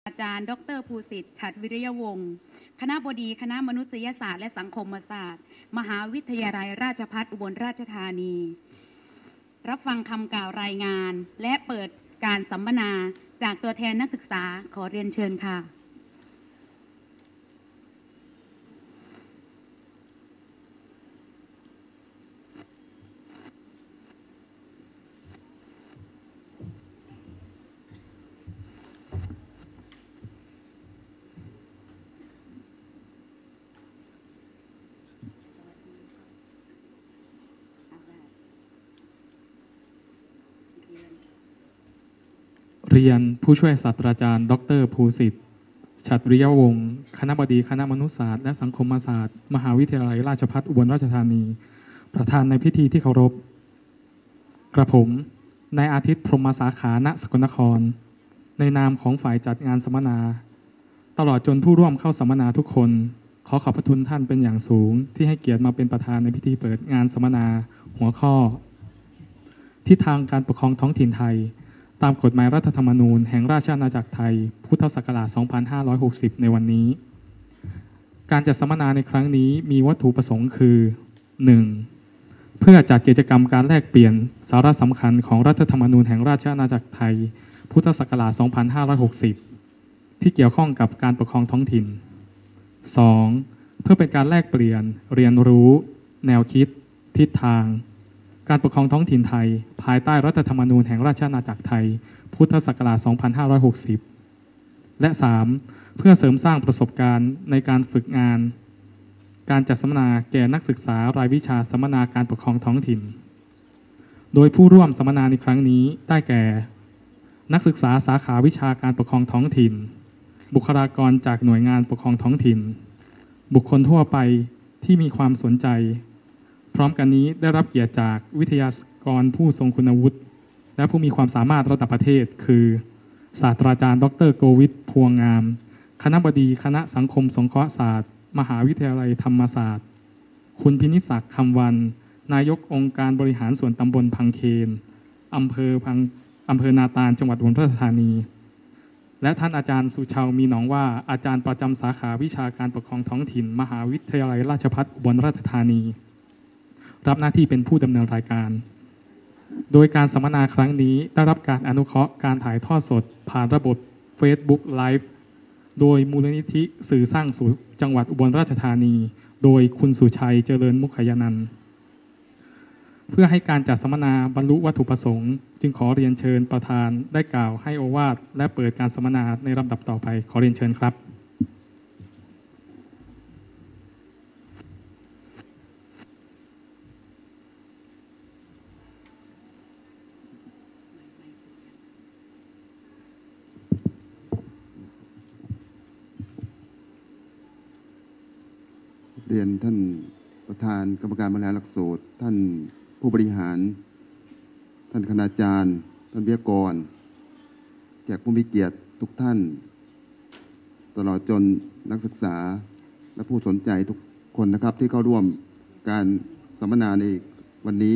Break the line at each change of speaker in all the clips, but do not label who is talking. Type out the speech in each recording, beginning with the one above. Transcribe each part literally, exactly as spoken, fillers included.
อาจารย์ดรภูสิทธิ์ฉัตรวิริยวงศ์คณบดีคณะมนุษยศาสตร์และสังคมศาสตร์มหาวิทยาลัยราชภัฏอุบลราชธานีรับฟังคำกล่าวรายงานและเปิดการสัมมนาจากตัวแทนนักศึกษาขอเรียนเชิญค่ะ
เรียนผู้ช่วยศาสตราจารย์ดรภูสิทธิ์ฉัตรวิริยวงศ์คณบดีคณะมนุษยศาสตร์และสังคมศาสตร์มหาวิทยาลัยราชภัฏอุบลราชธานีประธานในพิธีที่เคารพกระผมนายอาทิตย์พรหมสาขาณสกลนครในนามของฝ่ายจัดงานสัมมนาตลอดจนผู้ร่วมเข้าสัมมนาทุกคนขอขอบพระคุณท่านเป็นอย่างสูงที่ให้เกียรติมาเป็นประธานในพิธีเปิดงานสัมมนาหัวข้อทิศทางการปกครองท้องถิ่นไทยตามกฎหมายรัฐธรรมนูญแห่งราชอาณาจักรไทยพุทธศักราช สองพันห้าร้อยหกสิบ ในวันนี้การจัดสัมมนาในครั้งนี้มีวัตถุประสงค์คือ หนึ่ง. เพื่อจัดกิจกรรมการแลกเปลี่ยนสาระสำคัญของรัฐธรรมนูญแห่งราชอาณาจักรไทยพุทธศักราช สองพันห้าร้อยหกสิบ ที่เกี่ยวข้องกับการปกครองท้องถิ่น สอง. เพื่อเป็นการแลกเปลี่ยนเรียนรู้แนวคิดทิศทางการปกครองท้องถิ่นไทยภายใต้รัฐธรรมนูญแห่งราชอาณาจักรไทยพุทธศักราช สองพันห้าร้อยหกสิบ และ สาม. เพื่อเสริมสร้างประสบการณ์ในการฝึกงานการจัดสัมมนาแก่นักศึกษารายวิชาสัมมนาการปกครองท้องถิ่นโดยผู้ร่วมสัมมนาในครั้งนี้ได้แก่นักศึกษาสาขาวิชาการปกครองท้องถิ่นบุคลากรจากหน่วยงานปกครองท้องถิ่นบุคคลทั่วไปที่มีความสนใจพร้อมกันนี้ได้รับเกียรติจากวิทยากรผู้ทรงคุณวุฒิและผู้มีความสามารถระดับประเทศคือศาสตราจารย์ดรโกวิทพวงงามคณบดีคณะสังคมสงเคราะห์ศาสตร์มหาวิทยาลัยธรรมศาสตร์คุณพินิศักดิ์คำวันนายกองค์การบริหารส่วนตำบลพังเคนอำเภอพังอำเภอนาตาลจังหวัดอุบลราชธานีและท่านอาจารย์สุชาวมีหนองว่าอาจารย์ประจำสาขาวิชาการปกครองท้องถิ่นมหาวิทยาลัยราชภัฏอุบลราชธานีรับหน้าที่เป็นผู้ดำเนินรายการโดยการสัมมนาครั้งนี้ได้รับการอนุเคราะห์การถ่ายทอดสดผ่านระบบ Facebook Live โดยมูลนิธิสื่อสร้างสุขจังหวัดอุบลราชธานีโดยคุณสุชัยเจริญมุขยานันท์เพื่อให้การจัดสัมมนาบรรลุวัตถุประสงค์จึงขอเรียนเชิญประธานได้กล่าวให้โอวาทและเปิดการสัมมนาในลำดับต่อไปขอเรียนเชิญครับ
เรียนท่านประธานกรรมการบริหารหลักสูตรท่านผู้บริหารท่านคณาจารย์ท่านวิทยากรแขกผู้มีเกียรติทุกท่านตลอดจนนักศึกษาและผู้สนใจทุกคนนะครับที่เข้าร่วมการสัมมนาในวันนี้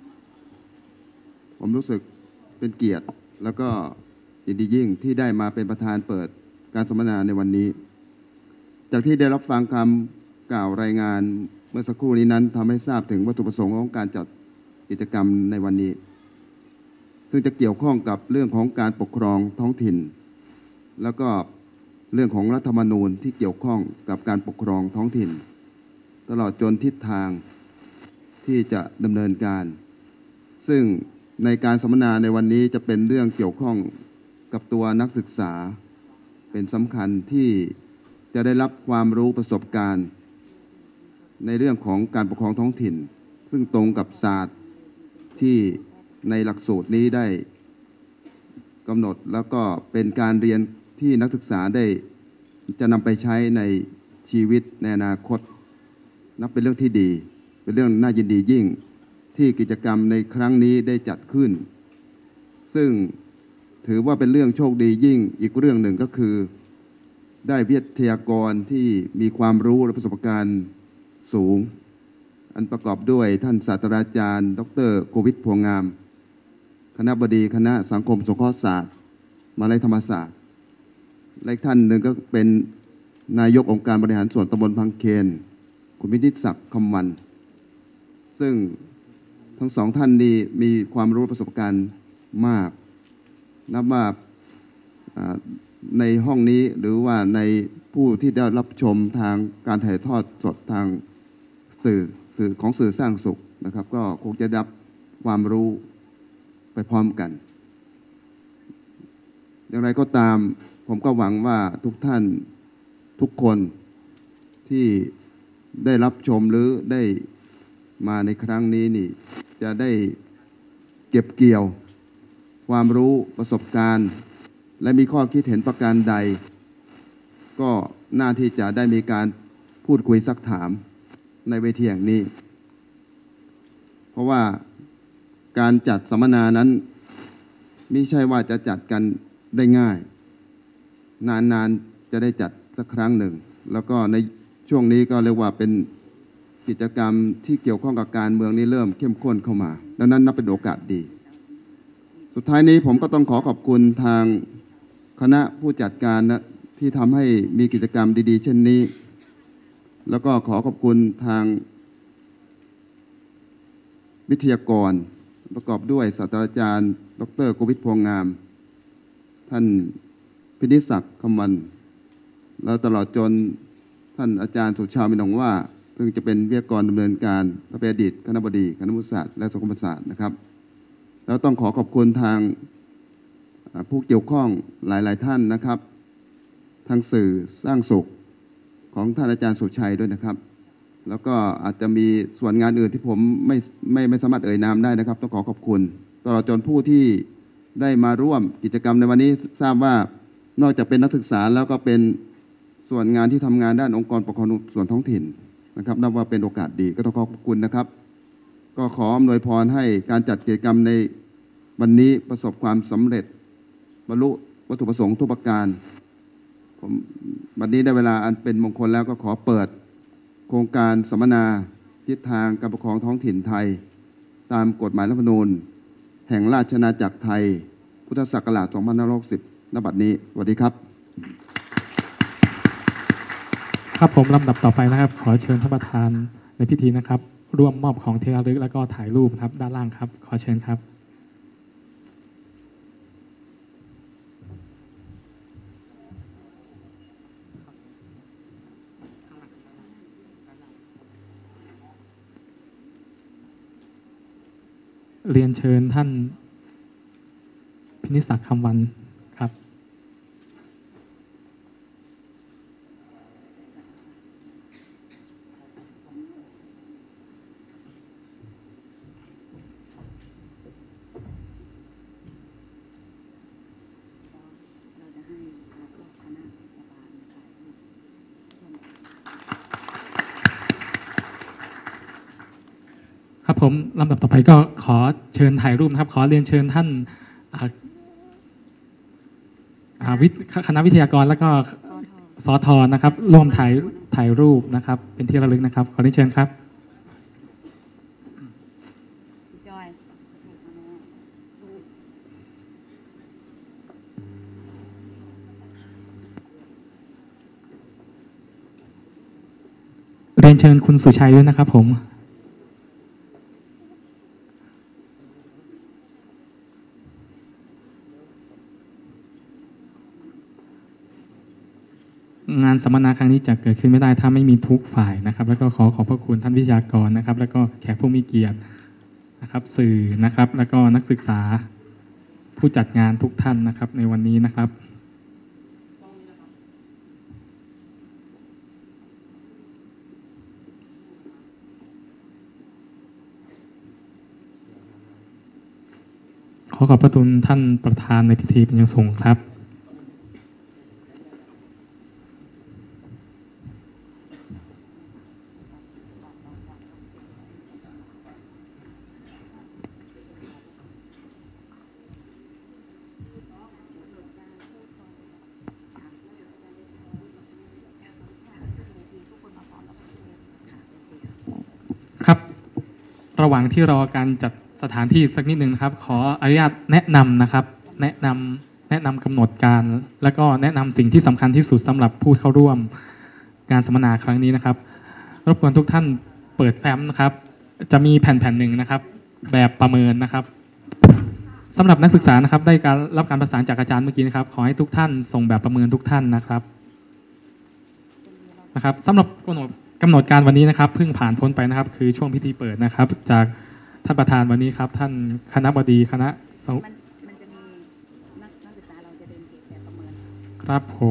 ผมรู้สึกเป็นเกียรติแล้วก็ยินดียิ่งที่ได้มาเป็นประธานเปิดการสัมมนาในวันนี้จากที่ได้รับฟังคำกล่าวรายงานเมื่อสักครู่นี้นั้นทำให้ทราบถึงวัตถุประสงค์ของการจัดกิจกรรมในวันนี้ซึ่งจะเกี่ยวข้องกับเรื่องของการปกครองท้องถิ่นแล้วก็เรื่องของรัฐธรรมนูญที่เกี่ยวข้องกับการปกครองท้องถิ่นตลอดจนทิศทางที่จะดำเนินการซึ่งในการสัมมนาในวันนี้จะเป็นเรื่องเกี่ยวข้องกับตัวนักศึกษาเป็นสำคัญที่จะได้รับความรู้ประสบการณ์ในเรื่องของการปกครองท้องถิ่นซึ่งตรงกับศาสตร์ที่ในหลักสูตรนี้ได้กำหนดแล้วก็เป็นการเรียนที่นักศึกษาได้จะนำไปใช้ในชีวิตในอนาคตนับเป็นเรื่องที่ดีเป็นเรื่องน่ายินดียิ่งที่กิจกรรมในครั้งนี้ได้จัดขึ้นซึ่งถือว่าเป็นเรื่องโชคดียิ่งอีกเรื่องหนึ่งก็คือได้วิทยากรที่มีความรู้และประสบการณ์สูงอันประกอบด้วยท่านศาสตราจารย์ดรโกวิทพวงงามคณบดีคณะสังคมสงเคราะห์ศาสตร์มหาวิทยาลัยธรรมศาสตร์และอีกท่านหนึ่งก็เป็นนายกองค์การบริหารส่วนตำบลพังเคนคุณพินิจศักดิ์คำวันซึ่งทั้งสองท่านนี้มีความรู้ประสบการณ์มากนับว่าในห้องนี้หรือว่าในผู้ที่ได้รับชมทางการถ่ายทอดสดทางสื่อสื่อของสื่อสร้างสุขนะครับก็คงจะได้รับความรู้ไปพร้อมกันอย่างไรก็ตามผมก็หวังว่าทุกท่านทุกคนที่ได้รับชมหรือได้มาในครั้งนี้นี่จะได้เก็บเกี่ยวความรู้ประสบการณ์และมีข้อคิดเห็นประการใดก็น่าที่จะได้มีการพูดคุยซักถามในเวทีแห่งนี้เพราะว่าการจัดสัมมนานั้นไม่ใช่ว่าจะจัดกันได้ง่ายนานๆจะได้จัดสักครั้งหนึ่งแล้วก็ในช่วงนี้ก็เรียกว่าเป็นกิจกรรมที่เกี่ยวข้องกับการเมืองนี้เริ่มเข้มข้นเข้ามาดังนั้นนับเป็นโอกาสดีสุดท้ายนี้ผมก็ต้องขอขอบคุณทางคณะผู้จัดการนะที่ทำให้มีกิจกรรมดีๆเช่นนี้แล้วก็ขอขอบคุณทางวิทยากรประกอบด้วยศาสตราจารย์ดร.โกวิทพวงงามท่านพินิจศักดิ์คำวันแล้วตลอดจนท่านอาจารย์สุชาติมินงว่าซึ่งจะเป็นวิทยากรดำเนินการพระเปรดิตคณบดีคณะมุศาสตร์และสังคมศาสตร์นะครับแล้วต้องขอขอบคุณทางผู้เกี่ยวข้องหลายๆท่านนะครับทางสื่อสร้างสุขของท่านอาจารย์สุชัยด้วยนะครับแล้วก็อาจจะมีส่วนงานอื่นที่ผมไม่ไม่ไม่สามารถเอ่ยนามได้นะครับต้องขอขอบคุณตลอดจนผู้ที่ได้มาร่วมกิจกรรมในวันนี้ทราบว่านอกจากเป็นนักศึกษาแล้วก็เป็นส่วนงานที่ทำงานด้านองค์กรปกครองส่วนท้องถิ่นนะครับนับว่าเป็นโอกาสดีก็ต้องขอบคุณนะครับก็ขออำนวยพรให้การจัดกิจกรรมในวันนี้ประสบความสำเร็จบรรลุวัตถุประสงค์ทุกประการผมวันนี้ได้เวลาอันเป็นมงคลแล้วก็ขอเปิดโครงการสัมมนาทิศทางการปกครองท้องถิ่นไทยตามกฎหมายรัฐธรรมนูญแห่งราชอาณาจักรไทยพุทธศักราชสองพันห้าร้อยหกสิบณ บัดนี้สวัสดีครับ
ครับผมลำดับต่อไปนะครับขอเชิญท่านประธานในพิธีนะครับร่วมมอบของที่ระลึกแล้วก็ถ่ายรูปครับด้านล่างครับขอเชิญครับเรียนเชิญท่านพินิจศักดิ์คำวันครับครับผมลำดับต่อไปก็ขอเชิญถ่ายรูปนะครับขอเรียนเชิญท่านคณะวิทยากรแล้วก็สทนะครับร่วมถ่ายถ่ายรูปนะครับเป็นที่ระลึกนะครับขอเรียนเชิญครับเรียนเชิญคุณสุชัยด้วยนะครับผมงานสัมมนาครั้งนี้จะเกิดขึ้นไม่ได้ถ้าไม่มีทุกฝ่ายนะครับแล้วก็ขอขอบพระคุณท่านวิทยากรนะครับแล้วก็แขกผู้มีเกียรตินะครับสื่อนะครับแล้วก็นักศึกษาผู้จัดงานทุกท่านนะครับในวันนี้นะครับขอขอบพระคุณท่านประธานในพิธีเป็นอย่างสูงครับครับระหว่างที่รอการจัดสถานที่สักนิดหนึ่งนะครับขออนุญาตแนะนำนะครับแนะนแนะนำกำหนดการและก็แนะนำสิ่งที่สำคัญที่สุดสำหรับผู้เข้าร่วมการสัมมนาครั้งนี้นะครับรบกวนทุกท่านเปิดแฟ้มนะครับจะมีแผ่นแผ่นหนึ่งนะครับแบบประเมินนะครับสำหรับนักศึกษานะครับได้การรับการประสานจากอาจารย์เมื่อกี้นะครับขอให้ทุกท่านส่งแบบประเมินทุกท่านนะครับนะครับสำหรับกำหนดกำหนดการวันนี้นะครับเพิ่งผ่านพ้นไปนะครับคือช่วงพิธีเปิดนะครับจากท่านประธานวันนี้ครับท่านคณบดีคณะมันมันจะมีนักศึกษาเราจะเดินเกตแบบประเมินครับผม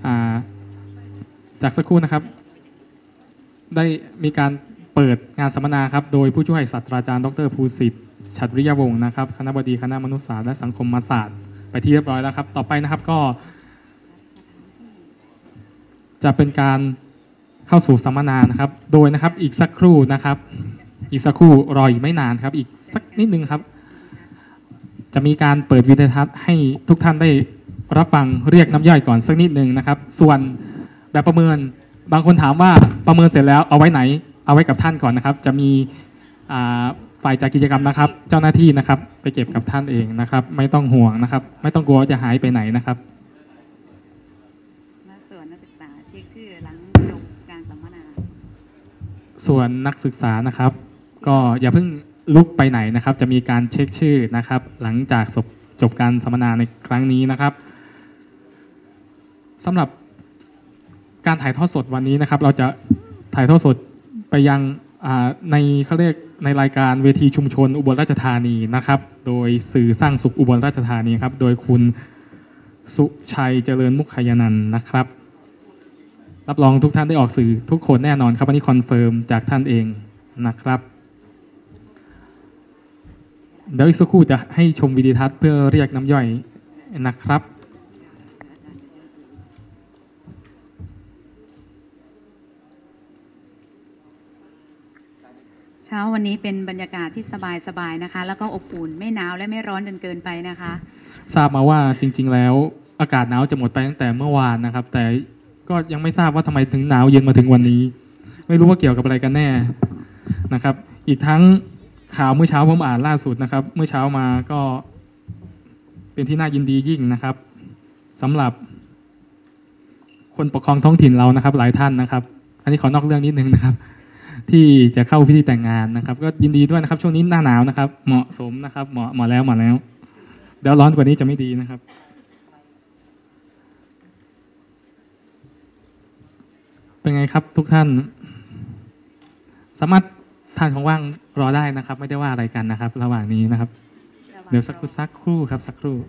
จากสักครู่นะครับได้มีการเปิดงานสัมมนาครับโดยผู้ช่วยศาสตราจารย์ดรภูสิทธิ์ฉัตรวิริยวงศ์นะครับคณบดีคณะมนุษยศาสตร์และสังคมศาสตร์ไปที่เรียบร้อยแล้วครับต่อไปนะครับก็จะเป็นการเข้าสู่สัมมนานะครับโดยนะครับอีกสักครู่นะครับอีกสักครู่รออีกไม่นานครับอีกสักนิดนึงครับจะมีการเปิดวิดีทัศน์ให้ทุกท่านได้รับฟังเรียกน้ำย่อยก่อนสักนิดนึงนะครับส่วนแบบประเมินบางคนถามว่าประเมินเสร็จแล้วเอาไว้ไหนเอาไว้กับท่านก่อนนะครับจะมีฝ่ายจัดกิจกรรมนะครับเจ้าหน้าที่นะครับไปเก็บกับท่านเองนะครับไม่ต้องห่วงนะครับไม่ต้องกลัวจะหายไปไหนนะครับ
ส่วนนักศึกษาเช็คชื่อหลังจบการสัมมนา
ส่วนนักศึกษานะครับก็อย่าเพิ่งลุกไปไหนนะครับจะมีการเช็คชื่อนะครับหลังจากจบการสัมมนาในครั้งนี้นะครับสำหรับการถ่ายทอดสดวันนี้นะครับเราจะถ่ายทอดสดไปยังในเขาเรียกในรายการเวทีชุมชนอุบลราชธานีนะครับโดยสื่อสร้างสุขอุบลราชธานีครับโดยคุณสุชัยเจริญมุขยนันท์นะครับรับรองทุกท่านได้ออกสื่อทุกคนแน่นอนครับวันนี้คอนเฟิร์มจากท่านเองนะครับเดี๋ยวอีกสักครู่จะให้ชมวิดีทัศน์เพื่อเรียกน้ำย่อยนะครับ
เช้าวันนี้เป็นบรรยากาศที่สบายๆนะคะแล้วก็อบอุ่นไม่หนาวและไม่ร้อนจนเกินไปนะคะ
ทราบมาว่าจริงๆแล้วอากาศหนาวจะหมดไปตั้งแต่เมื่อวานนะครับแต่ก็ยังไม่ทราบว่าทำไมถึงหนาวเย็นมาถึงวันนี้ไม่รู้ว่าเกี่ยวกับอะไรกันแน่นะครับอีกทั้งข่าวเมื่อเช้าผมอ่านล่าสุดนะครับเมื่อเช้ามาก็เป็นที่น่ายินดียิ่งนะครับสำหรับคนปกครองท้องถิ่นเรานะครับหลายท่านนะครับอันนี้ขอนอกเรื่องนิดนึงนะครับที่จะเข้าพิธีแต่งงานนะครับก็ยินดีด้วยนะครับช่วงนี้หน้าหนาวนะครับเหมาะสมนะครับเหมาะเหมาะแล้วเหมาะแล้วเดี๋ยวร้อนกว่านี้จะไม่ดีนะครับเป็นไงครับทุกท่านสามารถทานของว่างรอได้นะครับไม่ได้ว่าอะไรกันนะครับระหว่างนี้นะครับเดี๋ยวสักสักครู่ครับสักครู่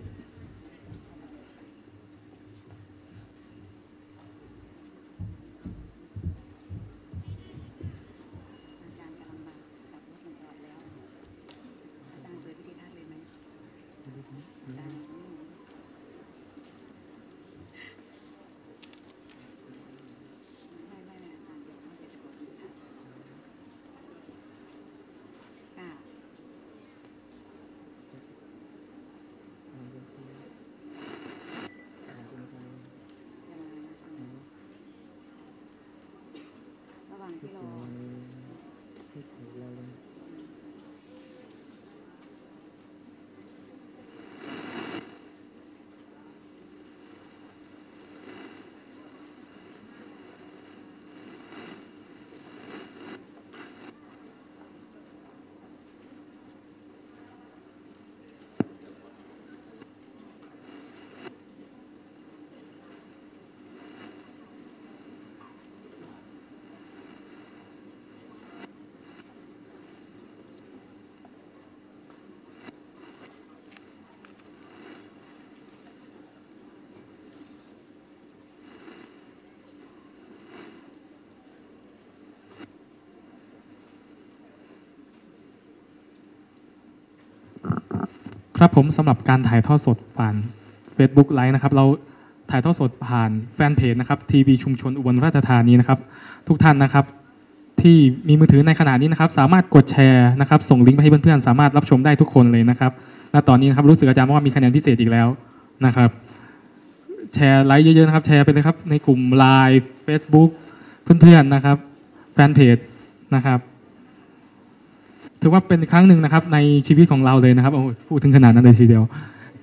ครับผมสำหรับการถ่ายทอดสดผ่าน Facebook Live นะครับเราถ่ายทอดสดผ่านแฟนเพจนะครับทีวีชุมชนอุบลราชธานีนะครับทุกท่านนะครับที่มีมือถือในขณะนี้นะครับสามารถกดแชร์นะครับส่งลิงก์ไปให้เพื่อนๆสามารถรับชมได้ทุกคนเลยนะครับและตอนนี้นะครับรู้สึกอาจารย์ว่ามีคะแนนพิเศษอีกแล้วนะครับแชร์ไลค์เยอะๆนะครับแชร์ไปเลยครับในกลุ่ม ไลน์ Facebook เพื่อนๆนะครับแฟนเพจนะครับถือว่าเป็นครั้งหนึ่งนะครับในชีวิตของเราเลยนะครับโอ้พูดถึงขนาดนั้นเลยทีเดียว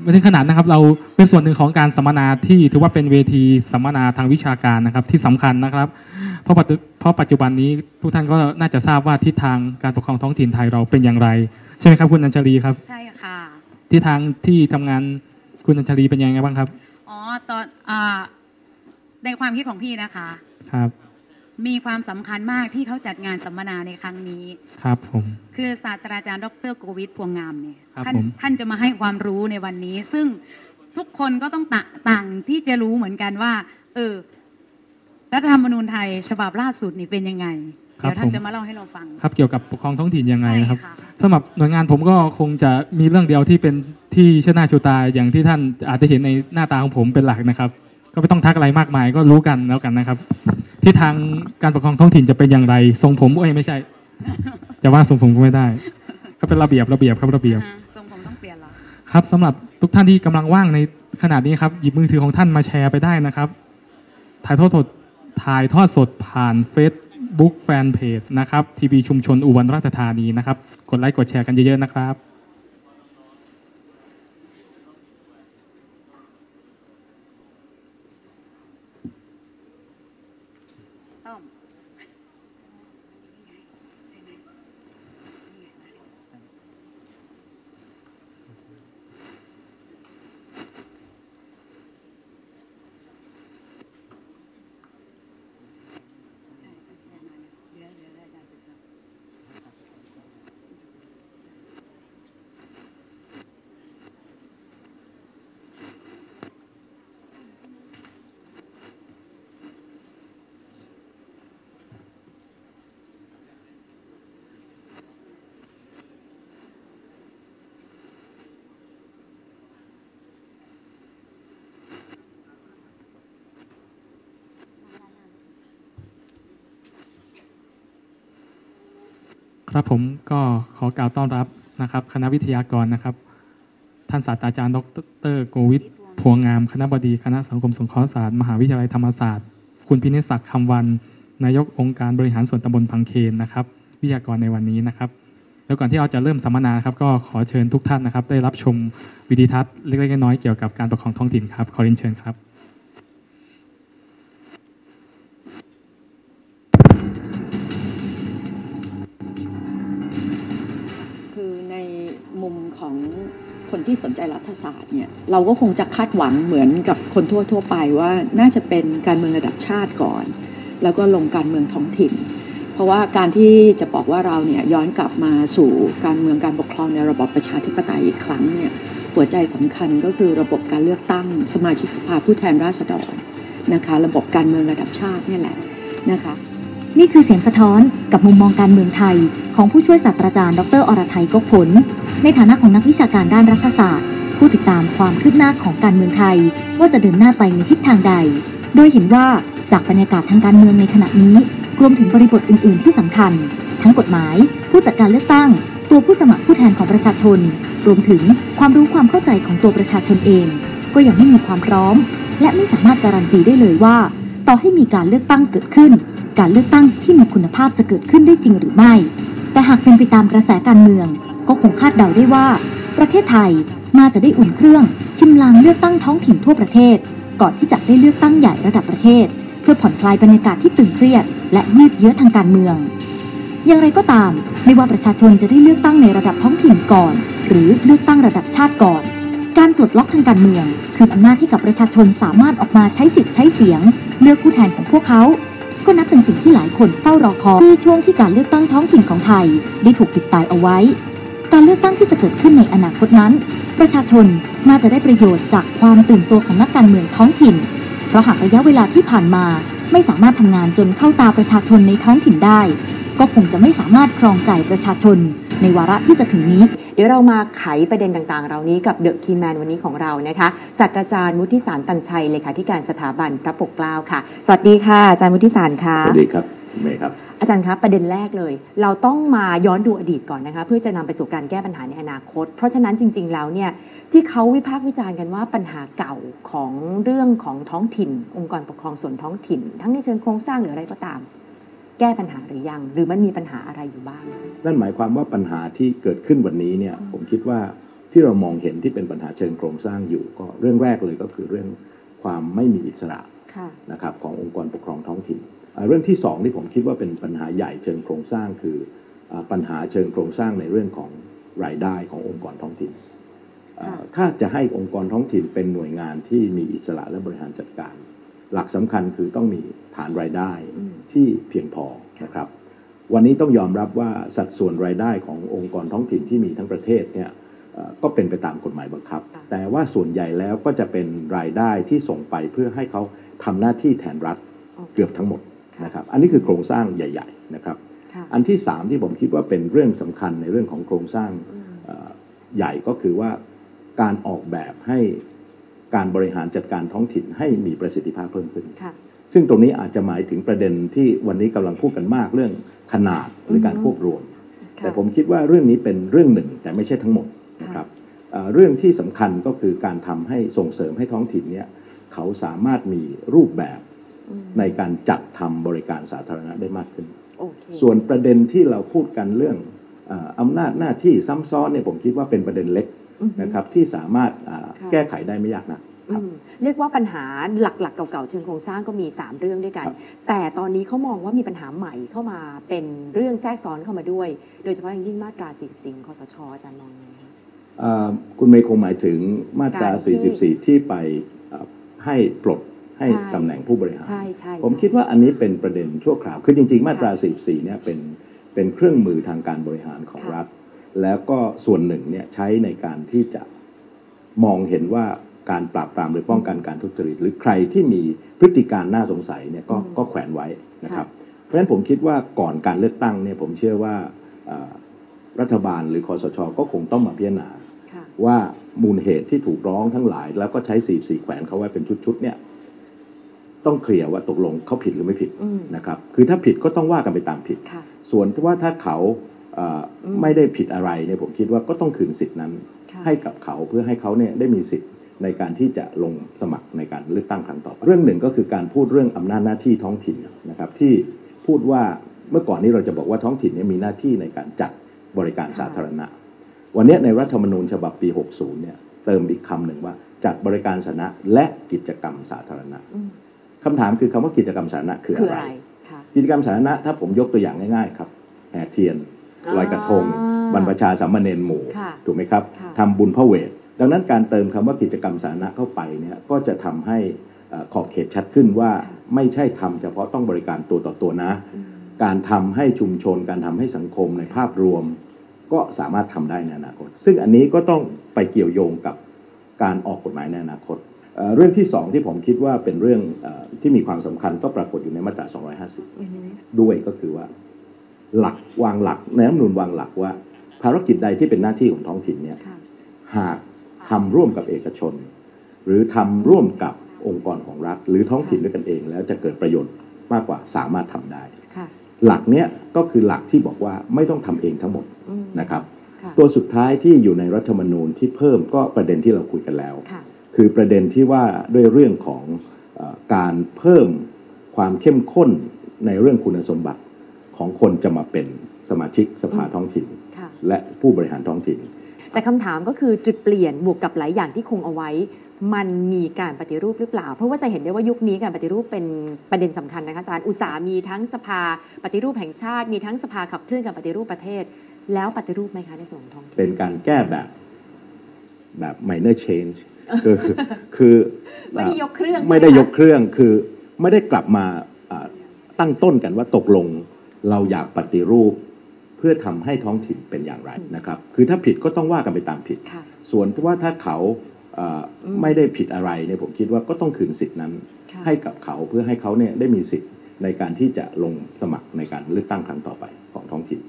ไม่ถึงขนาดนะครับเราเป็นส่วนหนึ่งของการสัมมนาที่ถือว่าเป็นเวทีสัมมนาทางวิชาการนะครับที่สำคัญนะครับเพราะเพราะปัจจุบันนี้ทุกท่านก็น่าจะทราบว่าทิศทางการปกครองท้องถิ่นไทยเราเป็นอย่างไรใช่ไหมครับคุณอัญชลีครับ
ใช่ค่ะ
ทิศทางที่ทำงานคุณอัญชลีเป็นยังไงบ้างครับ
อ๋อตอนอ่าในความคิดของพี่นะคะ
ครับ
มีความสำคัญมากที่เขาจัดงานสัมมนาในครั้งนี้
ครับผม
คือศาสตราจารย์ดร.โกวิทพวงงามเนี่ย
ท่าน
ท่านจะมาให้ความรู้ในวันนี้ซึ่งทุกคนก็ต้องต่างที่จะรู้เหมือนกันว่าเออรัฐธรรมนูญไทยฉบับล่าสุดนี่เป็นยังไงเดี๋ยวท่านจะมาเล่าให้เราฟัง
ครับเกี่ยวกับปกครองท้องถิ่นยังไงนะครับสำหรับหน่วยงานผมก็คงจะมีเรื่องเดียวที่เป็นที่เชิดหน้าชูตาอย่างที่ท่านอาจจะเห็นในหน้าตาของผมเป็นหลักนะครับก็ไม่ต้องทักอะไรมากมายก็รู้กันแล้วกันนะครับที่ทางการปกครองท้องถิ่นจะเป็นอย่างไรทรงผมเอ้ยไม่ใช่จะว่าทรงผมก็ไม่ได้ก็เป็นระเบียบระเบียบครับระเบียบ
ทรงผมต้องเปลี่ยนหรอ
ครับสำหรับทุกท่านที่กำลังว่างในขณะนี้ครับหยิบมือถือของท่านมาแชร์ไปได้นะครับถ่ายทอดสดถ่ายทอดสดผ่านเฟซบุ๊กแฟนเพจนะครับทีวีชุมชนอุบลราชธานีนะครับกดไลค์กดแชร์กันเยอะๆนะครับครับผมก็ขอกล่าวต้อนรับนะครับคณะวิทยากรนะครับท่านศาสตราจารย์ดร.โกวิทพวงงามคณบดีคณะสังคมสงเคราะห์ศาสตร์มหาวิทยาลัยธรรมศาสตร์คุณพินิจศักดิ์คำวันนายกองค์การบริหารส่วนตำบลพังเคนนะครับวิทยากรในวันนี้นะครับแล้วก่อนที่เราจะเริ่มสัมมนาครับก็ขอเชิญทุกท่านนะครับได้รับชมวิดีทัศน์เล็กๆน้อยๆเกี่ยวกับการปกครองท้องถิ่นครับขอเรียนเชิญครับ
มุมของคนที่สนใจรัฐศาสตร์เนี่ยเราก็คงจะคาดหวังเหมือนกับคนทั่วๆไปว่าน่าจะเป็นการเมืองระดับชาติก่อนแล้วก็ลงการเมืองท้องถิ่นเพราะว่าการที่จะบอกว่าเราเนี่ยย้อนกลับมาสู่การเมืองการปกครองในระบอบประชาธิปไตยอีกครั้งเนี่ยหัวใจสำคัญก็คือระบบการเลือกตั้งสมาชิกสภาผู้แทนราษฎรนะคะระบบการเมืองระดับชาตินี่แหละนะคะ
นี่คือเสียงสะท้อนกับมุมมองการเมืองไทยของผู้ช่วยศาสตราจารย์ดร.อรไทยกกผลในฐานะของนักวิชาการด้านรัฐศาสตร์ผู้ติดตามความคืบหน้าของการเมืองไทยว่าจะเดินหน้าไปในทิศทางใดโดยเห็นว่าจากบรรยากาศทางการเมืองในขณะนี้รวมถึงบริบทอื่นๆที่สำคัญทั้งกฎหมายผู้จัดการเลือกตั้งตัวผู้สมัครผู้แทนของประชาชนรวมถึงความรู้ความเข้าใจของตัวประชาชนเองก็ยังไม่มีความพร้อมและไม่สามารถการันตีได้เลยว่าต่อให้มีการเลือกตั้งเกิดขึ้นการเลือกตั้งที่มีคุณภาพจะเกิดขึ้นได้จริงหรือไม่แต่หากเป็นไปตามกระแสการเมืองก็คงคาดเดาได้ว่าประเทศไทยน่าจะได้อุ่นเครื่องชิมลางเลือกตั้งท้องถิ่นทั่วประเทศก่อนที่จะได้เลือกตั้งใหญ่ระดับประเทศเพื่อผ่อนคลายบรรยากาศที่ตึงเครียดและยืดเยื้อทางการเมืองอย่างไรก็ตามไม่ว่าประชาชนจะได้เลือกตั้งในระดับท้องถิ่นก่อนหรือเลือกตั้งระดับชาติก่อนการปลดล็อกทางการเมืองคืออำนาจที่กับประชาชนสามารถออกมาใช้สิทธิ์ใช้เสียงเลือกผู้แทนของพวกเขาก็นับเป็นสิ่งที่หลายคนเฝ้ารอคอยที่ช่วงที่การเลือกตั้งท้องถิ่นของไทยได้ถูกปิดตายเอาไว้การเลือกตั้งที่จะเกิดขึ้นในอนาคตนั้นประชาชนน่าจะได้ประโยชน์จากความตื่นตัวของนักการเมืองท้องถิ่นเพราะหากระยะเวลาที่ผ่านมาไม่สามารถทำงานจนเข้าตาประชาชนในท้องถิ่นได้ก็คงจะไม่สามารถครองใจประชาชนในวาระที่จะถึงนี้
เดี๋ยวเรามาไขประเด็นต่างๆเหล่านี้กับเดอะคีแมนวันนี้ของเรานะคะศาสตราจารย์วุฒิสารตันชัยเลขาธิการสถาบันพระปกเกล้าค่ะสวัสดีค่ะอาจารย์วุฒิสารค่ะ
สวัสดีครับเมย์ครับ
อาจารย์ครับประเด็นแรกเลยเราต้องมาย้อนดูอดีตก่อนนะคะเพื่อจะนำไปสู่การแก้ปัญหาในอนาคตเพราะฉะนั้นจริงๆแล้วเนี่ยที่เขาวิพากษ์วิจารณ์กันว่าปัญหาเก่าของเรื่องของท้องถิ่นองค์กรปกครองส่วนท้องถิ่นทั้งในเชิงโครงสร้างหรืออะไรก็ตามแก้ปัญหาหรือยังหรือมันมีปัญหาอะไรอยู่บ้าง
นั่นหมายความว่าปัญหาที่เกิดขึ้นวันนี้เนี่ยผมคิดว่าที่เรามองเห็นที่เป็นปัญหาเชิงโครงสร้างอยู่ก็เรื่องแรกเลยก็คือเรื่องความไม่มีอิสระนะครับขององค์กรปกครองท้องถิ่นเรื่องที่สองที่ผมคิดว่าเป็นปัญหาใหญ่เชิงโครงสร้างคือปัญหาเชิงโครงสร้างในเรื่องของรายได้ขององค์กรท้องถิ่นถ้าจะให้องค์กรท้องถิ่นเป็นหน่วยงานที่มีอิสระและบริหารจัดการหลักสำคัญคือต้องมีฐานรายได้ที่เพียงพอนะครับวันนี้ต้องยอมรับว่าสัดส่วนรายได้ขององค์กรท้องถิ่นที่มีทั้งประเทศเนี่ยก็เป็นไปตามกฎหมายบังคับแต่ว่าส่วนใหญ่แล้วก็จะเป็นรายได้ที่ส่งไปเพื่อให้เขาทำหน้าที่แทนรัฐเกือบทั้งหมดนะครับอันนี้คือโครงสร้างใหญ่ๆนะครับอันที่สามที่ผมคิดว่าเป็นเรื่องสำคัญในเรื่องของโครงสร้างใหญ่ก็คือว่าการออกแบบให้การบริหารจัดการท้องถิ่นให้มีประสิทธิภาพเพิ่มขึ้นซึ่งตรงนี้อาจจะหมายถึงประเด็นที่วันนี้กำลังพูดกันมากเรื่องขนาดหรือการควบรวมแต่ผมคิดว่าเรื่องนี้เป็นเรื่องหนึ่งแต่ไม่ใช่ทั้งหมดนะครับเรื่องที่สำคัญก็คือการทำให้ส่งเสริมให้ท้องถิ่นเนี่ยเขาสามารถมีรูปแบบในการจัดทำบริการสาธารณะได้มากขึ้น okay. ส่วนประเด็นที่เราพูดกันเรื่องอำนาจหน้าที่ซ้ำซ้อนเนี่ยผมคิดว่าเป็นประเด็นเล็กนะครับที่สามารถแก้ไขได้ไม่ยากนะ
เรียกว่าปัญหาหลักๆเก่าๆเชิงโครงสร้างก็มีสามเรื่องด้วยกันแต่ตอนนี้เขามองว่ามีปัญหาใหม่เข้ามาเป็นเรื่องแทรกซ้อนเข้ามาด้วยโดยเฉพาะอย่างยิ่งมาตราสี่สิบสี่ของคสช.อาจารย์มองไง
คุณเมย์คงหมายถึงมาตราสี่สิบสี่ที่ไปให้ปลดให้ตำแหน่งผู้บริหารผมคิดว่าอันนี้เป็นประเด็นชั่วคราวคือจริงๆมาตราสี่สิบสี่เนี่ยเป็นเป็นเครื่องมือทางการบริหารของรัฐแล้วก็ส่วนหนึ่งเนี่ยใช้ในการที่จะมองเห็นว่าการปราบปรามหรือป้องกันการทุจริตหรือใครที่มีพฤติการน่าสงสัยเนี่ยก็ก็แขวนไว้นะครับเพราะฉะนั้นผมคิดว่าก่อนการเลือกตั้งเนี่ยผมเชื่อว่ารัฐบาลหรือคสช.ก็คงต้องมาพิจารณาว่ามูลเหตุที่ถูกร้องทั้งหลายแล้วก็ใช้สี่สิบสี่แขวนเขาไว้เป็นชุดๆเนี่ยต้องเคลียร์ว่าตกลงเขาผิดหรือไม่ผิดนะครับคือถ้าผิดก็ต้องว่ากันไปตามผิดส่วนว่าถ้าเขาไม่ได้ผิดอะไรเนี่ยผมคิดว่าก็ต้องคืนสิทธินั้นให้กับเขาเพื่อให้เขาเนี่ยได้มีสิทธิ์ในการที่จะลงสมัครในการเลือกตั้งครั้งต่อไปเรื่องหนึ่งก็คือการพูดเรื่องอำนาจหน้าที่ท้องถิ่นนะครับที่พูดว่าเมื่อก่อนนี้เราจะบอกว่าท้องถิ่นเนี่ยมีหน้าที่ในการจัดบริการสาธารณะวันนี้ในรัฐธรรมนูญฉบับปีหกสิบเนี่ยเติมอีกคำหนึ่งว่าจัดบริการสาธารณะและกิจกรรมสาธารณะคำถามคือคำว่ากิจกรรมสาธารณะคืออะไรกิจกรรมสาธารณะถ้าผมยกตัวอย่างง่ายๆครับแห่เทียนลอยกระทงบรรพชาสามเณรหมู่ถูกไหมครับทำบุญพระเวทดังนั้นการเติมคำว่ากิจกรรมสาธารณะเข้าไปเนี่ยก็จะทำให้ขอบเขตชัดขึ้นว่าไม่ใช่ทำเฉพาะต้องบริการตัวต่อตัวนะการทำให้ชุมชนการทำให้สังคมในภาพรวมก็สามารถทำได้ในอนาคตซึ่งอันนี้ก็ต้องไปเกี่ยวโยงกับการออกกฎหมายในอนาคตเรื่องที่สองที่ผมคิดว่าเป็นเรื่องที่มีความสำคัญก็ปรากฏอยู่ในมาตราสองร้อยห้าสิบด้วยก็คือว่าหลักวางหลักในรัฐธรรมนูญวางหลักว่าภารกิจใดที่เป็นหน้าที่ของท้องถิ่นเนี่ยหากทำร่วมกับเอกชนหรือทำร่วมกับองค์กรของรัฐหรือท้องถิ่นด้วยกันเองแล้วจะเกิดประโยชน์มากกว่าสามารถทำได้หลักเนี้ยก็คือหลักที่บอกว่าไม่ต้องทำเองทั้งหมดนะครับตัวสุดท้ายที่อยู่ในรัฐธรรมนูญที่เพิ่มก็ประเด็นที่เราคุยกันแล้วคือประเด็นที่ว่าด้วยเรื่องของการเพิ่มความเข้มข้นในเรื่องคุณสมบัติของคนจะมาเป็นสมาชิกสภาท้องถิ่นและผู้บริหารท้องถิ่น
แต่คำถามก็คือจุดเปลี่ยนบวกกับหลายอย่างที่คงเอาไว้มันมีการปฏิรูปหรือเปล่าเพราะว่าจะเห็นได้ว่ายุคนี้การปฏิรูปเป็นประเด็นสำคัญนะคะอาจารย์อุตสาหมีทั้งสภาปฏิรูปแห่งชาติมีทั้งสภาขับเคลื่อนการปฏิรูปประเทศแล้วปฏิรูปไหมคะในส่วนของท้องถิ่น
เป็นการแก้แบบแบบ minor change คือคือ
ไม่ได้ยกเครื่อง
ไม่ได้ยกเครื่องคือไม่ได้กลับมาตั้งต้นกันว่าตกลงเราอยากปฏิรูปเพื่อทำให้ท้องถิ่นเป็นอย่างไรนะครับคือถ้าผิดก็ต้องว่ากันไปตามผิดส่วนว่าถ้าเขาไม่ได้ผิดอะไรเนี่ยผมคิดว่าก็ต้องคืนสิทธินั้นให้กับเขาเพื่อให้เขาเนี่ยได้มีสิทธิ์ในการที่จะลงสมัครในการเลือกตั้งครั้งต่อไปของท้องถิ่น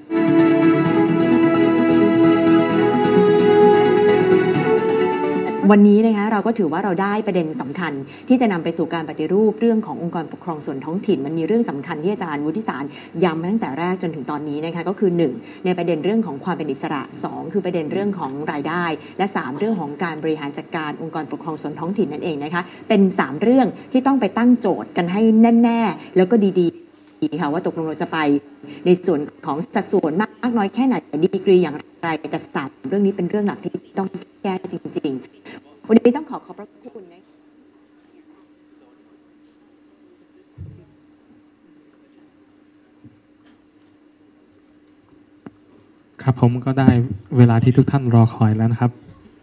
วันนี้นะคะเราก็ถือว่าเราได้ประเด็นสำคัญที่จะนำไปสู่การปฏิรูปเรื่องขององค์กรปกครองส่วนท้องถิ่นมันมีเรื่องสำคัญที่อาจารย์วุฒิสารย้ำมาตั้งแต่แรกจนถึงตอนนี้นะคะก็คือหนึ่งในประเด็นเรื่องของความเป็นอิสระสองคือประเด็นเรื่องของรายได้และสามเรื่องของการบริหารจัดการองค์กรปกครองส่วนท้องถิ่นนั่นเองนะคะเป็นสามเรื่องที่ต้องไปตั้งโจทย์กันให้แน่ๆแล้วก็ดีๆค่ะว่าตกลงเราจะไปในส่วนของสัดส่วนมากน้อยแค่ไหนดีกรีอย่างไรแต่สามเรื่องนี้เป็นเรื่องหลักที่ต้องแก้จริงๆวันนี้ต้องขอขอบพระคุณนะ
ครับผมก็ได้เวลาที่ทุกท่านรอคอยแล้วนะครับ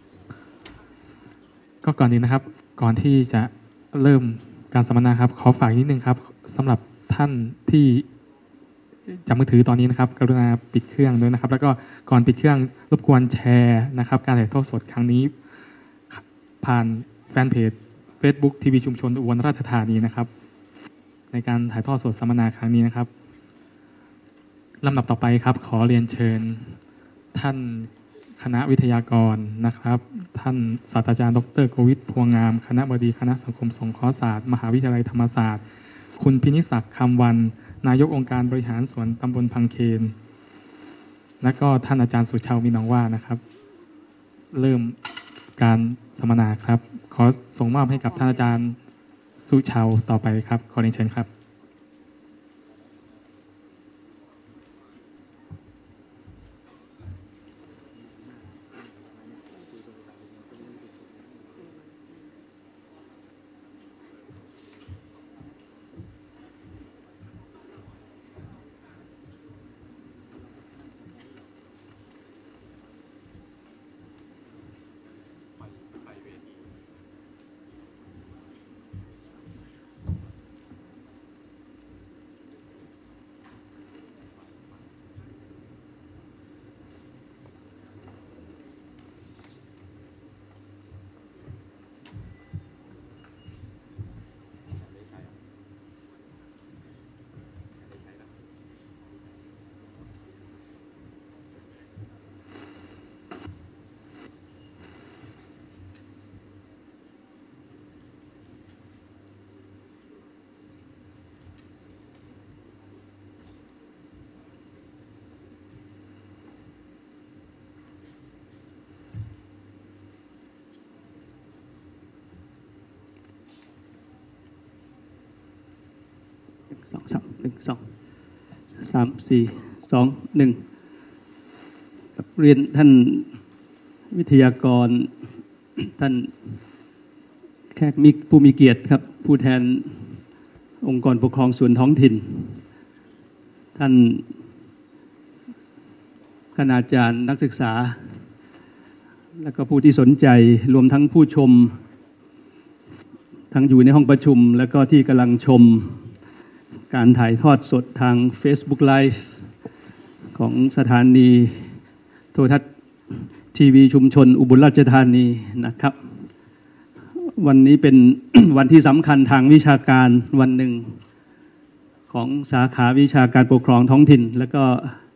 ก็ก่อนนี้นะครับก่อนที่จะเริ่มการสัมมนาครับขอฝากนิดนึงครับสำหรับท่านที่จับมือถือตอนนี้นะครับกรุณาปิดเครื่องด้วยนะครับแล้วก็ก่อนปิดเครื่องรบกวนแชร์นะครับการถ่ายทอดสดครั้งนี้ผ่านแฟนเพจ Facebook ทีวีชุมชนอุบลราชธานีนะครับในการถ่ายทอดสดสัมมนาครั้งนี้นะครับลำดับต่อไปครับขอเรียนเชิญท่านคณะวิทยากรนะครับท่านศาสตราจารย์ดร.โกวิทพวงงามคณบดีคณะสังคมสงเคราะห์ศาสตร์มหาวิทยาลัยธรรมศาสตร์คุณพินิศักดิ์คำวันนายกองค์การบริหารส่วนตำบลพังเคนและก็ท่านอาจารย์สุชาวมีน้องว่านะครับเริ่มการสัมมนาครับขอส่งมอบให้กับท่านอาจารย์สุชาวต่อไปครับขอเรียนเชิญครับ
สองสามหนึ่งสองสามสี่สองหนึ่งเรียนท่านวิทยากรท่านแขกมีผู้มีเกียรติครับผู้แทนองค์กรปกครองส่วนท้องถิ่นท่านคณาจารย์นักศึกษาและก็ผู้ที่สนใจรวมทั้งผู้ชมทั้งอยู่ในห้องประชุมและก็ที่กำลังชมการถ่ายทอดสดทาง Facebook Live ของสถานีโทรทัศน์ทีวีชุมชนอุบลราชธานีนะครับวันนี้เป็น วันที่สำคัญทางวิชาการวันหนึ่งของสาขาวิชาการปกครองท้องถิ่นและก็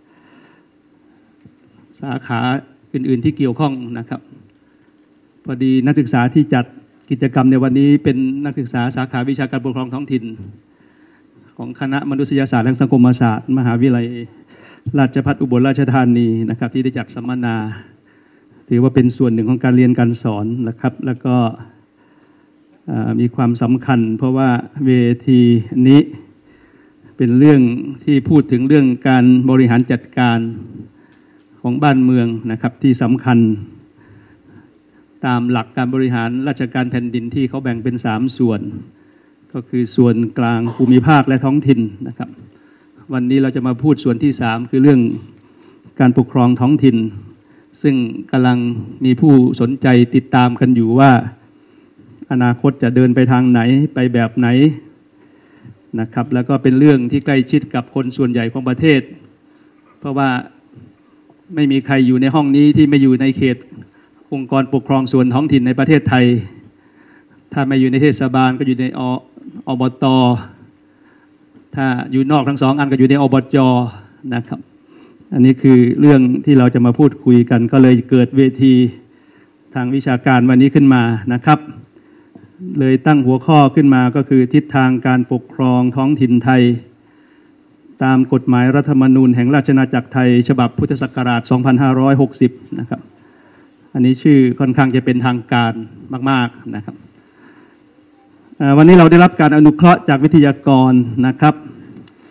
สาขาอื่นๆที่เกี่ยวข้องนะครับพอดีนักศึกษาที่จัดกิจกรรมในวันนี้เป็นนักศึกษาสาขาวิชาการปกครองท้องถิ่นของคณะมนุษยศาสตร์และสังคมศาสตร์มหาวิทยาลัยราชภัฏอุบลราชธานีนะครับที่ได้จัดสัมมนาถือว่าเป็นส่วนหนึ่งของการเรียนการสอนนะครับแล้วก็มีความสำคัญเพราะว่าเวทีนี้เป็นเรื่องที่พูดถึงเรื่องการบริหารจัดการของบ้านเมืองนะครับที่สำคัญตามหลักการบริหารราชการแผ่นดินที่เขาแบ่งเป็นสามส่วนก็คือส่วนกลางภูมิภาคและท้องถิ่นนะครับวันนี้เราจะมาพูดส่วนที่สามคือเรื่องการปกครองท้องถิ่นซึ่งกำลังมีผู้สนใจติดตามกันอยู่ว่าอนาคตจะเดินไปทางไหนไปแบบไหนนะครับแล้วก็เป็นเรื่องที่ใกล้ชิดกับคนส่วนใหญ่ของประเทศเพราะว่าไม่มีใครอยู่ในห้องนี้ที่ไม่อยู่ในเขตองค์กรปกครองส่วนท้องถิ่นในประเทศไทยถ้าไม่อยู่ในเทศบาลก็อยู่ในอบต.ถ้าอยู่นอกทั้งสองอันก็อยู่ในอบจ.นะครับอันนี้คือเรื่องที่เราจะมาพูดคุยกันก็เลยเกิดเวทีทางวิชาการวันนี้ขึ้นมานะครับเลยตั้งหัวข้อขึ้นมาก็คือทิศทางการปกครองท้องถิ่นไทยตามกฎหมายรัฐธรรมนูญแห่งราชอาณาจักรไทยฉบับพุทธศักราชสองพันห้าร้อยหกสิบนะครับอันนี้ชื่อค่อนข้างจะเป็นทางการมากๆนะครับวันนี้เราได้รับการอนุเคราะห์จากวิทยากรนะครับ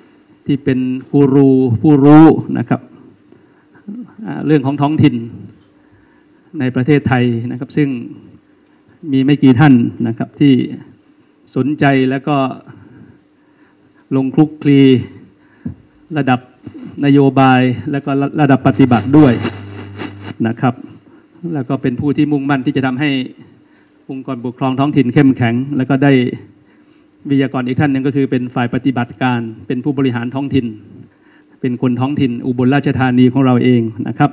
ที่เป็นกูรูผู้รู้นะครับเรื่องของท้องถิ่นในประเทศไทยนะครับซึ่งมีไม่กี่ท่านนะครับที่สนใจแล้วก็ลงคลุกคลีระดับนโยบายแล้วก็ระดับปฏิบัติด้วยนะครับแล้วก็เป็นผู้ที่มุ่งมั่นที่จะทำให้องค์กรปกครองท้องถิ่นเข้มแข็งแล้วก็ได้วิทยากรอีกท่านหนึ่งก็คือเป็นฝ่ายปฏิบัติการเป็นผู้บริหารท้องถิ่นเป็นคนท้องถิ่นอุบลราชธานีของเราเองนะครับ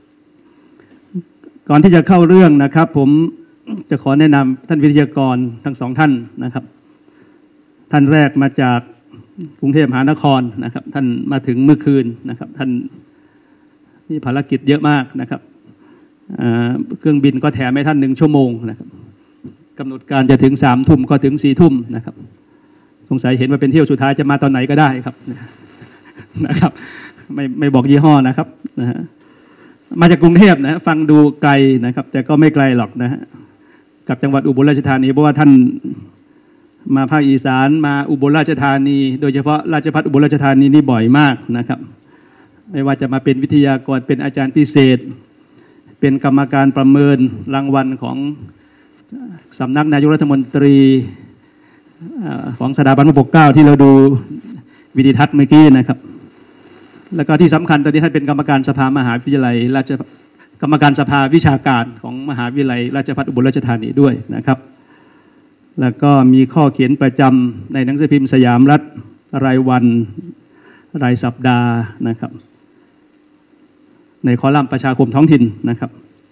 ก่อนที่จะเข้าเรื่องนะครับผมจะขอแนะนำท่านวิทยากรทั้งสองท่านนะครับท่านแรกมาจากกรุงเทพมหานครนะครับท่านมาถึงเมื่อคืนนะครับท่านมีภารกิจเยอะมากนะครับเครื่องบินก็แถมให้ท่านหนึ่งชั่วโมงนะครับกำหนดการจะถึงสามทุ่มก็ถึงสี่ทุ่มนะครับสงสัยเห็นว่าเป็นเที่ยวสุดท้ายจะมาตอนไหนก็ได้ครับนะครับไม่ไม่บอกยี่ห้อนะครับนะฮะมาจากกรุงเทพนะฟังดูไกลนะครับแต่ก็ไม่ไกลหรอกนะฮะกับจังหวัดอุบลราชธานีเพราะว่าท่านมาภาคอีสานมาอุบลราชธานีโดยเฉพาะราชภัฏอุบลราชธานีนี่บ่อยมากนะครับไม่ว่าจะมาเป็นวิทยากรเป็นอาจารย์พิเศษเป็นกรรมการประเมินรางวัลของสำนักนายกรัฐมนตรีของสถาบันพระปกเกล้าที่เราดูวิดีทัศน์เมื่อกี้นะครับแล้วก็ที่สำคัญตอนนี้ท่านเป็นกรรมการสภามหาวิทยาลัยราชกรรมการสภาวิชาการของมหาวิทยาลัยราชภัฏอุบลราชธานีด้วยนะครับแล้วก็มีข้อเขียนประจำในหนังสือพิมพ์สยามรัฐรายวันรายสัปดาห์นะครับในคอลัมน์ประชาคมท้องถิ่นนะครับ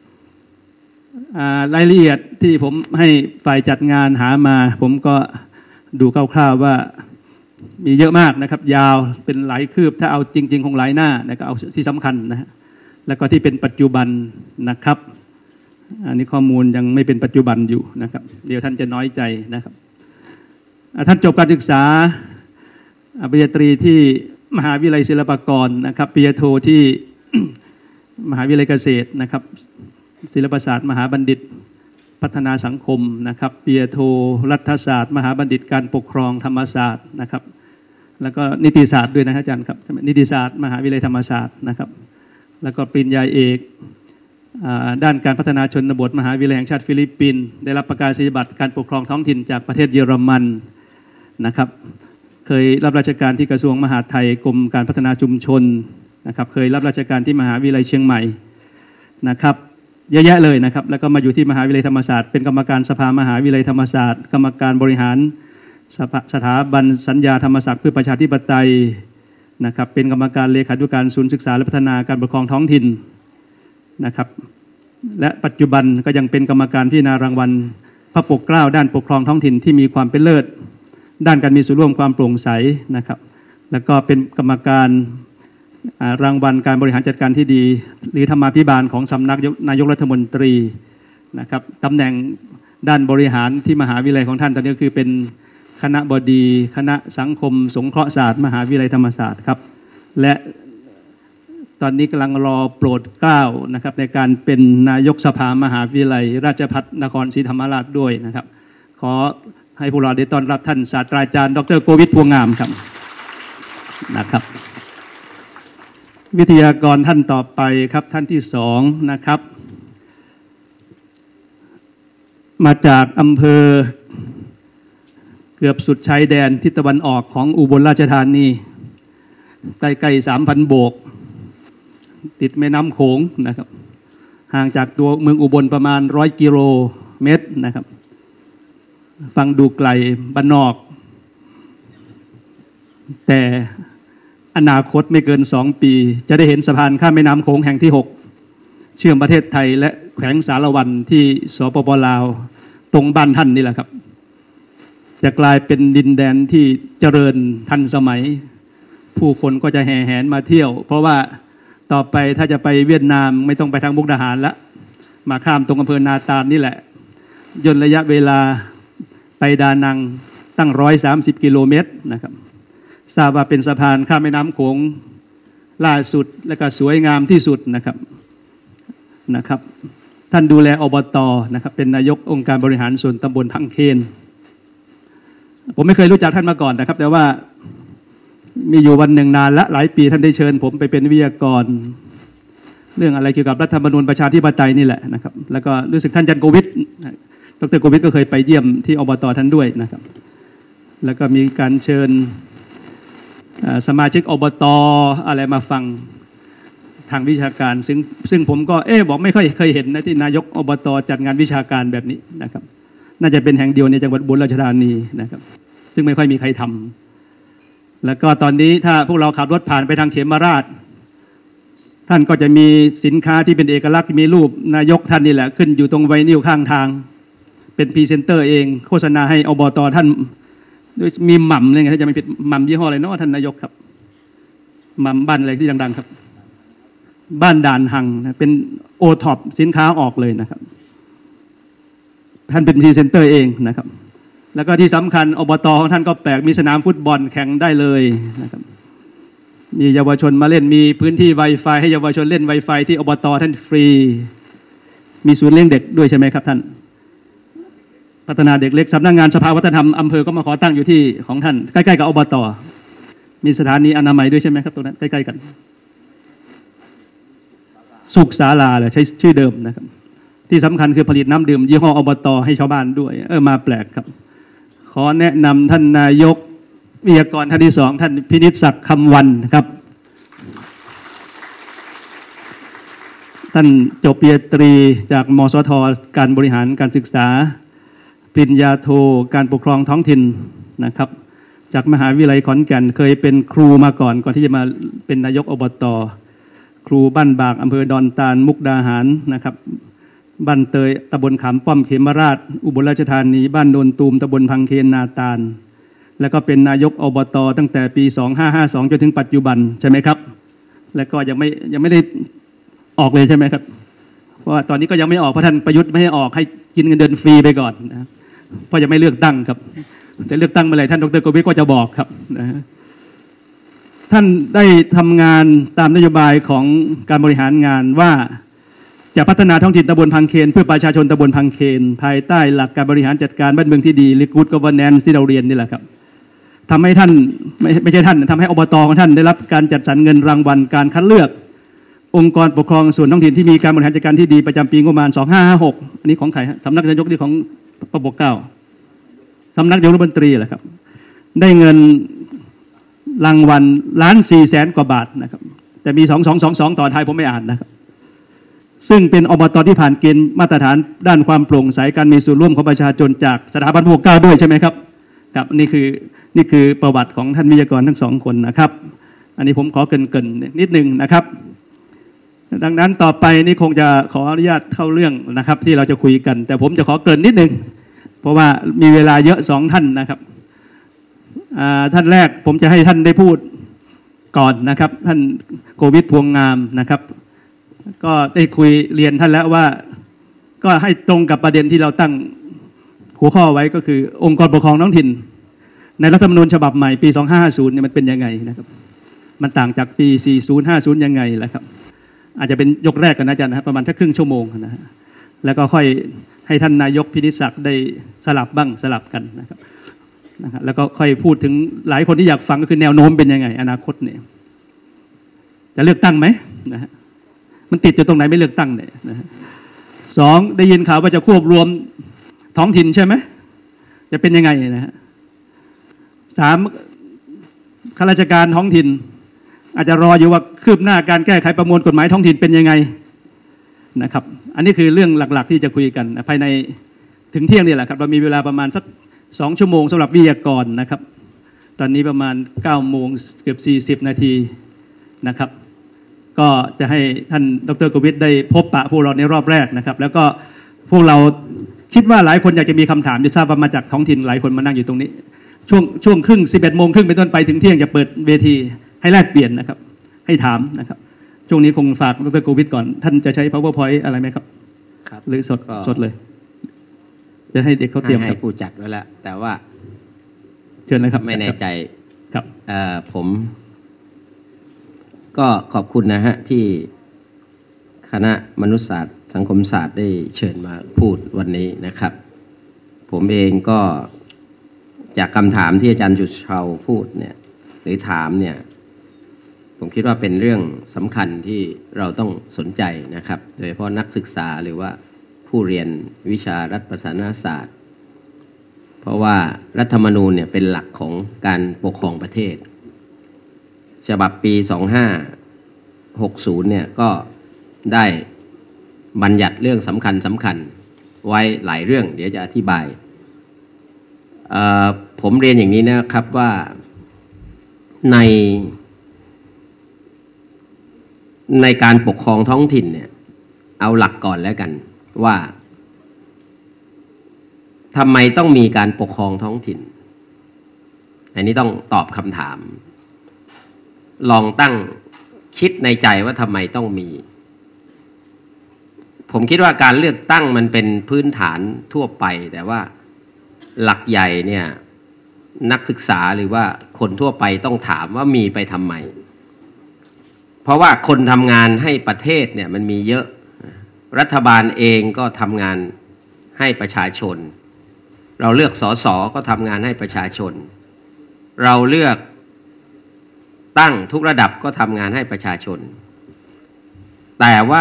รายละเอียดที่ผมให้ฝ่ายจัดงานหามาผมก็ดูคร่าวๆว่ามีเยอะมากนะครับยาวเป็นหลายคืบถ้าเอาจริงๆคงหลายหน้านะก็เอาที่สำคัญนะฮะแล้วก็ที่เป็นปัจจุบันนะครับอันนี้ข้อมูลยังไม่เป็นปัจจุบันอยู่นะครับเดี๋ยวท่านจะน้อยใจนะครับท่านจบการศึกษาปริญญาตรีที่มหาวิทยาลัยศิลปากรนะครับปริญญาโทที่ มหาวิทยาลัยเกษตรนะครับศิลปศาสตร์มหาบัณฑิตพัฒนาสังคมนะครับปริญญาโทรัฐศาสตร์มหาบัณฑิตการปกครองธรรมศาสตร์นะครับแล้วก็นิติศาสตร์ด้วยนะครับอาจารย์ครับนิติศาสตร์มหาวิทยาลัยธรรมศาสตร์นะครับแล้วก็ปริญญาเอกด้านการพัฒนาชนบทมหาวิทยาลัยแห่งชาติฟิลิปปินส์ได้รับประกาศนียบัตรการปกครองท้องถิ่นจากประเทศเยอรมันนะครับเคยรับราชการที่กระทรวงมหาดไทยกรมการพัฒนาชุมชนนะครับเคยรับราชการที่มหาวิทยาลัยเชียงใหม่นะครับเยอะแยะเลยนะครับแล้วก็มาอยู่ที่มหาวิทยาลัยธรรมศาสตร์เป็นกรรมการสภามหาวิทยาลัยธรรมศาสตร์กรรมการบริหารสถาบันสัญญาธรรมศักดิ์เพื่อประชาธิปไตยนะครับเป็นกรรมการเลขาธิการศูนย์ศึกษาและพัฒนาการปกครองท้องถิ่นนะครับและปัจจุบันก็ยังเป็นกรรมการพิจารณารางวัลพระปกเกล้าด้านปกครองท้องถิ่นที่มีความเป็นเลิศด้านการมีส่วนร่วมความโปร่งใสนะครับแล้วก็เป็นกรรมการรางวัลการบริหารจัดการที่ดีหรือธรรมาภิบาลของสำนักนายกรัฐมนตรีนะครับตำแหน่งด้านบริหารที่มหาวิทยาลัยของท่านตอนนี้คือเป็นคณบดีคณะสังคมสงเคราะห์ศาสตร์มหาวิทยาลัยธรรมศาสตร์ครับและตอนนี้กำลังรอโปรดเกล้านะครับในการเป็นนายกสภามหาวิทยาลัยราชภัฏนครศรีธรรมราชด้วยนะครับขอให้พวกเราได้ต้อนรับท่านศาสตราจารย์ดร.โกวิทพวงงามครับนะครับวิทยากรท่านต่อไปครับท่านที่สองนะครับมาจากอำเภอเกือบสุดชายแดนทิศตะวันออกของอุบลราชธานีใกล้ๆสามพันโบกติดแม่น้ำโขงนะครับห่างจากตัวเมืองอุบลประมาณร้อยกิโลเมตรนะครับฟังดูไกลบ้านนอกแต่อนาคตไม่เกินสองปีจะได้เห็นสะพานข้ามแม่น้ำโขงแห่งที่หกเชื่อมประเทศไทยและแขวงสารวันที่สปป.ลาวตรงบ้านท่านนี่แหละครับจะกลายเป็นดินแดนที่เจริญทันสมัยผู้คนก็จะแห่แหนมาเที่ยวเพราะว่าต่อไปถ้าจะไปเวียดนามไม่ต้องไปทางมุกดาหารละมาข้ามตรงอำเภอนาตาลนี่แหละย่นระยะเวลาไปดานังตั้งร้อยสามสิบกิโลเมตรนะครับทราบว่าเป็นสะพานข้ามแม่น้ำโขงล่าสุดและก็สวยงามที่สุดนะครับนะครับท่านดูแลอบต.นะครับเป็นนายกองค์การบริหารส่วนตำบลพังเคนผมไม่เคยรู้จักท่านมาก่อนนะครับแต่ว่ามีอยู่วันหนึ่งนานละหลายปีท่านได้เชิญผมไปเป็นวิทยากรเรื่องอะไรเกี่ยวกับรัฐธรรมนูญประชาธิปไตยนี่แหละนะครับแล้วก็รู้สึกท่านจันโกวิทดรโกวิทก็เคยไปเยี่ยมที่อบต.ท่านด้วยนะครับแล้วก็มีการเชิญสมาชิกอบต.อะไรมาฟังทางวิชาการซึ่งซึ่งผมก็เอ๊ะบอกไม่ค่อยเคยเห็นนะที่นายกอบต.จัดงานวิชาการแบบนี้นะครับน่าจะเป็นแห่งเดียวในจังหวัดอุบลราชธานีนะครับซึ่งไม่ค่อยมีใครทำแล้วก็ตอนนี้ถ้าพวกเราขับรถผ่านไปทางเขมราชท่านก็จะมีสินค้าที่เป็นเอกลักษณ์มีรูปนายกท่านนี่แหละขึ้นอยู่ตรงไวนิลข้างทางเป็นพรีเซนเตอร์เองโฆษณาให้อบต.ท่านด้วยมีหม่ำอะไรเงี้ยถ้าจะไม่ผิดหม่ำยี่ห้ออะไรเนาะท่านนายกครับหม่ำบ้านอะไรที่ดังๆครับบ้านด่านหังนะเป็นโอท็อปสินค้าออกเลยนะครับท่านเป็นพรีเซนเตอร์เองนะครับแล้วก็ที่สำคัญอบต.ของท่านก็แปลกมีสนามฟุตบอลแข่งได้เลยนะครับมีเยาวชนมาเล่นมีพื้นที่ Wi-Fi ให้เยาวชนเล่น Wi-Fi ที่อบต.ท่านฟรีมีศูนย์เลี้ยงเด็กด้วยใช่ไหมครับท่านพัฒนาเด็กเล็กสำนักงานสภาวัฒนธรรมอำเภอก็มาขอตั้งอยู่ที่ของท่านใกล้ๆกับอบต.มีสถานีอนามัยด้วยใช่ไหมครับตรงนั้นใกล้ๆกันสุขศาลาเลยใช้ชื่อเดิมนะครับที่สำคัญคือผลิตน้ำดื่มยี่ห้ออบต.ให้ชาวบ้านด้วยเออมาแปลกครับขอแนะนำท่านนายกวิทยากรท่านที่สองท่านพินิจศักดิ์คำวันครับท่านจบปริญญาตรีจากมสท.การบริหารการศึกษาปริญญาโทการปกครองท้องถิ่นนะครับจากมหาวิทยาลัยขอนแก่นเคยเป็นครูมาก่อนก่อนที่จะมาเป็นนายกอบต.ครูบ้านบากอำเภอดอนตาลมุกดาหารนะครับบ้านเตยตำบลขามป้อมเขมราชอุบลราชธานีบ้านโนนตูมตำบลพังเคนนาตาลแล้วก็เป็นนายกอบต.ตั้งแต่ปีสองพันห้าร้อยห้าสิบสองจนถึงปัจจุบันใช่ไหมครับแล้วก็ยังไม่ยังไม่ได้ออกเลยใช่ไหมครับเพราะว่าตอนนี้ก็ยังไม่ออกเพราะท่านประยุทธ์ไม่ให้ออกให้กินเงินเดือนฟรีไปก่อนนะเพราะยังไม่เลือกตั้งครับแต่เลือกตั้งเมื่อไหร่ท่านดร.โกวิทก็จะบอกครับนะท่านได้ทำงานตามนโยบายของการบริหารงานว่าจะพัฒนาท้องถิ่นตำบลพังเคนเพื่อประชาชนตำบลพังเคนภายใต้หลักการบริหารจัดการบ้านเมืองที่ดีหรือ Good Governance ที่เราเรียนนี่แหละครับทำให้ท่านไม่ไม่ใช่ท่านทำให้อบต.ของท่านได้รับการจัดสรรเงินรางวัลการคัดเลือกองค์กรปกครองส่วนท้องถิ่นที่มีการบริหารจัดการที่ดีประจำปีงบประมาณสองพันห้าร้อยห้าสิบหกอันนี้ของใครฮะสำนักนายกที่ของปปเก้าสำนักนายกรัฐมนตรีแหละครับได้เงินรางวัลล้านสี่แสนกว่าบาทนะครับแต่มีสองสองสองสองต่อท้ายผมไม่อ่านนะครับซึ่งเป็นอบต.ที่ผ่านเกณฑ์มาตรฐานด้านความโปร่งใสการมีส่วนร่วมของประชาชนจากสถาบันพระปกเกล้าด้วยใช่ไหมครับครับนี่คือนี่คือประวัติของท่านวิทยากรทั้งสองคนนะครับอันนี้ผมขอเกริ่นๆนิดนึงนะครับดังนั้นต่อไปนี่คงจะขออนุญาตเข้าเรื่องนะครับที่เราจะคุยกันแต่ผมจะขอเกริ่นนิดนึงเพราะว่ามีเวลาเยอะสองท่านนะครับท่านแรกผมจะให้ท่านได้พูดก่อนนะครับท่านโกวิทพวงงามนะครับก็ได้คุยเรียนท่านแล้วว่าก็ให้ตรงกับประเด็นที่เราตั้งหัวข้อไว้ก็คือองค์กรปกครองท้องถิ่นในรัฐธรรมนูญฉบับใหม่ปีสองพันห้าร้อยห้าสิบเนี่ยมันเป็นยังไงนะครับมันต่างจากปีสี่สิบ ห้าสิบยังไงแหละครับอาจจะเป็นยกแรกกันนะอาจารย์นะครับประมาณแค่ครึ่งชั่วโมงนะฮะแล้วก็ค่อยให้ท่านนายกพินิจศักดิ์ได้สลับบ้างสลับกันนะครับนะครับแล้วก็ค่อยพูดถึงหลายคนที่อยากฟังก็คือแนวโน้มเป็นยังไงอนาคตเนี่ยจะเลือกตั้งไหมนะฮะมันติดอยู่ตรงไหนไม่เลือกตั้งเนี่ยนะสองได้ยินข่าวว่าจะควบรวมท้องถิ่นใช่ไหมจะเป็นยังไงนะฮะสามข้าราชการท้องถิ่นอาจจะรออยู่ว่าคืบหน้าการแก้ไขประมวลกฎหมายท้องถิ่นเป็นยังไงนะครับอันนี้คือเรื่องหลักๆที่จะคุยกันภายในถึงเที่ยงนี่แหละครับเรามีเวลาประมาณสักสองชั่วโมงสำหรับวิทยากรนะครับตอนนี้ประมาณเก้าโมงเกือบสี่สิบนาทีนะครับก็จะให้ท่านดร.โกวิทได้พบปะพวกเราในรอบแรกนะครับแล้วก็พวกเราคิดว่าหลายคนอยากจะมีคำถามจะทราบว่ามาจากท้องถิ่นหลายคนมานั่งอยู่ตรงนี้ช่วงช่วงครึ่งสิบเอ็ดโมงครึ่งเป็นต้นไปถึงเที่ยงจะเปิดเวทีให้แลกเปลี่ยนนะครับให้ถามนะครับช่วงนี้คงฝากดร.โกวิทก่อนท่านจะใช้ powerpoint อะไรไหมครับครับหรือสดสดเลยจะให้เด็กเขาเตรียมให้ผู้จัดไว้แล้วแต่ว่าเชิญเลยครับไม่แน่ใจครับผมก็ขอบคุณนะฮะที่คณะมนุษยศาสตร์สังคมศาสตร์ได้เชิญมาพูดวันนี้นะครับผมเองก็จากคำถามที่อาจารย์จุดเชาพูดเนี่ย
หรือถามเนี่ยผมคิดว่าเป็นเรื่องสำคัญที่เราต้องสนใจนะครับโดยเฉพาะนักศึกษาหรือว่าผู้เรียนวิชารัฐประศาสนศาสตร์เพราะว่ารัฐธรรมนูญเนี่ยเป็นหลักของการปกครองประเทศฉบับปีสองห้าหกศูนย์เนี่ยก็ได้บัญญัติเรื่องสำคัญสำคัญไว้หลายเรื่องเดี๋ยวจะอธิบายผมเรียนอย่างนี้นะครับว่าในในการปกครองท้องถิ่นเนี่ยเอาหลักก่อนแล้วกันว่าทำไมต้องมีการปกครองท้องถิ่นอันนี้ต้องตอบคำถามลองตั้งคิดในใจว่าทำไมต้องมีผมคิดว่าการเลือกตั้งมันเป็นพื้นฐานทั่วไปแต่ว่าหลักใหญ่เนี่ยนักศึกษาหรือว่าคนทั่วไปต้องถามว่ามีไปทำไมเพราะว่าคนทำงานให้ประเทศเนี่ยมันมีเยอะรัฐบาลเองก็ทำงานให้ประชาชนเราเลือกสสก็ทำงานให้ประชาชนเราเลือกตั้งทุกระดับก็ทำงานให้ประชาชนแต่ว่า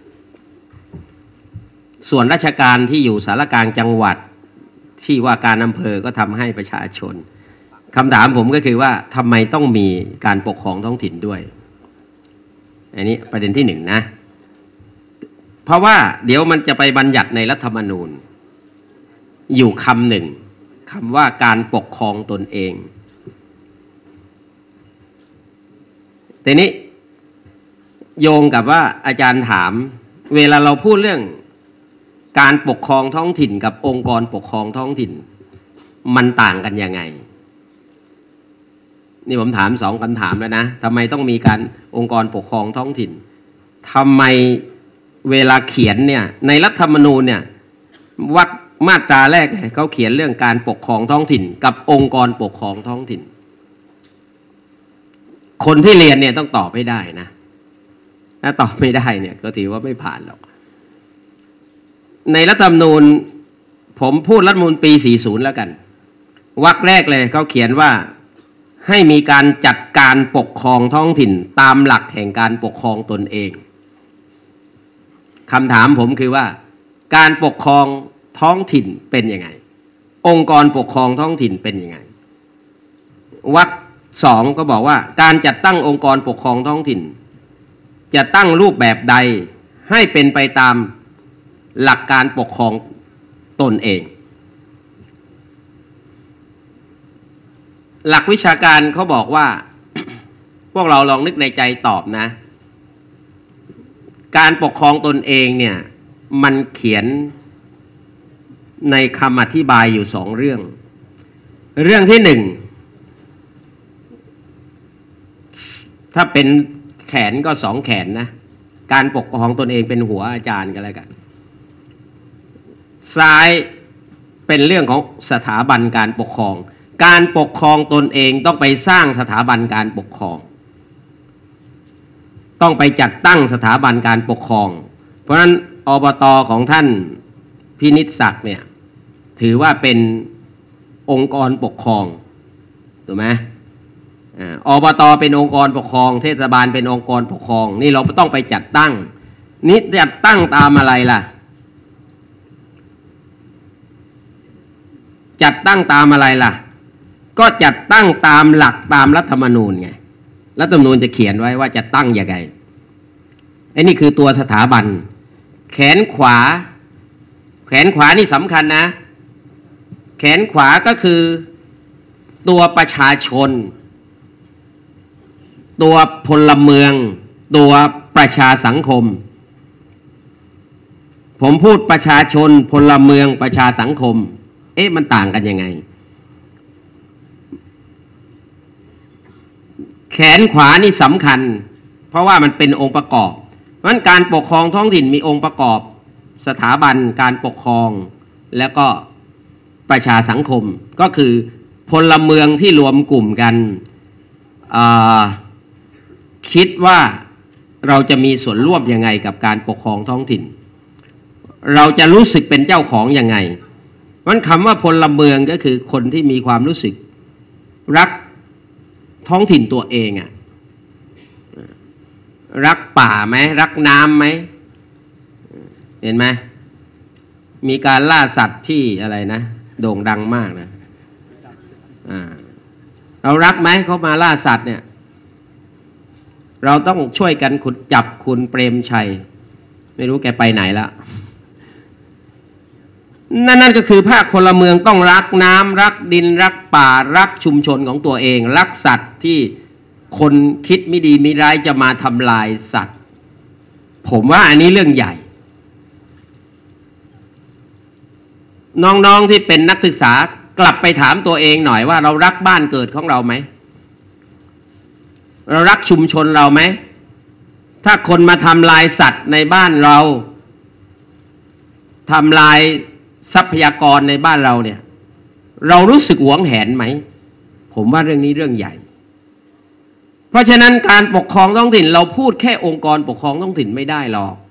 ส่วนราชการที่อยู่สารกลางจังหวัดที่ว่าการอำเภอก็ทำให้ประชาชนคำถามผมก็คือว่าทำไมต้องมีการปกครองท้องถิ่นด้วยอันนี้ประเด็นที่หนึ่งนะเพราะว่าเดี๋ยวมันจะไปบัญญัติในรัฐธรรมนูญอยู่คำหนึ่งคำว่าการปกครองตนเองแต่นี้โยงกับว่าอาจารย์ถามเวลาเราพูดเรื่องการปกครองท้องถิ่นกับองค์กรปกครองท้องถิ่นมันต่างกันยังไงนี่ผมถามสองคำถามแล้วนะทำไมต้องมีการองค์กรปกครองท้องถิ่นทำไมเวลาเขียนเนี่ยในรัฐธรรมนูญเนี่ยวรรคมาตราแรกเขาเขียนเรื่องการปกครองท้องถิ่นกับองค์กรปกครองท้องถิ่นคนที่เรียนเนี่ยต้องตอบให้ได้นะถ้าตอบไม่ได้เนี่ยก็ถือว่าไม่ผ่านหรอกในรัฐธรรมนูญผมพูดรัฐธรรมนูญปีสี่สิบแล้วกันวรรคแรกเลยเขาเขียนว่าให้มีการจัดการปกครองท้องถิ่นตามหลักแห่งการปกครองตนเองคำถามผมคือว่าการปกครองท้องถิ่นเป็นยังไงองค์กรปกครองท้องถิ่นเป็นยังไงวรรคสองก็บอกว่าการจัดตั้งองค์กรปกครองท้องถิ่นจะตั้งรูปแบบใดให้เป็นไปตามหลักการปกครองตนเองหลักวิชาการเขาบอกว่า พวกเราลองนึกในใจตอบนะการปกครองตนเองเนี่ยมันเขียนในคำอธิบายอยู่สองเรื่องเรื่องที่หนึ่งถ้าเป็นแขนก็สองแขนนะการปกครองตนเองเป็นหัวอาจารย์กันแล้วกันซ้ายเป็นเรื่องของสถาบันการปกครองการปกครองตนเองต้องไปสร้างสถาบันการปกครองต้องไปจัดตั้งสถาบันการปกครองเพราะฉะนั้นอบต.ของท่านพินิจศักดิ์เนี่ยถือว่าเป็นองค์กรปกครองถูกไหมอบต.เป็นองค์กรปกครองเทศบาลเป็นองค์กรปกครองนี่เราต้องไปจัดตั้งนี่จัดตั้งตามอะไรล่ะจัดตั้งตามอะไรล่ะก็จัดตั้งตามหลักตามรัฐธรรมนูญไงรัฐธรรมนูญจะเขียนไว้ว่าจะตั้งยังไงไอ้นี่คือตัวสถาบันแขนขวาแขนขวานี่สำคัญนะแขนขวาก็คือตัวประชาชนตัวพลเมืองตัวประชาสังคมผมพูดประชาชนพลเมืองประชาสังคมเอ๊ะมันต่างกันยังไงแขนขวานี่สำคัญเพราะว่ามันเป็นองค์ประกอบเพราะฉะนั้นการปกครองท้องถิ่นมีองค์ประกอบสถาบันการปกครองแล้วก็ประชาสังคมก็คือพลเมืองที่รวมกลุ่มกันคิดว่าเราจะมีส่วนร่วมยังไงกับการปกครองท้องถิ่นเราจะรู้สึกเป็นเจ้าของยังไงเพราะคำว่าพลเมืองก็คือคนที่มีความรู้สึกรักท้องถิ่นตัวเองอะรักป่าไหมรักน้ำไหมเห็นไหมมีการล่าสัตว์ที่อะไรนะโด่งดังมากนะอ่าเรารักไหมเขามาล่าสัตว์เนี่ยเราต้องช่วยกันขุดจับคุณเปรมชัยไม่รู้แกไปไหนละนั่นนั่นก็คือภาคพลเมืองต้องรักน้ำรักดินรักป่ารักชุมชนของตัวเองรักสัตว์ที่คนคิดไม่ดีไม่ร้ายจะมาทำลายสัตว์ผมว่าอันนี้เรื่องใหญ่น้องๆที่เป็นนักศึกษากลับไปถามตัวเองหน่อยว่าเรารักบ้านเกิดของเราไหมเรารักชุมชนเราไหมถ้าคนมาทำลายสัตว์ในบ้านเราทำลายทรัพยากรในบ้านเราเนี่ยเรารู้สึกหวงแหนไหมผมว่าเรื่องนี้เรื่องใหญ่เพราะฉะนั้นการปกครองท้องถิ่นเราพูดแค่องค์กรปกครองท้องถิ่นไม่ได้หรอก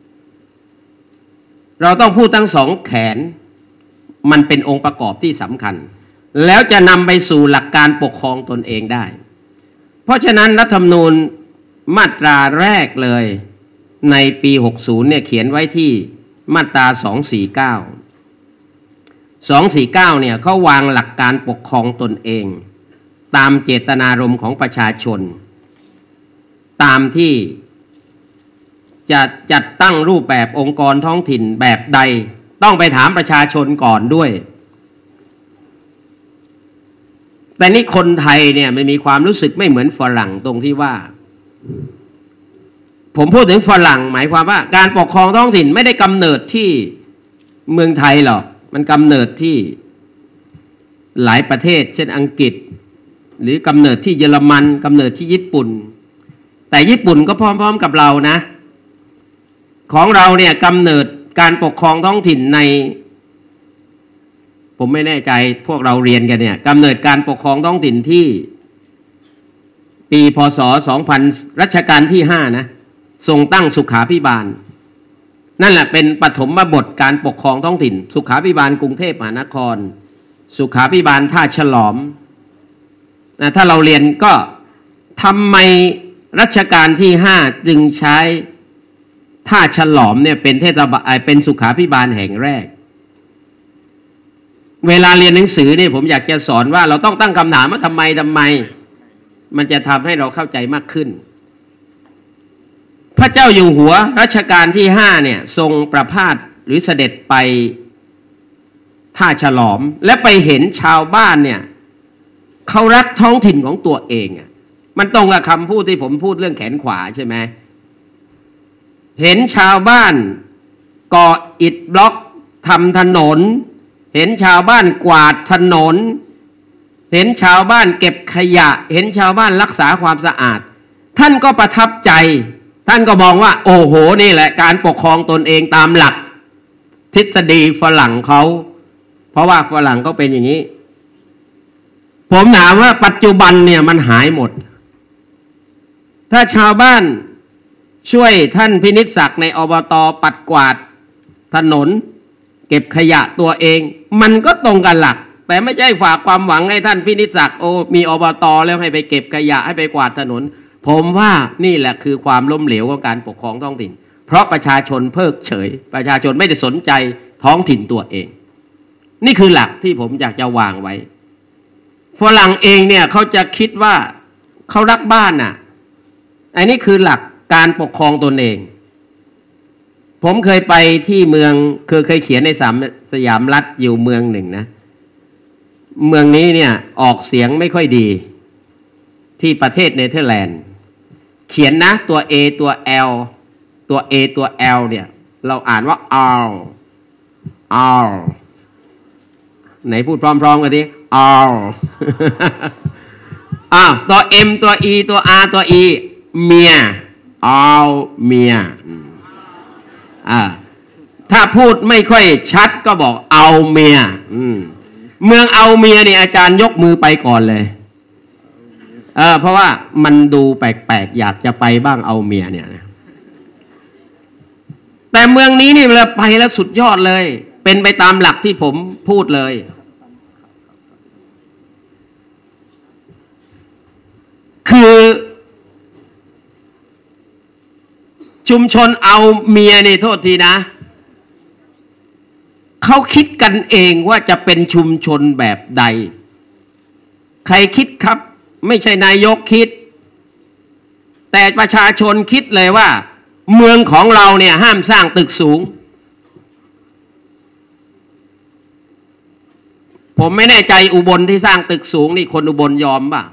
เราต้องพูดทั้งสองแขนมันเป็นองค์ประกอบที่สำคัญแล้วจะนำไปสู่หลักการปกครองตนเองได้เพราะฉะนั้นรัฐธรรมนูญมาตราแรกเลยในปีหกสิบเนี่ยเขียนไว้ที่มาตราสองสี่เก้า สองสี่เก้าเนี่ยเขาวางหลักการปกครองตนเองตามเจตนารมณ์ของประชาชนตามที่จะจัดตั้งรูปแบบองค์กรท้องถิ่นแบบใดต้องไปถามประชาชนก่อนด้วยแต่นี่คนไทยเนี่ยมันมีความรู้สึกไม่เหมือนฝรั่งตรงที่ว่าผมพูดถึงฝรั่งหมายความว่าการปกครองท้องถิ่นไม่ได้กำเนิดที่เมืองไทยหรอกมันกำเนิดที่หลายประเทศเช่นอังกฤษหรือกำเนิดที่เยอรมันกำเนิดที่ญี่ปุ่นแต่ญี่ปุ่นก็พร้อมๆกับเรานะของเราเนี่ยกำเนิดการปกครองท้องถิ่นในผมไม่แน่ใจพวกเราเรียนกันเนี่ยกำเนิดการปกครองท้องถิ่นที่ปีพ.ศ. สองพันรัชกาลที่ห้านะทรงตั้งสุขาภิบาลนั่นแหละเป็นปฐมบทการปกครองท้องถิ่นสุขาภิบาลกรุงเทพมหานครสุขาภิบาลท่าฉลอมนะถ้าเราเรียนก็ทำไมรัชกาลที่ห้าจึงใช้ท่าฉลอมเนี่ยเป็นเทศบาลเป็นสุขาภิบาลแห่งแรกเวลาเรียนหนังสือเนี่ยผมอยากจะสอนว่าเราต้องตั้งคำถามว่าทำไมทำไมมันจะทำให้เราเข้าใจมากขึ้นพระเจ้าอยู่หัวรัชกาลที่ห้าเนี่ยทรงประพาสหรือเสด็จไปท่าฉลอมและไปเห็นชาวบ้านเนี่ยเขารักท้องถิ่นของตัวเองอ่ะมันตรงกับคำพูดที่ผมพูดเรื่องแขนขวาใช่ไหมเห็นชาวบ้านก่ออิฐบล็อกทำถนนเห็นชาวบ้านกวาดถนนเห็นชาวบ้านเก็บขยะเห็นชาวบ้านรักษาความสะอาดท่านก็ประทับใจท่านก็มองว่าโอ้โหนี่แหละการปกครองตนเองตามหลักทฤษฎีฝรั่งเขาเพราะว่าฝรั่งเขาเป็นอย่างนี้ผมถามว่าปัจจุบันเนี่ยมันหายหมดถ้าชาวบ้านช่วยท่านพินิจศักดิ์ในอบต.ปัดกวาดถนนเก็บขยะตัวเองมันก็ตรงกันหลักแต่ไม่ใช่ฝากความหวังให้ท่านพินิจศักดิ์โอ้มีอบต.แล้วให้ไปเก็บขยะให้ไปกวาดถนนผมว่านี่แหละคือความล้มเหลวของการปกครองท้องถิ่นเพราะประชาชนเพิกเฉยประชาชนไม่ได้สนใจท้องถิ่นตัวเองนี่คือหลักที่ผมอยากจะวางไว้ฝรั่งเองเนี่ยเขาจะคิดว่าเขารักบ้านน่ะอันนี้คือหลักการปกครองตนเองผมเคยไปที่เมืองเคยเคยเขียนในสามสยามรัฐอยู่เมืองหนึ่งนะเมืองนี้เนี่ยออกเสียงไม่ค่อยดีที่ประเทศเนเธอร์แลนด์เขียนนะตัว A ตัว L ตัว A ตัว L เนี่ยเราอ่านว่า R R ไหนพูดพร้อมๆกันดิ R อ้าวตัว M ตัว E ตัว R ตัว E เมียเอาเมียอ่าถ้าพูดไม่ค่อยชัดก็บอกเอาเมียอืมเมืองเอาเมียนี่อาจารย์ยกมือไปก่อนเลยเออเพราะว่ามันดูแปลกๆอยากจะไปบ้างเอาเมียเนี่ยแต่เมืองนี้นี่เวลาไปแล้วสุดยอดเลยเป็นไปตามหลักที่ผมพูดเลยคือชุมชนเอาเมียนี่โทษทีนะเขาคิดกันเองว่าจะเป็นชุมชนแบบใดใครคิดครับไม่ใช่นายกคิดแต่ประชาชนคิดเลยว่าเมืองของเราเนี่ยห้ามสร้างตึกสูงผมไม่แน่ใจอุบลที่สร้างตึกสูงนี่คนอุบลยอมป่ะ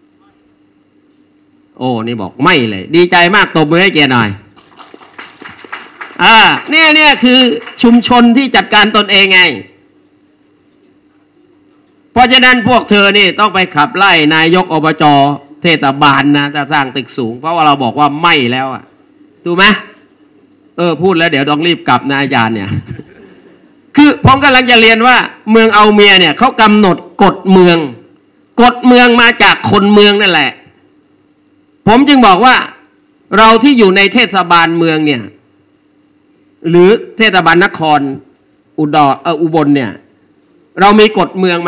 โอ้นี่บอกไม่เลยดีใจมากตบมือให้แกหน่อยอ่าเนี่ยเนี่ยคือชุมชนที่จัดการตนเองไงเพราะฉะนั้นพวกเธอนี่ต้องไปขับไล่นายกอบจเทศบาลนะจะสร้างตึกสูงเพราะว่าเราบอกว่าไม่แล้วอ่ะถูกไหมเออพูดแล้วเดี๋ยวต้องรีบกลับนะอาจารย์เนี่ยคือผมกำลังจะเรียนว่าเมืองเอาเมียเนี่ยเขากำหนดกฎเมืองกฎเมืองมาจากคนเมืองนั่นแหละผมจึงบอกว่าเราที่อยู่ในเทศบาลเมืองเนี่ยหรือเทศบาลนครอุดรเอออุบลเนี่ยเรามีกฎเมืองไหม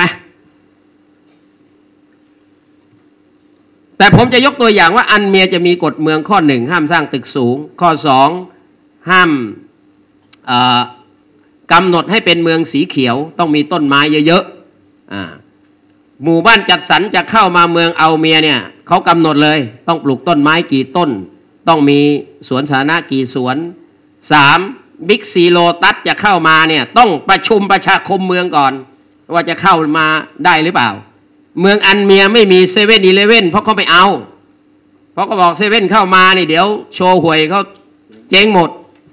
แต่ผมจะยกตัวอย่างว่าอันเมียจะมีกฎเมืองข้อหนึ่งห้ามสร้างตึกสูงข้อสองห้ามกำหนดให้เป็นเมืองสีเขียวต้องมีต้นไม้เยอะๆหมู่บ้านจัดสรรจะเข้ามาเมืองเอาเมียเนี่ยเขากำหนดเลยต้องปลูกต้นไม้กี่ต้นต้องมีสวนสาธารณะกี่สวนสามบิ๊กซีโลตัสจะเข้ามาเนี่ยต้องประชุมประชาคมเมืองก่อนว่าจะเข้ามาได้หรือเปล่าเมืองอันเมียไม่มีเซเว่นอีเลฟเว่นเพราะเขาไม่เอาเพราะเขาบอกเซเว่นเข้ามานี่เดี๋ยวโชว์หวยเขาเจ๊งหมด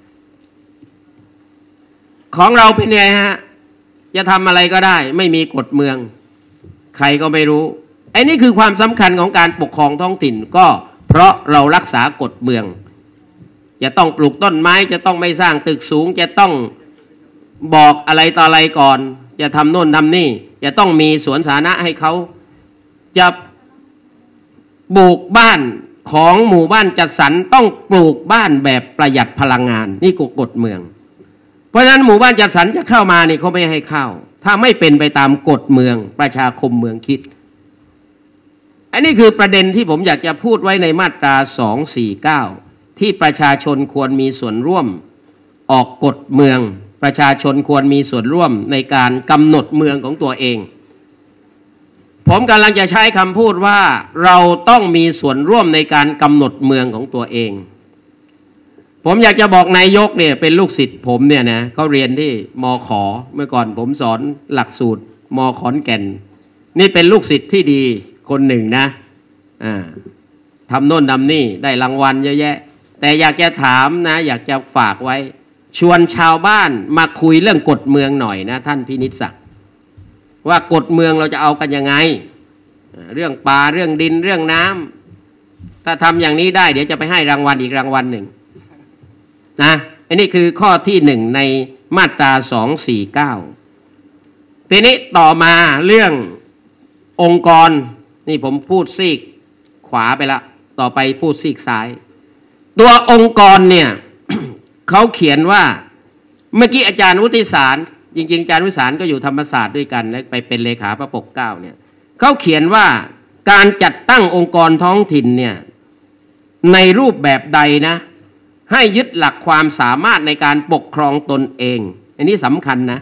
ของเราเป็นไงฮะจะทำอะไรก็ได้ไม่มีกฎเมืองใครก็ไม่รู้ไอ้นี่คือความสำคัญของการปกครองท้องถิ่นก็เพราะเรารักษากฎเมืองจะต้องปลูกต้นไม้จะต้องไม่สร้างตึกสูงจะต้องบอกอะไรต่ออะไรก่อนจะทำโน่นทำนี่จะต้องมีสวนสาธารณะให้เขาจะปลูกบ้านของหมู่บ้านจัดสรรต้องปลูกบ้านแบบประหยัดพลังงานนี่กฎกฎเมืองเพราะฉะนั้นหมู่บ้านจัดสรรจะเข้ามานี่เขาไม่ให้เข้าถ้าไม่เป็นไปตามกฎเมืองประชาคมเมืองคิดอันนี้คือประเด็นที่ผมอยากจะพูดไว้ในมาตราสองสี่เก้าที่ประชาชนควรมีส่วนร่วมออกกฎเมืองประชาชนควรมีส่วนร่วมในการกำหนดเมืองของตัวเองผมกำลังจะใช้คำพูดว่าเราต้องมีส่วนร่วมในการกำหนดเมืองของตัวเองผมอยากจะบอกนายกเนี่ยเป็นลูกศิษย์ผมเนี่ยนะเขาเรียนที่มข.เมื่อก่อนผมสอนหลักสูตรม.ขอนแก่นนี่เป็นลูกศิษย์ที่ดีคนหนึ่งนะอ่าทำโน่นทำนี่ได้รางวัลเยอะแยะแต่อยากจะถามนะอยากจะฝากไว้ชวนชาวบ้านมาคุยเรื่องกฎเมืองหน่อยนะท่านพินิจศักดิ์ว่ากฎเมืองเราจะเอากันยังไงเรื่องป่าเรื่องดินเรื่องน้ำถ้าทำอย่างนี้ได้เดี๋ยวจะไปให้รางวัลอีกรางวัลหนึ่งนะอันนี้คือข้อที่หนึ่งในมาตราสองสี่เก้าทีนี้ต่อมาเรื่ององค์กรนี่ผมพูดซีกขวาไปละต่อไปพูดซีกซ้ายตัวองค์กรเนี่ย เขาเขียนว่าเมื่อกี้อาจารย์วุฒิสารจริงๆอาจารย์วุฒิสารก็อยู่ธรรมศาสตร์ด้วยกันและไปเป็นเลขาพระปกเกล้าเนี่ยเขาเขียนว่าการจัดตั้งองค์กรท้องถิ่นเนี่ยในรูปแบบใดนะให้ยึดหลักความสามารถในการปกครองตนเองอันนี้สำคัญนะ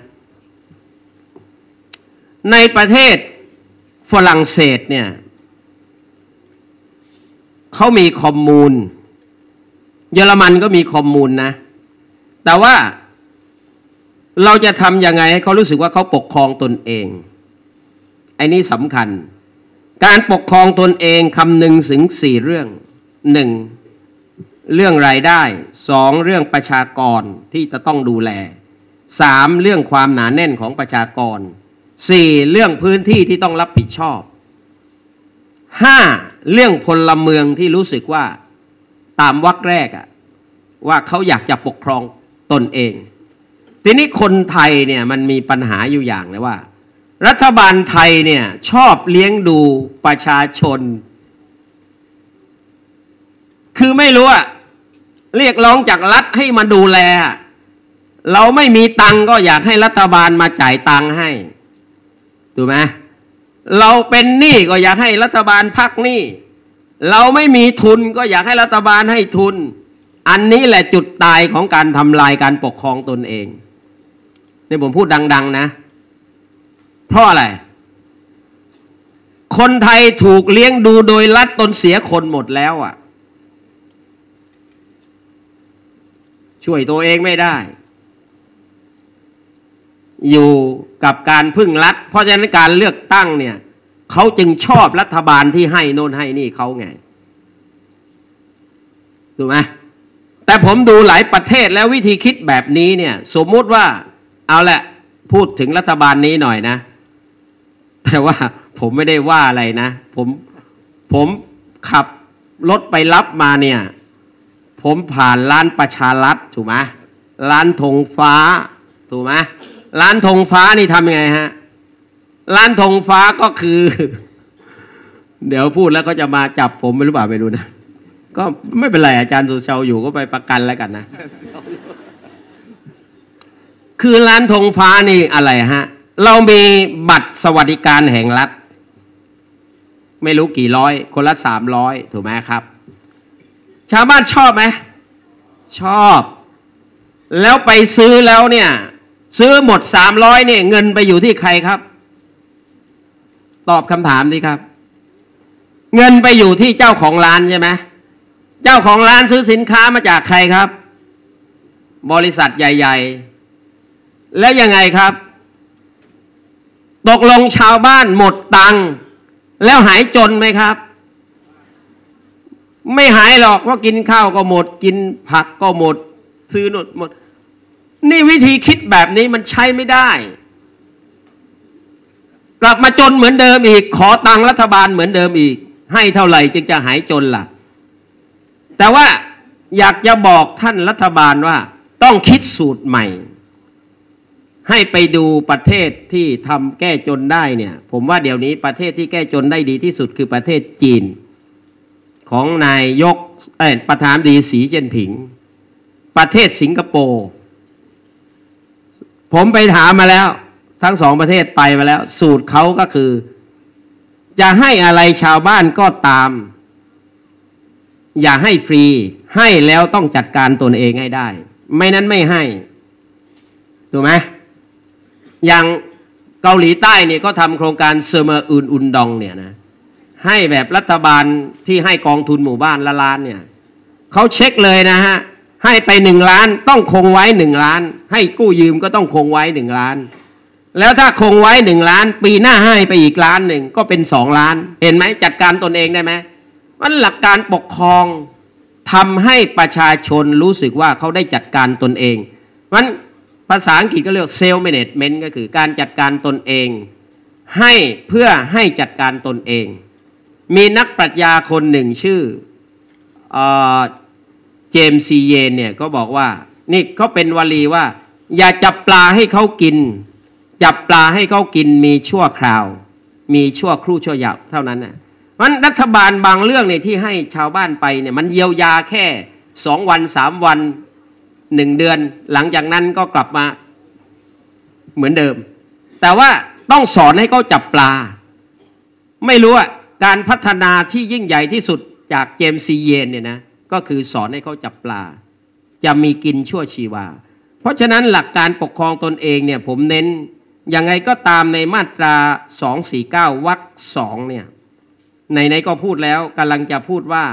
ในประเทศฝรั่งเศสเนี่ยเขามีคอมมูนเยอรมันก็มีคอมมูนนะแต่ว่าเราจะทำยังไงให้เขารู้สึกว่าเขาปกครองตนเองไอ้นี่สำคัญการปกครองตนเองคำนึงถึงสี่เรื่องหนึ่งเรื่องรายได้สองเรื่องประชากรที่จะต้องดูแลสามเรื่องความหนาแน่นของประชากรสี่เรื่องพื้นที่ที่ต้องรับผิดชอบห้าเรื่องพลเมืองที่รู้สึกว่าตามวรรคแรกอะว่าเขาอยากจะปกครองตนเองทีนี้คนไทยเนี่ยมันมีปัญหาอยู่อย่างเลยว่ารัฐบาลไทยเนี่ยชอบเลี้ยงดูประชาชนคือไม่รู้อะเรียกร้องจากรัฐให้มาดูแลเราไม่มีตังก็อยากให้รัฐบาลมาจ่ายตังให้ถูกไหมเราเป็นหนี้ก็อยากให้รัฐบาลพักหนี้เราไม่มีทุนก็อยากให้รัฐบาลให้ทุนอันนี้แหละจุดตายของการทำลายการปกครองตนเองนี่ผมพูดดังๆนะเพราะอะไรคนไทยถูกเลี้ยงดูโดยรัฐตนเสียคนหมดแล้วอ่ะช่วยตัวเองไม่ได้อยู่กับการพึ่งรัฐเพราะฉะนั้นการเลือกตั้งเนี่ยเขาจึงชอบรัฐบาลที่ให้โน่นให้นี่เขาไงถูกไหมแต่ผมดูหลายประเทศแล้ววิธีคิดแบบนี้เนี่ยสมมุติว่าเอาแหละพูดถึงรัฐบาลนี้หน่อยนะแต่ว่าผมไม่ได้ว่าอะไรนะผมผมขับรถไปรับมาเนี่ยผมผ่านร้านประชารัฐถูกไหมร้านธงฟ้าถูกไหมร้านธงฟ้านี่ทำยังไงฮะร้านธงฟ้าก็คือเดี๋ยวพูดแล้วก็จะมาจับผมไม่รู้เปล่าไม่รู้นะก็ไม่เป็นไรอาจารย์สุชาวอยู่ก็ไปประกันแล้วกันนะคือร้านธงฟ้านี่อะไรฮะเรามีบัตรสวัสดิการแห่งรัฐไม่รู้กี่ร้อยคนละสามร้อยถูกไหมครับชาวบ้านชอบไหมชอบแล้วไปซื้อแล้วเนี่ยซื้อหมดสามร้อยเนี่ยเงินไปอยู่ที่ใครครับตอบคำถามดีครับเงินไปอยู่ที่เจ้าของร้านใช่ไหมเจ้าของร้านซื้อสินค้ามาจากใครครับบริษัทใหญ่ๆแล้วยังไงครับตกลงชาวบ้านหมดตังค์แล้วหายจนไหมครับไม่หายหรอกเพราะกินข้าวก็หมดกินผักก็หมดซื้อหมดหมดนี่วิธีคิดแบบนี้มันใช้ไม่ได้กลับมาจนเหมือนเดิมอีกขอตังค์รัฐบาลเหมือนเดิมอีกให้เท่าไหร่จึงจะหายจนล่ะแต่ว่าอยากจะบอกท่านรัฐบาลว่าต้องคิดสูตรใหม่ให้ไปดูประเทศที่ทำแก้จนได้เนี่ยผมว่าเดี๋ยวนี้ประเทศที่แก้จนได้ดีที่สุดคือประเทศจีนของนายยกเอ่อประธานาธิบดีสีเจิ้นผิงประเทศสิงคโปร์ผมไปถามมาแล้วทั้งสองประเทศไปมาแล้วสูตรเขาก็คือจะให้อะไรชาวบ้านก็ตามอย่าให้ฟรีให้แล้วต้องจัดการตนเองให้ได้ไม่นั้นไม่ให้ถูกไหมอย่างเกาหลีใต้เนี่ยก็ทำโครงการเซอร์เมอร์อุนอุนดองเนี่ยนะให้แบบรัฐบาลที่ให้กองทุนหมู่บ้านละล้านเนี่ยเขาเช็คเลยนะฮะให้ไปหนึ่งล้านต้องคงไว้หนึ่งล้านให้กู้ยืมก็ต้องคงไว้หนึ่งล้านแล้วถ้าคงไว้หนึ่งล้านปีหน้าให้ไปอีกล้านหนึ่งก็เป็นสองล้านเห็นไหมจัดการตนเองได้ไหมมันหลักการปกครองทำให้ประชาชนรู้สึกว่าเขาได้จัดการตนเองมันภาษาอังกฤษก็เรียกเซลฟ์แมเนจเมนต์ก็คือการจัดการตนเองให้เพื่อให้จัดการตนเองมีนักปรัชญาคนหนึ่งชื่อเจมส์ซีเยนเนี่ยก็บอกว่านี่เขาเป็นวลีว่าอย่าจับปลาให้เขากินจับปลาให้เขากินมีชั่วคราวมีชั่วครู่ชั่วยามเท่านั้นนะมันรัฐบาลบางเรื่องเนี่ยที่ให้ชาวบ้านไปเนี่ยมันเยียวยาแค่สองวันสามวันหนึ่งเดือนหลังจากนั้นก็กลับมาเหมือนเดิมแต่ว่าต้องสอนให้เขาจับปลาไม่รู้อ่ะการพัฒนาที่ยิ่งใหญ่ที่สุดจากเจมส์ซีเยนเนี่ยนะก็คือสอนให้เขาจับปลาจะมีกินชั่วชีวาเพราะฉะนั้นหลักการปกครองตนเองเนี่ยผมเน้นยังไงก็ตามในมาตราสองสี่เก้าวรรคสองเนี่ยไหนๆก็พูดแล้วกำลังจะพูดว่า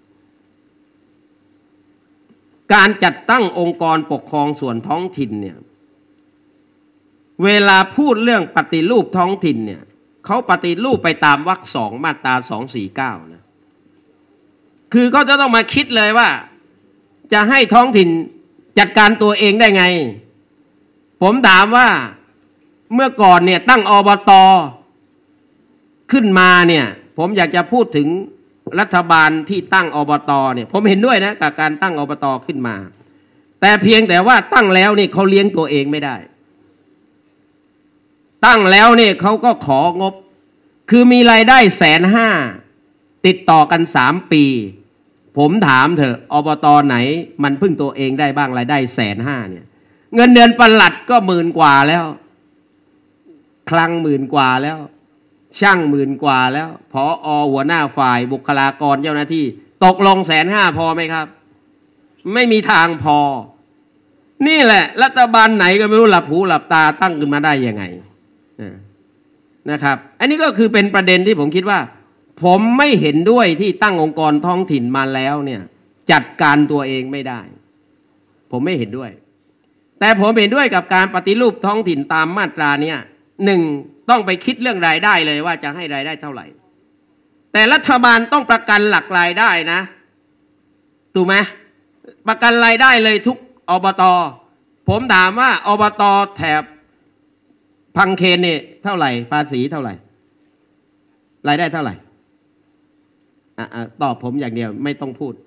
การจัดตั้งองค์กรปกครองส่วนท้องถิ่นเนี่ยเวลาพูดเรื่องปฏิรูปท้องถิ่นเนี่ยเขาปฏิรูปไปตามวรรคสองมาตราสองสี่เก้านะคือก็จะต้องมาคิดเลยว่าจะให้ท้องถิ่นจัดการตัวเองได้ไงผมถามว่าเมื่อก่อนเนี่ยตั้งอบต.ขึ้นมาเนี่ยผมอยากจะพูดถึงรัฐบาลที่ตั้งอบต.เนี่ยผมเห็นด้วยนะกับการตั้งอบต.ขึ้นมาแต่เพียงแต่ว่าตั้งแล้วนี่เขาเลี้ยงตัวเองไม่ได้ตั้งแล้วเนี่ยเขาก็ของบคือมีรายได้แสนห้าติดต่อกันสามปีผมถามเถอะอบต.ไหนมันพึ่งตัวเองได้บ้างรายได้แสนห้าเนี่ยเงินเดือนปลัดก็หมื่นกว่าแล้วคลังหมื่นกว่าแล้วช่างหมื่นกว่าแล้วผอหัวหน้าฝ่ายบุคลากรเจ้าหน้าที่ตกลงแสนห้าพอไหมครับไม่มีทางพอนี่แหละรัฐบาลไหนก็ไม่รู้หลับหูหลับตาตั้งขึ้นมาได้ยังไงนะครับอันนี้ก็คือเป็นประเด็นที่ผมคิดว่าผมไม่เห็นด้วยที่ตั้งองค์กรท้องถิ่นมาแล้วเนี่ยจัดการตัวเองไม่ได้ผมไม่เห็นด้วยแต่ผมเห็นด้วยกับการปฏิรูปท้องถิ่นตามมาตราเนี่ยหนึ่งต้องไปคิดเรื่องรายได้เลยว่าจะให้รายได้เท่าไหร่แต่รัฐบาลต้องประกันหลักรายได้นะถูกไหมประกันรายได้เลยทุกอบต.ผมถามว่าอบต.แถบพังเคนเนี่ยเท่าไหร่ภาษีเท่าไหร่รายได้เท่าไหร่อ่ะตอบผมอย่างเดียวไม่ต้องพูด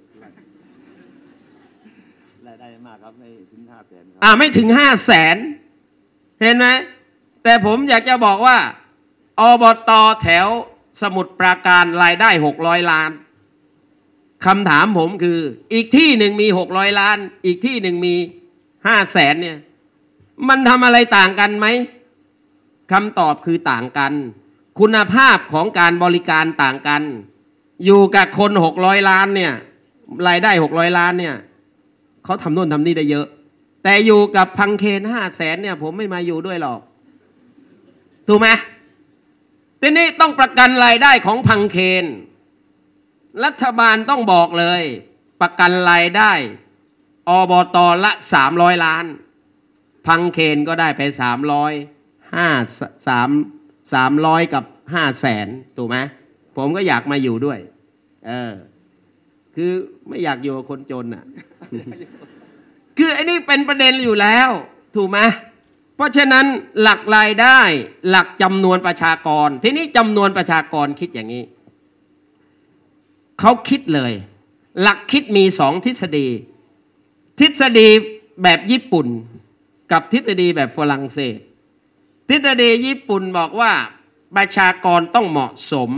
รายได้มากครับไม่ถึงห้าแสนอ่าไม่ถึงห้าแสนเห็นไหมแต่ผมอยากจะบอกว่าอบต.แถวสมุทรปราการรายได้หกร้อยล้านคำถามผมคืออีกที่หนึ่งมีหกร้อยล้านอีกที่หนึ่งมีห้าแสนเนี่ยมันทำอะไรต่างกันไหมคำตอบคือต่างกันคุณภาพของการบริการต่างกันอยู่กับคนหกร้อยล้านเนี่ยรายได้หกร้อยล้านเนี่ยเขาทำโน่นทำนี่ได้เยอะแต่อยู่กับพังเคนห้าแสนเนี่ยผมไม่มาอยู่ด้วยหรอกถูกไหมทีนี้ต้องประกันรายได้ของพังเคนรัฐบาลต้องบอกเลยประกันรายได้อบต.ละสามร้อยล้านพังเคนก็ได้ไปสามร้อยห้าสามสามร้อยกับห้าแสนถูกไหมผมก็อยากมาอยู่ด้วยเออคือไม่อยากอยู่กับคนจนอ่ะ คือไอ้นี่เป็นประเด็นอยู่แล้วถูกไหมเพราะฉะนั้นหลักรายได้หลักจำนวนประชากรทีนี้จำนวนประชากรคิดอย่างนี้เขาคิดเลยหลักคิดมีสองทฤษฎีทฤษฎีแบบญี่ปุ่นกับทฤษฎีแบบฝรั่งเศสทฤษฎีญี่ปุ่นบอกว่าประชากรต้องเหมาะสม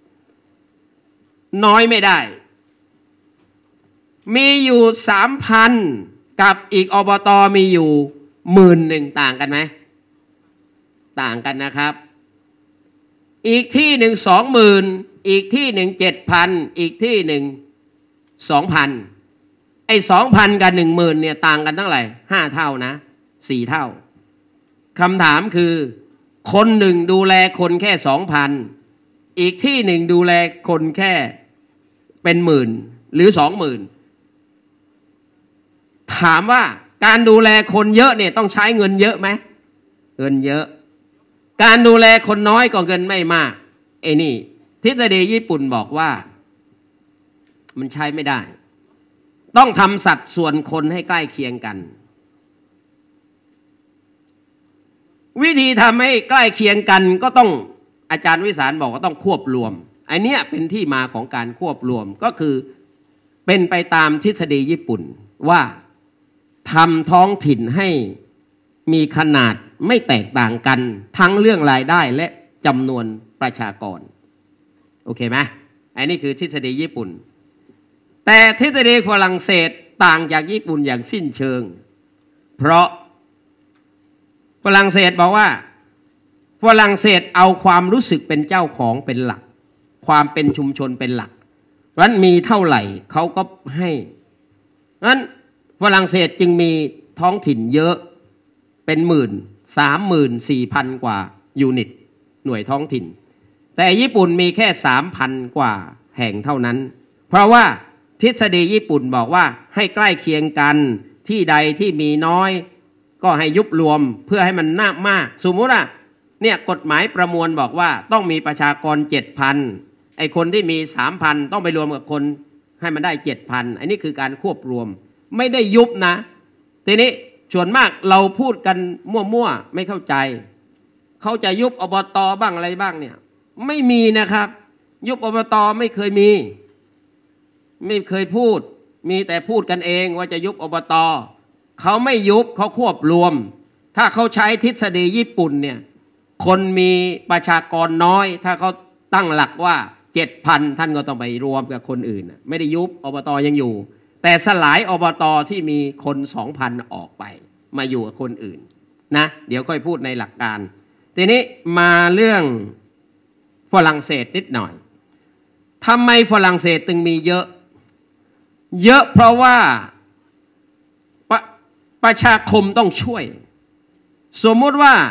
น้อยไม่ได้มีอยู่สามพันกับอีกอบต.มีอยู่หมื่นหนึ่งต่างกันไหมต่างกันนะครับอีกที่หนึ่งสองหมื่นอีกที่หนึ่งเจ็ดพันอีกที่หนึ่งสองพันไอ้สองพันกับหนึ่งหมื่นเนี่ยต่างกันเท่าไหร่ห้าเท่านะสี่เท่าคำถามคือคนหนึ่งดูแลคนแค่สองพันอีกที่หนึ่งดูแลคนแค่เป็นหมื่นหรือสองหมื่นถามว่าการดูแลคนเยอะเนี่ยต้องใช้เงินเยอะไหมเงินเยอะการดูแลคนน้อยก็เงินไม่มากไอ้นี่ทฤษฎีญี่ปุ่นบอกว่ามันใช้ไม่ได้ต้องทำสัดส่วนคนให้ใกล้เคียงกันวิธีทำให้ใกล้เคียงกันก็ต้องอาจารย์วิสารบอกว่าต้องควบรวมไอ้นี่เป็นที่มาของการควบรวมก็คือเป็นไปตามทฤษฎีญี่ปุ่นว่าทำท้องถิ่นให้มีขนาดไม่แตกต่างกันทั้งเรื่องรายได้และจำนวนประชากรโอเคไหมไอ้นี่คือทฤษฎีญี่ปุ่นแต่ทฤษฎีฝรั่งเศสต่างจากญี่ปุ่นอย่างสิ้นเชิงเพราะฝรั่งเศสบอกว่าฝรั่งเศสเอาความรู้สึกเป็นเจ้าของเป็นหลักความเป็นชุมชนเป็นหลักเพราะฉะนั้นมีเท่าไหร่เขาก็ให้เพราะฉะนั้นฝรั่งเศสจึงมีท้องถิ่นเยอะเป็นหมื่นสามหมื่นสี่พันกว่ายูนิตหน่วยท้องถิ่นแต่ญี่ปุ่นมีแค่สามพันกว่าแห่งเท่านั้นเพราะว่าทฤษฎีญี่ปุ่นบอกว่าให้ใกล้เคียงกันที่ใดที่มีน้อยก็ให้ยุบรวมเพื่อให้มันน่ามากสมมุติว่าเนี่ยกฎหมายประมวลบอกว่าต้องมีประชากรเจ็ดพันไอคนที่มีสามพันต้องไปรวมกับคนให้มันได้เจ็ดพันอันนี้คือการควบรวมไม่ได้ยุบนะทีนี้ส่วนมากเราพูดกันมั่วๆไม่เข้าใจเขาจะยุบอบต.บ้างอะไรบ้างเนี่ยไม่มีนะครับยุบอบต.ไม่เคยมีไม่เคยพูดมีแต่พูดกันเองว่าจะยุบอบต.เขาไม่ยุบเขาควบรวมถ้าเขาใช้ทฤษฎีญี่ปุ่นเนี่ยคนมีประชากรน้อยถ้าเขาตั้งหลักว่าเจ็ดพันท่านก็ต้องไปรวมกับคนอื่นไม่ได้ยุบอบต.ยังอยู่แต่สลายอบต.ที่มีคนสองพันออกไปมาอยู่กับคนอื่นนะเดี๋ยวค่อยพูดในหลักการทีนี้มาเรื่องฝรั่งเศสนิดหน่อยทำไมฝรั่งเศสถึงมีเยอะเยอะเพราะว่าปประชาคมต้องช่วยสมมติว่า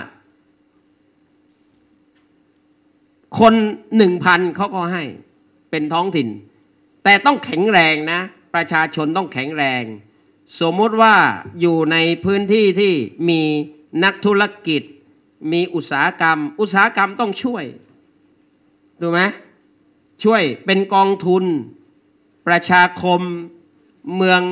คนหนึ่งพันเขาก็ให้เป็นท้องถิ่นแต่ต้องแข็งแรงนะประชาชนต้องแข็งแรงสมมติว่าอยู่ในพื้นที่ที่มีนักธุรกิจมีอุตสาหกรรมอุตสาหกรรมต้องช่วยถูกไหมช่วยเป็นกองทุนประชาคมเมือง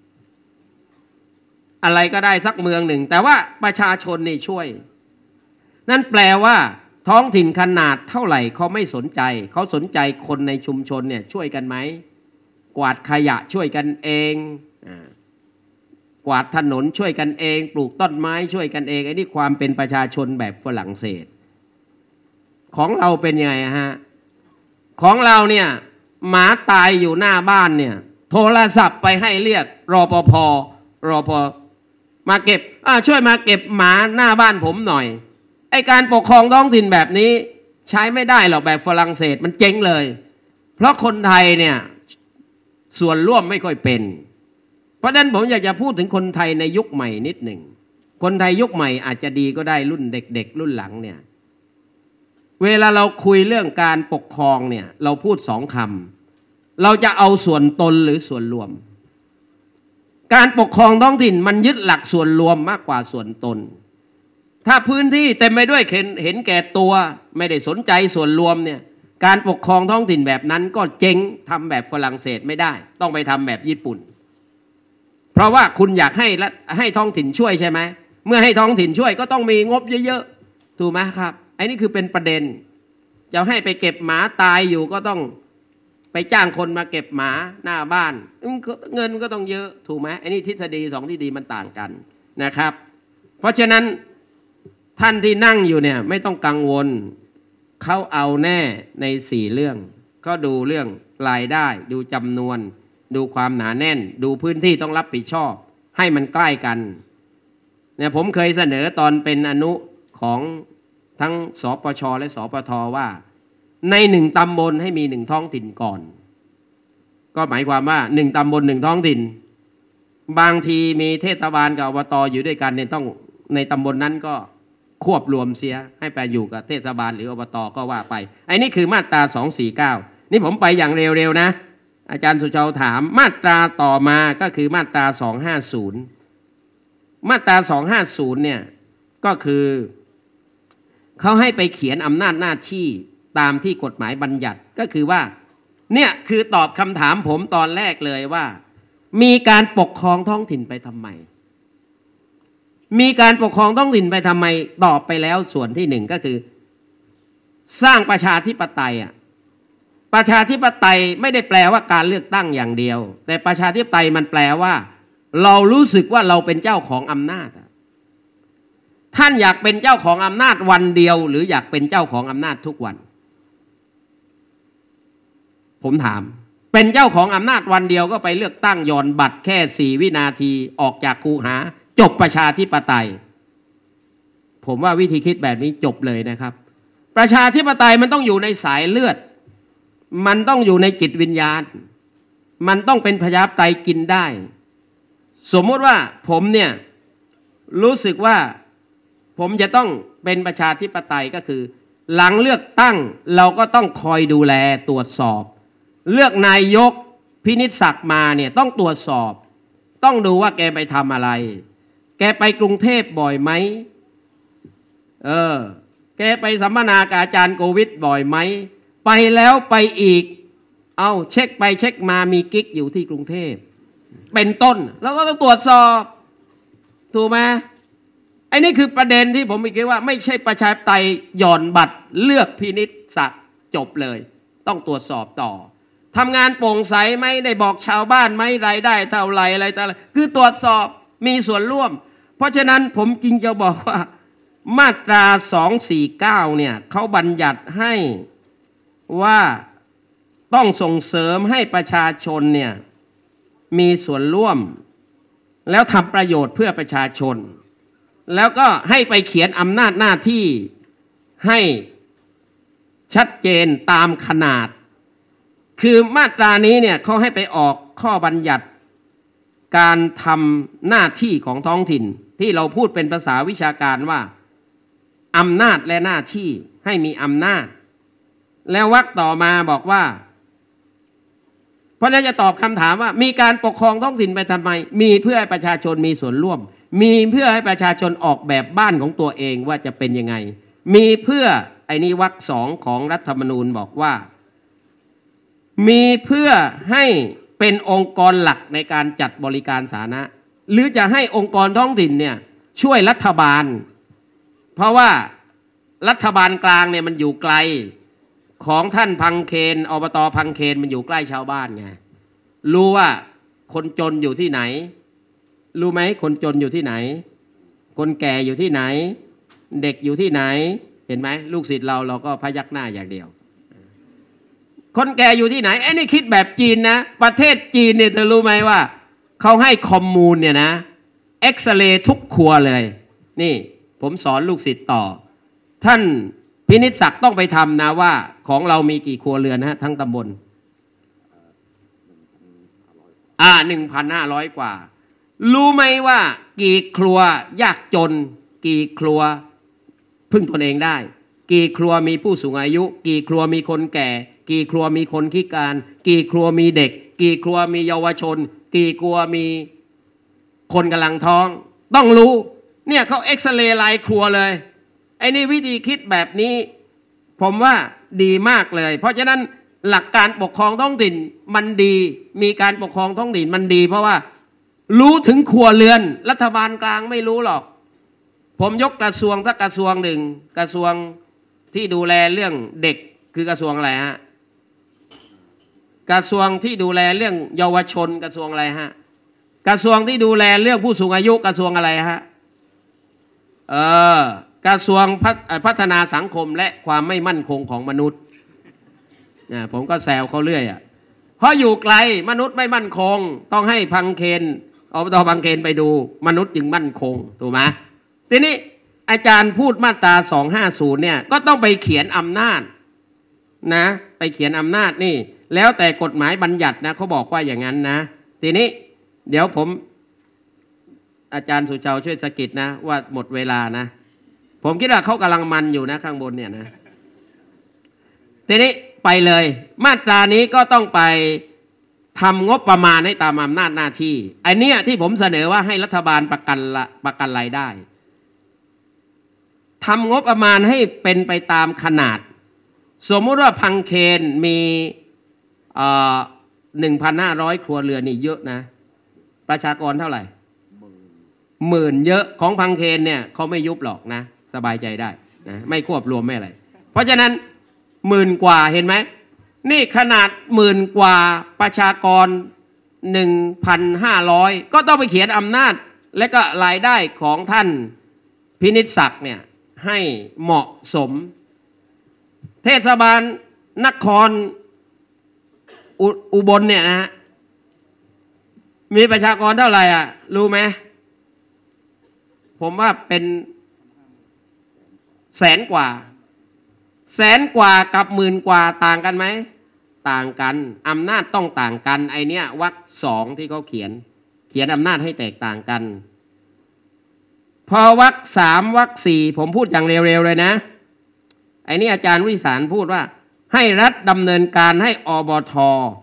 อะไรก็ได้สักเมืองหนึ่งแต่ว่าประชาชนนี่ช่วยนั่นแปลว่าท้องถิ่นขนาดเท่าไหร่เขาไม่สนใจเขาสนใจคนในชุมชนเนี่ยช่วยกันไหมกวาดขยะช่วยกันเองกวาดถนนช่วยกันเองปลูกต้นไม้ช่วยกันเองไอ้นี่ความเป็นประชาชนแบบฝรั่งเศสของเราเป็นยังไงฮะของเราเนี่ยหมาตายอยู่หน้าบ้านเนี่ยโทรศัพท์ไปให้เรียกรปภรปภมาเก็บอ่าช่วยมาเก็บหมาหน้าบ้านผมหน่อยไอการปกครองท้องถิ่นแบบนี้ใช้ไม่ได้หรอกแบบฝรั่งเศสมันเจ๊งเลยเพราะคนไทยเนี่ยส่วนร่วมไม่ค่อยเป็นเพราะฉะนั้นผมอยากจะพูดถึงคนไทยในยุคใหม่นิดหนึ่งคนไทยยุคใหม่อาจจะดีก็ได้รุ่นเด็กๆรุ่นหลังเนี่ยเวลาเราคุยเรื่องการปกครองเนี่ยเราพูดสองคำเราจะเอาส่วนตนหรือส่วนรวมการปกครองท้องถิ่นมันยึดหลักส่วนรวมมากกว่าส่วนตนถ้าพื้นที่เต็มไปด้วยเห็นเห็นแก่ตัวไม่ได้สนใจส่วนรวมเนี่ยการปกครองท้องถิ่นแบบนั้นก็เจ๊งทำแบบฝรั่งเศสไม่ได้ต้องไปทำแบบญี่ปุ่นเพราะว่าคุณอยากให้ให้ท้องถิ่นช่วยใช่ไหมเมื่อให้ท้องถิ่นช่วยก็ต้องมีงบเยอะๆถูกไหมครับไอ้นี่คือเป็นประเด็นจะให้ไปเก็บหมาตายอยู่ก็ต้องไปจ้างคนมาเก็บหมาหน้าบ้านเงินก็ต้องเยอะถูกไหมไอ้นี่ทฤษฎีสองทฤษฎีมันต่างกันนะครับเพราะฉะนั้นท่านที่นั่งอยู่เนี่ยไม่ต้องกังวลเขาเอาแน่ในสี่เรื่องก็ดูเรื่องรายได้ดูจำนวนดูความหนาแน่นดูพื้นที่ต้องรับผิดชอบให้มันใกล้กันเนี่ยผมเคยเสนอตอนเป็นอนุของทั้งสปชและสปทว่าในหนึ่งตำบลให้มีหนึ่งท้องถิ่นก่อนก็หมายความว่าหนึ่งตำบลหนึ่งท้องถิ่นบางทีมีเทศบาลกับอบตอยู่ด้วยกันเนี่ยต้องในตำบลนั้นก็ควบรวมเสียให้ไปอยู่กับเทศบาลหรืออบตก็ว่าไปไอ้นี่คือมาตราสองสี่เก้านี่ผมไปอย่างเร็วๆนะอาจารย์สุชาวถามมาตราต่อมาก็คือมาตราสองห้าศูนย์มาตราสองห้าศูนย์เนี่ยก็คือเขาให้ไปเขียนอำนาจหน้าที่ตามที่กฎหมายบัญญัติก็คือว่าเนี่ยคือตอบคำถามผมตอนแรกเลยว่ามีการปกครองท้องถิ่นไปทำไมมีการปกครองท้องถิ่นไปทำไมตอบไปแล้วส่วนที่หนึ่งก็คือสร้างประชาธิปไตยอ่ะประชาธิปไตยไม่ได้แปลว่าการเลือกตั้งอย่างเดียวแต่ประชาธิปไตยมันแปลว่าเรารู้สึกว่าเราเป็นเจ้าของอำนาจท่านอยากเป็นเจ้าของอำนาจวันเดียวหรืออยากเป็นเจ้าของอำนาจทุกวันผมถามเป็นเจ้าของอำนาจวันเดียวก็ไปเลือกตั้งหย่อนบัตรแค่สี่วินาทีออกจากคูหาจบประชาธิปไตยผมว่าวิธีคิดแบบนี้จบเลยนะครับประชาธิปไตยมันต้องอยู่ในสายเลือดมันต้องอยู่ในจิตวิญญาณมันต้องเป็นประชาธิปไตยกินได้สมมติว่าผมเนี่ยรู้สึกว่าผมจะต้องเป็นประชาธิปไตยก็คือหลังเลือกตั้งเราก็ต้องคอยดูแลตรวจสอบเลือกนายกพินิจศักดิ์มาเนี่ยต้องตรวจสอบต้องดูว่าแกไปทำอะไรแกไปกรุงเทพบ่อยไหมเออแกไปสัมมนากับอาจารย์โควิดบ่อยไหมไปแล้วไปอีกเอาเช็คไปเช็คมามีกิ๊กอยู่ที่กรุงเทพเป็นต้นแล้วก็ต้องตรวจสอบถูกไหมไอ้นี่คือประเด็นที่ผมคิดว่าไม่ใช่ประชาธิปไตยหย่อนบัตรเลือกพินิจศักดิ์จบเลยต้องตรวจสอบต่อทำงานโปร่งใสไหมได้บอกชาวบ้านไหมรายได้เท่าไรอะไรต่างๆคือตรวจสอบมีส่วนร่วมเพราะฉะนั้นผมจริงจะบอกว่ามาตราสองสี่เก้าเนี่ยเขาบัญญัติให้ว่าต้องส่งเสริมให้ประชาชนเนี่ยมีส่วนร่วมแล้วทำประโยชน์เพื่อประชาชนแล้วก็ให้ไปเขียนอำนาจหน้าที่ให้ชัดเจนตามขนาดคือมาตรานี้เนี่ยเขาให้ไปออกข้อบัญญัติการทำหน้าที่ของท้องถิ่นที่เราพูดเป็นภาษาวิชาการว่าอำนาจและหน้าที่ให้มีอำนาจแล้ววรรคต่อมาบอกว่าเพราะนั้นจะตอบคำถามว่ามีการปกครองท้องถิ่นไปทำไมมีเพื่อให้ประชาชนมีส่วนร่วมมีเพื่อให้ประชาชนออกแบบบ้านของตัวเองว่าจะเป็นยังไงมีเพื่อไอ้นี้วรรคสองของรัฐธรรมนูญบอกว่ามีเพื่อให้เป็นองค์กรหลักในการจัดบริการสาธารณะหรือจะให้องค์กรท้องถิ่นเนี่ยช่วยรัฐบาลเพราะว่ารัฐบาลกลางเนี่ยมันอยู่ไกลของท่านพังเคนอบตพังเคนมันอยู่ใกล้ชาวบ้านไงรู้ว่าคนจนอยู่ที่ไหนรู้ไหมคนจนอยู่ที่ไหนคนแก่อยู่ที่ไหนเด็กอยู่ที่ไหนเห็นไหมลูกศิษย์เราเราก็พยักหน้าอย่างเดียวคนแก่อยู่ที่ไหนไอ้นี่คิดแบบจีนนะประเทศจีนเนี่ยเธอรู้ไหมว่าเขาให้คอมมูนเนี่ยนะเอ็กซเรย์ทุกครัวเลยนี่ผมสอนลูกศิษย์ต่อท่านพินิจศักดิ์ต้องไปทำนะว่าของเรามีกี่ครัวเรือนฮะทั้งตำบลอ่าหนึ่งพันห้าร้อยกว่ารู้ไหมว่ากี่ครัวยากจนกี่ครัวพึ่งตนเองได้กี่ครัวมีผู้สูงอายุกี่ครัวมีคนแก่กี่ครัวมีคนพิการกี่ครัวมีเด็กกี่ครัวมีเยาวชนกี่ครัวมีคนกำลังท้องต้องรู้เนี่ยเขาเอ็กซเรย์รายครัวเลยไอ้นี่วิธีคิดแบบนี้ผมว่าดีมากเลยเพราะฉะนั้นหลักการปกครองท้องถิ่นมันดีมีการปกครองท้องถิ่นมันดีเพราะว่ารู้ถึงครัวเรือนรัฐบาลกลางไม่รู้หรอกผมยกกระทรวงสักกระทรวงหนึ่งกระทรวงที่ดูแลเรื่องเด็กคือกระทรวงอะไรฮะกระทรวงที่ดูแลเรื่องเยาวชนกระทรวงอะไรฮะกระทรวงที่ดูแลเรื่องผู้สูงอายุกระทรวงอะไรฮะเออกระทรวงพัฒนาสังคมและความไม่มั่นคงของมนุษย์นะผมก็แซวเขาเรื่อยอ่ะเพราะอยู่ไกลมนุษย์ไม่มั่นคงต้องให้พังเคนอบตพังเคนไปดูมนุษย์จึงมั่นคงถูกไหมทีนี้อาจารย์พูดมาตราสองห้าศูนย์เนี่ยก็ต้องไปเขียนอำนาจนะไปเขียนอำนาจนี่แล้วแต่กฎหมายบัญญัตินะเขาบอกว่าอย่างนั้นนะทีนี้เดี๋ยวผมอาจารย์สุชาวช่วยสกิดนะว่าหมดเวลานะผมคิดว่าเขากำลังมันอยู่นะข้างบนเนี่ยนะทีนี้ไปเลยมาตรานี้ก็ต้องไปทำงบประมาณให้ตามอำนาจหน้าที่ไอ้นี่ที่ผมเสนอว่าให้รัฐบาลประกันละประกันรายได้ทำงบประมาณให้เป็นไปตามขนาดสมมุติว่าพังเคนมีหนึ่งพันห้าร้อยครัวเรือนนี่เยอะนะประชากรเท่าไหร่หมื่นเยอะของพังเคนเนี่ยเขาไม่ยุบหรอกนะสบายใจได้นะไม่ควบรวมไม่อะไรเพราะฉะนั้นหมื่นกว่าเห็นไหมนี่ขนาดหมื่นกว่าประชากรหนึ่งพันห้าร้อยก็ต้องไปเขียนอำนาจและก็รายได้ของท่านพินิจศักดิ์เนี่ยให้เหมาะสมเทศบาลนคร อ, อุบลเนี่ยนะฮะมีประชากรเท่าไหร่อ่ะรู้ไหมผมว่าเป็นแสนกว่าแสนกว่ากับหมื่นกว่าต่างกันไหมต่างกันอำนาจต้องต่างกันไอเนี้ยวรรคสองที่เขาเขียนเขียนอำนาจให้แตกต่างกันพอวรรคสามวรรคสี่ผมพูดอย่างเร็วๆเลยนะไอ้นี่อาจารย์วิสารพูดว่าให้รัฐดำเนินการให้อบท.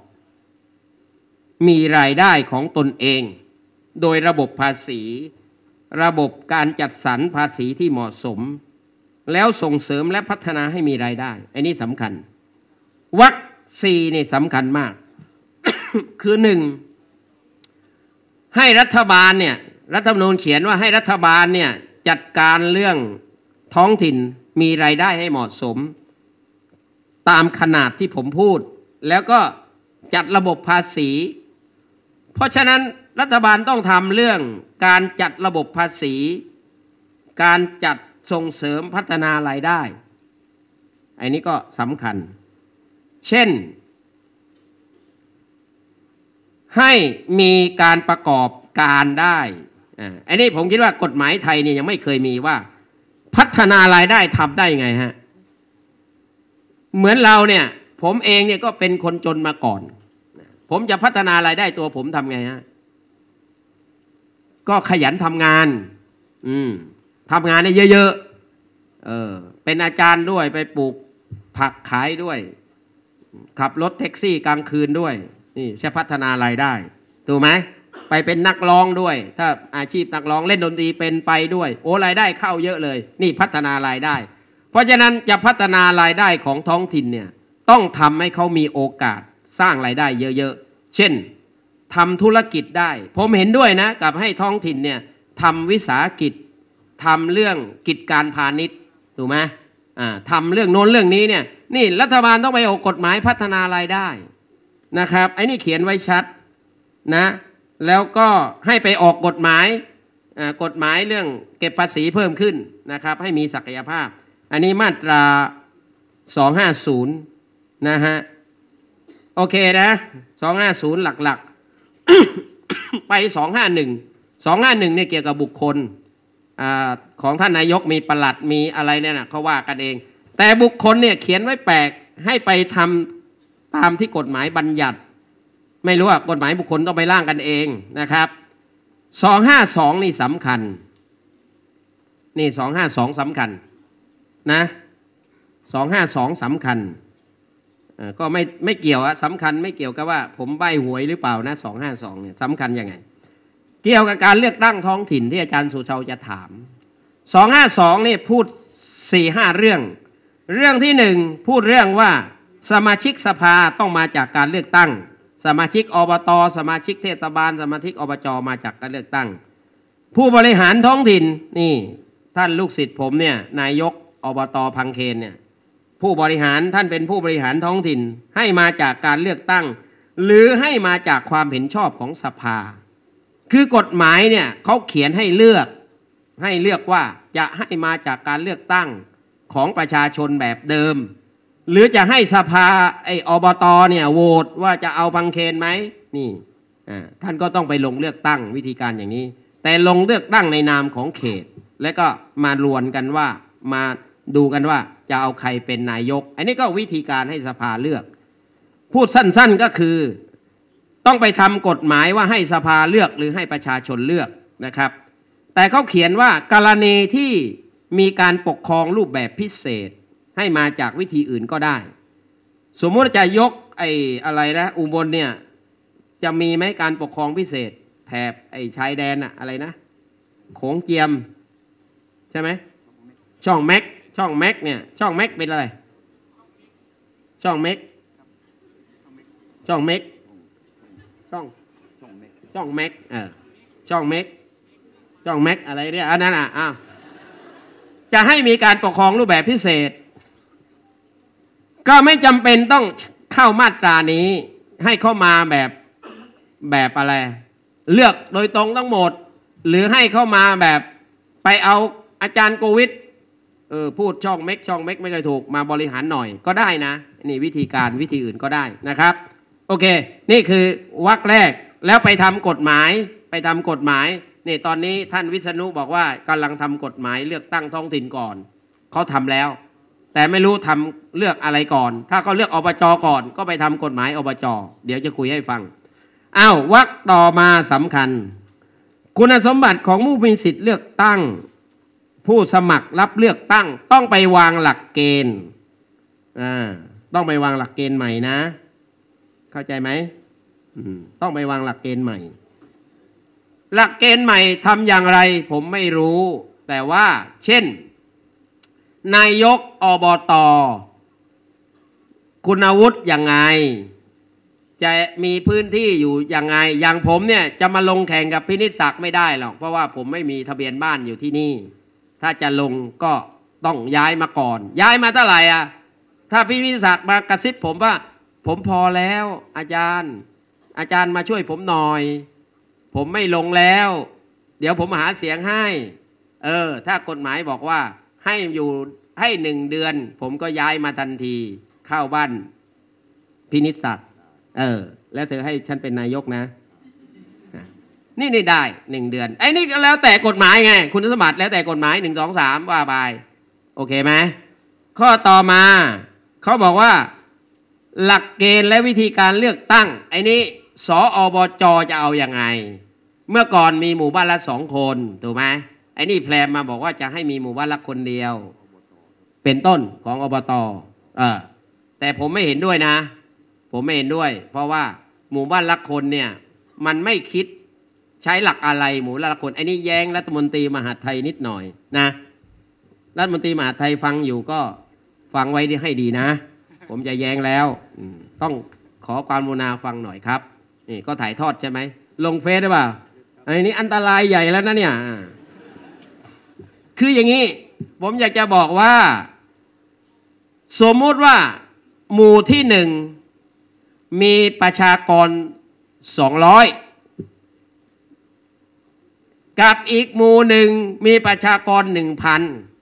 มีรายได้ของตนเองโดยระบบภาษีระบบการจัดสรรภาษีที่เหมาะสมแล้วส่งเสริมและพัฒนาให้มีรายได้ไอ้นี่สำคัญวรรคสี่นี่สำคัญมาก คือหนึ่งให้รัฐบาลเนี่ยรัฐธรรมนูญเขียนว่าให้รัฐบาลเนี่ยจัดการเรื่องท้องถิ่นมีรายได้ให้เหมาะสมตามขนาดที่ผมพูดแล้วก็จัดระบบภาษีเพราะฉะนั้นรัฐบาลต้องทำเรื่องการจัดระบบภาษีการจัดส่งเสริมพัฒนารายได้อันนี้ก็สำคัญเช่นให้มีการประกอบการได้อันนี้ผมคิดว่ากฎหมายไทยเนี่ยยังไม่เคยมีว่าพัฒนารายได้ทำได้ไงฮะเหมือนเราเนี่ยผมเองเนี่ยก็เป็นคนจนมาก่อนผมจะพัฒนารายได้ตัวผมทำไงฮะก็ขยันทำงานอืมทำงานเนี่ยเยอะๆเออเป็นอาจารย์ด้วยไปปลูกผักขายด้วยขับรถแท็กซี่กลางคืนด้วยนี่จะพัฒนารายได้ถูกไหมไปเป็นนักร้องด้วยถ้าอาชีพนักร้องเล่นดนตรีเป็นไปด้วยโอ้รายได้เข้าเยอะเลยนี่พัฒนารายได้เพราะฉะนั้นจะพัฒนารายได้ของท้องถิ่นเนี่ยต้องทำให้เขามีโอกาสสร้างรายได้เยอะๆเช่นทำธุรกิจได้ผมเห็นด้วยนะกับให้ท้องถิ่นเนี่ยทำวิสาหกิจทำเรื่องกิจการพาณิชย์ถูกไหมอ่าทำเรื่องโน้นเรื่องนี้เนี่ยนี่รัฐบาลต้องไปออกกฎหมายพัฒนารายได้นะครับไอ้นี่เขียนไว้ชัดนะแล้วก็ให้ไปออกกฎหมายกฎหมายเรื่องเก็บภาษีเพิ่มขึ้นนะครับให้มีศักยภาพอันนี้มาตราสองห้าศูนย์นะฮะโอเคนะสองห้าศูนย์หลักๆ ไปสองห้าหนึ่งสองห้าหนึ่งเนี่ยเกี่ยวกับบุคคลอ่าของท่านนายกมีปลัดมีอะไรเนี่ยนะเขาว่ากันเองแต่บุคคลเนี่ยเขียนไว้แปลกให้ไปทำตามที่กฎหมายบัญญัติไม่รู้ว่ากฎหมายบุคคลต้องไปร่างกันเองนะครับสองห้าสองนี่สำคัญนี่สองห้าสองสำคัญนะสองห้าสองสำคัญก็ไม่ไม่เกี่ยวอะสำคัญไม่เกี่ยวกับว่าผมใบ้หวยหรือเปล่านะสองห้าสองเนี่ยสำคัญยังไงเกี่ยวกับการเลือกตั้งท้องถิ่นที่อาจารย์สุชาวจะถามสองห้าสองนี่พูดสี่ห้าเรื่องเรื่องที่หนึ่งพูดเรื่องว่าสมาชิกสภาต้องมาจากการเลือกตั้งสมาชิกอบต.สมาชิกเทศบาลสมาชิกอบจ.มาจากการเลือกตั้งผู้บริหารท้องถิ่นนี่ท่านลูกศิษย์ผมเนี่ยนายกอบต.พังเคนเนี่ยผู้บริหารท่านเป็นผู้บริหารท้องถิ่นให้มาจากการเลือกตั้งหรือให้มาจากความเห็นชอบของสภาคือกฎหมายเนี่ยเขาเขียนให้เลือกให้เลือกว่าจะให้มาจากการเลือกตั้งของประชาชนแบบเดิมหรือจะให้สภาไอ้อบต.เนี่ยโหวตว่าจะเอาพังเคนไหมนี่อ่าท่านก็ต้องไปลงเลือกตั้งวิธีการอย่างนี้แต่ลงเลือกตั้งในนามของเขตแล้วก็มาลวนกันว่ามาดูกันว่าจะเอาใครเป็นนายกอันนี้ก็วิธีการให้สภาเลือกพูดสั้นๆก็คือต้องไปทำกฎหมายว่าให้สภาเลือกหรือให้ประชาชนเลือกนะครับแต่เขาเขียนว่ากรณีที่มีการปกครองรูปแบบพิเศษให้มาจากวิธีอื่นก็ได้สมมติจะยกไอ้อะไรนะอุบลเนี่ยจะมีไหมการปกครองพิเศษแถบไอ้ชายแดนอะอะไรนะโขงเจียมใช่ไหมช่องแม็กช่องแม็กเนี่ยช่องแม็กเป็นอะไรช่องแม็กช่องแม็กช่องช่องแม็กเออช่องแม็กช่องแม็กอะไรเนี่ยอันนั้นอ่ะอ้าวจะให้มีการปกครองรูปแบบพิเศษก็ไม่จำเป็นต้องเข้ามาตรานี้ให้เข้ามาแบบแบบอะไรเลือกโดยตรงทั้งหมดหรือให้เข้ามาแบบไปเอาอาจารย์โกวิทเออพูดช่องเม็กช่องเม็กไม่เคยถูกมาบริหารหน่อยก็ได้นะนี่วิธีการวิธีอื่นก็ได้นะครับโอเคนี่คือวรรคแรกแล้วไปทำกฎหมายไปทำกฎหมายนี่ตอนนี้ท่านวิษณุบอกว่ากำลังทำกฎหมายเลือกตั้งท้องถิ่นก่อนเขาทำแล้วแต่ไม่รู้ทำเลือกอะไรก่อนถ้าเขาเลือกอบจ.ก่อนก็ไปทำกฎหมายอบจ.เดี๋ยวจะคุยให้ฟังอ้าววรรคต่อมาสำคัญคุณสมบัติของผู้มีสิทธิ์เลือกตั้งผู้สมัครรับเลือกตั้งต้องไปวางหลักเกณฑ์อ่าต้องไปวางหลักเกณฑ์ใหม่นะเข้าใจไหมอืมต้องไปวางหลักเกณฑ์ใหม่หลักเกณฑ์ใหม่ทำอย่างไรผมไม่รู้แต่ว่าเช่นนายกอบต.คุณวุฒิยังไงจะมีพื้นที่อยู่ยังไงอย่างผมเนี่ยจะมาลงแข่งกับพินิจศักดิ์ไม่ได้หรอกเพราะว่าผมไม่มีทะเบียนบ้านอยู่ที่นี่ถ้าจะลงก็ต้องย้ายมาก่อนย้ายมาเท่าไหร่อ่ะถ้าพินิจศักดิ์มากระซิบผมว่าผมพอแล้วอาจารย์อาจารย์มาช่วยผมหน่อยผมไม่ลงแล้วเดี๋ยวผมหาเสียงให้เออถ้ากฎหมายบอกว่าให้อยู่ให้หนึ่งเดือนผมก็ย้ายมาทันทีเข้าบ้านพินิจศักดิ์เออแล้วเธอให้ฉันเป็นนายกนะนี่นี่ได้หนึ่งเดือนไอ้นี่ก็แล้วแต่กฎหมายไงคุณสมบัติแล้วแต่กฎหมายหนึ่งสองสามว่าไปโอเคไหมข้อต่อมาเขาบอกว่าหลักเกณฑ์และวิธีการเลือกตั้งไอ้นี้สอบจจะเอาอย่างไงเมื่อก่อนมีหมู่บ้านละสองคนถูกไหมไอ้นี่แพรมมาบอกว่าจะให้มีหมู่บ้านละคนเดียวเป็นต้นของอบตเออแต่ผมไม่เห็นด้วยนะผมไม่เห็นด้วยเพราะว่าหมู่บ้านละคนเนี่ยมันไม่คิดใช้หลักอะไรหมู่บ้านละคนไอ้นี่แย้งรัฐมนตรีมหาดไทยนิดหน่อยนะรัฐมนตรีมหาดไทยฟังอยู่ก็ฟังไว้ให้ดีนะผมจะแย้งแล้วต้องขอความกรุณาฟังหน่อยครับนี่ก็ถ่ายทอดใช่ไหมลงเฟซได้ป่ะอันนี้อันตรายใหญ่แล้วนะเนี่ยคืออย่างนี้ผมอยากจะบอกว่าสมมุติว่าหมู่ที่หนึ่งมีประชากรสองร้อยกับอีกหมู่หนึ่งมีประชากรหนึ่งพัน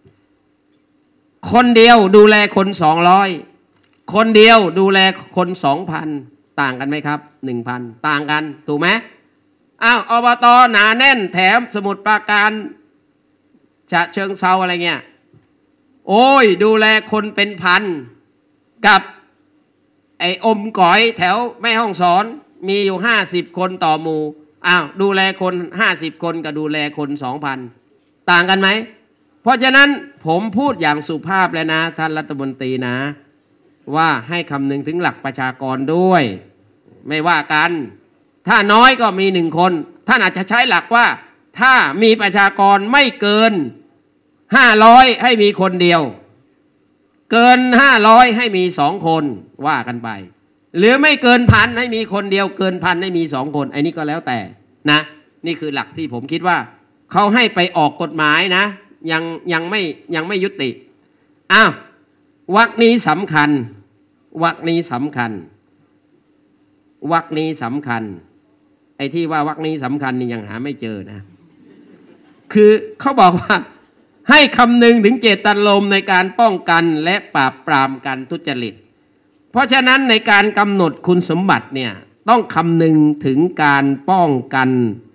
คนเดียวดูแลคนสองร้อยคนเดียวดูแลคนสองพันต่างกันไหมครับหนึ่งพันต่างกันถูกไหมอ้าวอบตหนาแน่นแถมสมุทรปราการฉะเชิงเซาอะไรเงี้ยโอ้ยดูแลคนเป็นพันกับไอ้อมก๋อยแถวแม่ฮ่องสอนมีอยู่ห้าสิบคนต่อหมู่อ้าวดูแลคนห้าสิบคนกับดูแลคนสองพันต่างกันไหมเพราะฉะนั้นผมพูดอย่างสุภาพแล้วนะท่านรัฐมนตรีนะว่าให้คำนึงถึงหลักประชากรด้วยไม่ว่ากันถ้าน้อยก็มีหนึ่งคนท่านอาจจะใช้หลักว่าถ้ามีประชากรไม่เกินห้าร้อยให้มีคนเดียวเกินห้าร้อยให้มีสองคนว่ากันไปหรือไม่เกินพันให้มีคนเดียวเกินพันให้มีสองคนไอ้นี่ก็แล้วแต่นะนี่คือหลักที่ผมคิดว่าเขาให้ไปออกกฎหมายนะยังยังไม่ยังไม่ยุติอ้าววรรคนี้สำคัญวรรคนี้สำคัญวรรคนี้สำคัญไอ้ที่ว่าวรรคนี้สำคัญนี่ยังหาไม่เจอนะคือเขาบอกว่าให้คำนึงถึงเจตนารมณ์ในการป้องกันและปราบปรามการทุจริตเพราะฉะนั้นในการกำหนดคุณสมบัติเนี่ยต้องคำนึงถึงการป้องกัน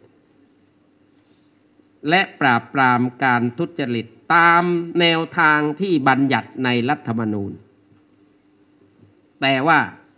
และปราบปรามการทุจริตตามแนวทางที่บัญญัติในรัฐธรรมนูญแต่ว่า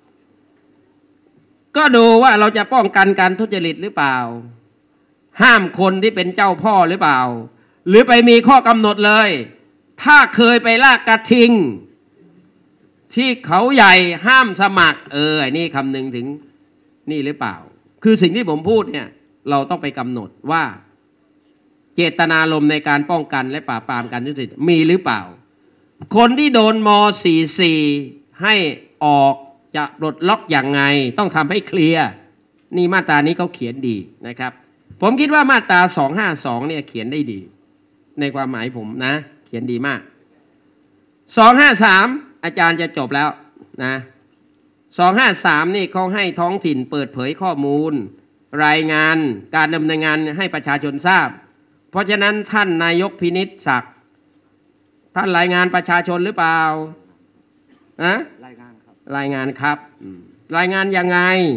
ก็ดูว่าเราจะป้องกันการทุจริตหรือเปล่าห้ามคนที่เป็นเจ้าพ่อหรือเปล่าหรือไปมีข้อกำหนดเลยถ้าเคยไปลากกระทิงที่เขาใหญ่ห้ามสมัครเออนี่คำนึงถึงนี่หรือเปล่าคือสิ่งที่ผมพูดเนี่ยเราต้องไปกำหนดว่าเจตนารมณ์ในการป้องกันและปราบปรามการทุจริตมีหรือเปล่าคนที่โดนม สี่สิบสี่ ให้ออกจะปลดล็อกอย่างไงต้องทำให้เคลียร์นี่มาตรานี้เขาเขียนดีนะครับผมคิดว่ามาตราสองห้าสองเนี่ยเขียนได้ดีในความหมายผมนะเขียนดีมากสองห้าสามอาจารย์จะจบแล้วนะสองห้าสามนี่เขาให้ท้องถิ่นเปิดเผยข้อมูลรายงานการดำเนินงานให้ประชาชนทราบเพราะฉะนั้นท่านนายกพินิจศักดิ์ท่านรายงานประชาชนหรือเปล่านะรายงานครับรายงานครับรายงานยังไง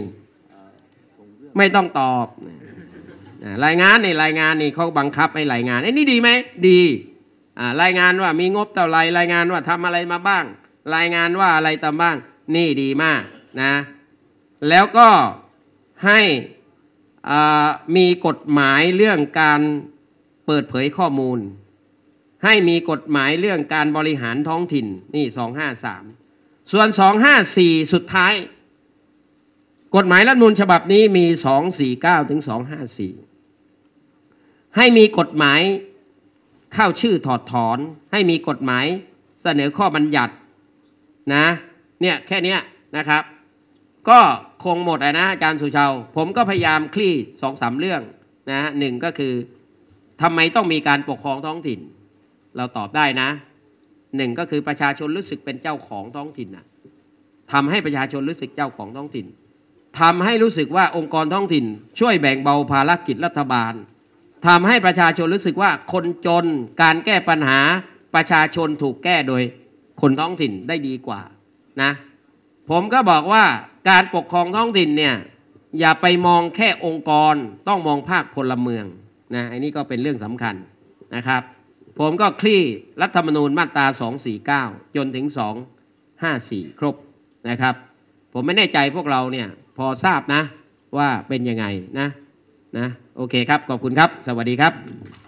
ไม่ต้องตอบรายงานนี่รายงานนี่เขาบังคับให้รายงานไอ้นี่ดีไหมดีรายงานว่ามีงบเท่าไรรายงานว่าทำอะไรมาบ้างรายงานว่าอะไรตามบ้างนี่ดีมากนะแล้วก็ให้มีกฎหมายเรื่องการเปิดเผยข้อมูลให้มีกฎหมายเรื่องการบริหารท้องถิ่นนี่สองห้าสามส่วนสองห้าสี่สุดท้ายกฎหมายรัฐธรรมนูญฉบับนี้มีสองสี่เก้าถึงสองห้าสี่ให้มีกฎหมายเข้าชื่อถอดถอนให้มีกฎหมายเสนอข้อบัญญัตินะเนี่ยแค่นี้นะครับก็คงหมดนะอาจารย์สุชาวผมก็พยายามคลี่สองสามเรื่องนะหนึ่งก็คือทำไมต้องมีการปกครองท้องถิ่นเราตอบได้นะหนึ่งก็คือประชาชนรู้สึกเป็นเจ้าของท้องถิ่นนะทำให้ประชาชนรู้สึกเจ้าของท้องถิ่นทำให้รู้สึกว่าองค์กรท้องถิ่นช่วยแบ่งเบาภารกิจรัฐบาลทำให้ประชาชนรู้สึกว่าคนจนการแก้ปัญหาประชาชนถูกแก้โดยคนท้องถิ่นได้ดีกว่านะผมก็บอกว่าการปกครองท้องถิ่นเนี่ยอย่าไปมองแค่องค์กรต้องมองภาคพลเมืองนะอันนี้ก็เป็นเรื่องสำคัญนะครับผมก็คลี่รัฐธรรมนูญมาตราสองสี่เก้าจนถึงสองห้าสี่ครบนะครับ ผมไม่แน่ใจพวกเราเนี่ยพอทราบนะว่าเป็นยังไงนะนะโอเคครับขอบคุณครับสวัสดีครับ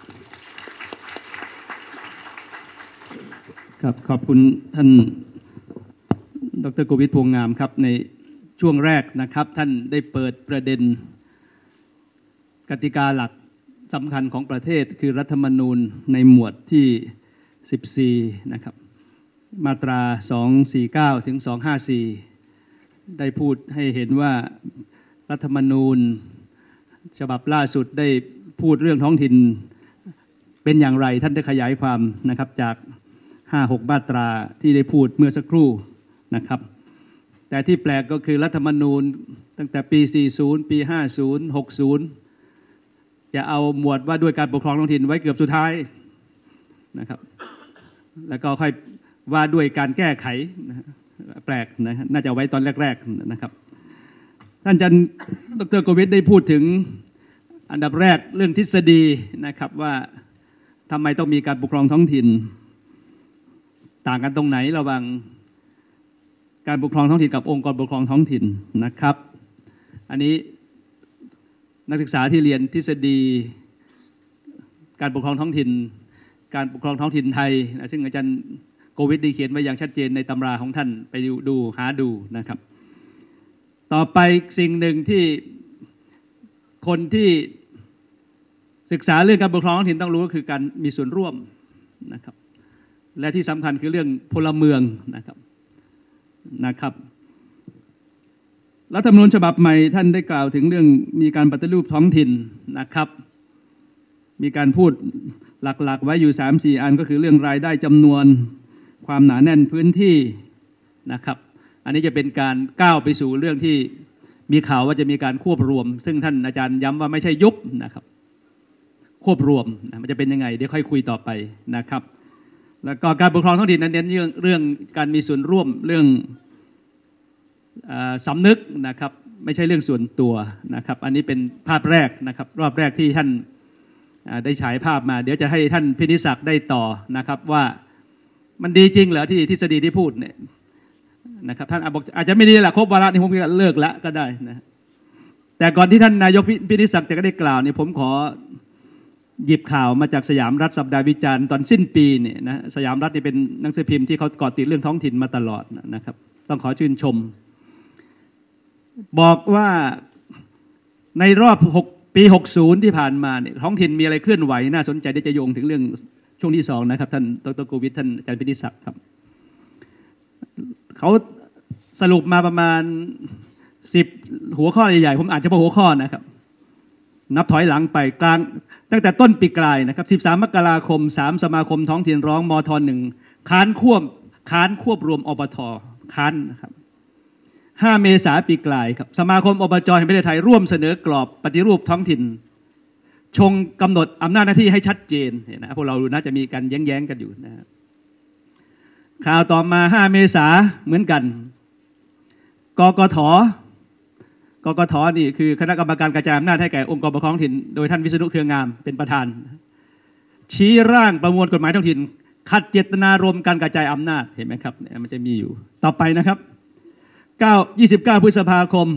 ครับขอบคุณท่านดร.โกวิทพวงงามครับในช่วงแรกนะครับท่านได้เปิดประเด็นกติกาหลักสำคัญของประเทศคือรัฐธรรมนูญในหมวดที่สิบสี่นะครับมาตราสองร้อยสี่สิบเก้าถึงสองร้อยห้าสิบสี่ได้พูดให้เห็นว่ารัฐธรรมนูญฉบับล่าสุดได้พูดเรื่องท้องถิ่นเป็นอย่างไรท่านได้ขยายความนะครับจากห้าหกมาตราที่ได้พูดเมื่อสักครู่นะครับแต่ที่แปลกก็คือรัฐธรรมนูญตั้งแต่ปีสี่สิบปีห้าสิบ หกสิบจะเอาหมวดว่าด้วยการปกครองท้องถิ่นไว้เกือบสุดท้ายนะครับแล้วก็ค่อยว่าด้วยการแก้ไขนะแปลกนะน่าจะไว้ตอนแรกๆนะครับท่านอาจารย์ดร.โกวิทได้พูดถึงอันดับแรกเรื่องทฤษฎีนะครับว่าทำไมต้องมีการปกครองท้องถิ่นต่างกันตรงไหนระหว่างการปกครองท้องถิ่นกับองค์กรปกครองท้องถิ่นนะครับอันนี้นักศึกษาที่เรียนทฤษฎีการปกครองท้องถิ่นการปกครองท้องถิ่นไทยนะซึ่งอาจารย์โกวิทได้เขียนไว้อย่างชัดเจนในตำราของท่านไปดูหาดูนะครับต่อไปสิ่งหนึ่งที่คนที่ศึกษาเรื่องการปกครองท้องถิ่นต้องรู้ก็คือการมีส่วนร่วมนะครับและที่สำคัญคือเรื่องพลเมืองนะครับนะครับรัฐธรรมนูญฉบับใหม่ท่านได้กล่าวถึงเรื่องมีการปฏิรูปท้องถิ่นนะครับมีการพูดหลักๆไว้อยู่ สามสี่ อันก็คือเรื่องรายได้จำนวนความหนาแน่นพื้นที่นะครับอันนี้จะเป็นการก้าวไปสู่เรื่องที่มีข่าวว่าจะมีการควบรวมซึ่งท่านอาจารย์ย้ำว่าไม่ใช่ยุบนะครับควบรวมนะมันจะเป็นยังไงเดี๋ยวค่อยคุยต่อไปนะครับแล้วก็การปกครองท้องถิ่นนั้นเน้นเรื่องเรื่องการมีส่วนร่วมเรื่องสำนึกนะครับไม่ใช่เรื่องส่วนตัวนะครับอันนี้เป็นภาพแรกนะครับรอบแรกที่ท่านได้ฉายภาพมาเดี๋ยวจะให้ท่านพินิศักดิ์ได้ต่อนะครับว่ามันดีจริงเหรอที่ทฤษฎีที่พูดเนี่ยนะครับท่านบอกอาจจะไม่ดีแหละครบวาระนี้ผมก็เลิกละก็ได้นะแต่ก่อนที่ท่านนายกพินิศักดิ์จะได้กล่าวเนี่ยผมขอหยิบข่าวมาจากสยามรัฐสัปดาห์วิจารณ์ตอนสิ้นปีเนี่ยนะสยามรัฐนี่เป็นหนังสือพิมพ์ที่เขาเกาะติดเรื่องท้องถิ่นมาตลอดนะครับต้องขอชื่นชมบอกว่าในรอบหกปีหกสิบที่ผ่านมาเนี่ยท้องถิ่นมีอะไรเคลื่อนไหวน่าสนใจที่จะโยงถึงเรื่องช่วงที่สองนะครับท่านดร.โกวิทท่านอาจารย์พินิศักดิ์ครับเขาสรุปมาประมาณสิบหัวข้อใหญ่ๆผมอ่านเฉพาะหัวข้อนะครับนับถอยหลังไปกลางตั้งแต่ต้นปีกลายนะครับสิบสามมกราคมสามสมาคมท้องถิ่นร้องมทหนึ่งค้านควบค้านควบรวมอบทค้านนะครับห้าเมษายนปีกลายครับสมาคมอบจแห่งประเทศไทยร่วมเสนอกรอบปฏิรูปท้องถิ่นชงกำหนดอำนาจหน้าที่ให้ชัดเจนนะพวกเราน่าจะมีการแย้งๆกันอยู่นะครับข่าวต่อมาห้าเมษายนเหมือนกันกกท.กกท.นี่คือคณะกรรมการกระจายอำนาจให้แก่องค์กรปกครองท้องถิ่นโดยท่านวิษณุเครืองามเป็นประธานชี้ร่างประมวลกฎหมายท้องถิ่นขัดเจตนารมณ์การกระจายอำนาจเห็นไหมครับเนี่ยมันจะมีอยู่ต่อไปนะครับยี่สิบเก้าพฤษภาคม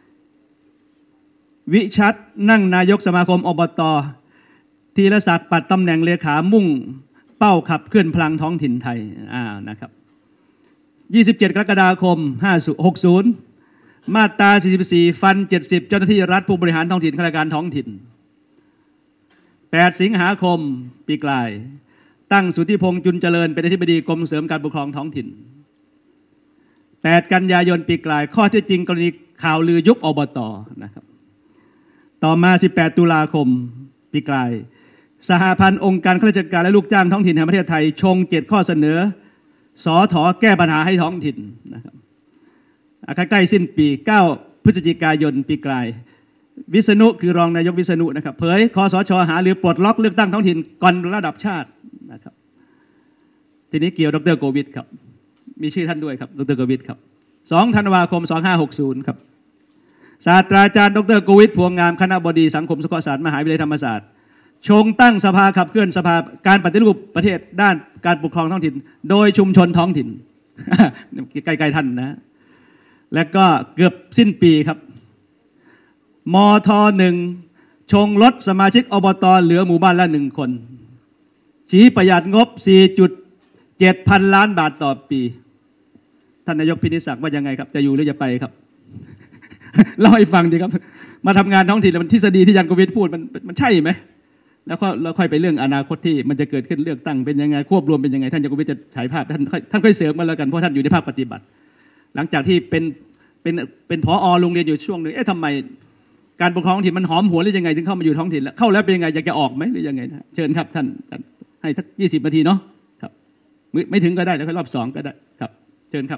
วิชัดนั่งนายกสมาคมอบต.ธีรศักดิ์ปัดตำแหน่งเลขามุ่งเป้าขับเคลื่อนพลังท้องถิ่นไทยอ่านะครับยี่สิบเจ็ดกรกฎาคมหกสิบมาตราสี่สิบสี่ฟันเจ็ดสิบเจ้าหน้าที่รัฐผู้บริหารท้องถิ่นข้าราชการท้องถิ่นแปดสิงหาคมปีกลายตั้งสุทธิพงษ์จุลเจริญเป็นอธิบดีกรมเสริมการปกครองท้องถิ่นแปดกันยายนปีกลายข้อเท็จจริงกรณีข่าวลือยุบอบต.นะครับต่อมาสิบแปดตุลาคมปีกลายสหพันธ์องค์การข้าราชการและลูกจ้างท้องถิ่นแห่งประเทศไทยชงเจ็ดข้อเสนอสอถอแก้ปัญหาให้ท้องถิ่นนะครับใกล้สิ้นปีเก้าพฤศจิกายนปีกลายวิษณุคือรองนายกวิษณุนะครับเผยคสช.หาหรือปลดล็อกเลือกตั้งท้องถิ่นก่อนระดับชาตินะครับทีนี้เกี่ยวดร.โกวิทครับมีชื่อท่านด้วยครับดร.โกวิทครับสองธันวาคมสองพันห้าร้อยหกสิบครับศาสตราจารย์ดร.โกวิทพวงงามคณบดีสังคมสงเคราะห์ศาสตร์มหาวิทยาลัยธรรมศาสตร์ชงตั้งสภาขับเคลื่อนสภาการปฏิรูปประเทศด้านการปกครองท้องถิ่นโดยชุมชนท้องถิ่นใกล้ๆท่านนะ แล้วก็เกือบสิ้นปีครับมทหนึ่งชงลดสมาชิกอบตเหลือหมู่บ้านละหนึ่งคนชี้ประหยัดงบ สี่จุดเจ็ด พันล้านบาทต่อปีท่านนายกพินิจศักดิ์ว่ายังไงครับจะอยู่หรือจะไปครับเล่าให้ฟังดีครับมาทำงานท้องถิ่นมันทฤษฎีที่ยันกวิทย์พูดมันมันใช่ไหมแล้วก็เราค่อยไปเรื่องอนาคตที่มันจะเกิดขึ้นเลือกตั้งเป็นยังไงควบรวมเป็นยังไงท่านยันกวิทย์จะฉายภาพท่านท่านค่อยเสริมมาแล้วกันเพราะท่านอยู่ในภาคปฏิบัติหลังจากที่เป็นเป็นเป็นผอโรงเรียนอยู่ช่วงหนึ่งเอ๊ะทำไมการปกครองท้องถิ่นมันหอมหวนหรือยังไงถึงเข้ามาอยู่ท้องถิ่นแล้วเข้าแล้วเป็นยังไงอยากจะออกไหมหรือยังไงนะเชิญครับท่านให้ทักยี่สิบนาทีเนาะครับไม่ไม่ถึงก็ได้แล้วค่อยรอบสองก็ได้ครับเชิญครับ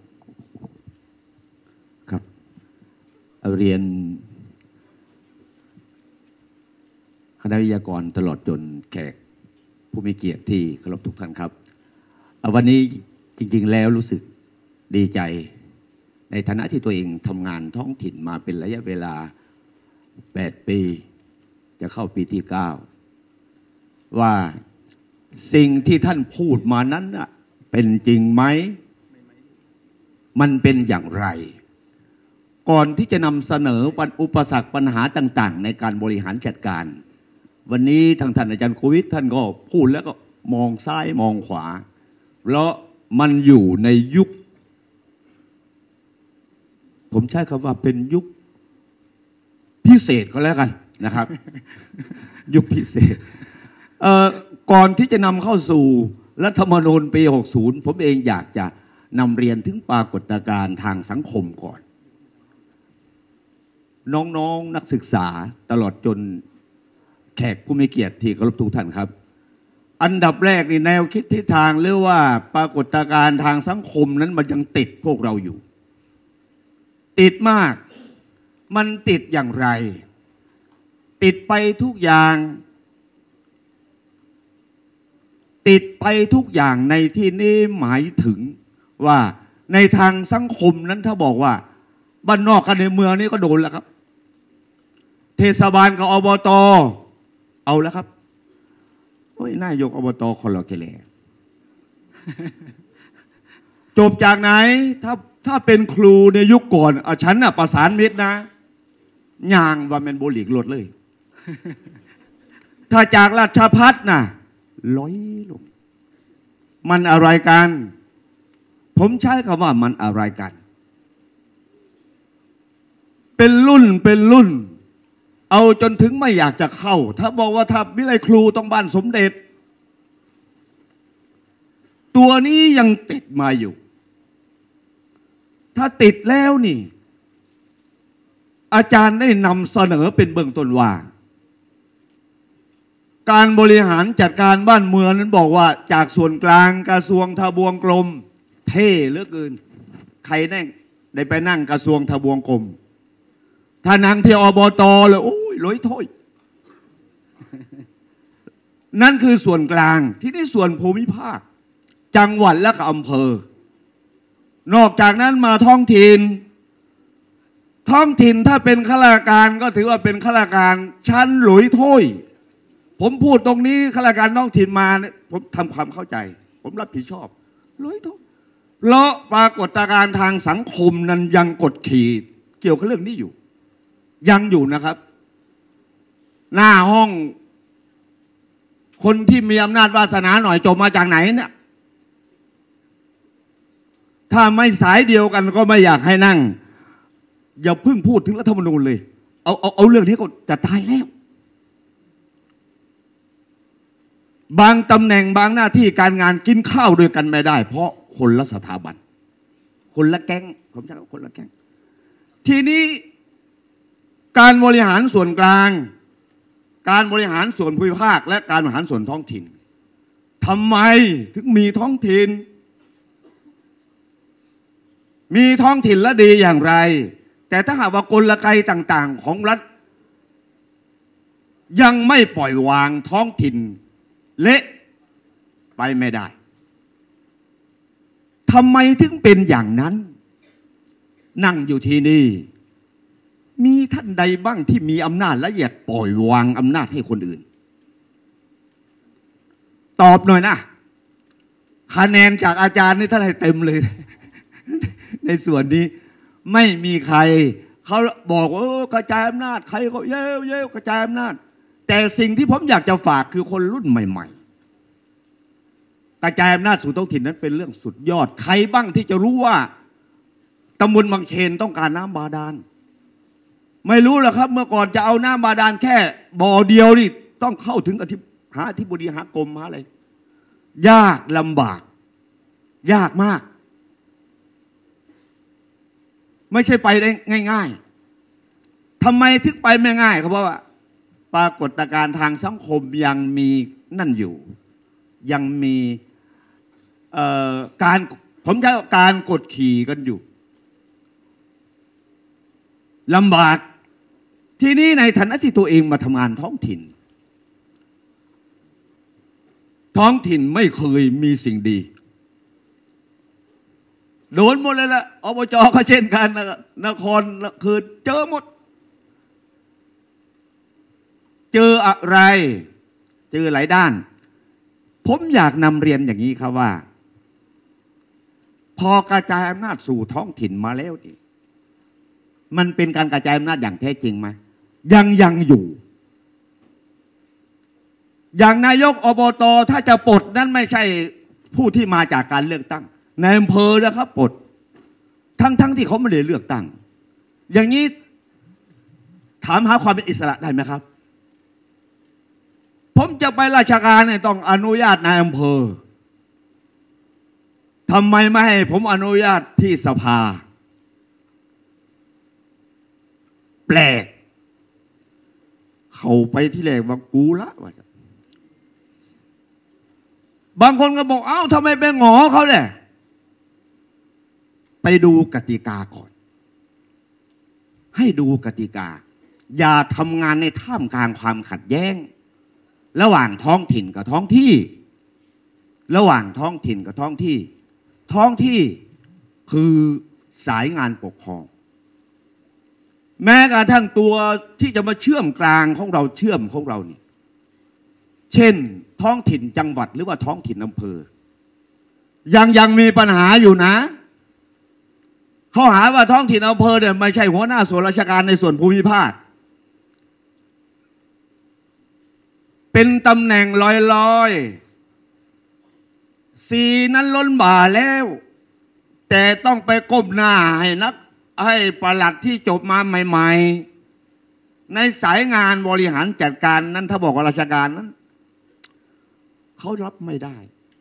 ครับเรียนคณะวิทยากรตลอดจนแขกผู้มีเกียรติที่เคารพทุกท่านครับวันนี้จริงๆแล้วรู้สึกดีใจในฐานะที่ตัวเองทำงานท้องถิ่นมาเป็นระยะเวลาแปดปีจะเข้าปีที่เก้าว่าสิ่งที่ท่านพูดมานั้นเป็นจริงไหมมันเป็นอย่างไรก่อนที่จะนำเสนออุปสรรคปัญหาต่างๆในการบริหารจัดการวันนี้ทางท่านอาจารย์โควิดท่านก็พูดแล้วก็มองซ้ายมองขวาเพราะมันอยู่ในยุคผมใช้คำว่าเป็นยุคพิเศษก็แล้วกันนะครับ ยุคพิเศษก่อนที่จะนำเข้าสู่รัฐธรรมนูญปีหกสิบผมเองอยากจะนำเรียนถึงปรากฏการณ์ทางสังคมก่อนน้องๆ นักศึกษาตลอดจนแขกผู้มีเกียรติที่เคารพทุกท่านครับอันดับแรกนี่แนวคิดทิศทางหรือว่าปรากฏการณ์ทางสังคมนั้นมันยังติดพวกเราอยู่ติดมากมันติดอย่างไรติดไปทุกอย่างติดไปทุกอย่างในที่นี้หมายถึงว่าในทางสังคมนั้นถ้าบอกว่าบ้านนอกกันในเมืองนี่ก็โดนแล้วครับเทศบาลกับอบตเอาแล้วครับโอ้ยนายกอบตคนละเกลจบจากไหนถ้าถ้าเป็นครูในยุคก่อนอ่ะฉันน่ะประสานมิตรนะย่างว่ามันโบลิกรถเลย ถ้าจากราชภัฏน่ะร้อยลงมันอะไรกันผมใช้คำว่ามันอะไรกันเป็นรุ่นเป็นรุ่นเอาจนถึงไม่อยากจะเข้าถ้าบอกว่าถ้าวิไลครูต้องบ้านสมเด็จตัวนี้ยังติดมาอยู่ถ้าติดแล้วนี่อาจารย์ได้นำเสนอเป็นเบื้องต้นว่าการบริหารจัดการบ้านเมืองนั้นบอกว่าจากส่วนกลางกระทรวงทบวงกรมเท่เหลือเกินใครได้ได้ไปนั่งกระทรวงทบวงกรมถ้านั่งที่อบตเลยโอ้ยลอยถ้อยนั่นคือส่วนกลางที่นี่ส่วนภูมิภาคจังหวัดและก็อำเภอนอกจากนั้นมาท้องถิ่นท้องถิ่นถ้าเป็นข้าราชการก็ถือว่าเป็นข้าราชการชั้นหลุยถ้วยผมพูดตรงนี้ข้าราชการท้องถิ่นมาผมทำความเข้าใจผมรับผิดชอบหลุยถ้วยเพราะปรากฏการณ์ทางสังคมนั้นยังกดขี่เกี่ยวกับเรื่องนี้อยู่ยังอยู่นะครับหน้าห้องคนที่มีอำนาจวาสนาหน่อยจบมาจากไหนเนี่ยถ้าไม่สายเดียวกันก็ไม่อยากให้นั่งอย่าเพิ่งพูดถึงรัฐธรรมนูญเลยเอาเอาเอาเรื่องนี้ก็จะตายแล้วบางตำแหน่งบางหน้าที่การงานกินข้าวด้วยกันไม่ได้เพราะคนละสถาบันคนละแก๊งผมใช้คำว่าคนละแก๊งทีนี้การบริหารส่วนกลางการบริหารส่วนภูมิภาคและการบริหารส่วนท้องถิ่นทำไมถึงมีท้องถิ่นมีท้องถิ่นและดีอย่างไรแต่ถ้าหากว่ากลไกต่างๆของรัฐยังไม่ปล่อยวางท้องถิ่นเละไปไม่ได้ทำไมถึงเป็นอย่างนั้นนั่งอยู่ที่นี่มีท่านใดบ้างที่มีอำนาจและอยากปล่อยวางอำนาจให้คนอื่นตอบหน่อยนะคะแนนจากอาจารย์นี่ท่านให้เต็มเลย ในส่วนนี้ไม่มีใครเขาบอกว่ากระจายอำนาจใครก็เย้เย้กระจายอำนาจแต่สิ่งที่ผมอยากจะฝากคือคนรุ่นใหม่ๆกระจายอำนาจสู่ท้องถิ่นนั้นเป็นเรื่องสุดยอดใครบ้างที่จะรู้ว่าตำบลบางเขนต้องการน้ำบาดาลไม่รู้หรอกครับเมื่อก่อนจะเอาน้ำบาดาลแค่บ่อเดียวนี่ต้องเข้าถึงอธิหาอธิบดีหากรมหาอะไรยากลำบากยากมากไม่ใช่ไปได้ง่ายๆทำไมถึงไปไม่ง่ายครับเพราะว่าปรากฏการณ์ทางสังคมยังมีนั่นอยู่ยังมีการผมใช้การกดขี่กันอยู่ลำบากทีนี้ในฐานะที่ตัวเองมาทำงานท้องถิ่นท้องถิ่นไม่เคยมีสิ่งดีโดนหมดเลยละอบจก็เช่นกันนครคือเจอหมดเจออะไรเจอหลายด้านผมอยากนำเรียนอย่างนี้ครับว่าพอกระจายอำนาจสู่ท้องถิ่นมาแล้วนี่มันเป็นการกระจายอำนาจอย่างแท้จริงไหมยังยังอยู่อย่างนายกอบต.ถ้าจะปลดนั้นไม่ใช่ผู้ที่มาจากการเลือกตั้งในอำเภอนะครับปลดทั้งทั้งที่เขาไม่ได้เลือกตั้งอย่างนี้ถามหาความเป็นอิสระได้ไหมครับผมจะไปราชการเนี่ยต้องอนุญาตนายอำเภอทำไมไม่ให้ผมอนุญาตที่สภาแปลกเขาไปที่แรกว่ากูละว่าบางคนก็บอกเอ้าทำไมไปหงอเขาเนี่ยไปดูกติกาก่อนให้ดูกติกาอย่าทำงานในท่ามกลางความขัดแย้งระหว่างท้องถิ่นกับท้องที่ระหว่างท้องถิ่นกับท้องที่ท้องที่คือสายงานปกครองแม้กระทั่งตัวที่จะมาเชื่อมกลางของเราเชื่อมของเรานี่เช่นท้องถิ่นจังหวัดหรือว่าท้องถิ่นอำเภอยังยังมีปัญหาอยู่นะเขาหาว่าท้องถิ่นอำเภอเนี่ยไม่ใช่หัวหน้าส่วนราชการในส่วนภูมิภาคเป็นตำแหน่งลอยๆสีนั้นล้นบ่าแล้วแต่ต้องไปก้มหน้าให้นักให้ปลัดที่จบมาใหม่ๆในสายงานบริหารจัดการนั้นถ้าบอกว่าราชการนั้นเขารับไม่ได้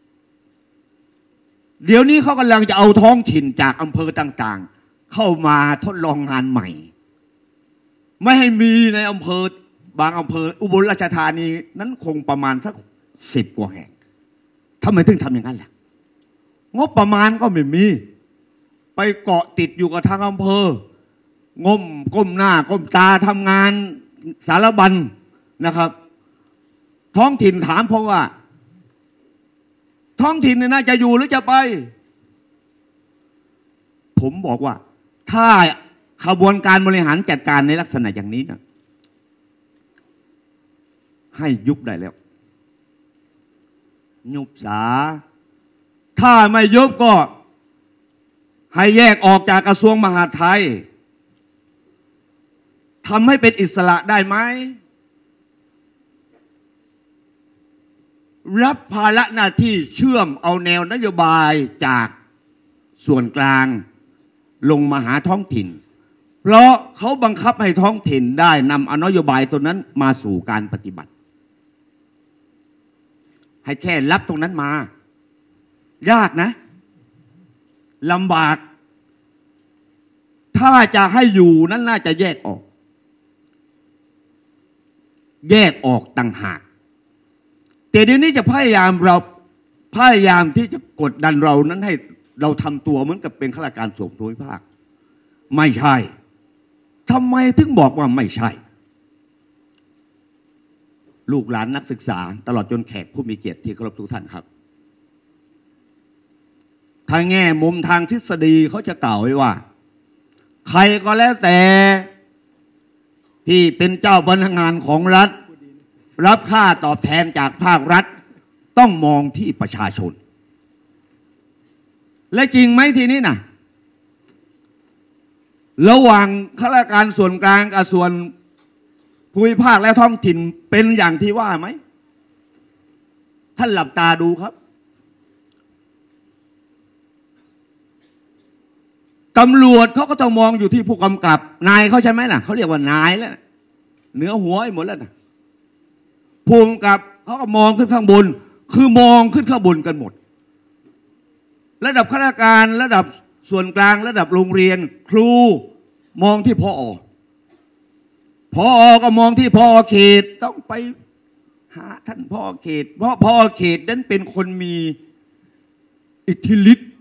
เดี๋ยวนี้เขากำลังจะเอาท้องถิ่นจากอำเภอต่างๆเข้ามาทดลองงานใหม่ไม่ให้มีในอำเภอบางอำเภออุบลราชธานีนั้นคงประมาณสักสิบกว่าแห่งทำไมถึงทำอย่างนั้นล่ะงบประมาณก็ไม่มีไปเกาะติดอยู่กับทางอำเภองมก้มหน้าก้มตาทำงานสารบัญนะครับท้องถิ่นถามเพราะว่าท้องถิ่นน่าจะอยู่หรือจะไปผมบอกว่าถ้าขบวนการบริหารจัดการในลักษณะอย่างนี้นะให้ยุบได้แล้วยุบสาถ้าไม่ยุบก็ให้แยกออกจากกระทรวงมหาดไทยทำให้เป็นอิสระได้ไหมรับภาระหน้าที่เชื่อมเอาแนวนโยบายจากส่วนกลางลงมาหาท้องถิ่นเพราะเขาบังคับให้ท้องถิ่นได้นำเอานโยบายตัวนั้นมาสู่การปฏิบัติให้แค่รับตรงนั้นมายากนะลำบากถ้าจะให้อยู่นั้นน่าจะแยกออกแยกออกต่างหากแต่เดี๋ยวนี้จะพยายามเราพยายามที่จะกดดันเรานั้นให้เราทำตัวเหมือนกับเป็นข้าราชการส่วนภูมิภาคไม่ใช่ทำไมถึงบอกว่าไม่ใช่ลูกหลานนักศึกษาตลอดจนแขกผู้มีเกียรติที่เคารพทุกท่านครับทางแง่มุมทางทฤษฎีเขาจะกล่าวไว้ว่าใครก็แล้วแต่ที่เป็นเจ้าพนักงานของรัฐรับค่าตอบแทนจากภาครัฐต้องมองที่ประชาชนและจริงไหมทีนี้นะระหว่างข้าราชการส่วนกลางกับส่วนภูมิภาคและท้องถิ่นเป็นอย่างที่ว่าไหมท่านหลับตาดูครับตำรวจเขาก็ต้องมองอยู่ที่ผู้กำกับนายเขาใช่ไหมล่ะเขาเรียกว่านายแล้วเหนือหัวหมดแล้วนะผู้กำกับเขาก็มองขึ้นข้างบนคือมองขึ้นข้างบนกันหมดระดับข้าราชการระดับส่วนกลางระดับโรงเรียนครูมองที่พอพอก็มองที่พอเขตต้องไปหาท่านพอเขตเพราะพอเขตนั้นเป็นคนมีอิทธิฤทธิ์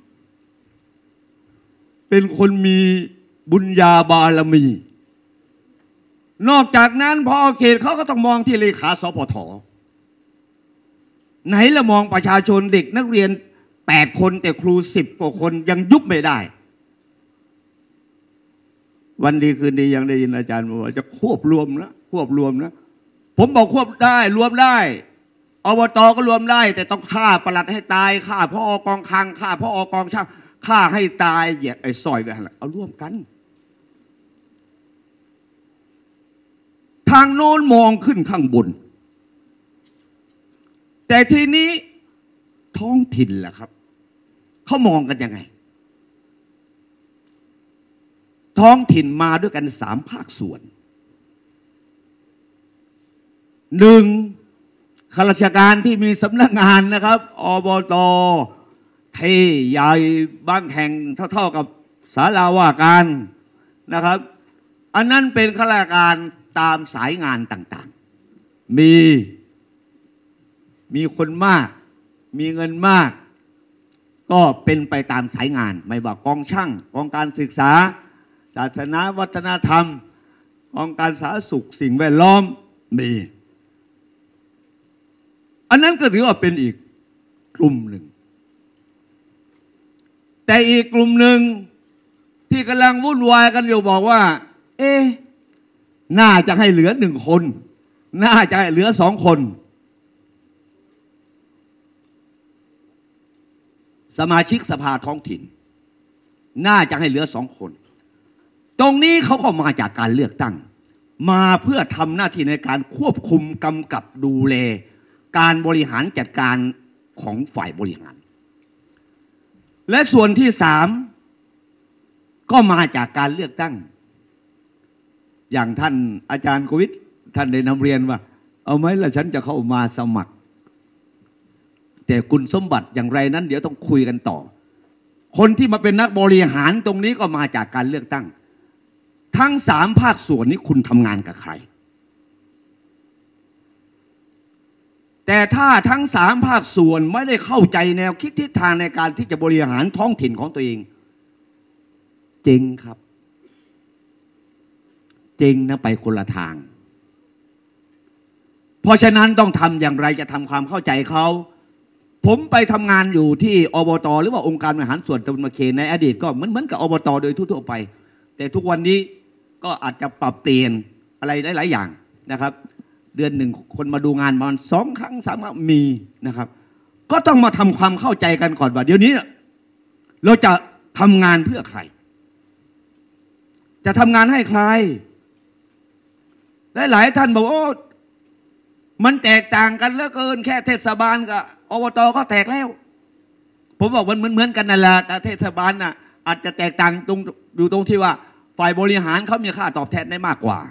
เป็นคนมีบุญญาบารมีนอกจากนั้นพอเขตเขาก็ต้องมองที่เลขาสปท.ไหนละมองประชาชนเด็กนักเรียนแปดคนแต่ครูสิบกว่าคนยังยุบไม่ได้วันดีคืนดียังได้ยินอาจารย์บอกว่าจะควบรวมนะควบรวมนะผมบอกควบได้รวมได้อบต.ก็รวมได้แต่ต้องฆ่าปลัดให้ตายฆ่าพ่อกองคลังฆ่าพ่อกองช่างฆ่าให้ตายเหยียดไอ้ซอยกันเอาร่วมกันทางโน้นมองขึ้นข้างบนแต่ทีนี้ท้องถิ่นล่ะครับเขามองกันยังไงท้องถิ่นมาด้วยกันสามภาคส่วนหนึ่งข้าราชการที่มีสำนักงานนะครับอบต.เทใหญ่บางแห่งเท่าๆกับศาลาว่าการนะครับอันนั้นเป็นข้าราชการตามสายงานต่างๆมีมีคนมากมีเงินมากก็เป็นไปตามสายงานไม่ว่ากองช่างกองการศึกษาศาสนาวัฒนธรรมกองการสาธารณสุขสิ่งแวดล้อมมีอันนั้นก็ถือว่าเป็นอีกกลุ่มหนึ่งแต่อีกกลุ่มหนึ่งที่กำลังวุ่นวายกันอยู่บอกว่าเอ๊ะน่าจะให้เหลือหนึ่งคนน่าจะให้เหลือสองคนสมาชิกสภาท้องถิ่นน่าจะให้เหลือสองคนตรงนี้เขาก็มาจากการเลือกตั้งมาเพื่อทำหน้าที่ในการควบคุมกำกับดูแลการบริหารจัดการของฝ่ายบริหารและส่วนที่สามก็มาจากการเลือกตั้งอย่างท่านอาจารย์โควิดท่านได้นำเรียนว่าเอาไหมล่ะฉันจะเข้ามาสมัครแต่คุณสมบัติอย่างไรนั้นเดี๋ยวต้องคุยกันต่อคนที่มาเป็นนักบริหารตรงนี้ก็มาจากการเลือกตั้งทั้งสามภาคส่วนนี้คุณทำงานกับใครแต่ถ้าทั้งสามภาคส่วนไม่ได้เข้าใจแนวคิดทิศทางในการที่จะบริหารท้องถิ่นของตัวเองเจ๊งครับเจ๊งนะไปคนละทางเพราะฉะนั้นต้องทำอย่างไรจะทำความเข้าใจเขาผมไปทำงานอยู่ที่อบต.หรือว่าองค์การบริหารส่วนตำบลมะเขในอดีตก็เหมือนเหมือนกับอบต.โดยทั่วๆไปแต่ทุกวันนี้ก็อาจจะปรับเปลี่ยนอะไรหลายๆอย่างนะครับเดือนหนึ่งคนมาดูงานประมาณสองครั้งสามครั้งมีนะครับก็ต้องมาทำความเข้าใจกันก่อนว่าเดี๋ยวนี้เราจะทำงานเพื่อใครจะทำงานให้ใครหลายๆท่านบอกโอ้มันแตกต่างกันเหลือเกินแค่เทศบาลกับอบต.ก็แตกแล้วผมบอกมันเหมือนกันนั่นแหละแต่เทศบาลน่ะอาจจะแตกต่างตรงอยู่ตรงที่ว่าฝ่ายบริหารเขามีค่าตอบแทนได้มากกว่า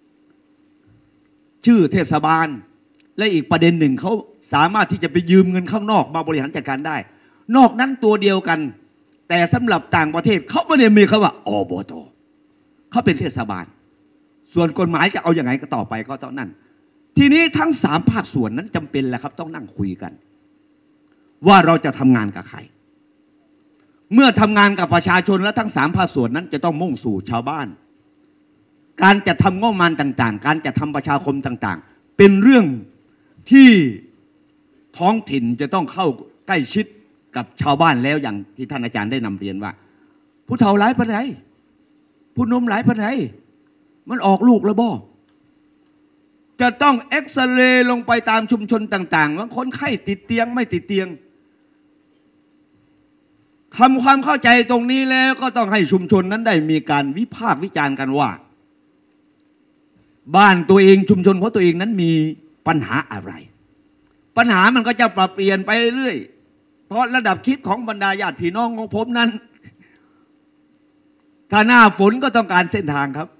ชื่อเทศบาลและอีกประเด็นหนึ่งเขาสามารถที่จะไปยืมเงินข้างนอกมาบริหารจัดการได้นอกนั้นตัวเดียวกันแต่สำหรับต่างประเทศเขาไม่ได้มีคำว่าอบต.เขาเป็นเทศบาลส่วนกฎหมายจะเอาอย่างไรก็ต่อไปก็ต้องนั่นทีนี้ทั้งสามภาคส่วนนั้นจำเป็นแหละครับต้องนั่งคุยกันว่าเราจะทำงานกับใครเมื่อทำงานกับประชาชนและทั้งสามภาคส่วนนั้นจะต้องมุ่งสู่ชาวบ้านการจะทำงบประมาณต่างๆการจะทำประชาคมต่างๆเป็นเรื่องที่ท้องถิ่นจะต้องเข้าใกล้ชิดกับชาวบ้านแล้วอย่างที่ท่านอาจารย์ได้นำเรียนว่าผู้เฒ่าหลายปานใดผู้หนุ่มหลายปานใดมันออกลูกแล้วบ่จะต้องเอ็กซเรย์ลงไปตามชุมชนต่างๆว่าคนไข้ติดเตียงไม่ติดเตียงทำความเข้าใจตรงนี้แล้วก็ต้องให้ชุมชนนั้นได้มีการวิพากษ์วิจารณ์กันว่าบ้านตัวเองชุมชนของตัวเองนั้นมีปัญหาอะไรปัญหามันก็จะปรับเปลี่ยนไปเรื่อยเพราะระดับคิดของบรรดาญาติพี่น้องของผมนั้นถ้าหน้าฝนก็ต้องการเส้นทางครับ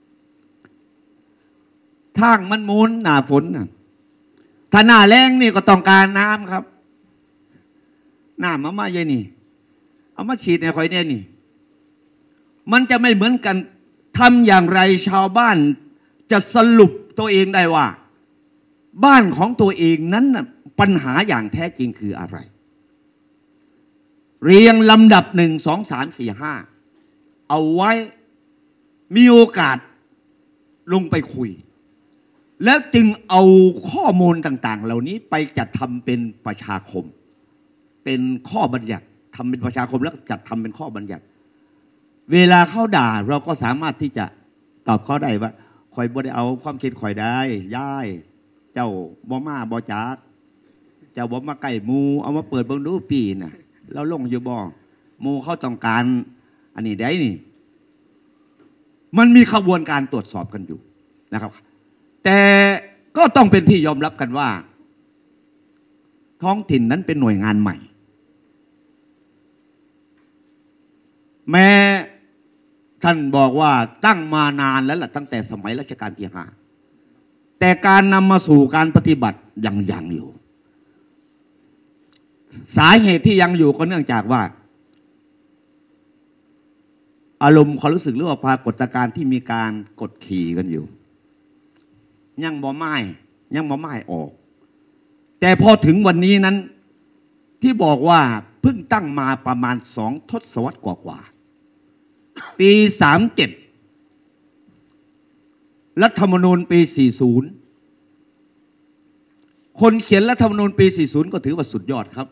ทางมันมูลหน้าฝนนะถ้าหน้าแล้งนี่ก็ต้องการน้ำครับน้ำมามาเยนี่เอามาฉีดในคอยเนี่ยนี่มันจะไม่เหมือนกันทำอย่างไรชาวบ้านจะสรุปตัวเองได้ว่าบ้านของตัวเองนั้นปัญหาอย่างแท้จริงคืออะไรเรียงลำดับหนึ่งสองสามสี่ห้าเอาไว้มีโอกาสลงไปคุยแล้วจึงเอาข้อมูลต่างๆเหล่านี้ไปจัดทำเป็นประชาคมเป็นข้อบัญญัติทำเป็นประชาคมแล้วจัดทำเป็นข้อบัญญัติเวลาเขาด่าเราก็สามารถที่จะตอบเขาได้ว่าคอยบ่ได้เอาความคิดคอยได้ย่ายเจ้าบ่มาบ่จักเจ้าบ่มาใกล้มูเอามาเปิดเบิ่งดูปีน่ะแล้วลงอยู่บ่มูเขาต้องการอันนี้ได้นี่มันมีขบวนการตรวจสอบกันอยู่นะครับแต่ก็ต้องเป็นที่ยอมรับกันว่าท้องถิ่นนั้นเป็นหน่วยงานใหม่แม้ท่านบอกว่าตั้งมานานแล้วล่ะตั้งแต่สมัยรัชกาลที่ห้าแต่การนำมาสู่การปฏิบัติยังยังอยู่สาเหตุที่ยังอยู่ก็เนื่องจากว่าอารมณ์ความรู้สึกหรือว่าปรากฏการณ์ที่มีการกดขี่กันอยู่ยังบ่ไม้ยังบ่ไม้ออกแต่พอถึงวันนี้นั้นที่บอกว่าเพิ่งตั้งมาประมาณสองทศวรรษกว่าๆปีสามเจ็ดรัฐธรรมนูญปีสี่สิบคนเขียนรัฐธรรมนูญปีสี่สิบก็ถือว่าสุดยอดครับ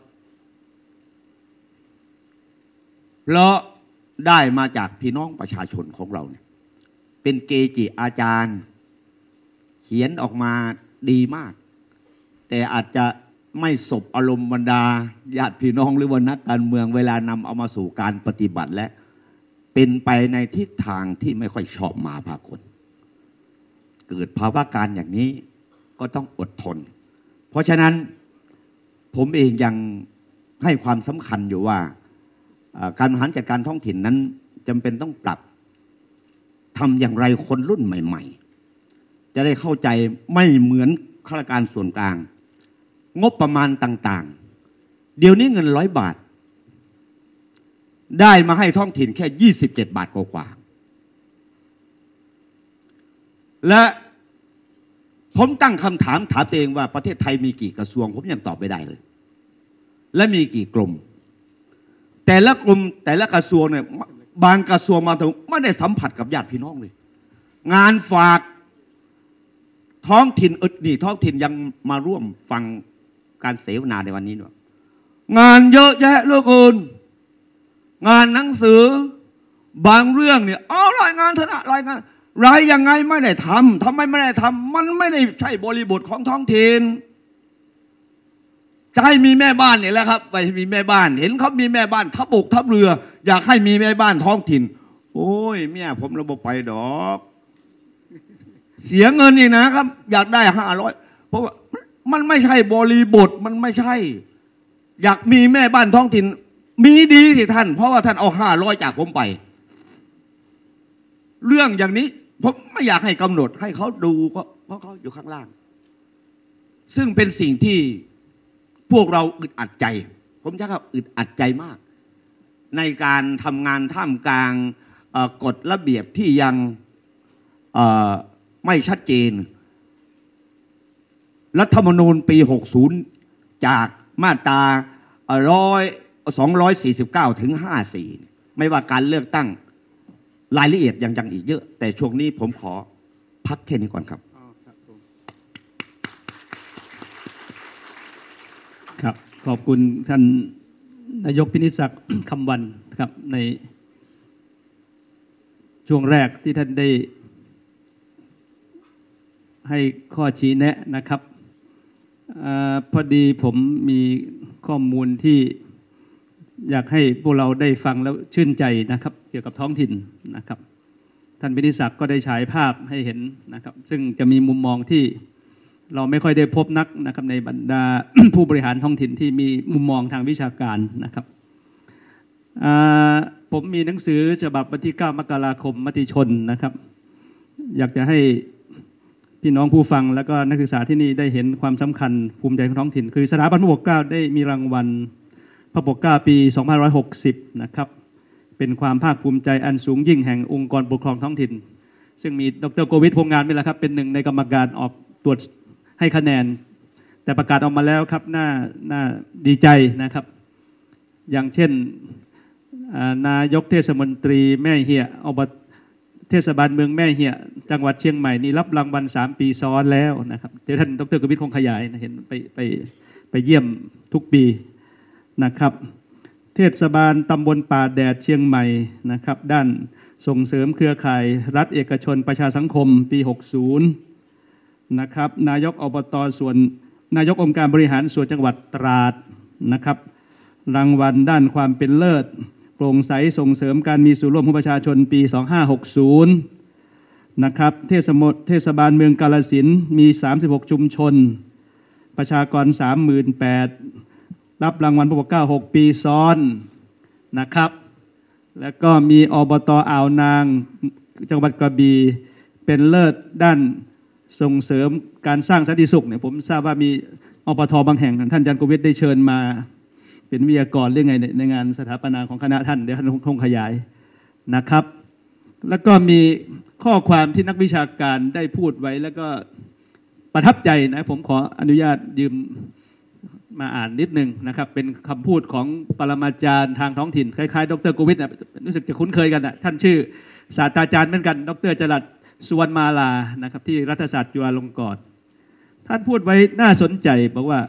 เพราะได้มาจากพี่น้องประชาชนของเราเนี่ยเป็นเกจิอาจารย์เขียนออกมาดีมากแต่อาจจะไม่สบอารมณ์บรรดาญาติพี่น้องหรือว่านักการเมืองเวลานำเอามาสู่การปฏิบัติและเป็นไปในทิศทางที่ไม่ค่อยชอบมาพากลเกิดภาวะการอย่างนี้ก็ต้องอดทนเพราะฉะนั้นผมเองยังให้ความสำคัญอยู่ว่าการบริหารจัดการท้องถิ่นนั้นจำเป็นต้องปรับทำอย่างไรคนรุ่นใหม่ๆจะได้เข้าใจไม่เหมือนข้าราชการส่วนกลางงบประมาณต่างๆเดี๋ยวนี้เงินร้อยบาทได้มาให้ท้องถิ่นแค่ยี่สิบเจ็ดบาทกว่าๆและผมตั้งคำถามถามตัวเองว่าประเทศไทยมีกี่กระทรวงผมยังตอบไม่ได้เลยและมีกี่กรมแต่ละกรมแต่ละกระทรวงเนี่ยบางกระทรวงมาถึงไม่ได้สัมผัสกับญาติพี่น้องเลยงานฝากท้องถิ่นอึดนี่ท้องถิ่นยังมาร่วมฟังการเสวนาในวันนี้ด้วยงานเยอะแยะเหลือเกินงานหนังสือบางเรื่องเนี่ยอ๋อรายงานธนะรายงานรายยังไงไม่ได้ทำทำไมไม่ได้ทำมันไม่ได้ใช่บริบทของท้องถิ่นจะให้มีแม่บ้านเนี่ยแหละครับไปมีแม่บ้านเห็นเขามีแม่บ้านทับบกทับเรืออยากให้มีแม่บ้านท้องถิ่นโอ้ยเมียผมระบบไปดอกเสียเงินอีกนะครับอยากได้ห้าร้อยเพราะว่ามันไม่ใช่บริบทมันไม่ใช่อยากมีแม่บ้านท้องถิ่นมีดีสิท่านเพราะว่าท่านเอาห้าร้อยจากผมไปเรื่องอย่างนี้ผมไม่อยากให้กำหนดให้เขาดูเพราะเพราะเขาอยู่ข้างล่างซึ่งเป็นสิ่งที่พวกเราอึดอัดใจผมจะครับอึดอัดใจมากในการทำงานท่ามกลางกฎระเบียบที่ยังไม่ชัดเจนรัฐธรรมนูญปีหกสิบจากมาตราร้อยสองร้อยสี่สิบเก้าถึงห้าสี่ไม่ว่าการเลือกตั้งรายละเอียดยังยังอีกเยอะแต่ช่วงนี้ผมขอพักแค่นี้ก่อนครับ
ครับขอบคุณท่านนายกพินิจศักดิ์คำวันครับในช่วงแรกที่ท่านได้ให้ข้อชี้แนะนะครับอพอดีผมมีข้อมูลที่อยากให้พวกเราได้ฟังแล้วชื่นใจนะครับเกี่ยวกับท้องถิ่นนะครับท่านพินิจศักดิ์ก็ได้ฉายภาพให้เห็นนะครับซึ่งจะมีมุมมองที่เราไม่ค่อยได้พบนักนะครับในบรรดา ผู้บริหารท้องถิ่นที่มีมุมมองทางวิชาการนะครับผมมีหนังสือฉบับวันที่เก้ามกราคมมติชนนะครับอยากจะให้พี่น้องผู้ฟังแล้วก็นักศึกษาที่นี่ได้เห็นความสำคัญภูมิใจของท้องถิ่นคือสถาบันพระปกเกล้าได้มีรางวัลพระปกเกล้าปีสองพันห้าร้อยหกสิบนะครับเป็นความภาคภูมิใจอันสูงยิ่งแห่งองค์กรปกครองท้องถิ่นซึ่งมีดร.โกวิทพงษ์งานนี่แหละครับเป็นหนึ่งในกรรมการออกตรวจให้คะแนนแต่ประกาศออกมาแล้วครับน่าน่าดีใจนะครับอย่างเช่นนายกเทศมนตรีแม่เหี่ยอบตเทศบาลเมืองแม่เหี่ยจังหวัดเชียงใหม่นี่รับรางวัลสามปีซ้อนแล้วนะครับเดี๋ยวท่านดร.โกวิทคงขยายนะเห็นไปไปไปเยี่ยมทุกปีนะครับเทศบาลตำบลป่าแดดเชียงใหม่นะครับด้านส่งเสริมเครือข่ายรัฐเอกชนประชาสังคมปีหกสิบนะครับนายกอบตส่วนนายกองค์การบริหารส่วนจังหวัดตราดนะครับรางวัลด้านความเป็นเลิศโปร่งใสส่งเสริมการมีส่วนร่วมของประชาชนปีสองพันห้าร้อยหกสิบนะครับเทศมเทศบาลเมืองกาฬสินธุ์มีสามสิบหกชุมชนประชากร สามหมื่นแปดพัน รับรางวัลพระปกเกล้าหกปีซ้อนนะครับแล้วก็มีอบต.อ่าวนางจังหวัดกระบี่เป็นเลิศด้านส่งเสริมการสร้างสันติสุขเนี่ยผมทราบว่ามีอปท.บางแห่งท่านอาจารย์โกวิทได้เชิญมาเป็นวิทยากรเรื่องไงในงานสถาปนาของคณะท่านเดี๋ยวท่านคงขยายนะครับแล้วก็มีข้อความที่นักวิชาการได้พูดไว้แล้วก็ประทับใจนะผมขออนุญาตยืมมาอ่านนิดนึงนะครับเป็นคำพูดของปรมาจารย์ทางท้องถิ่นคล้ายๆดร.โกวิทนะรู้สึกจะคุ้นเคยกันนะท่านชื่อศาสตราจารย์เหมือนกันดร.จรัสสุวรรณมาลานะครับที่รัฐศาสตร์จุฬาลงกรณ์ท่านพูดไว้น่าสนใจบอกว่า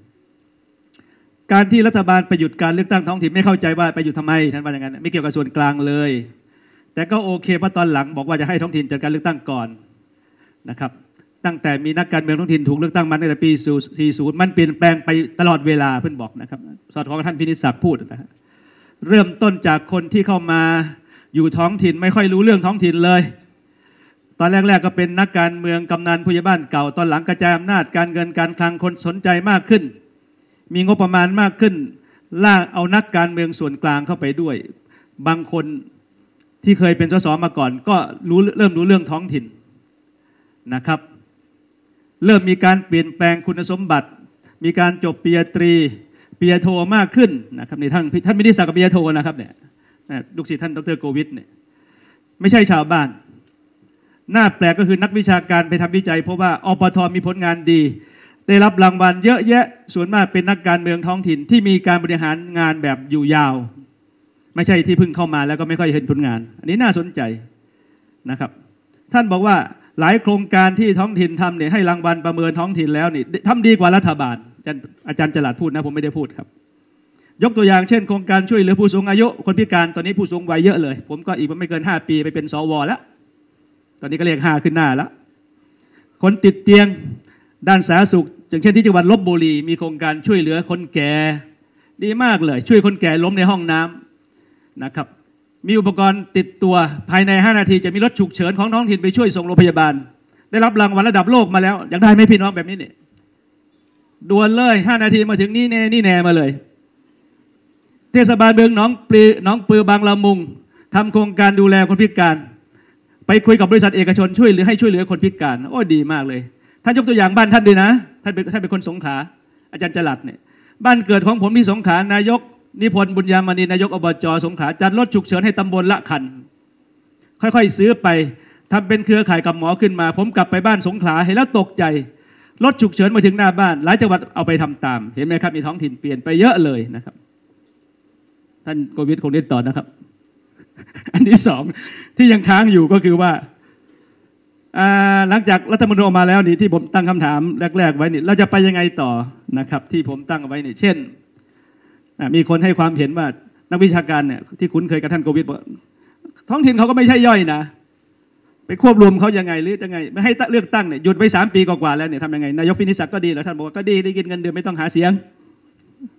การที่รัฐบาลไปหยุดการเลือกตั้งท้องถิ่นไม่เข้าใจว่าไปหยุดทำไมท่านว่าอย่างนั้นไม่เกี่ยวกับส่วนกลางเลยแต่ก็โอเคเพราะตอนหลังบอกว่าจะให้ท้องถิ่นจัดการเลือกตั้งก่อนนะครับตั้งแต่มีนักการเมืองท้องถิ่นถูกเลือกตั้งมาตั้งแต่ปีสี่สิบมันเปลี่ยนแปลงไปตลอดเวลาเพื่อนบอกนะครับสอดคล้องกับท่านพินิจศักดิ์พูดนะฮะเริ่มต้นจากคนที่เข้ามาอยู่ท้องถิ่นไม่ค่อยรู้เรื่องท้องถิ่นเลยตอนแรกๆก็เป็นนักการเมืองกำนันผู้ใหญ่บ้านเก่าตอนหลังกระจายอำนาจการเงินการคลังคนสนใจมากขึ้นมีงบประมาณมากขึ้นลากเอานักการเมืองส่วนกลางเข้าไปด้วยบางคนที่เคยเป็นสสมาก่อนก็รู้เริ่มรู้เรื่องท้องถิ่นนะครับเริ่มมีการเปลี่ยนแปลงคุณสมบัติมีการจบปริญญาตรีปริญญาโทมากขึ้นนะครับในท่านท่านไม่ได้สักกับปริญญาโทนะครับเนี่ยลูกศิษย์ท่านดร.โกวิทเนี่ยไม่ใช่ชาวบ้านหน้าแปลกก็คือนักวิชาการไปทำวิจัยเพราะว่าอปท.มีผลงานดีได้รับรางวัลเยอะแยะส่วนมากเป็นนักการเมืองท้องถิ่นที่มีการบริหารงานแบบอยู่ยาวไม่ใช่ที่เพิ่งเข้ามาแล้วก็ไม่ค่อยเห็นผลงานอันนี้น่าสนใจนะครับท่านบอกว่าหลายโครงการที่ท้องถิ่นทำเนี่ยให้รางวัลประเมินท้องถิ่นแล้วนี่ทำดีกว่ารัฐบาลอาจารย์อาจารย์จรัสพูดนะผมไม่ได้พูดครับยกตัวอย่างเช่นโครงการช่วยเหลือผู้สูงอายุคนพิการตอนนี้ผู้สูงวัยเยอะเลยผมก็อีกไม่เกินห้าปีไปเป็นสวแล้วตอนนี้ก็เรียกห้าขึ้นหน้าแล้วคนติดเตียงด้านสาธารณสุขอย่างเช่นที่จังหวัดลพบุรีมีโครงการช่วยเหลือคนแก่ดีมากเลยช่วยคนแก่ล้มในห้องน้ำนะครับมีอุปกรณ์ติดตัวภายในห้านาทีจะมีรถฉุกเฉินของท้องถิ่นไปช่วยส่งโรงพยาบาลได้รับรางวัลระดับโลกมาแล้วอยากได้ไหมพี่น้องแบบนี้เนี่ยด่วนเลยห้านาทีมาถึงนี่แน่นี่แน่มาเลยเทศบาลเมืองหนองปลือหนองปือบางละมุงทำโครงการดูแลคนพิการไปคุยกับบริษัทเอกชนช่วยหรือให้ช่วยเหลือคนพิการโอ้ดีมากเลยท่านยกตัวอย่างบ้านท่านด้วยนะท่านเป็นท่านเป็นคนสงขลาอาจารย์จรัสเนี่ยบ้านเกิดของผมที่สงขลานายกนิพนธ์บุญยามณีนายกอบจ.สงขลาจัดรถฉุกเฉินให้ตำบลละคันค่อยๆซื้อไปทำเป็นเครือข่ายกับหมอขึ้นมาผมกลับไปบ้านสงขลาเห็นแล้วตกใจรถฉุกเฉินมาถึงหน้าบ้านหลายจังหวัดเอาไปทำตามเห็นไหมครับมีท้องถิ่นเปลี่ยนไปเยอะเลยนะครับท่านโกวิทคงได้ต่อนะครับ อันที่สองที่ยังค้างอยู่ก็คือว่าหลังจากรัฐธรรมนูญออกมาแล้วนี่ที่ผมตั้งคำถามแรกๆไว้นี่เราจะไปยังไงต่อนะครับที่ผมตั้งไว้นี่เช่นมีคนให้ความเห็นว่านักวิชาการเนี่ยที่คุ้นเคยกับท่านโกวิทบอกท้องถิ่นเขาก็ไม่ใช่ย่อยนะไปควบรวมเขายังไงหรือยังไงไม่ให้เลือกตั้งเนี่ยหยุดไปสามปีกว่าๆแล้วเนี่ยทำยังไงนายกพินิจศักดิ์ก็ดีแล้วท่านบอกว่าก็ดีได้กินเงินเดือนไม่ต้องหาเสียง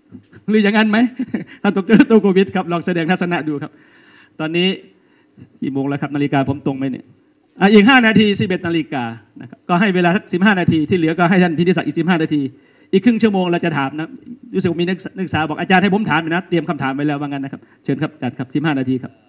หรืออย่างนั้นไหมท่านดรโตโกวิทครับลองแสดงทัศนะดูครับตอนนี้กี่โมงแล้วครับนาฬิกาผมตรงไหมเนี่ยอ่ะอีกห้านาทีสิบเอ็ดนาฬิกานะครับก็ให้เวลาสักสิบห้านาทีที่เหลือก็ให้ท่านพินิจศักดิ์อีกสิบห้านาทีอีกครึ่งชั่วโมงเราจะถามนะรู้สึกมีนักศึกษาบอกอาจารย์ให้ผมถามนะเตรียมคำถามไว้แล้วว่างั้นนะครับเชิญครับอาจารย์ครับสิบห้านาทีครับ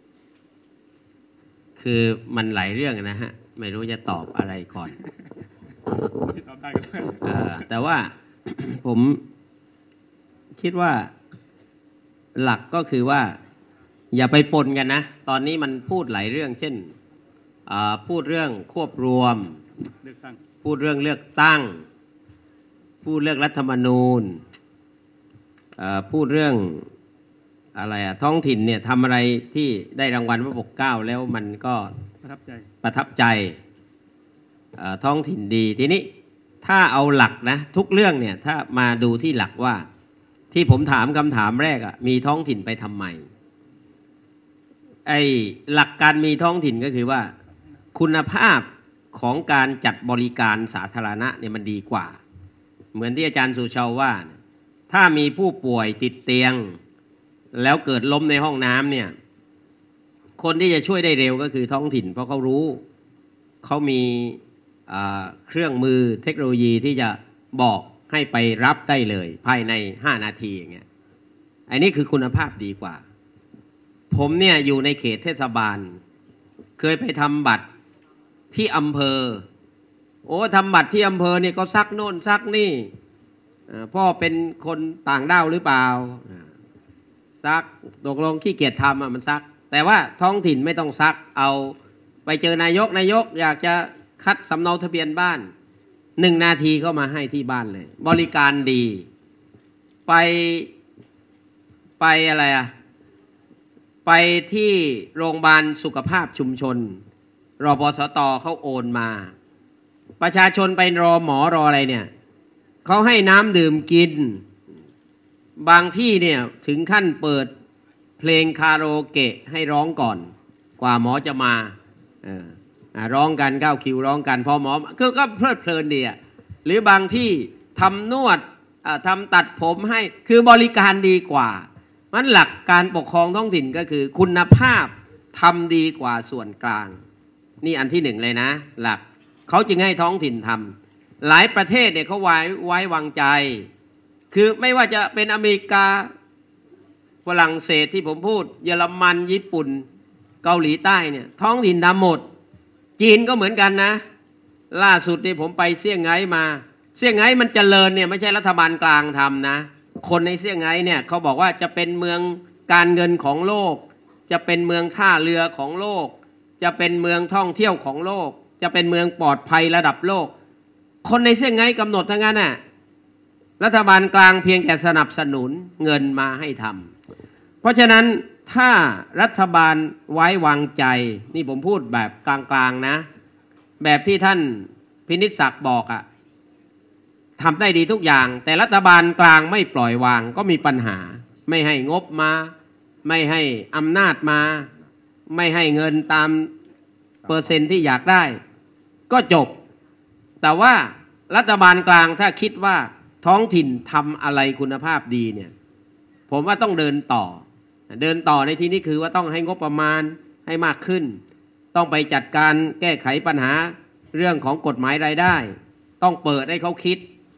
คือมันหลายเรื่องนะฮะไม่รู้จะตอบอะไรก่อน
ตอบได้ก็ได้
แต่ว่า ผมคิดว่าหลักก็คือว่าอย่าไปปนกันนะตอนนี้มันพูดหลายเรื่องเช่นพูดเรื่องควบรวมพูดเรื่องเลือกตั้งพูดเรื่องรัฐธรรมนูญพูดเรื่องอะไรอะท้องถิ่นเนี่ยทำอะไรที่ได้รางวัลพระปกเกล้าแล้วมันก็ประทับใจประทับใจท้องถิ่นดีทีนี้ถ้าเอาหลักนะทุกเรื่องเนี่ยถ้ามาดูที่หลักว่าที่ผมถามคำถามแรกอะมีท้องถิ่นไปทำไมไอ้หลักการมีท้องถิ่นก็คือว่าคุณภาพของการจัดบริการสาธารณะเนี่ยมันดีกว่าเหมือนที่อาจารย์สุชาวว่าถ้ามีผู้ป่วยติดเตียงแล้วเกิดล้มในห้องน้ำเนี่ยคนที่จะช่วยได้เร็วก็คือท้องถิ่นเพราะเขารู้เขามีเครื่องมือเทคโนโลยีที่จะบอกให้ไปรับได้เลยภายในห้านาทีอย่างเงี้ยอันนี้คือคุณภาพดีกว่าผมเนี่ยอยู่ในเขตเทศบาลเคยไปทำบัตรที่อำเภอโอ้ทำบัตรที่อำเภอเนี่ยก็ซักโน่นซักนี่พ่อเป็นคนต่างด้าวหรือเปล่าซักตกลงขี้เกียจทำอ่ะมันซักแต่ว่าท้องถิ่นไม่ต้องซักเอาไปเจอนายกนายกอยากจะคัดสำเนาทะเบียนบ้านหนึ่งนาทีก็มาให้ที่บ้านเลยบริการดีไปไปอะไรอ่ะไปที่โรงพยาบาลสุขภาพชุมชนรปสต.เขาโอนมาประชาชนไปรอหมอรออะไรเนี่ยเขาให้น้ำดื่มกินบางที่เนี่ยถึงขั้นเปิดเพลงคาราโอเกะให้ร้องก่อนกว่าหมอจะมาเออร้องกันเข้าคิวร้องกันพอหมอคือก็เพลิดเพลินดีอ่ะหรือบางที่ทำนวดทำตัดผมให้คือบริการดีกว่ามันหลักการปกครองท้องถิ่นก็คือคุณภาพทำดีกว่าส่วนกลางนี่อันที่หนึ่งเลยนะหลักเขาจึงให้ท้องถิ่นทำหลายประเทศเนี่ยเขาไว้ไว้วางใจคือไม่ว่าจะเป็นอเมริกาฝรั่งเศสที่ผมพูดเยอรมันญี่ปุ่นเกาหลีใต้เนี่ยท้องถิ่นทำหมดจีนก็เหมือนกันนะล่าสุดที่ผมไปเซี่ยงไฮ้มาเซี่ยงไฮ้มันเจริญเนี่ยไม่ใช่รัฐบาลกลางทำนะคนในเซี่ยงไฮ้เนี่ยเขาบอกว่าจะเป็นเมืองการเงินของโลกจะเป็นเมืองท่าเรือของโลกจะเป็นเมืองท่องเที่ยวของโลกจะเป็นเมืองปลอดภัยระดับโลกคนในเซี่ยงไฮ้กำหนดทั้งนั้นน่ะรัฐบาลกลางเพียงแต่สนับสนุนเงินมาให้ทำเพราะฉะนั้นถ้ารัฐบาลไว้วางใจนี่ผมพูดแบบกลางๆนะแบบที่ท่านพินิจศักดิ์บอกอะทำได้ดีทุกอย่างแต่รัฐบาลกลางไม่ปล่อยวางก็มีปัญหาไม่ให้งบมาไม่ให้อำนาจมาไม่ให้เงินตามเปอร์เซ็นต์ที่อยากได้ก็จบแต่ว่ารัฐบาลกลางถ้าคิดว่าท้องถิ่นทำอะไรคุณภาพดีเนี่ยผมว่าต้องเดินต่อเดินต่อในที่นี้คือว่าต้องให้งบประมาณให้มากขึ้นต้องไปจัดการแก้ไขปัญหาเรื่องของกฎหมายรายได้ต้องเปิดให้เขาคิด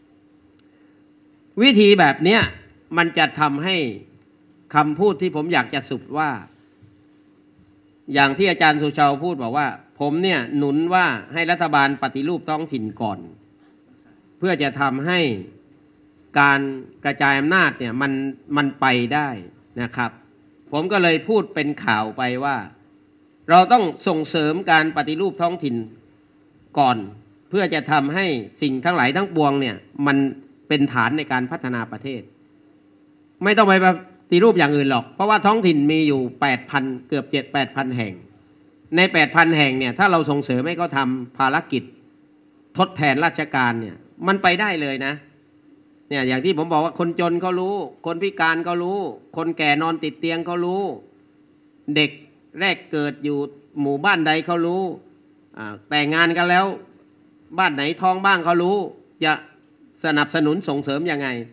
วิธีแบบเนี้ยมันจะทำให้คำพูดที่ผมอยากจะสรุปว่าอย่างที่อาจารย์สุชาวพูดบอกว่าผมเนี่ยหนุนว่าให้รัฐบาลปฏิรูปท้องถิ่นก่อนเพื่อจะทำให้การกระจายอำนาจเนี่ยมันมันไปได้นะครับผมก็เลยพูดเป็นข่าวไปว่าเราต้องส่งเสริมการปฏิรูปท้องถิ่นก่อนเพื่อจะทำให้สิ่งทั้งหลายทั้งปวงเนี่ยมันเป็นฐานในการพัฒนาประเทศไม่ต้องไปปฏิรูปอย่างอื่นหรอกเพราะว่าท้องถิ่นมีอยู่ แปดพัน เกือบ เจ็ด แปดพัน แห่งใน แปดพัน แห่งเนี่ยถ้าเราส่งเสริมให้เขาทำภารกิจทดแทนราชการเนี่ยมันไปได้เลยนะเนี่ยอย่างที่ผมบอกว่าคนจนเขารู้คนพิการเขารู้คนแก่นอนติดเตียงเขารู้เด็กแรกเกิดอยู่หมู่บ้านใดเขารู้แต่งงานกันแล้วบ้านไหนท้องบ้างเขารู้จะสนับสนุนส่งเสริมยังไง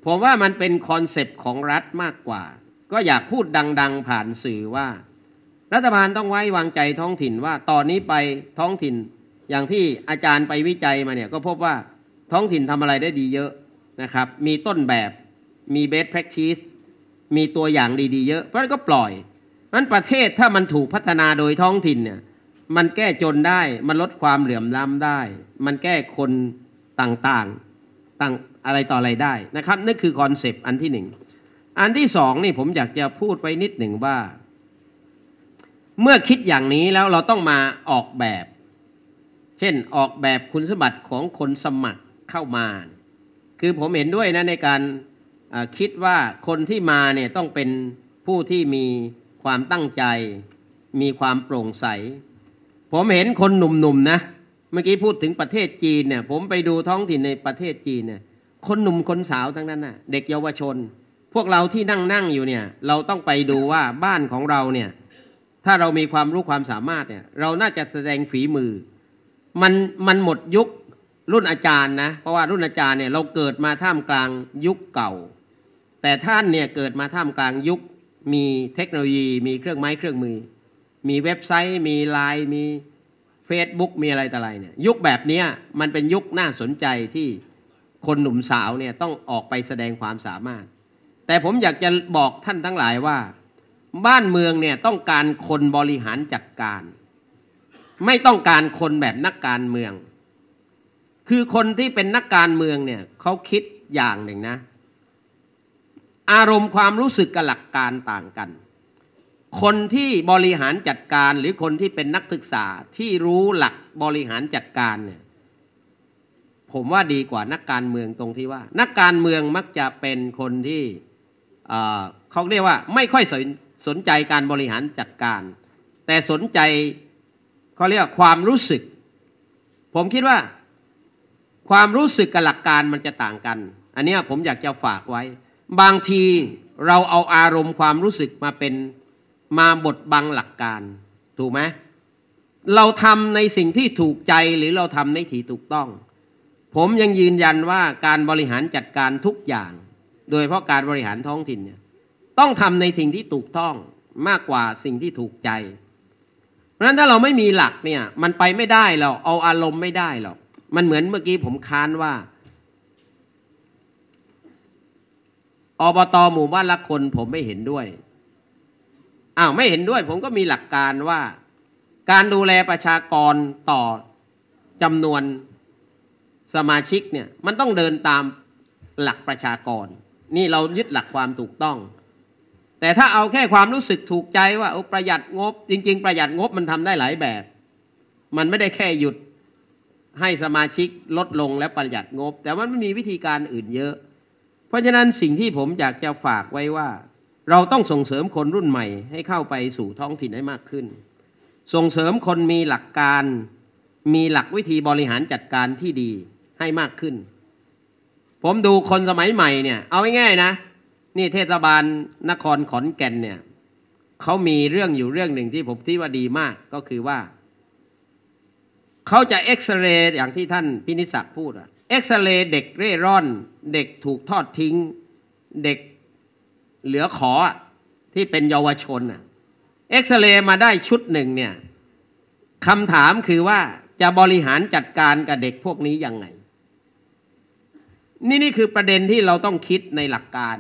ผมว่ามันเป็นคอนเซปต์ของรัฐมากกว่าก็อยากพูดดังๆผ่านสื่อว่ารัฐบาลต้องไว้วางใจท้องถิ่นว่าตอนนี้ไปท้องถิ่นอย่างที่อาจารย์ไปวิจัยมาเนี่ยก็พบว่าท้องถิ่นทำอะไรได้ดีเยอะนะครับมีต้นแบบมี best practice มีตัวอย่างดีๆเยอะเพราะฉะนั้นก็ปล่อยนั้นประเทศถ้ามันถูกพัฒนาโดยท้องถิ่นเนี่ยมันแก้จนได้มันลดความเหลื่อมล้ำได้มันแก้คนต่างๆต่างอะไรต่ออะไรได้นะครับนั่นคือคอนเซปต์อันที่หนึ่งอันที่สองนี่ผมอยากจะพูดไว้นิดหนึ่งว่าเมื่อคิดอย่างนี้แล้วเราต้องมาออกแบบเช่นออกแบบคุณสมบัติของคนสมัครเข้ามาคือผมเห็นด้วยนะในการคิดว่าคนที่มาเนี่ยต้องเป็นผู้ที่มีความตั้งใจมีความโปร่งใสผมเห็นคนหนุ่มๆนะเมื่อกี้พูดถึงประเทศจีนเนี่ยผมไปดูท้องถิ่นในประเทศจีนเนี่ยคนหนุ่มคนสาวทั้งนั้นน่ะเด็กเยาวชนพวกเราที่นั่งนั่งอยู่เนี่ยเราต้องไปดูว่าบ้านของเราเนี่ยถ้าเรามีความรู้ความสามารถเนี่ยเราน่าจะแสดงฝีมือมันมันหมดยุครุ่นอาจารย์นะเพราะว่ารุ่นอาจารย์เนี่ยเราเกิดมาท่ามกลางยุคเก่าแต่ท่านเนี่ยเกิดมาท่ามกลางยุคมีเทคโนโลยีมีเครื่องไม้เครื่องมือมีเว็บไซต์มีไลน์มี Facebook มีอะไรต่ออะไรเนี่ยยุคแบบนี้มันเป็นยุคน่าสนใจที่คนหนุ่มสาวเนี่ยต้องออกไปแสดงความสามารถแต่ผมอยากจะบอกท่านทั้งหลายว่าบ้านเมืองเนี่ยต้องการคนบริหารจัดการไม่ต้องการคนแบบนักการเมืองคือคนที่เป็นนักการเมืองเนี่ยเขาคิดอย่างหนึ่งนะอารมณ์ความรู้สึกกับหลักการต่างกันคนที่บริหารจัดการหรือคนที่เป็นนักศึกษาที่รู้หลักบริหารจัดการเนี่ยผมว่าดีกว่านักการเมืองตรงที่ว่านักการเมืองมักจะเป็นคนที่เขาเรียกว่าไม่ค่อยสนสนใจการบริหารจัดการแต่สนใจเขาเรียกความรู้สึกผมคิดว่าความรู้สึกกับหลักการมันจะต่างกันอันนี้ผมอยากจะฝากไว้บางทีเราเอาอารมณ์ความรู้สึกมาเป็นมาบดบังหลักการถูกไหมเราทำในสิ่งที่ถูกใจหรือเราทำในที่ถูกต้องผมยังยืนยันว่าการบริหารจัดการทุกอย่างโดยเฉพาะการบริหารท้องถิ่นเนี่ยต้องทำในสิ่งที่ถูกต้องมากกว่าสิ่งที่ถูกใจเพราะฉะนั้นถ้าเราไม่มีหลักเนี่ยมันไปไม่ได้เราเอาอารมณ์ไม่ได้หรอกมันเหมือนเมื่อกี้ผมค้านว่าอบต.หมู่บ้านละคนผมไม่เห็นด้วยอ้าวไม่เห็นด้วยผมก็มีหลักการว่าการดูแลประชากรต่อจำนวนสมาชิกเนี่ยมันต้องเดินตามหลักประชากรนี่เรายึดหลักความถูกต้องแต่ถ้าเอาแค่ความรู้สึกถูกใจว่าโอ้ประหยัดงบจริงๆประหยัดงบมันทำได้หลายแบบมันไม่ได้แค่หยุดให้สมาชิกลดลงและประหยัดงบแต่มันมีวิธีการอื่นเยอะเพราะฉะนั้นสิ่งที่ผมอยากจะฝากไว้ว่าเราต้องส่งเสริมคนรุ่นใหม่ให้เข้าไปสู่ท้องถิ่นให้มากขึ้นส่งเสริมคนมีหลักการมีหลักวิธีบริหารจัดการที่ดีให้มากขึ้นผมดูคนสมัยใหม่เนี่ยเอาง่ายๆนะนี่เทศบาลนครขอนแก่นเนี่ยเขามีเรื่องอยู่เรื่องหนึ่งที่ผมคิดว่าดีมากก็คือว่าเขาจะเอ็กซเรย์อย่างที่ท่านพินิจศักดิ์พูดอะเอ็กซเรย์เด็กเร่ร่อนเด็กถูกทอดทิ้งเด็กเหลือขอที่เป็นเยาวชนอะเอ็กซเรย์มาได้ชุดหนึ่งเนี่ยคำถามคือว่าจะบริหารจัดการกับเด็กพวกนี้ยังไงนี่นี่คือประเด็นที่เราต้องคิดในหลักการ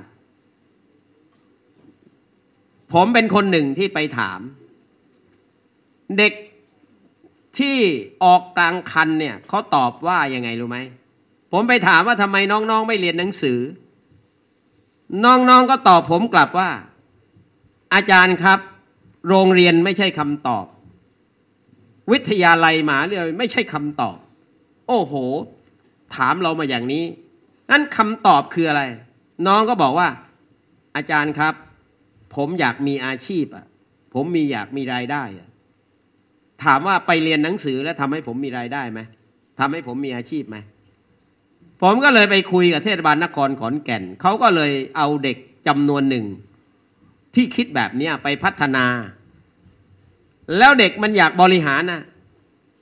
ผมเป็นคนหนึ่งที่ไปถามเด็กที่ออกกลางคันเนี่ยเขาตอบว่ายังไงรู้ไหมผมไปถามว่าทำไมน้องๆไม่เรียนหนังสือน้องๆก็ตอบผมกลับว่าอาจารย์ครับโรงเรียนไม่ใช่คำตอบวิทยาลัยมหาวิทยาลัยไม่ใช่คำตอบโอ้โหถามเรามาอย่างนี้นั่นคำตอบคืออะไรน้องก็บอกว่าอาจารย์ครับผมอยากมีอาชีพอ่ะผมมีอยากมีรายได้อ่ะถามว่าไปเรียนหนังสือแล้วทำให้ผมมีรายได้ไหมทำให้ผมมีอาชีพไหมผมก็เลยไปคุยกับเทศบาลนครขอนแก่นเขาก็เลยเอาเด็กจำนวนหนึ่งที่คิดแบบนี้ไปพัฒนาแล้วเด็กมันอยากบริหารนะ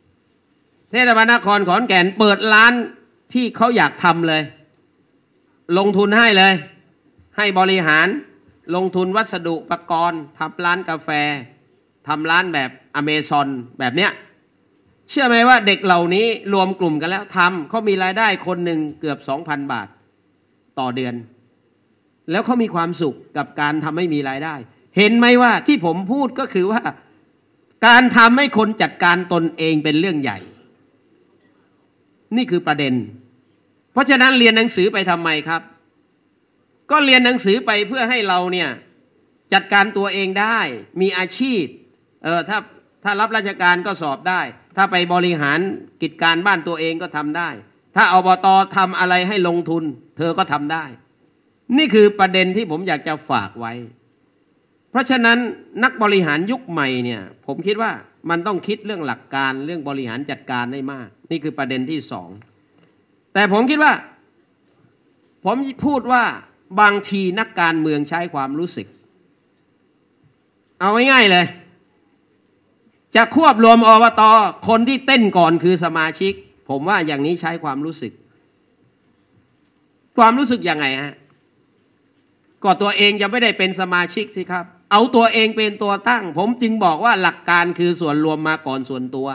เทศบาลนครขอนแก่นเปิดร้านที่เขาอยากทำเลยลงทุนให้เลยให้บริหารลงทุนวัสดุอุปกรณ์ทำร้านกาแฟทำร้านแบบอเมซอนแบบเนี้ยเชื่อไหมว่าเด็กเหล่านี้รวมกลุ่มกันแล้วทำเขามีรายได้คนหนึ่งเกือบ สองพัน บาทต่อเดือนแล้วเขามีความสุขกับการทำให้มีรายได้เห็นไหมว่าที่ผมพูดก็คือว่าการทำให้คนจัดการตนเองเป็นเรื่องใหญ่นี่คือประเด็นเพราะฉะนั้นเรียนหนังสือไปทำไมครับก็เรียนหนังสือไปเพื่อให้เราเนี่ยจัดการตัวเองได้มีอาชีพเออถ้าถ้ารับราชการก็สอบได้ถ้าไปบริหารกิจการบ้านตัวเองก็ทำได้ถ้าอบต.ทำอะไรให้ลงทุนเธอก็ทำได้นี่คือประเด็นที่ผมอยากจะฝากไว้เพราะฉะนั้นนักบริหารยุคใหม่เนี่ยผมคิดว่ามันต้องคิดเรื่องหลักการเรื่องบริหารจัดการได้มากนี่คือประเด็นที่สองแต่ผมคิดว่าผมพูดว่าบางทีนักการเมืองใช้ความรู้สึกเอาง่ายๆเลยจะควบรวมอบต.คนที่เต้นก่อนคือสมาชิกผมว่าอย่างนี้ใช้ความรู้สึกความรู้สึกยังไงฮะก็ตัวเองจะไม่ได้เป็นสมาชิกสิครับเอาตัวเองเป็นตัวตั้งผมจึงบอกว่าหลักการคือส่วนรวมมาก่อนส่วนตัว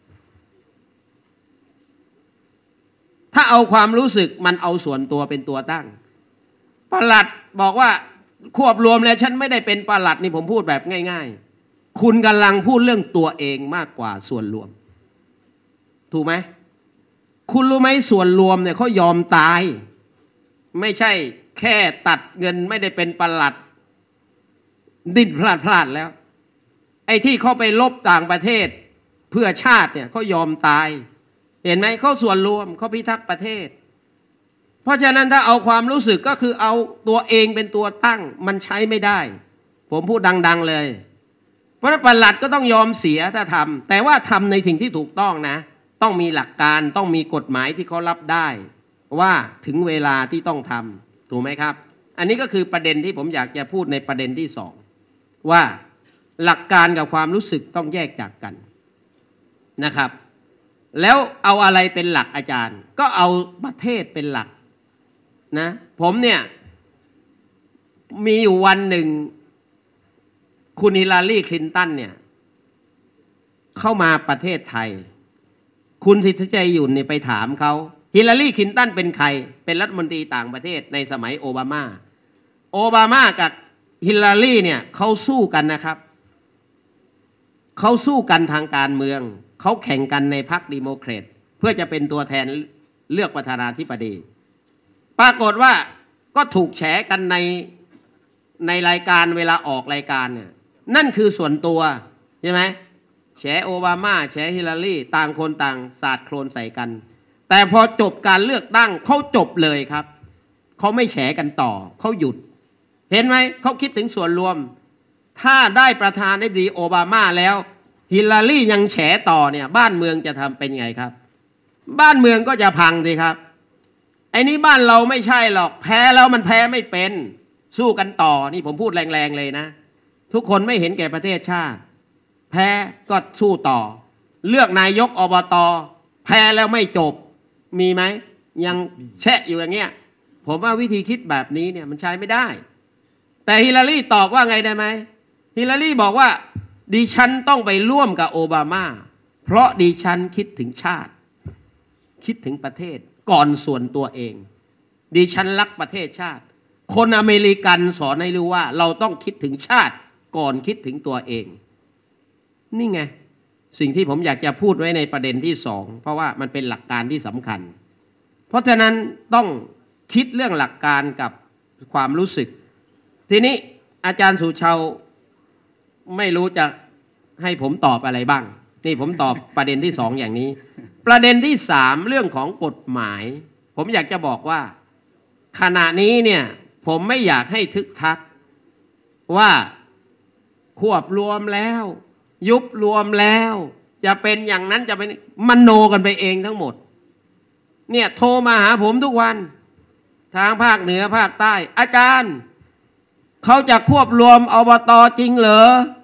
ถ้าเอาความรู้สึกมันเอาส่วนตัวเป็นตัวตั้งปลัดบอกว่าควบรวมแล้วฉันไม่ได้เป็นปลัดนี่ผมพูดแบบง่ายๆคุณกำลังพูดเรื่องตัวเองมากกว่าส่วนรวมถูกไหมคุณรู้ไหมส่วนรวมเนี่ยเขายอมตายไม่ใช่แค่ตัดเงินไม่ได้เป็นปลัดดิ้นพลาดพลาดแล้วไอ้ที่เขาไปลบต่างประเทศเพื่อชาติเนี่ยเขายอมตายเห็นไหมเขาส่วนรวมเขาพิทักษ์ประเทศเพราะฉะนั้นถ้าเอาความรู้สึกก็คือเอาตัวเองเป็นตัวตั้งมันใช้ไม่ได้ผมพูดดังๆเลยเพราะฉะนั้นปลัดก็ต้องยอมเสียถ้าทำแต่ว่าทำในสิ่งที่ถูกต้องนะต้องมีหลักการต้องมีกฎหมายที่เขารับได้ว่าถึงเวลาที่ต้องทำถูกไหมครับอันนี้ก็คือประเด็นที่ผมอยากจะพูดในประเด็นที่สองว่าหลักการกับความรู้สึกต้องแยกจากกันนะครับแล้วเอาอะไรเป็นหลักอาจารย์ก็เอาประเทศเป็นหลักนะผมเนี่ยมีอยู่วันหนึ่งคุณฮิลลารีคลินตันเนี่ยเข้ามาประเทศไทยคุณสิทธิชัยหยุ่นเนี่ยไปถามเขาฮิลลารีคลินตันเป็นใครเป็นรัฐมนตรีต่างประเทศในสมัยโอบามาโอบามากับฮิลลารีเนี่ยเขาสู้กันนะครับเขาสู้กันทางการเมืองเขาแข่งกันในพรรคดิโมแครตเพื่อจะเป็นตัวแทนเลือกประธานาธิบดีปรากฏว่าก็ถูกแฉกันในในรายการเวลาออกรายการเนี่ยนั่นคือส่วนตัวใช่ไหมแฉโอบามาแฉฮิลลารีต่างคนต่างสาดโคลนใส่กันแต่พอจบการเลือกตั้งเขาจบเลยครับเขาไม่แฉกันต่อเขาหยุดเห็นไหมเขาคิดถึงส่วนรวมถ้าได้ประธานาธิบดีโอบามาแล้วฮิลลารียังแฉต่อเนี่ยบ้านเมืองจะทำเป็นไงครับบ้านเมืองก็จะพังสิครับไอ้นี้บ้านเราไม่ใช่หรอกแพ้แล้วมันแพ้ไม่เป็นสู้กันต่อนี่ผมพูดแรงๆเลยนะทุกคนไม่เห็นแก่ประเทศชาติแพ้ก็สู้ต่อเลือกนายกอบต.แพ้แล้วไม่จบมีไหมยังแชะอยู่อย่างเงี้ยผมว่าวิธีคิดแบบนี้เนี่ยมันใช้ไม่ได้แต่ฮิลลารีตอบว่าไงได้ไหมฮิลลารีบอกว่าดิฉันต้องไปร่วมกับโอบามาเพราะดิฉันคิดถึงชาติคิดถึงประเทศก่อนส่วนตัวเองดิฉันรักประเทศชาติคนอเมริกันสอนให้รู้ว่าเราต้องคิดถึงชาติก่อนคิดถึงตัวเองนี่ไงสิ่งที่ผมอยากจะพูดไว้ในประเด็นที่สองเพราะว่ามันเป็นหลักการที่สำคัญเพราะฉะนั้นต้องคิดเรื่องหลักการกับความรู้สึกทีนี้อาจารย์สุชาวไม่รู้จะให้ผมตอบอะไรบ้างนี่ผมตอบประเด็นที่สองอย่างนี้ประเด็นที่สามเรื่องของกฎหมายผมอยากจะบอกว่าขณะนี้เนี่ยผมไม่อยากให้ทึกทักว่าควบรวมแล้วยุบรวมแล้วจะเป็นอย่างนั้นจะเป็นมโนกันไปเองทั้งหมดเนี่ยโทรมาหาผมทุกวันทางภาคเหนือภาคใต้อาจารย์เขาจะควบรวมอบต.จริงเหรอ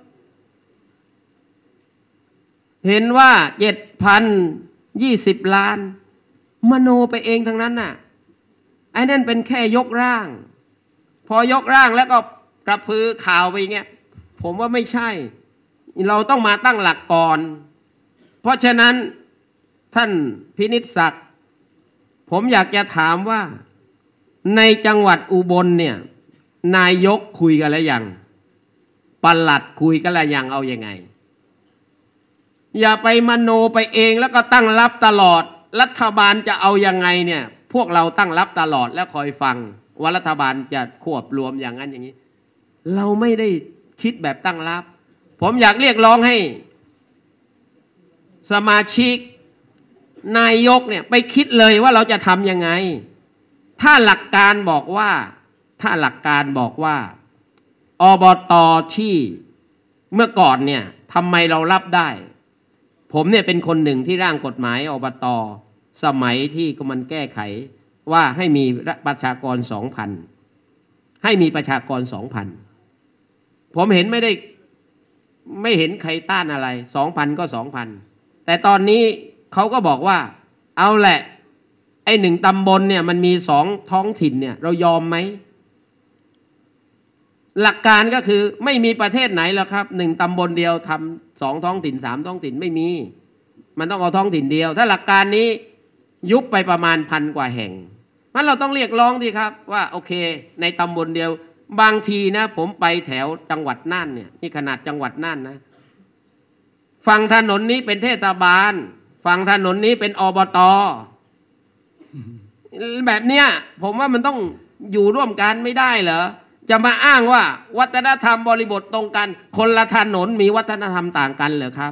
เห็นว่าเจ็ดพันยี่สิบล้านมโนไปเองทั้งนั้นน่ะไอ้นั่นเป็นแค่ยกร่าง พอยกร่างแล้วก็กระพือข่าวไปเงี้ยผมว่าไม่ใช่เราต้องมาตั้งหลักก่อนเพราะฉะนั้นท่านพินิจศักดิ์ผมอยากจะถามว่าในจังหวัดอุบลเนี่ยนายกคุยกันแล้วยังปลัดคุยกันแล้วยังเอายังไงอย่าไปมโนไปเองแล้วก็ตั้งรับตลอดรัฐบาลจะเอายังไงเนี่ยพวกเราตั้งรับตลอดแล้วคอยฟังว่ารัฐบาลจะควบรวมอย่างนั้นอย่างนี้เราไม่ได้คิดแบบตั้งรับผมอยากเรียกร้องให้สมาชิกนายกเนี่ยไปคิดเลยว่าเราจะทำยังไงถ้าหลักการบอกว่าถ้าหลักการบอกว่าอบต.ที่เมื่อก่อนเนี่ยทำไมเรารับได้ผมเนี่ยเป็นคนหนึ่งที่ร่างกฎหมายอบต.สมัยที่ก็มันแก้ไขว่าให้มีประชากรสองพันให้มีประชากรสองพันผมเห็นไม่ได้ไม่เห็นใครต้านอะไรสองพันก็สองพันแต่ตอนนี้เขาก็บอกว่าเอาแหละไอ้หนึ่งตำบลเนี่ยมันมีสองท้องถิ่นเนี่ยเรายอมไหมหลักการก็คือไม่มีประเทศไหนหรอกครับหนึ่งตำบลเดียวทำสองท้องถิ่นสามท้องถิ่นไม่มีมันต้องเอาท้องถิ่นเดียวถ้าหลักการนี้ยุบไปประมาณพันกว่าแห่งนั้นเราต้องเรียกร้องดีครับว่าโอเคในตำบลเดียวบางทีนะผมไปแถวจังหวัดน่านเนี่ยนี่ขนาดจังหวัดน่านนะฝั่งถนนนี้เป็นเทศบาลฝั่งถนนนี้เป็นอบต.แบบเนี้ยผมว่ามันต้องอยู่ร่วมกันไม่ได้เหรอจะมาอ้างว่าวัฒนธรรมบริบทตรงกันคนละถนนมีวัฒนธรรมต่างกันเหรอครับ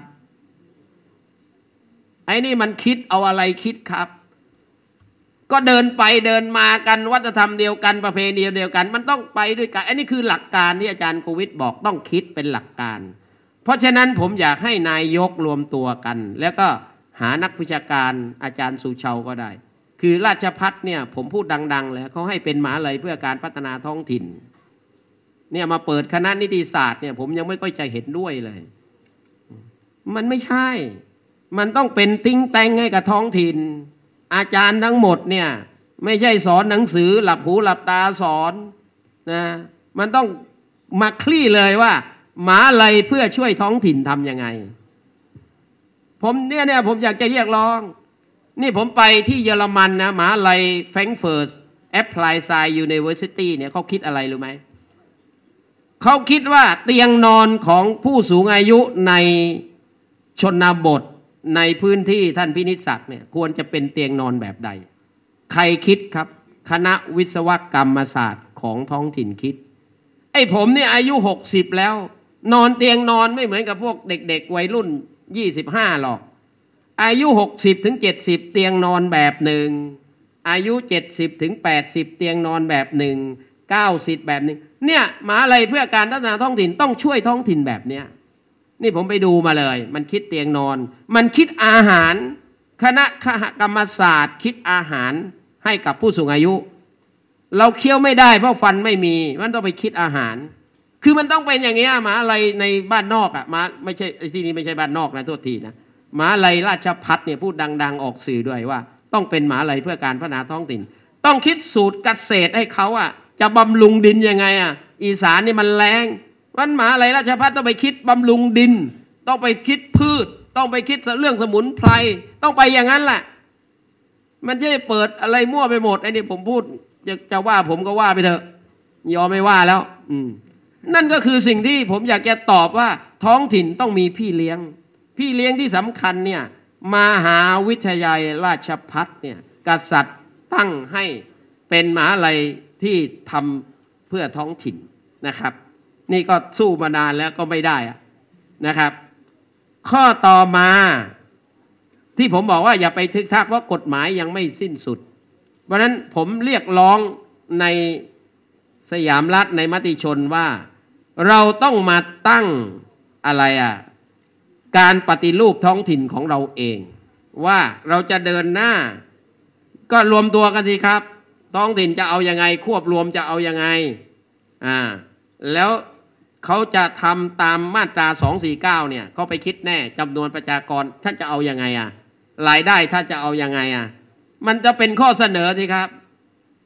ไอ้นี่มันคิดเอาอะไรคิดครับก็เดินไปเดินมากันวัฒนธรรมเดียวกันประเพณีเดียวกันมันต้องไปด้วยกันไอ้นี่คือหลักการที่อาจารย์โควิดบอกต้องคิดเป็นหลักการเพราะฉะนั้นผมอยากให้นายกรวมตัวกันแล้วก็หานักวิชาการอาจารย์สุชาวก็ได้คือราชภัฏเนี่ยผมพูดดังๆแล้วเขาให้เป็นมหาวิทยาลัยเพื่อการพัฒนาท้องถิ่นเนี่ยมาเปิดคณะนิติศาสตร์เนี่ยผมยังไม่ค่อยจะเห็นด้วยเลยมันไม่ใช่มันต้องเป็นติ้งแตงให้กับท้องถิ่นอาจารย์ทั้งหมดเนี่ยไม่ใช่สอนหนังสือหลับหูหลับตาสอนนะมันต้องมาคลี่เลยว่ามหาวิทยาลัยเพื่อช่วยท้องถิ่นทำยังไงผมเนี่ยเนี่ยผมอยากจะเรียกร้องนี่ผมไปที่เยอรมันนะมหาวิทยาลัยแฟรงก์เฟิร์ตแอปพลายไซน์ยูนิเวอร์ซิตี้เนี่ยเขาคิดอะไรรู้ไหมเขาคิดว่าเตียงนอนของผู้สูงอายุในชนบทในพื้นที่ท่านพินิจศักดิ์เนี่ยควรจะเป็นเตียงนอนแบบใดใครคิดครับคณะวิศวกรรมศาสตร์ของท้องถิ่นคิดไอ้ผมเนี่ยอายุหกสิบแล้วนอนเตียงนอนไม่เหมือนกับพวกเด็กๆวัยรุ่นยี่สิบห้าหรอกอายุหกสิบถึงเจ็ดสิบเตียงนอนแบบหนึ่งอายุเจ็ดสิบถึงแปดสิบเตียงนอนแบบหนึ่งเก้าสิบแบบหนึ่งเนี่ยมหาวิทยาลัยเพื่อการพัฒนาท้องถิ่นต้องช่วยท้องถิ่นแบบเนี้ยนี่ผมไปดูมาเลยมันคิดเตียงนอนมันคิดอาหารคณะกรรมศาสตร์คิดอาหารให้กับผู้สูงอายุเราเคี้ยวไม่ได้เพราะฟันไม่มีมันต้องไปคิดอาหารคือมันต้องเป็นอย่างเงี้ยมหาวิทยาลัยในบ้านนอกอ่ะมาไม่ใช่ที่นี่ไม่ใช่บ้านนอกนะโทษทีนะมหาวิทยาลัยราชภัฏเนี่ยพูดดังๆออกสื่อด้วยว่าต้องเป็นมหาวิทยาลัยเพื่อการพัฒนาท้องถิ่นต้องคิดสูตรเกษตรให้เขาอ่ะจะบำรุงดินยังไงอ่ะอีสานนี่มันแรงวันมหาวิทยาลัยราชภัฏต้องไปคิดบำรุงดินต้องไปคิดพืชต้องไปคิดเรื่องสมุนไพรต้องไปอย่างนั้นแหละมันจะเปิดอะไรมั่วไปหมดไอ้นี่ผมพูดจะจะว่าผมก็ว่าไปเถอะยอมไม่ว่าแล้วอืมนั่นก็คือสิ่งที่ผมอยากจะตอบว่าท้องถิ่นต้องมีพี่เลี้ยงพี่เลี้ยงที่สำคัญเนี่ยมหาวิทยาลัยราชภัฏเนี่ยกษัตริย์ตั้งให้เป็นมหาวิทยาลัยที่ทำเพื่อท้องถิ่นนะครับนี่ก็สู้มานานแล้วก็ไม่ได้นะครับข้อต่อมาที่ผมบอกว่าอย่าไปทึกทักว่ากฎหมายยังไม่สิ้นสุดเพราะฉะนั้นผมเรียกร้องในสยามรัฐในมติชนว่าเราต้องมาตั้งอะไรอ่ะการปฏิรูปท้องถิ่นของเราเองว่าเราจะเดินหน้าก็รวมตัวกันสิครับท้องถิ่นจะเอายังไงควบรวมจะเอายังไงอ่าแล้วเขาจะทำตามมาตราสองสี่เก้าเนี่ยเขาไปคิดแน่จำนวนประชากรท่านจะเอายังไงอ่ะรายได้ท่านจะเอายังไงอ่ะมันจะเป็นข้อเสนอสิครับ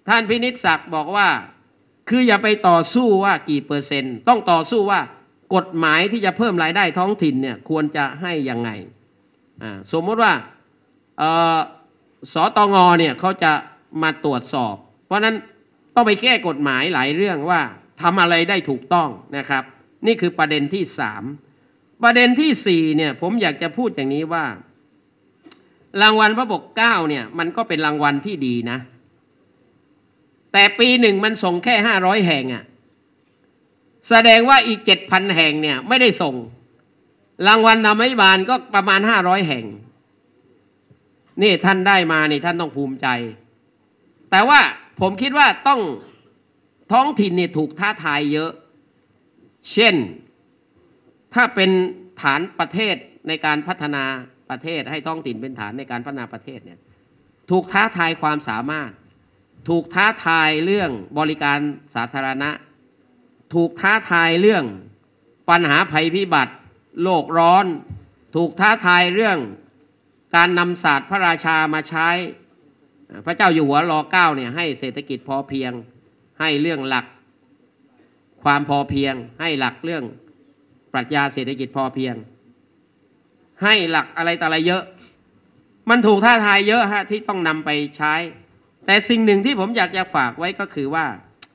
ท่านพินิจศักดิ์บอกว่าคืออย่าไปต่อสู้ว่ากี่เปอร์เซ็นต์ต้องต่อสู้ว่ากฎหมายที่จะเพิ่มรายได้ท้องถิ่นเนี่ยควรจะให้ยังไงสมมติว่าสตงเนี่ยเขาจะมาตรวจสอบเพราะนั้นต้องไปแก้กฎหมายหลายเรื่องว่าทำอะไรได้ถูกต้องนะครับนี่คือประเด็นที่สามประเด็นที่สี่เนี่ยผมอยากจะพูดอย่างนี้ว่ารางวัลพระปกเกล้าเนี่ยมันก็เป็นรางวัลที่ดีนะแต่ปีหนึ่งมันส่งแค่ห้าร้อยแห่งอ่ะแสดงว่าอีกเจ็ดพันแห่งเนี่ยไม่ได้ส่งรางวัลธรรมบาลก็ประมาณห้าร้อยแห่งนี่ท่านได้มานี่ท่านต้องภูมิใจแต่ว่าผมคิดว่าต้องท้องถิ่นเนี่ยถูกท้าทายเยอะเช่นถ้าเป็นฐานประเทศในการพัฒนาประเทศให้ท้องถิ่นเป็นฐานในการพัฒนาประเทศเนี่ยถูกท้าทายความสามารถถูกท้าทายเรื่องบริการสาธารณะถูกท้าทายเรื่องปัญหาภัยพิบัติโลกร้อนถูกท้าทายเรื่องการนำศาสตร์พระราชามาใช้พระเจ้าอยู่หัวรอเก้าเนี่ยให้เศรษฐกิจพอเพียงให้เรื่องหลักความพอเพียงให้หลักเรื่องปรัชญาเศรษฐกิจพอเพียงให้หลักอะไรต่ออะไรเยอะมันถูกท้าทายเยอะฮะที่ต้องนำไปใช้แต่สิ่งหนึ่งที่ผมอยากจะฝากไว้ก็คือว่า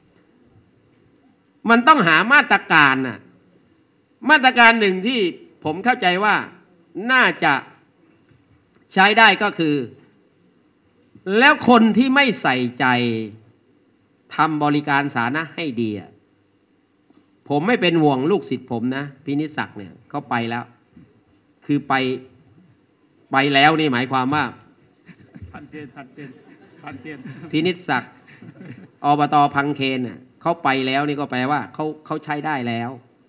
มันต้องหามาตรการน่ะมาตรการหนึ่งที่ผมเข้าใจว่าน่าจะใช้ได้ก็คือแล้วคนที่ไม่ใส่ใจทำบริการสาธารณะให้ดีผมไม่เป็นห่วงลูกศิษย์ผมนะพินิจศักดิ์เนี่ยเขาไปแล้วคือไปไปแล้วนี่หมายความว่าพันเทนพันเทนพันเทนพินิจศักดิ์อบต.พังเคนเนี่ยเขาไปแล้วนี่ก็แปลว่าเขาเขาใช้ได้แล้ว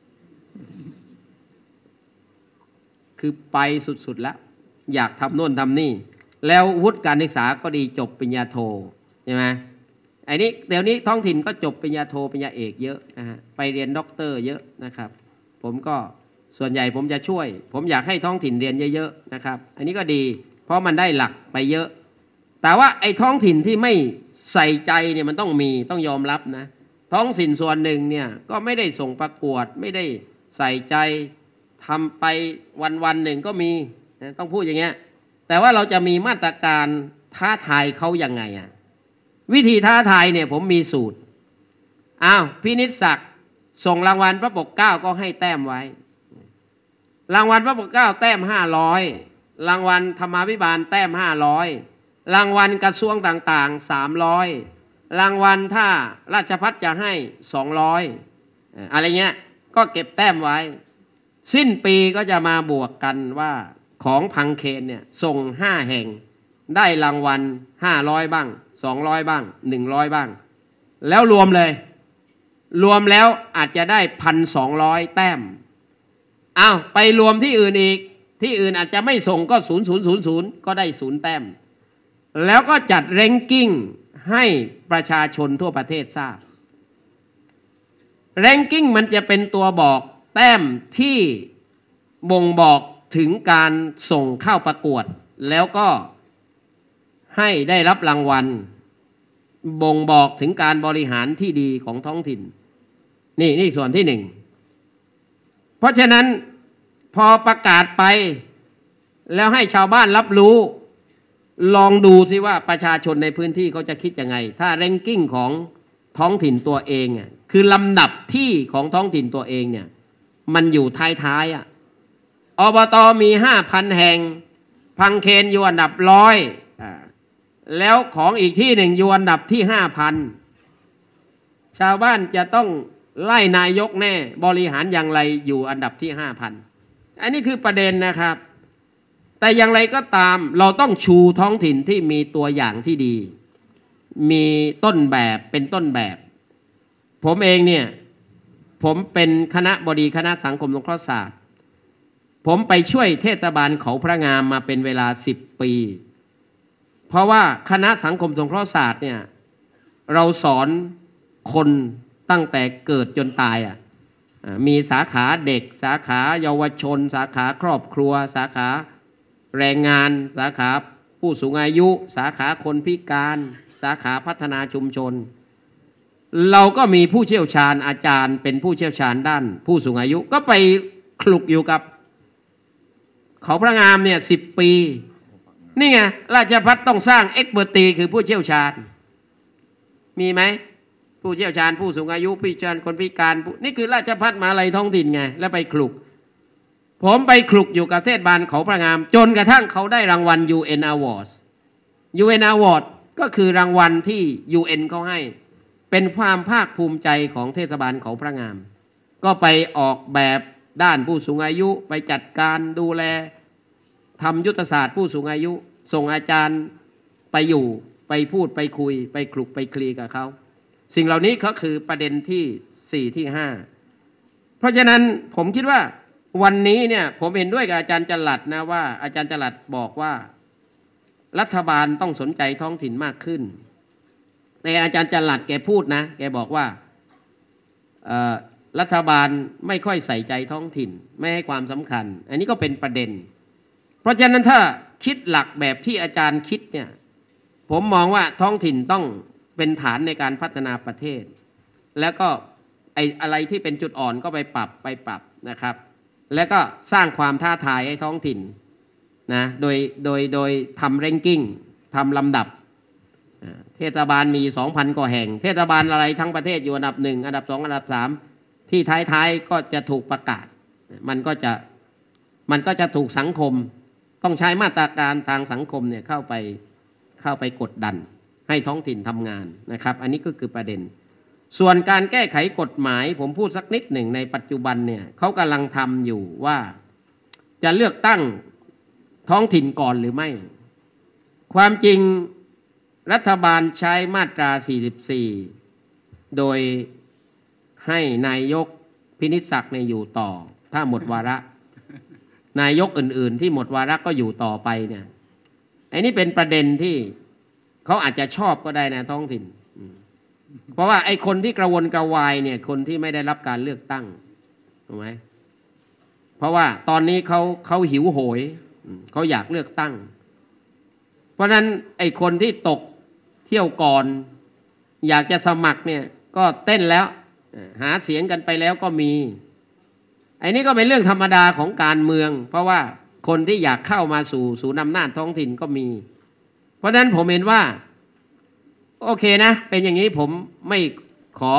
คือไปสุดๆแล้วอยากทำโน่นทำนี่แล้ววุฒิการศึกษาก็ดีจบปริญญาโทใช่ไหมไอ้นี้เดี๋ยวนี้ท้องถิ่นก็จบปริญญาโทปริญญาเอกเยอะนะฮะไปเรียนด็อกเตอร์เยอะนะครับผมก็ส่วนใหญ่ผมจะช่วยผมอยากให้ท้องถิ่นเรียนเยอะๆนะครับอันนี้ก็ดีเพราะมันได้หลักไปเยอะแต่ว่าไอ้ท้องถิ่นที่ไม่ใส่ใจเนี่ยมันต้องมีต้องยอมรับนะท้องถิ่นส่วนหนึ่งเนี่ยก็ไม่ได้ส่งประกวดไม่ได้ใส่ใจทำไปวันๆหนึ่งก็มีต้องพูดอย่างเงี้ยแต่ว่าเราจะมีมาตรการท้าทายเขายังไงอ่ะวิธีท้าทายเนี่ยผมมีสูตรอ้าวพินิจศักดิ์ส่งรางวัลพระปกเกล้าก็ให้แต้มไว้รางวัลพระปกเกล้าแต้มห้าร้อยรางวัลธรรมาภิบาลแต้มห้าร้อยรางวัลกระทรวงต่างๆสามร้อยรางวัลถ้าราชภัฏจะให้สองร้อยอะไรเงี้ยก็เก็บแต้มไว้สิ้นปีก็จะมาบวกกันว่าของพังเคนเนี่ยส่งห้าแห่งได้รางวัลห้าร้อยบ้างสองร้อยบ้างหนึ่งร้อยบ้างแล้วรวมเลยรวมแล้วอาจจะได้พันสองร้อยแต้มอ้าวไปรวมที่อื่นอีกที่อื่นอาจจะไม่ส่งก็ศูนย์ศูนย์ศูนย์ศูนย์ก็ได้ศูนย์แต้มแล้วก็จัดแรงกิ้งให้ประชาชนทั่วประเทศทราบแรงกิ้งมันจะเป็นตัวบอกแต้มที่บ่งบอกถึงการส่งเข้าประกวดแล้วก็ให้ได้รับรางวัลบ่งบอกถึงการบริหารที่ดีของท้องถิ่นนี่นี่ส่วนที่หนึ่งเพราะฉะนั้นพอประกาศไปแล้วให้ชาวบ้านรับรู้ลองดูสิว่าประชาชนในพื้นที่เขาจะคิดยังไงถ้าแรงกิ้งของท้องถิ่นตัวเองอ่ะคือลำดับที่ของท้องถิ่นตัวเองเนี่ยมันอยู่ท้ายๆอ่ะอบต.มีห้าพันแห่งพังเคนอยู่อันดับร้อยแล้วของอีกที่หนึ่งอยู่อันดับที่ห้าพันชาวบ้านจะต้องไล่นายกแน่บริหารอย่างไรอยู่อันดับที่ห้าพันอันนี้คือประเด็นนะครับแต่อย่างไรก็ตามเราต้องชูท้องถิ่นที่มีตัวอย่างที่ดีมีต้นแบบเป็นต้นแบบผมเองเนี่ยผมเป็นคณะบดีคณะสังคมสงเคราะห์ศาสตร์ผมไปช่วยเทศบาลเขาพระงามมาเป็นเวลาสิบปีเพราะว่าคณะสังคมสงเคราะห์ศาสตร์เนี่ยเราสอนคนตั้งแต่เกิดจนตายอ่ะมีสาขาเด็กสาขาเยาวชนสาขาครอบครัวสาขาแรงงานสาขาผู้สูงอายุสาขาคนพิการสาขาพัฒนาชุมชนเราก็มีผู้เชี่ยวชาญอาจารย์เป็นผู้เชี่ยวชาญด้านผู้สูงอายุก็ไปคลุกอยู่กับเขาพระงามเนี่ยสิบปีนี่ไงราชภัฏต้องสร้างเอ็กเปอร์ตีคือผู้เชี่ยวชาญมีไหมผู้เชี่ยวชาญผู้สูงอายุผู้เชี่ยวชาญคนพิการนี่คือราชภัฏมหาลัยท้องถิ่นไงแล้วไปคลุกผมไปคลุกอยู่กับเทศบาลเขาพระงามจนกระทั่งเขาได้รางวัล ยู เอ็น Awards ยู เอ็น Award ก็คือรางวัลที่ ยู เอ็น เขาให้เป็นความภาคภูมิใจของเทศบาลเขาพระงามก็ไปออกแบบด้านผู้สูงอายุไปจัดการดูแลทำยุทธศาสตร์ผู้สูงอายุส่งอาจารย์ไปอยู่ไปพูดไปคุยไปคลุกไปคลีกับเขาสิ่งเหล่านี้ก็คือประเด็นที่สี่ที่ห้าเพราะฉะนั้นผมคิดว่าวันนี้เนี่ยผมเห็นด้วยกับอาจารย์จรัสนะว่าอาจารย์จรัสบอกว่ารัฐบาลต้องสนใจท้องถิ่นมากขึ้นแต่อาจารย์จรัสแกพูดนะแกบอกว่ารัฐบาลไม่ค่อยใส่ใจท้องถิ่นไม่ให้ความสำคัญอันนี้ก็เป็นประเด็นเพราะฉะนั้นถ้าคิดหลักแบบที่อาจารย์คิดเนี่ยผมมองว่าท้องถิ่นต้องเป็นฐานในการพัฒนาประเทศแล้วก็ไอ้อะไรที่เป็นจุดอ่อนก็ไปปรับไปปรับนะครับแล้วก็สร้างความท้าทายให้ท้องถิ่นนะโดยโดยโดยทำเรนกิ้งทำลำดับเทศบาลมี สองพัน กว่าแห่งเทศบาลอะไรทั้งประเทศอยู่อันดับหนึ่งอันดับสองอันดับสามที่ท้ายๆก็จะถูกประกาศมันก็จะมันก็จะถูกสังคมต้องใช้มาตรการทางสังคมเนี่ยเข้าไปเข้าไปกดดันให้ท้องถิ่นทำงานนะครับอันนี้ก็คือประเด็นส่วนการแก้ไขกฎหมายผมพูดสักนิดหนึ่งในปัจจุบันเนี่ยเขากำลังทำอยู่ว่าจะเลือกตั้งท้องถิ่นก่อนหรือไม่ความจริงรัฐบาลใช้มาตราสี่สิบสี่โดยให้นายกพินิจศักดิ์เนี่ยอยู่ต่อถ้าหมดวาระนายกอื่นๆที่หมดวาระก็อยู่ต่อไปเนี่ยไอ้นี่เป็นประเด็นที่เขาอาจจะชอบก็ได้นะท้องถิ่นเพราะว่าไอ้คนที่กระวนกระวายเนี่ยคนที่ไม่ได้รับการเลือกตั้งถูกไหมเพราะว่าตอนนี้เขาเขาหิวโหยเขาอยากเลือกตั้งเพราะนั้นไอ้คนที่ตกเที่ยวก่อนอยากจะสมัครเนี่ยก็เต้นแล้วหาเสียงกันไปแล้วก็มีไอ้นี่ก็เป็นเรื่องธรรมดาของการเมืองเพราะว่าคนที่อยากเข้ามาสู่ศูนย์อำนาจท้องถิ่นก็มีเพราะฉะนั้นผมเห็นว่าโอเคนะเป็นอย่างนี้ผมไม่ขอ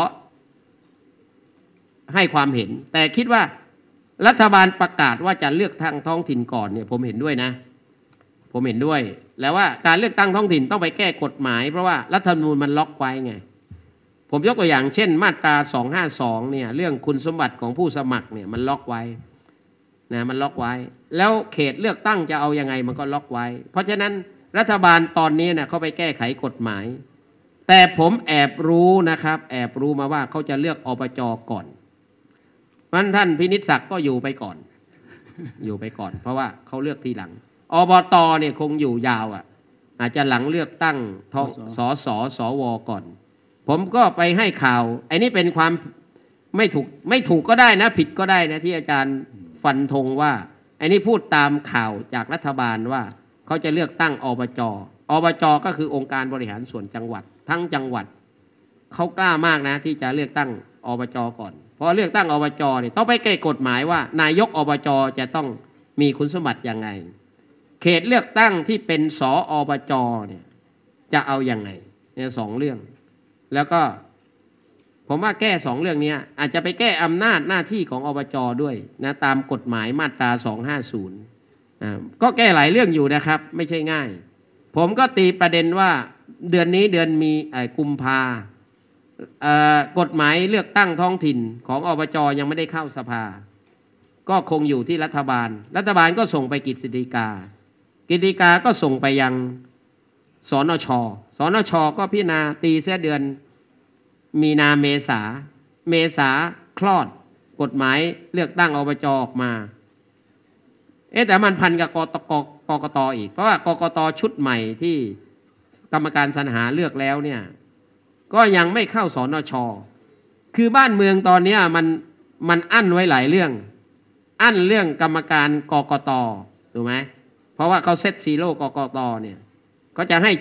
ให้ความเห็นแต่คิดว่ารัฐบาลประกาศว่าจะเลือกทางท้องถิ่นก่อนเนี่ยผมเห็นด้วยนะผมเห็นด้วยแล้วว่าการเลือกตั้งท้องถิ่นต้องไปแก้กฎหมายเพราะว่ารัฐธรรมนูญมันล็อกไว้ไงผมยกตัวอย่างเช่นมาตราสองห้าสองเนี่ยเรื่องคุณสมบัติของผู้สมัครเนี่ยมันล็อกไว้นะมันล็อกไว้แล้วเขตเลือกตั้งจะเอายังไงมันก็ล็อกไว้เพราะฉะนั้นรัฐบาลตอนนี้เนี่ยเขาไปแก้ไขกฎหมายแต่ผมแอบรู้นะครับแอบรู้มาว่าเขาจะเลือกอบจ.ก่อนมันท่านพินิจศักดิ์ก็อยู่ไปก่อนอยู่ไปก่อนเพราะว่าเขาเลือกทีหลังอบต.เนี่ยคงอยู่ยาวอ่ะอาจจะหลังเลือกตั้งทสสสวก่อนผมก็ไปให้ข่าวไอ้นี่เป็นความไม่ถูกไม่ถูกก็ได้นะผิดก็ได้นะที่อาจารย์ฟันธงว่าไอ้นี่พูดตามข่าวจากรัฐบาลว่าเขาจะเลือกตั้งอบจ.อบจ.ก็คือองค์การบริหารส่วนจังหวัดทั้งจังหวัดเขากล้ามากนะที่จะเลือกตั้งอบจ.ก่อนเพราะเลือกตั้งอบจ.เนี่ยต้องไปแก้กฎหมายว่านายกอบจ.จะต้องมีคุณสมบัติยังไงเขตเลือกตั้งที่เป็นสอบจ.เนี่ยจะเอายังไงเนี่ยสองเรื่องแล้วก็ผมว่าแก้สองเรื่องนี้อาจจะไปแก้อำนาจหน้าที่ของอบจ.ด้วยนะตามกฎหมายมาตราสองห้าศูนย์อ่าก็แก้หลายเรื่องอยู่นะครับไม่ใช่ง่ายผมก็ตีประเด็นว่าเดือนนี้เดือนมีไอ้กุมภากฎหมายเลือกตั้งท้องถิ่นของอบจ.ยังไม่ได้เข้าสภาก็คงอยู่ที่รัฐบาลรัฐบาลก็ส่งไปกฤษฎีกากฤษฎีกาก็ส่งไปยังสนช.สนช.ก็พิจารณาตีเสียเดือนมีนาเมษาเมษาคลอดกฎหมายเลือกตั้งอบจ.ออกมาเอ๊ะแต่มันพันกับกตกกตอีกเพราะว่ากกตชุดใหม่ที่กรรมการสรรหาเลือกแล้วเนี่ยก็ยังไม่เข้าสนช.คือบ้านเมืองตอนนี้มันมันอั้นไว้หลายเรื่องอั้นเรื่องกรรมการกกตถูกไหมเพราะว่าเขาเซตซีโร่กกตเนี่ยก็จะให้ชุด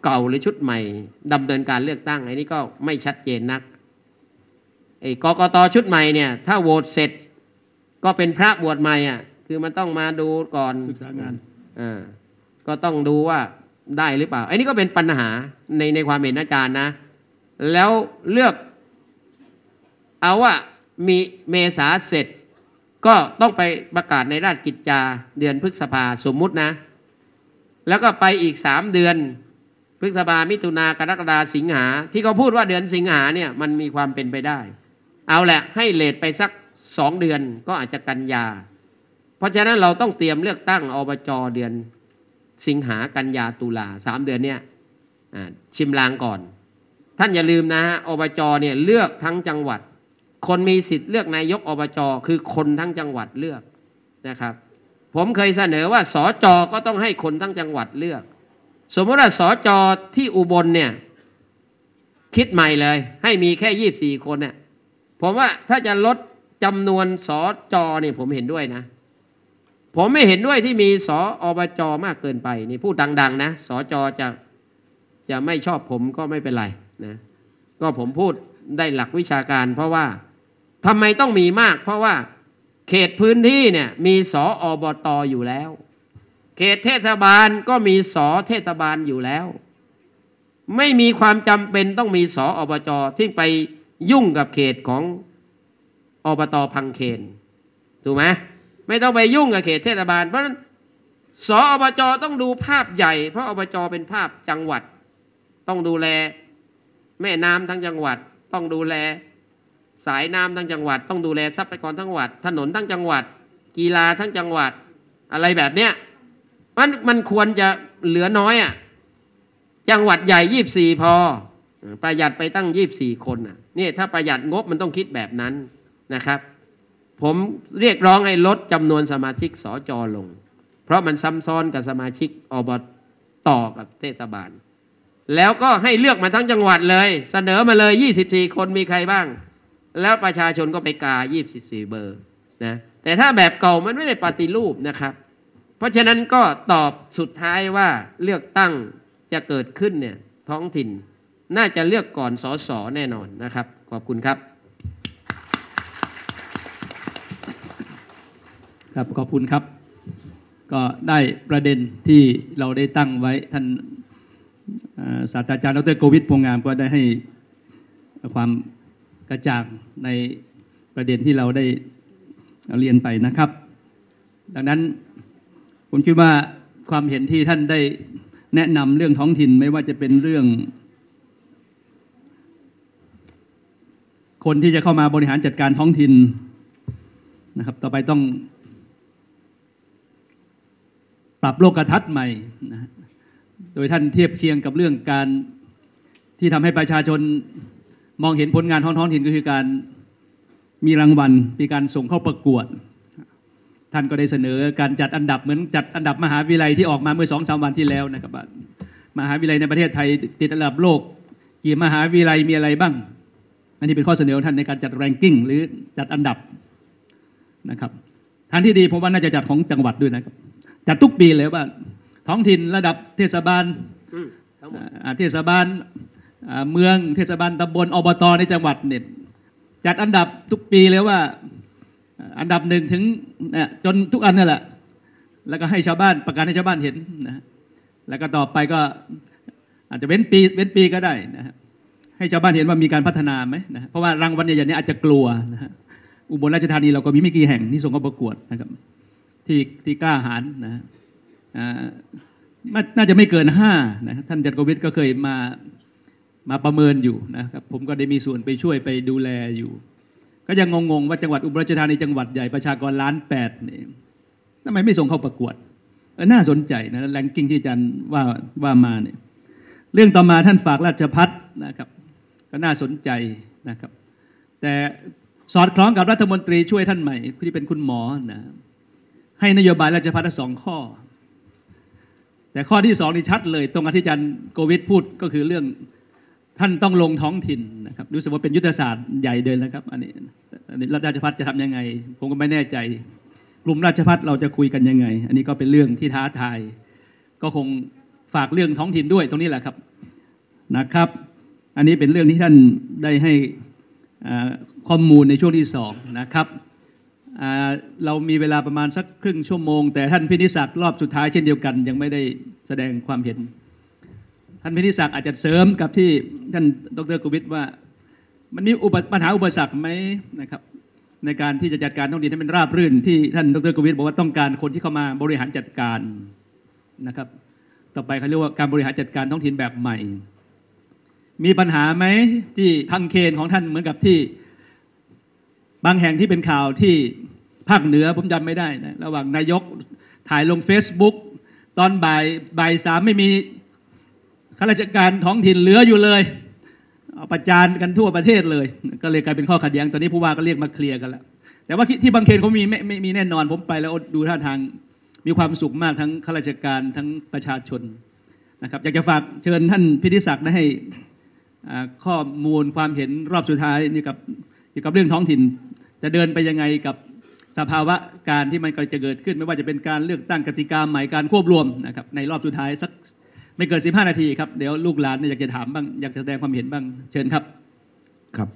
เก่าหรือชุดใหม่ดำเนินการเลือกตั้งไอ้นี่ก็ไม่ชัดเจนนักไอ้กกตชุดใหม่เนี่ยถ้าโหวตเสร็จก็เป็นพระบวชใหม่อ่ะคือมันต้องมาดูก่อนศึกษางานอ่าก็ต้องดูว่าได้หรือเปล่าไอ้นี่ก็เป็นปัญหาในในความเห็นอาจารย์นะแล้วเลือกเอาว่ามีเมษาเสร็จก็ต้องไปประกาศในราชกิจจาเดือนพฤษภาสมมุตินะแล้วก็ไปอีกสามเดือนพฤษภามิถุนากรกฎาสิงหาที่เขาพูดว่าเดือนสิงหาเนี่ยมันมีความเป็นไปได้เอาแหละให้เลทไปสักสองเดือนก็อาจจะกันยาเพราะฉะนั้นเราต้องเตรียมเลือกตั้งอบจเดือนสิงหากันยาตุลาสามเดือนเนี่ยชิมลางก่อนท่านอย่าลืมนะฮะอบจเนี่ยเลือกทั้งจังหวัดคนมีสิทธิ์เลือกนายกอบจคือคนทั้งจังหวัดเลือกนะครับผมเคยเสนอว่าสจก็ต้องให้คนทั้งจังหวัดเลือกสมมติว่าสจที่อุบลเนี่ยคิดใหม่เลยให้มีแค่ยี่สิบสี่คนเนี่ยผมว่าถ้าจะลดจำนวนสจเนี่ยผมเห็นด้วยนะผมไม่เห็นด้วยที่มีสอบจมากเกินไปนี่พูดดังๆนะสจจะจะไม่ชอบผมก็ไม่เป็นไรนะก็ผมพูดได้หลักวิชาการเพราะว่าทำไมต้องมีมากเพราะว่าเขตพื้นที่เนี่ยมีสอบตอยู่แล้วเขตเทศบาลก็มีสเทศบาลอยู่แล้วไม่มีความจำเป็นต้องมีสอบจที่ไปยุ่งกับเขตของอบตพังเคนถูกไหมไม่ต้องไปยุ่งกับเขตเทศบาลเพราะฉะนั้นสอบจต้องดูภาพใหญ่เพราะอบจเป็นภาพจังหวัดต้องดูแลแม่น้ำทั้งจังหวัดต้องดูแลสายน้ำทั้งจังหวัดต้องดูแลทรัพยากรทั้งจังหวัดถนนทั้งจังหวัดกีฬาทั้งจังหวัดอะไรแบบเนี้ยมันมันควรจะเหลือน้อยอ่ะจังหวัดใหญ่ยี่สิบสี่พอประหยัดไปตั้งยี่สิบสี่คนอ่ะนี่ถ้าประหยัดงบมันต้องคิดแบบนั้นนะครับผมเรียกร้องให้ลดจำนวนสมาชิกสจลงเพราะมันซ้ำซ้อนกับสมาชิกอบตกับเทศบาลแล้วก็ให้เลือกมาทั้งจังหวัดเลยเสนอมาเลยยี่สิบสี่คนมีใครบ้างแล้วประชาชนก็ไปกายี่สิบสี่เบอร์นะแต่ถ้าแบบเก่ามันไม่ได้ปฏิรูปนะครับเพราะฉะนั้นก็ตอบสุดท้ายว่าเลือกตั้งจะเกิดขึ้นเนี่ยท้องถิ่นน่าจะเลือกก่อนสสแน่นอนนะครับขอบคุณครับ
ครับขอบคุณครับก็ได้ประเด็นที่เราได้ตั้งไว้ท่านศาสตราจารย์ดร.โกวิท พวงงามก็ได้ให้ความกระจ่างในประเด็นที่เราได้เรียนไปนะครับดังนั้นผมคิดว่าความเห็นที่ท่านได้แนะนำเรื่องท้องถิ่นไม่ว่าจะเป็นเรื่องคนที่จะเข้ามาบริหารจัดการท้องถิ่นนะครับต่อไปต้องปรับโลกทัศน์ใหม่นะโดยท่านเทียบเคียงกับเรื่องการที่ทำให้ประชาชนมองเห็นผลงานท้องท้องถิ่นก็คือการมีรางวัลมีการส่งเข้าประกวดท่านก็ได้เสนอการจัดอันดับเหมือนจัดอันดับมหาวิทยาลัยที่ออกมาเมื่อสองสามวันที่แล้วนะครับมหาวิทยาลัยในประเทศไทยติดอันดับโลกกี่มหาวิทยาลัยมีอะไรบ้างอันนี้เป็นข้อเสนอของท่านในการจัดแรงกิ้งหรือจัดอันดับนะครับทางที่ดีผมว่าน่าจะจัดของจังหวัดด้วยนะครับจัดทุกปีเลยว่าท้องถิ่นระดับเทศบาลเทศบาลเมืองเทศบาลตำบลอบตในจังหวัดเนี่ยจัดอันดับทุกปีเลยว่าอันดับหนึ่งถึงจนทุกอันนั่นแหละแล้วก็ให้ชาวบ้านประกาศให้ชาวบ้านเห็นนะแล้วก็ต่อไปก็อาจจะเว้นปีเว้นปีก็ได้นะฮะให้ชาวบ้านเห็นว่ามีการพัฒนาไหมนะเพราะว่ารางวัลอย่างนี้อาจจะกลัวนะฮะอุบลราชธานีเราก็มีไม่กี่แห่งที่ส่งเข้าประกวดนะครับที่ที่กล้าหาญนะฮะน่าจะไม่เกินห้านะท่านจันทร์โกวิทก็เคยมามาประเมินอยู่นะครับผมก็ได้มีส่วนไปช่วยไปดูแลอยู่ก็ยังงงๆว่าจังหวัดอุบลราชธานีจังหวัดใหญ่ประชากรล้านแปดนี่ทำไมไม่ส่งเข้าประกวดเออน่าสนใจนะแรงกิ้งที่อาจารย์ว่าว่ามาเนี่ยเรื่องต่อมาท่านฝากราชภัฏนะครับก็น่าสนใจนะครับแต่สอดคล้องกับรัฐมนตรีช่วยท่านใหม่ที่เป็นคุณหมอนะให้นโยบายราชภัฏสองข้อแต่ข้อที่สองนี่ชัดเลยตรงกับที่อาจารย์โกวิทพูดก็คือเรื่องท่านต้องลงท้องถิ่นนะครับรู้สึกว่าเป็นยุทธศาสตร์ใหญ่เดินนะครับอันนี้ราชภัฏจะทำยังไงผมก็ไม่แน่ใจกลุ่มราชภัฏเราจะคุยกันยังไงอันนี้ก็เป็นเรื่องที่ท้าทายก็คงฝากเรื่องท้องถิ่นด้วยตรงนี้แหละครับนะครับอันนี้เป็นเรื่องที่ท่านได้ให้ข้อมูลในช่วงที่สองนะครับเรามีเวลาประมาณสักครึ่งชั่วโมงแต่ท่านพินิศักดิ์รอบสุดท้ายเช่นเดียวกันยังไม่ได้แสดงความเห็นท่านพินิศักดิ์อาจจะเสริมกับที่ท่านดร.กวิทย์ว่ามันมีปัญหาอุปสรรคไหมนะครับในการที่จะจัดการท้องถิ่นให้มันราบรื่นที่ท่านดร.กวิทย์บอกว่าต้องการคนที่เข้ามาบริหารจัดการนะครับต่อไปเขาเรียกว่าการบริหารจัดการท้องถิ่นแบบใหม่มีปัญหาไหมที่ทางเคนของท่านเหมือนกับที่บางแห่งที่เป็นข่าวที่ภาคเหนือผมจำไม่ได้นะระหว่างนายกถ่ายลง Facebook ตอนบ่ายบ่ายสามไม่มีข้าราชการท้องถิ่นเหลืออยู่เลยเอาประจานกันทั่วประเทศเลยก็เลยกลายเป็นข้อขัดแย้งตอนนี้ผู้ว่าก็เรียกมาเคลียร์กันแล้วแต่ว่าที่บางเขนเขามีไม่ไม่มีแน่นอนผมไปแล้วดูท่าทางมีความสุขมากทั้งข้าราชการทั้งประชาชนนะครับอยากจะฝากเชิญท่านพิธิศักดิ์ได้ให้ข้อมูลความเห็นรอบสุดท้ายนี่กับเกี่ยวกับเรื่องท้องถิ่นจะเดินไปยังไงกับสภาวะการที่มันจะเกิดขึ้นไม่ว่าจะเป็นการเลือกตั้งกติกาใหม่การควบรวมนะครับในรอบสุดท้ายสักไม่เกินสิบห้านาทีครับเดี๋ยวลูกหลานอยากจะถามบ้างอยากจะแสดงความเห็นบ้างเชิญครับ
ครับ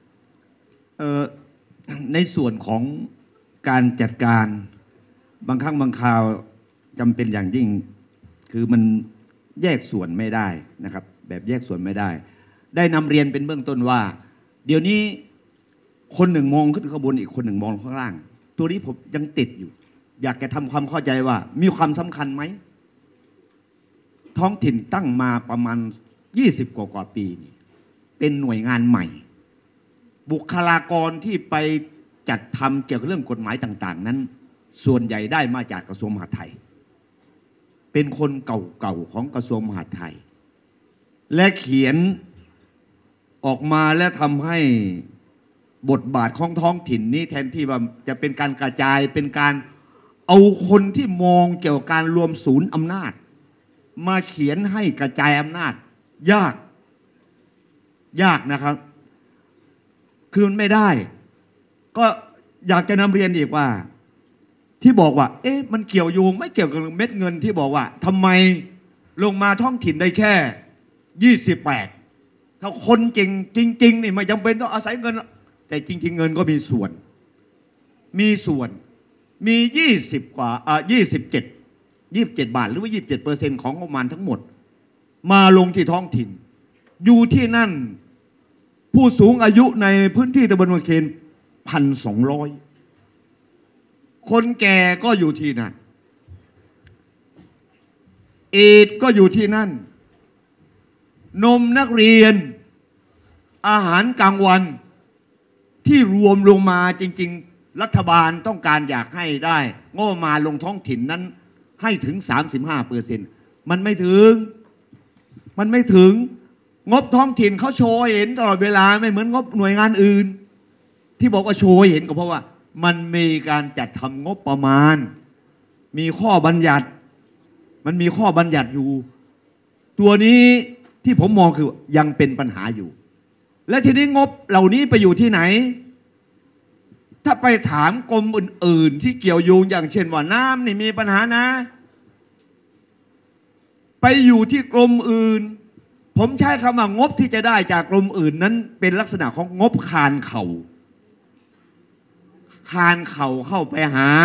ในส่วนของการจัดการบางครั้งบางคราวจำเป็นอย่างยิ่งคือมันแยกส่วนไม่ได้นะครับแบบแยกส่วนไม่ได้ได้นำเรียนเป็นเบื้องต้นว่าเดี๋ยวนี้คนหนึ่งมองขึ้นข้างบนอีกคนหนึ่งมองข้างล่างตัวนี้ผมยังติดอยู่อยากจะทำความเข้าใจว่ามีความสำคัญไหมท้องถิ่นตั้งมาประมาณยี่สิบกว่าปีเป็นหน่วยงานใหม่บุคลากรที่ไปจัดทำเกี่ยวกับเรื่องกฎหมายต่างๆนั้นส่วนใหญ่ได้มาจากกระทรวงมหาดไทยเป็นคนเก่าๆของกระทรวงมหาดไทยและเขียนออกมาและทำให้บทบาทของท้องถิ่นนี้แทนที่ว่าจะเป็นการกระจายเป็นการเอาคนที่มองเกี่ยวกับการรวมศูนย์อำนาจมาเขียนให้กระจายอำนาจยากยากนะครับคือมันไม่ได้ก็อยากจะนำเรียนอีกว่าที่บอกว่าเอ๊ะมันเกี่ยวโยงไม่เกี่ยวกับเม็ดเงินที่บอกว่าทำไมลงมาท้องถิ่นได้แค่ยี่สิบแปดถ้าคนจริงจริงๆนี่ไม่จำเป็นต้องอาศัยเงินแต่จริงๆเงินก็มีส่วนมีส่วนมียี่สิบกว่าอ่ายี่สิบเจ็ดยี่สิบเจ็ดบาทหรือว่ายี่สิบเจ็ดเปอร์เซ็นต์ของงบประมาณทั้งหมดมาลงที่ท้องถิ่นอยู่ที่นั่นผู้สูงอายุในพื้นที่ตำบลวังเคนพันสองร้อยคนแก่ก็อยู่ที่นั่นเอดก็อยู่ที่นั่นนมนักเรียนอาหารกลางวันที่รวมลงมาจริงๆรัฐบาลต้องการอยากให้ได้งบประมาณลงท้องถิ่นนั้นให้ถึง สามสิบห้าเปอร์เซ็นต์ มันไม่ถึงมันไม่ถึงงบท้องถิ่นเขาโชว์เห็นตลอดเวลาไม่เหมือนงบหน่วยงานอื่นที่บอกว่าโชว์เห็นก็เพราะว่ามันมีการจัดทำงบประมาณมีข้อบัญญัติมันมีข้อบัญญัติอยู่ตัวนี้ที่ผมมองคือยังเป็นปัญหาอยู่และทีนี้งบเหล่านี้ไปอยู่ที่ไหนถ้าไปถามกรมอื่นๆที่เกี่ยวโยงอย่างเช่นว่าน้ำนี่มีปัญหานะไปอยู่ที่กรมอื่นผมใช้คำว่างบที่จะได้จากกรมอื่นนั้นเป็นลักษณะของงบคานเข่าคานเข่าเข้าไปหา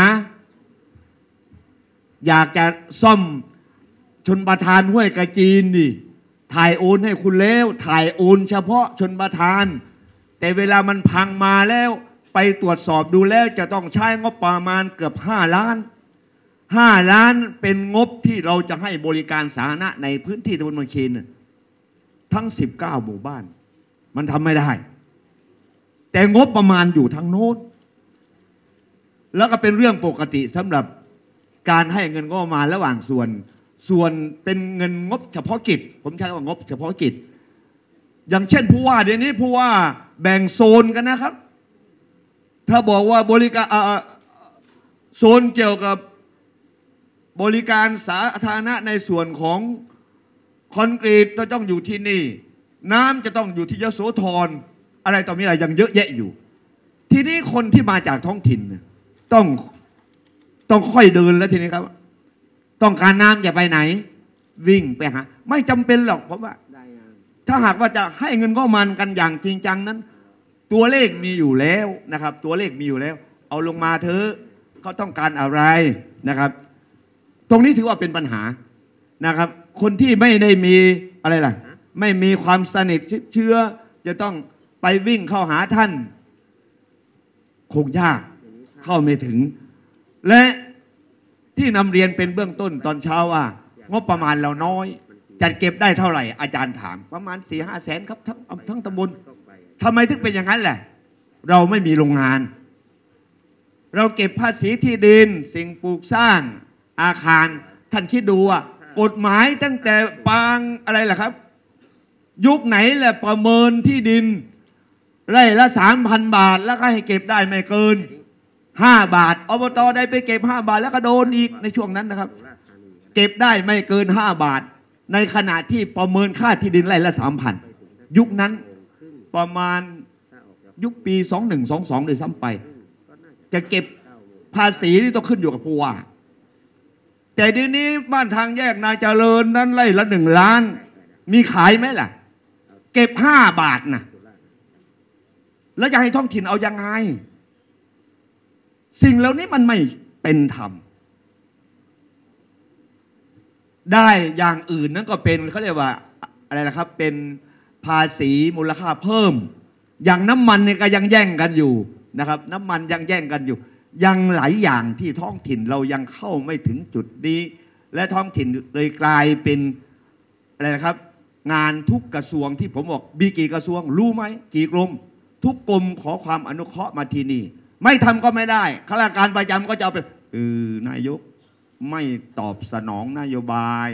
อยากจะซ่อมชนประทานห้วยกระจีนดิถ่ายโอนให้คุณแล้วถ่ายโอนเฉพาะชนประทานแต่เวลามันพังมาแล้วไปตรวจสอบดูแล้วจะต้องใช้งบประมาณเกือบห้าล้านห้าล้านเป็นงบที่เราจะให้บริการสาธารณะในพื้นที่ตำบลวังเคนทั้งสิบเก้าหมู่บ้านมันทำไม่ได้แต่งบประมาณอยู่ทางโน้นแล้วก็เป็นเรื่องปกติสำหรับการให้เงินงบประมาณระหว่างส่วนส่วนเป็นเงินงบเฉพาะกิจผมใช้คำว่างบเฉพาะกิจอย่างเช่นผู้ว่าเดี๋ยวนี้ผู้ว่าแบ่งโซนกันนะครับถ้าบอกว่าบริการโซนเกี่ยวกับบริการสาธารณะในส่วนของคอนกรีตจะต้องอยู่ที่นี่น้ำจะต้องอยู่ที่ยโสธรอะไรต่อมีอะไรยังเยอะแยะอยู่ทีนี้คนที่มาจากท้องถิ่นต้องต้องค่อยเดินแล้วทีนี้ครับต้องการน้ำจะไปไหนวิ่งไปหาไม่จำเป็นหรอกเพราะว่า
ถ้าหากว่าจะให้เงินงบประมาณกันอย่างจริงจังนั้น ตัวเลขมีอยู่แล้วนะครับตัวเลขมีอยู่แล้วเอาลงมาเถอะเขาต้องการอะไรนะครับตรงนี้ถือว่าเป็นปัญหานะครับคนที่ไม่ได้มีอะไรล่ะไม่มีความสนิทเชื้อจะต้องไปวิ่งเข้าหาท่านคงยากเข้าไม่ถึงและที่นำเรียนเป็นเบื้องต้นตอนเช้าว่างบประมาณเราน้อยจัดเก็บได้เท่าไหร่อาจารย์ถามประมาณสี่ห้าแสนครับทั้งทั้งตำบลทำไมถึงเป็นอย่างนั้นแหละเราไม่มีโรงงานเราเก็บภาษีที่ดินสิ่งปลูกสร้างอาคารท่านคิดดูอ่ะกฎหมายตั้งแต่ปางอะไรล่ะครับยุคไหนแหละประเมินที่ดินไร่ละสามพันบาทแล้วก็ให้เก็บได้ไม่เกินห้าบาทอบตได้ไปเก็บห้าบาทแล้วก็โดนอีกในช่วงนั้นนะครับเก็บได้ไม่เกินห้าบาทในขณะที่ประเมินค่าที่ดินไร่ละสามพันยุคนั้นประมาณยุคปีสองหนึ่งสองสองเลยซ้ำไปจะเก็บภาษีนี่ต้องขึ้นอยู่กับผู้ว่าแต่เดี๋ยวนี้บ้านทางแยกนาเจริญนั้นไร่ละหนึ่งล้านมีขายไหมล่ะเก็บห้าบาทนะแล้วจะให้ท้องถิ่นเอายังไงสิ่งเหล่านี้มันไม่เป็นธรรมได้อย่างอื่นนั้นก็เป็นเขาเรียกว่าอะไรล่ะครับเป็นภาษีมูลค่าเพิ่มอย่างน้ำมันเนี่ยก็ยังแย่งกันอยู่นะครับน้ำมันยังแย่งกันอยู่ยังหลายอย่างที่ท้องถิ่นเรายังเข้าไม่ถึงจุดนี้และท้องถิ่นเลยกลายเป็นอะไรนะครับงานทุกกระทรวงที่ผมบอกมีกี่กระทรวงรู้ไหมกี่กรมทุกกรมขอความอนุเคราะห์มาที่นี่ไม่ทำก็ไม่ได้ข้าราชการประจำก็จะเอาไปเออนายกไม่ตอบสนองนโยบาย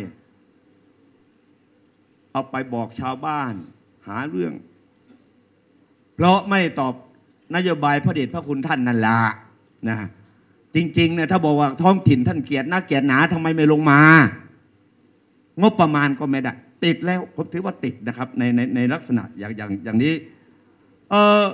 เอาไปบอกชาวบ้านหาเรื่องเพราะไม่ตอบนโยบายพระเดชพระคุณท่านนั่นละนะจริงๆเนี่ยถ้าบอกว่าท้องถิ่นท่านเกียรตินักเกียรติหนาทำไมไม่ลงมางบประมาณก็ไม่ได้ติดแล้วผมถือว่าติดนะครับในในในลักษณะอย่างอย่างอย่างนี้เอ่อ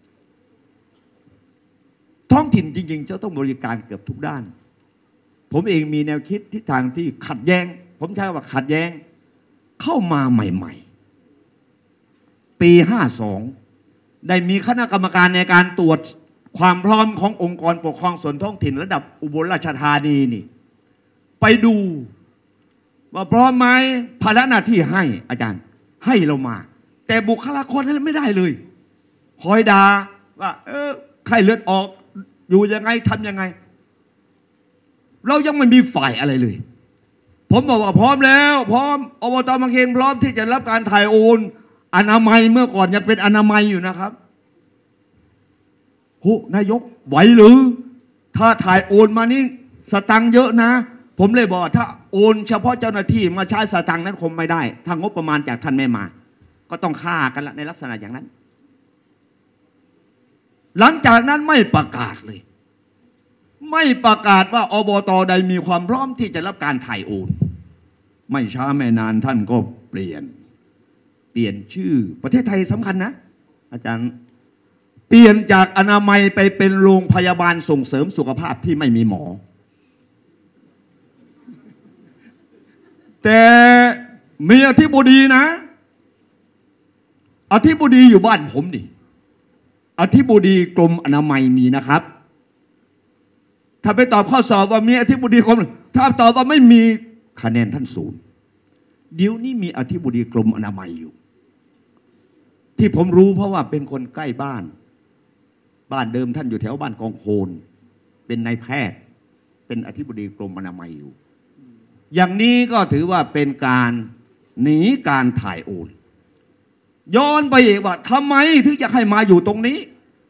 ท้องถิ่นจริงๆจะต้องบริการเกือบทุกด้านผมเองมีแนวคิดทิศทางที่ขัดแย้งผมใช้ว่าขัดแย้งเข้ามาใหม่ๆปีห้าสองได้มีคณะกรรมการในการตรวจความพร้อมขององค์กรปกครองส่วนท้องถิ่นระดับอุบลราชธานีนี่ไปดูว่าพร้อมไหมภาระหน้าที่ให้อาจารย์ให้เรามาแต่บุคลากรนั้นไม่ได้เลยคอยด่าว่าเออไข้เลือดออกอยู่ยังไงทำยังไงเรายังไม่มีฝ่ายอะไรเลยผมบอกว่าพร้อมแล้วพร้อมอบตบางเขนพร้อมที่จะรับการถ่ายโอนอนามัยเมื่อก่อนยังเป็นอนามัยอยู่นะครับโหนายกไหวหรือถ้าถ่ายโอนมานี่สตังค์เยอะนะผมเลยบอกถ้าโอนเฉพาะเจ้าหน้าที่มาใช้สตังค์นั้นคงไม่ได้ถ้างบประมาณจากท่านไม่มาก็ต้องฆ่ากันละในลักษณะอย่างนั้นหลังจากนั้นไม่ประกาศเลยไม่ประกาศว่าอบตใดมีความพร้อมที่จะรับการถ่ายโอนไม่ช้าไม่นานท่านก็เปลี่ยนเปลี่ยนชื่อประเทศไทยสำคัญนะอาจารย์เปลี่ยนจากอนามัยไปเป็นโรงพยาบาลส่งเสริมสุขภาพที่ไม่มีหมอแต่มีอธิบดีนะอธิบดีอยู่บ้านผมดิอธิบดีกรมอนามัยมีนะครับถ้าไปตอบข้อสอบว่ามีอธิบดีกรมถ้าตอบว่าไม่มีคะแนนท่านศูนย์เดี๋ยวนี้มีอธิบดีกรมอนามัยอยู่ที่ผมรู้เพราะว่าเป็นคนใกล้บ้านบ้านเดิมท่านอยู่แถวบ้านกองโพนเป็นนายแพทย์เป็นอธิบดีกรมอนามัยอยู่อย่างนี้ก็ถือว่าเป็นการหนีการถ่ายโอนย้อนไปอีกว่าทำไมถึงจะให้มาอยู่ตรงนี้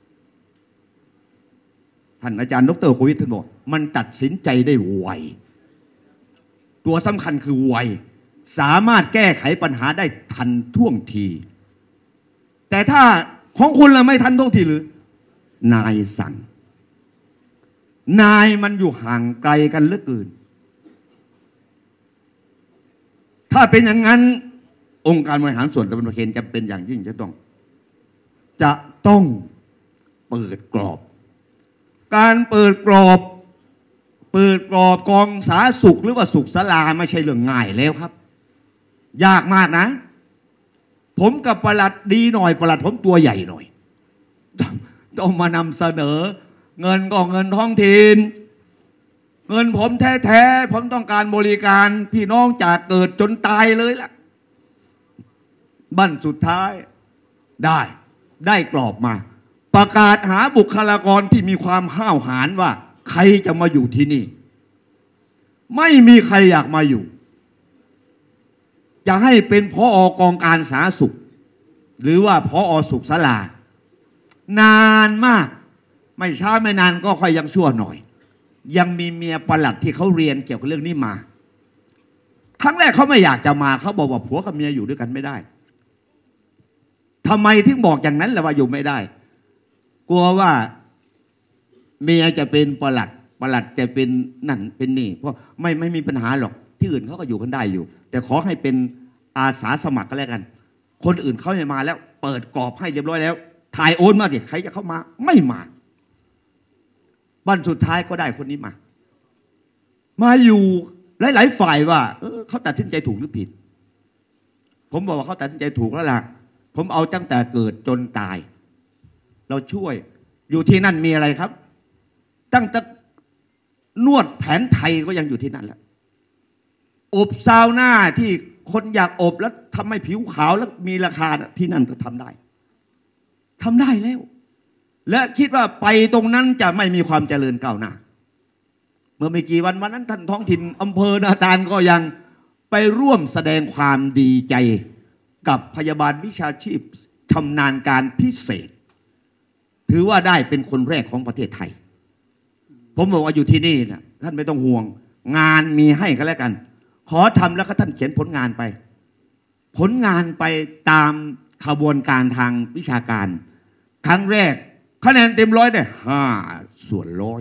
ท่านอาจารย์ดร.โควิดท่านบอกมันตัดสินใจได้ไวตัวสำคัญคือไวสามารถแก้ไขปัญหาได้ทันท่วงทีแต่ถ้าของคุณเราไม่ทันท่วงทีหรือนายสั่งนายมันอยู่ห่างไกลกันเหลือเกินถ้าเป็นอย่างนั้นองค์การบริหารส่วนตำบลบางเขนจำเป็นอย่างยิ่งจะต้องจะต้องเปิดกรอบการเปิดกรอบเปิดกรอบกองสาธารณสุขหรือว่าสุขศาลาไม่ใช่เรื่องง่ายแล้วครับยากมากนะผมกับประหลัดดีหน่อยประหลัดผมตัวใหญ่หน่อยต้องมานำเสนอเงินก็เงินท้องถิ่นเงินผมแท้ๆผมต้องการบริการพี่น้องจากเกิดจนตายเลยล่ะบั้นสุดท้ายได้ได้กรอบมาประกาศหาบุคลากรที่มีความห้าวหาญว่าใครจะมาอยู่ที่นี่ไม่มีใครอยากมาอยู่จะให้เป็นผอกองการสาธารณสุขหรือว่าผอสุขศาลานานมากไม่ช้าไม่นานก็ค่อยยังชั่วหน่อยยังมีเมียประหลัดที่เขาเรียนเกี่ยวกับเรื่องนี้มาครั้งแรกเขาไม่อยากจะมาเขาบอกว่าผัวกับเมียอยู่ด้วยกันไม่ได้ทำไมถึงบอกอย่างนั้นล่ะว่าอยู่ไม่ได้กลัวว่าเมียจะเป็นประหลัดประหลัดจะเป็นนั่นเป็นนี่เพราะไม่ไม่มีปัญหาหรอกที่อื่นเขาก็อยู่กันได้อยู่แต่ขอให้เป็นอาสาสมัครก็แล้วกันคนอื่นเขาไม่มาแล้วเปิดกรอบให้เรียบร้อยแล้วถ่ายโอนมาสิใครจะเข้ามาไม่มาวันสุดท้ายก็ได้คนนี้มามาอยู่หลายๆฝ่ายว่าเออเขาตัดสินใจถูกหรือผิดผมบอกว่าเขาตัดสินใจถูกแล้วล่ะผมเอาตั้งแต่เกิดจนตายเราช่วยอยู่ที่นั่นมีอะไรครับตั้งแต่นวดแผนไทยก็ยังอยู่ที่นั่นแหละอบซาวน่าที่คนอยากอบแล้วทำให้ผิวขาวแล้วมีราคาที่นั่นก็ทำได้ทำได้แล้วและคิดว่าไปตรงนั้นจะไม่มีความเจริญก้าวหน้าเมื่อไม่กี่วันวันนั้นท่านท้องถิ่นอำเภอนาตาลก็ยังไปร่วมแสดงความดีใจกับพยาบาลวิชาชีพชำนาญการพิเศษถือว่าได้เป็นคนแรกของประเทศไทยผมบอกว่าอยู่ที่นี่นะท่านไม่ต้องห่วงงานมีให้กันแล้วกันขอทำแล้วก็ท่านเขียนผลงานไปผลงานไปตามขบวนการทางวิชาการครั้งแรกคะแนนเต็มร้อยได้ห้าส่วนร้อย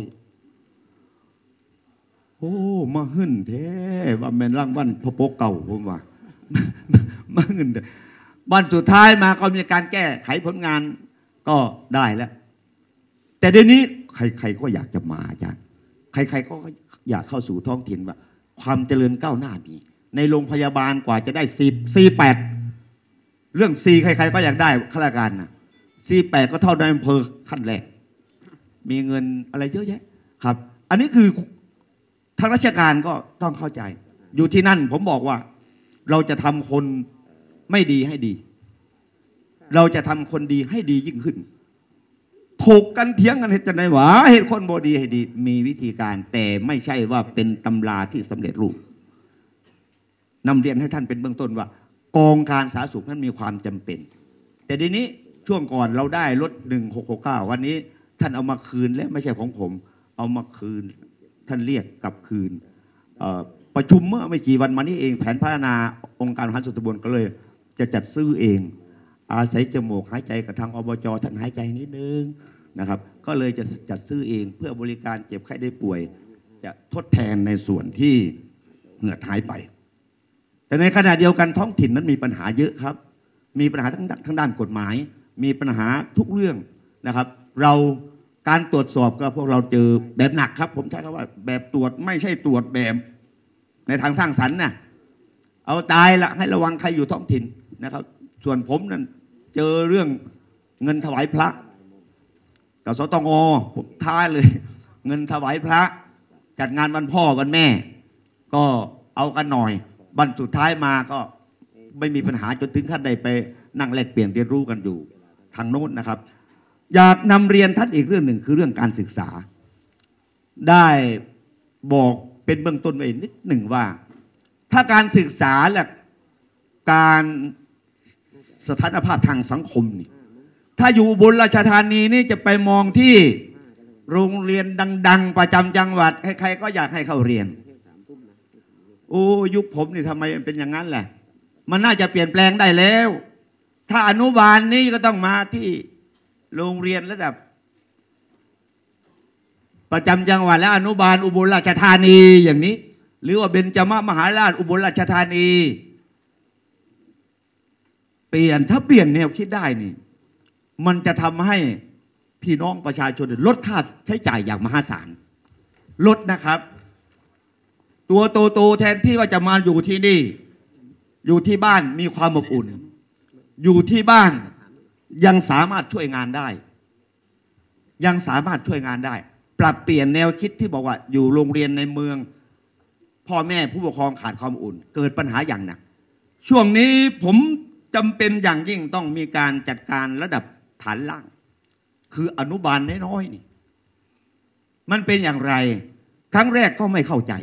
โอ้มาหึ่นแท้ว่าแม่นร่างวันพระโปกเก่าผมว่ามาหึ่นวันสุดท้ายมาก็มีการแก้ไขผลงานก็ได้แล้วแต่เดี๋ยวนี้ใครๆก็อยากจะมาอาจารย์ใครๆก็อยากเข้าสู่ท้องถิ่นว่าความเจริญก้าวหน้ามีในโรงพยาบาลกว่าจะได้สี่สี่แปดเรื่องสี่ใครๆก็อยากได้ข้าราชการนะสี่แปดก็เท่าในอำเภอขั้นแรกมีเงินอะไรเยอะแยะครับอันนี้คือทางราชการก็ต้องเข้าใจอยู่ที่นั่นผมบอกว่าเราจะทำคนไม่ดีให้ดีเราจะทำคนดีให้ดียิ่งขึ้นถกกันเถียงกันเหตุจะไหนวะเหตุคนบดีให้ดีมีวิธีการแต่ไม่ใช่ว่าเป็นตำราที่สำเร็จรูปนำเรียนให้ท่านเป็นเบื้องต้นว่ากองการสาธารณสุขนั้นมีความจำเป็นแต่ทีนี้ช่วงก่อนเราได้รถหนึ่งหกหกเก้าวันนี้ท่านเอามาคืนและไม่ใช่ของผมเอามาคืนท่านเรียกกลับคืนประชุมเมื่อไม่กี่วันมานี้เองแผนพัฒนาองค์การบริหารส่วนตำบลก็เลยจะจัดซื้อเองอาศัยจมูกหายใจกับทางอบจ.ท่านหายใจนิดนึงนะครับก็เลยจะจัดซื้อเองเพื่อบริการเจ็บไข้ได้ป่วยจะทดแทนในส่วนที่เหงื่อหายไปแต่ในขณะเดียวกันท้องถิ่นนั้นมีปัญหาเยอะครับมีปัญหาทั้งทั้งด้านกฎหมายมีปัญหาทุกเรื่องนะครับเราการตรวจสอบก็พวกเราเจอแบบหนักครับผมใช้คำว่าแบบตรวจไม่ใช่ตรวจแบบในทางสร้างสรรค์นะเอาตายละให้ระวังใครอยู่ท้องถิ่นนะครับส่วนผมนั้นเจอเรื่องเงินถวายพระกับสตงผมท้าเลยเงินถวายพระจัดงานวันพ่อวันแม่ก็เอากันหน่อยวันสุดท้ายมาก็ไม่มีปัญหาจนถึงขั้นใดไปนั่งแลกเปลี่ยนเรียนรู้กันอยู่ทางโน้นนะครับอยากนำเรียนท่านอีกเรื่องหนึ่งคือเรื่องการศึกษาได้บอกเป็นเบื้องต้นไว้นิดหนึ่งว่าถ้าการศึกษาและการสถานภาพทางสังคมนี่ถ้าอยู่บนราชธานีนี่จะไปมองที่โรงเรียนดังๆประจำจังหวัดใครๆก็อยากให้เข้าเรียนโอ้ยุคผมนี่ทำไมเป็นอย่างนั้นแหละมันน่าจะเปลี่ยนแปลงได้แล้วถ้าอนุบาลนี้ก็ต้องมาที่โรงเรียนระดับประจำจังหวัดและอนุบาลอุบลราชธานีอย่างนี้หรือว่าเบญจมหาราชอุบลราชธานีเปลี่ยนถ้าเปลี่ยนแนวคิดได้นี่มันจะทำให้พี่น้องประชาชนลดค่าใช้จ่ายอย่างมหาศาลลดนะครับตัวโตๆแทนที่ว่าจะมาอยู่ที่นี่อยู่ที่บ้านมีความอบอุ่นอยู่ที่บ้านยังสามารถช่วยงานได้ยังสามารถช่วยงานได้ปรับเปลี่ยนแนวคิดที่บอกว่าอยู่โรงเรียนในเมืองพ่อแม่ผู้ปกครองขาดความอุ่นเกิดปัญหาอย่างหนักช่วงนี้ผมจำเป็นอย่างยิ่งต้องมีการจัดการระดับฐานล่างคืออนุบาลน้อยๆนี่มันเป็นอย่างไรครั้งแรกก็ไม่เข้าใจ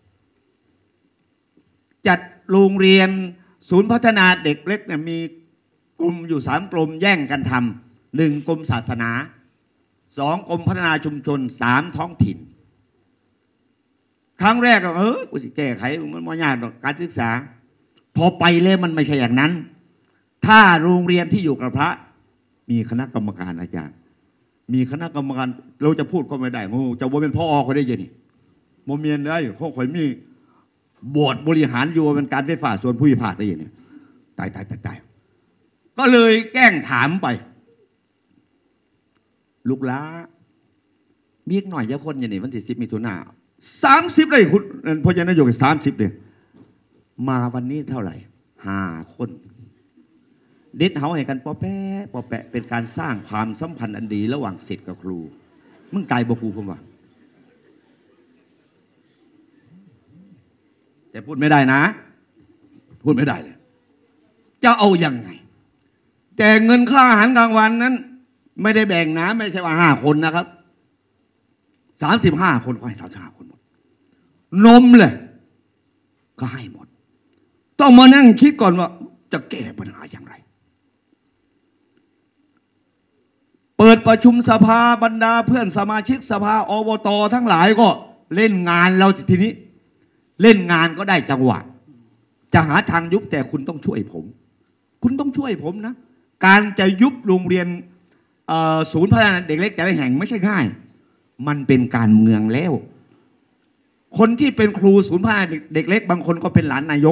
จัดโรงเรียนศูนย์พัฒนาเด็กเล็กเนี่ยมีกลุ่มอยู่สามกลุ่มแย่งกันทำหนึ่งกรมศาสนาสองกรมพัฒนาชุมชนสามท้องถิ่นครั้งแรกก็เออกูจะแก้ไขมันไม่ยากหรอกการศึกษาพอไปเลยมันไม่ใช่อย่างนั้นถ้าโรงเรียนที่อยู่กับพระมีคณะกรรมการอาจารย์มีคณะกรรมการเราจะพูดก็ไม่ได้โง่จะว่าเป็นพ่ออเขาได้ยังนี่โมเมียนได้เขาคอยมีบอร์ดบริหารอยู่เป็นการไฟฟ้าส่วนผู้พิพากษาได้ยังนี่ตายตายตายตายก็เลยแกล้งถามไปลูกล้ามีอีกหน่อยเยอะคนอย่างนี้วันที่สิบมิถุนาสามสิบเลยคุณพจนายกสามสิบเลยมาวันนี้เท่าไหร่ห้าคนเด็ดเฮาให้กันปอแปะปอแปะเป็นการสร้างความสัมพันธ์อันดีระหว่างศิษย์กับครูมึงไกลบ่ครูผมว่าแต่พูดไม่ได้นะพูดไม่ได้เลยจะเอายังไงแต่เงินค่าอาหารกลางวันนั้นไม่ได้แบ่งนะไม่ใช่ว่าห้าคนนะครับสามสิบห้าคนก็ให้สามสิบห้าคนหมดนมเลยก็ให้หมดต้องมานั่งคิดก่อนว่าจะแก้ปัญหาอย่างไรเปิดประชุมสภาบรรดาเพื่อนสมาชิกสภาอบต.ทั้งหลายก็เล่นงานเราทีนี้เล่นงานก็ได้จังหวะจะหาทางยุบแต่คุณต้องช่วยผมคุณต้องช่วยผมนะการจะยุบโรงเรียนศูนย์พัฒนาเด็กเล็กแต่ละแห่งไม่ใช่ง่ายมันเป็นการเมืองแล้วคนที่เป็นครูศูนย์พัฒนาเด็กเล็กบางคนก็เป็นหลานนายก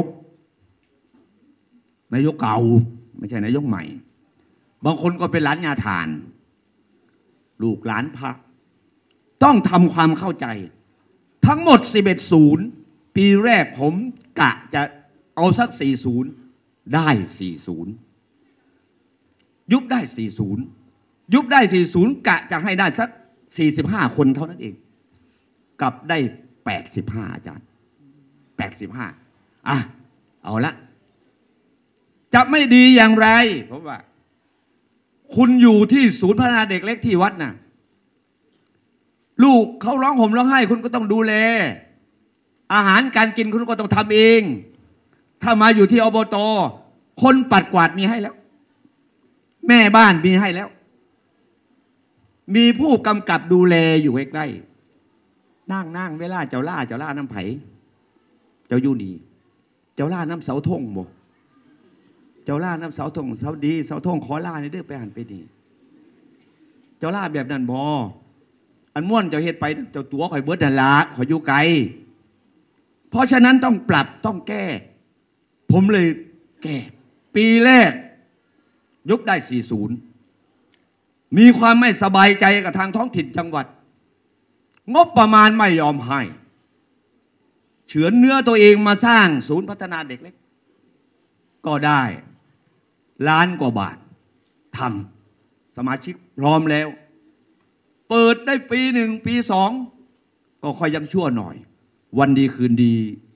นายกเก่าไม่ใช่นายกใหม่บางคนก็เป็นหลานยาฐานลูกหลานพระต้องทำความเข้าใจทั้งหมดสิบเอ็ดศูนย์ปีแรกผมกะจะเอาสักสี่ศูนย์ได้สี่ศูนย์ยุบได้สี่ศูนย์ยุบได้สี่ศูนย์กะจะให้ได้สักสี่สิบห้าคนเท่านั้นเองกลับได้แปดสิบห้าอาจารย์แปดสิบห้าอ่ะเอาละจะไม่ดีอย่างไรเพราะว่าคุณอยู่ที่ศูนย์พัฒนาเด็กเล็กที่วัดน่ะลูกเขาร้องห่มร้องไห้คุณก็ต้องดูแลอาหารการกินคุณก็ต้องทำเองถ้ามาอยู่ที่อบต.คนปัดกวาดมีให้แล้วแม่บ้านมีให้แล้วมีผู้กำกับดูแลอยู่ใกล้ๆนั่งนั่งเวลาเจ้าล่าเจ้าล่าน้ำไผ่เจ้าอยู่ดีเจ้าล่าน้ำเสาธงบ่เจ้าล่าน้ำเสาธงเสาดีเสาธงขอล่าในเด้อไปหันไปดีเจ้าล่าแบบนั้นบ่อันม่วนเจ้าเฮ็ดไปเจ้าตัวข่อยเบิดนั่นละข่อยอยู่ไกลเพราะฉะนั้นต้องปรับต้องแก้ผมเลยแก้ปีแรกยุบได้สี่ศูนย์มีความไม่สบายใจกับทางท้องถิ่นจังหวัดงบประมาณไม่ยอมให้เฉือนเนื้อตัวเองมาสร้างศูนย์พัฒนาเด็กเล็กก็ได้ล้านกว่าบาททำสมาชิกพร้อมแล้วเปิดได้ปีหนึ่งปีสองก็ค่อยยังชั่วหน่อยวันดีคืนดี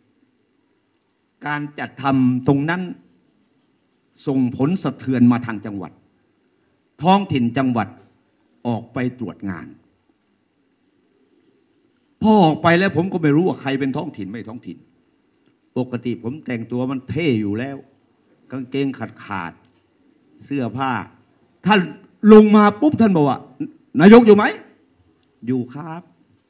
การจัดทำตรงนั้นส่งผลสะเทือนมาทางจังหวัดท้องถิ่นจังหวัดออกไปตรวจงานพอออกไปแล้วผมก็ไม่รู้ว่าใครเป็นท้องถิ่นไม่ท้องถิ่นปกติผมแต่งตัวมันเท่อยู่แล้วกางเกงขาดขาดเสื้อผ้าท่านลงมาปุ๊บท่านบอกว่านายกอยู่ไหมอยู่ครับ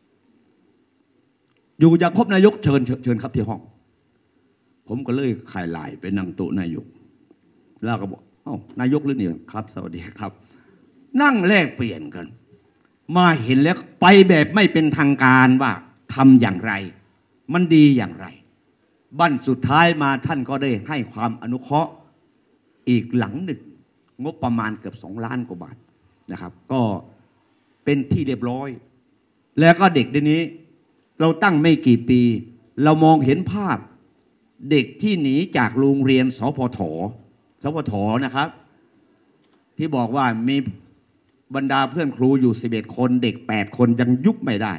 อยู่อยากพบนายกเชิญเชิญครับที่ห้องผมก็เลยขายลายไปนั่งโต๊ะนายกแล้วก็บอกเอ้านายกหรือเนี่ยครับสวัสดีครับนั่งแลกเปลี่ยนกันมาเห็นแล้วไปแบบไม่เป็นทางการว่าทำอย่างไรมันดีอย่างไรบั้นสุดท้ายมาท่านก็ได้ให้ความอนุเคราะห์อีกหลังหนึ่งงบประมาณเกือบสองล้านกว่าบาทนะครับก็เป็นที่เรียบร้อยแล้วก็เด็กเดี๋ยวนี้เราตั้งไม่กี่ปีเรามองเห็นภาพเด็กที่หนีจากโรงเรียนสพทสพทนะครับ
ที่บอกว่ามีบรรดาเพื่อนครูอยู่สิบเอ็ดคนเด็กแปดคนยังยุบไม่ได้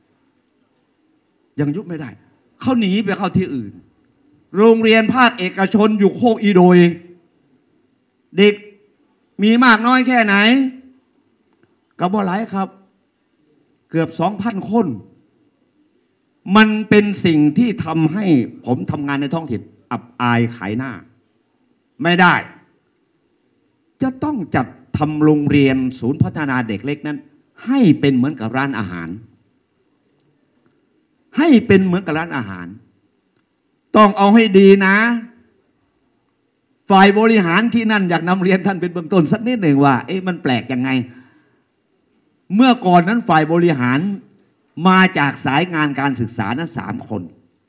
ยังยุบไม่ได้เขาหนีไปเข้าที่อื่นโรงเรียนภาคเอกชนอยู่โคกอีโดยเด็กมีมากน้อยแค่ไหนก็บ่หลายครับเกือบสองพันคนมันเป็นสิ่งที่ทำให้ผมทำงานในท้องถิ่นอับอายขายหน้าไม่ได้จะต้องจัดทำโรงเรียนศูนย์พัฒนาเด็กเล็กนั้นให้เป็นเหมือนกับร้านอาหารให้เป็นเหมือนกับร้านอาหารต้องเอาให้ดีนะฝ่ายบริหารที่นั่นอยากนำเรียนท่านเป็นเบื้องต้นสักนิดหนึ่งว่าเอ๊ะมันแปลกยังไงเมื่อก่อนนั้นฝ่ายบริหารมาจากสายงานการศึกษานั้นสามคน